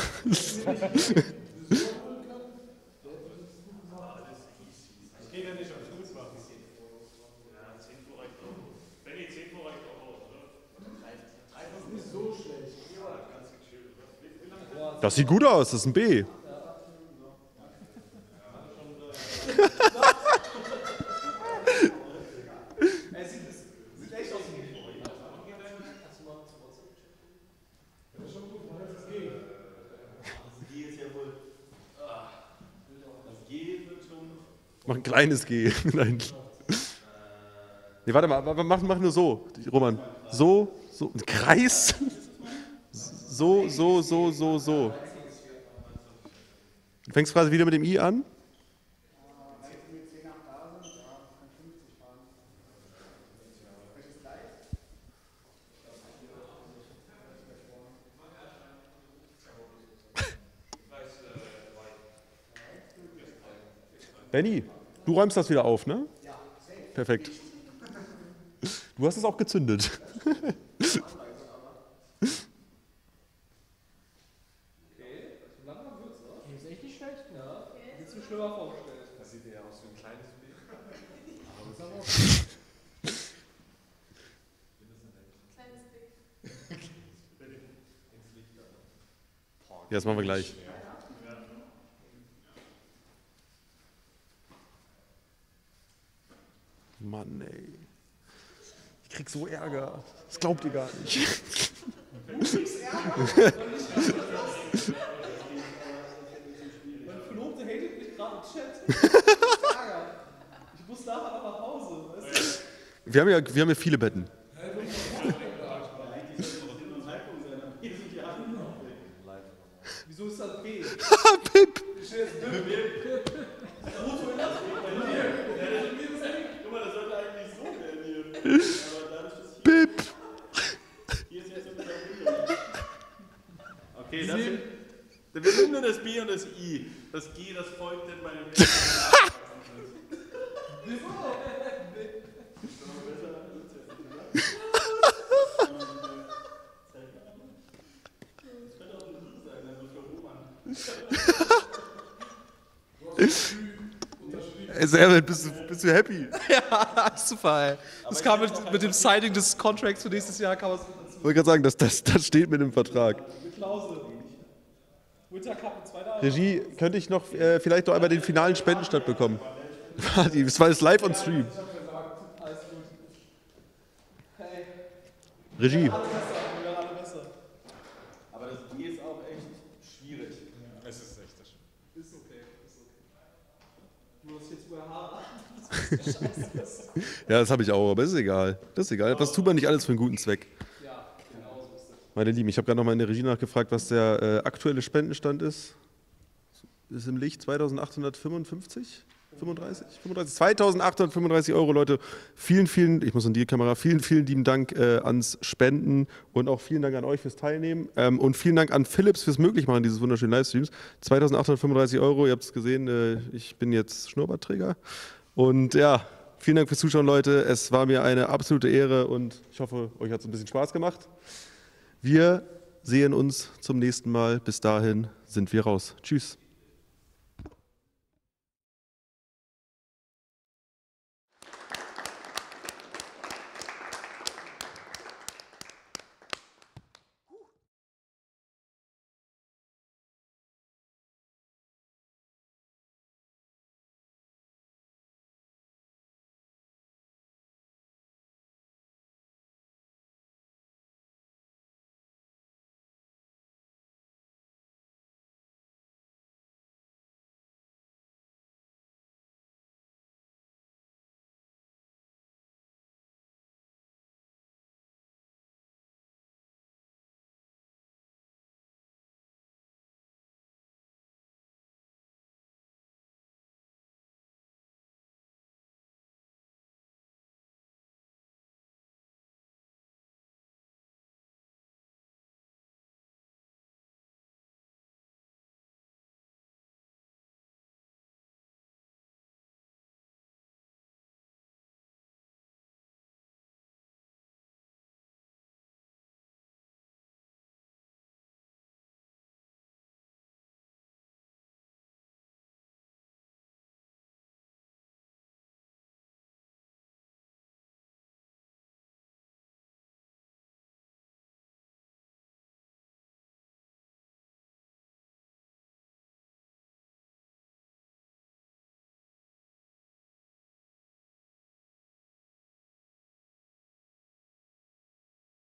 Das sieht gut aus, das ist ein B. Mach ein kleines G. Nein. Nee, warte mal, mach, mach nur so, Roman. So, so, ein Kreis? So, so, so, so, so. Du fängst quasi wieder mit dem I an? Benni, du räumst das wieder auf, ne? Ja. Perfekt. Du hast es auch gezündet. Okay, so langsam wird's, oder? Das ist echt nicht schlecht. Ja, hättest du mir schlimmer vorgestellt. Das sieht ja aus wie ein kleines B. Aber das ist aber auch Kleines Ding. Ja, das machen wir gleich. Mann, ey. Ich krieg so Ärger. Das glaubt ihr gar nicht. Du kriegst Ärger? Meine Verlobte hatet mich gerade im Chat. Ärger. Ich muss nachher noch nach Hause, weißt du? Wir haben ja, wir haben ja viele Betten. Wieso ist das B? Pip! Ich stehe jetzt Pip. Pip. Foto in das Guck mal, das sollte eigentlich so werden hier. Aber dadurch, dass hier... Pip! Hier ist jetzt so ein Okay, das sind... Wir nehmen nur das B und das I. Das G, das folgt dann bei dem nächsten. Ey, Servet, bist du, bist du happy? Ja, super, ey. Das kam mit, mit dem Signing des Contracts für nächstes Jahr. Kann ich wollte gerade sagen, das, das, das steht mit dem Vertrag. Mit Klausel. Winter Cup in zweiter Regie, könnte ich noch äh, vielleicht noch einmal den finalen Spendenstand bekommen? Das war jetzt live on Stream. Regie. Aber das G ist auch echt schwierig. Es ist echt das Ist okay, ist okay. Nur, dass ich jetzt über Haare achten. Ja, das habe ich auch, aber ist egal. Das ist egal. Das tut man nicht alles für einen guten Zweck. Ja, genau so ist das. Meine Lieben, ich habe gerade noch mal in der Regie nachgefragt, was der äh, aktuelle Spendenstand ist. Ist im Licht zweitausendachthundertfünfundfünfzig? fünfunddreißig? fünfunddreißig? zweitausendachthundertfünfunddreißig Euro, Leute. Vielen, vielen, ich muss in die Kamera, vielen, vielen lieben Dank äh, ans Spenden und auch vielen Dank an euch fürs Teilnehmen ähm, und vielen Dank an Philips fürs Möglichmachen dieses wunderschönen Livestreams. zweitausendachthundertfünfunddreißig Euro, ihr habt es gesehen, äh, ich bin jetzt Schnurrbartträger. Und ja, vielen Dank fürs Zuschauen, Leute. Es war mir eine absolute Ehre und ich hoffe, euch hat es ein bisschen Spaß gemacht. Wir sehen uns zum nächsten Mal. Bis dahin sind wir raus. Tschüss.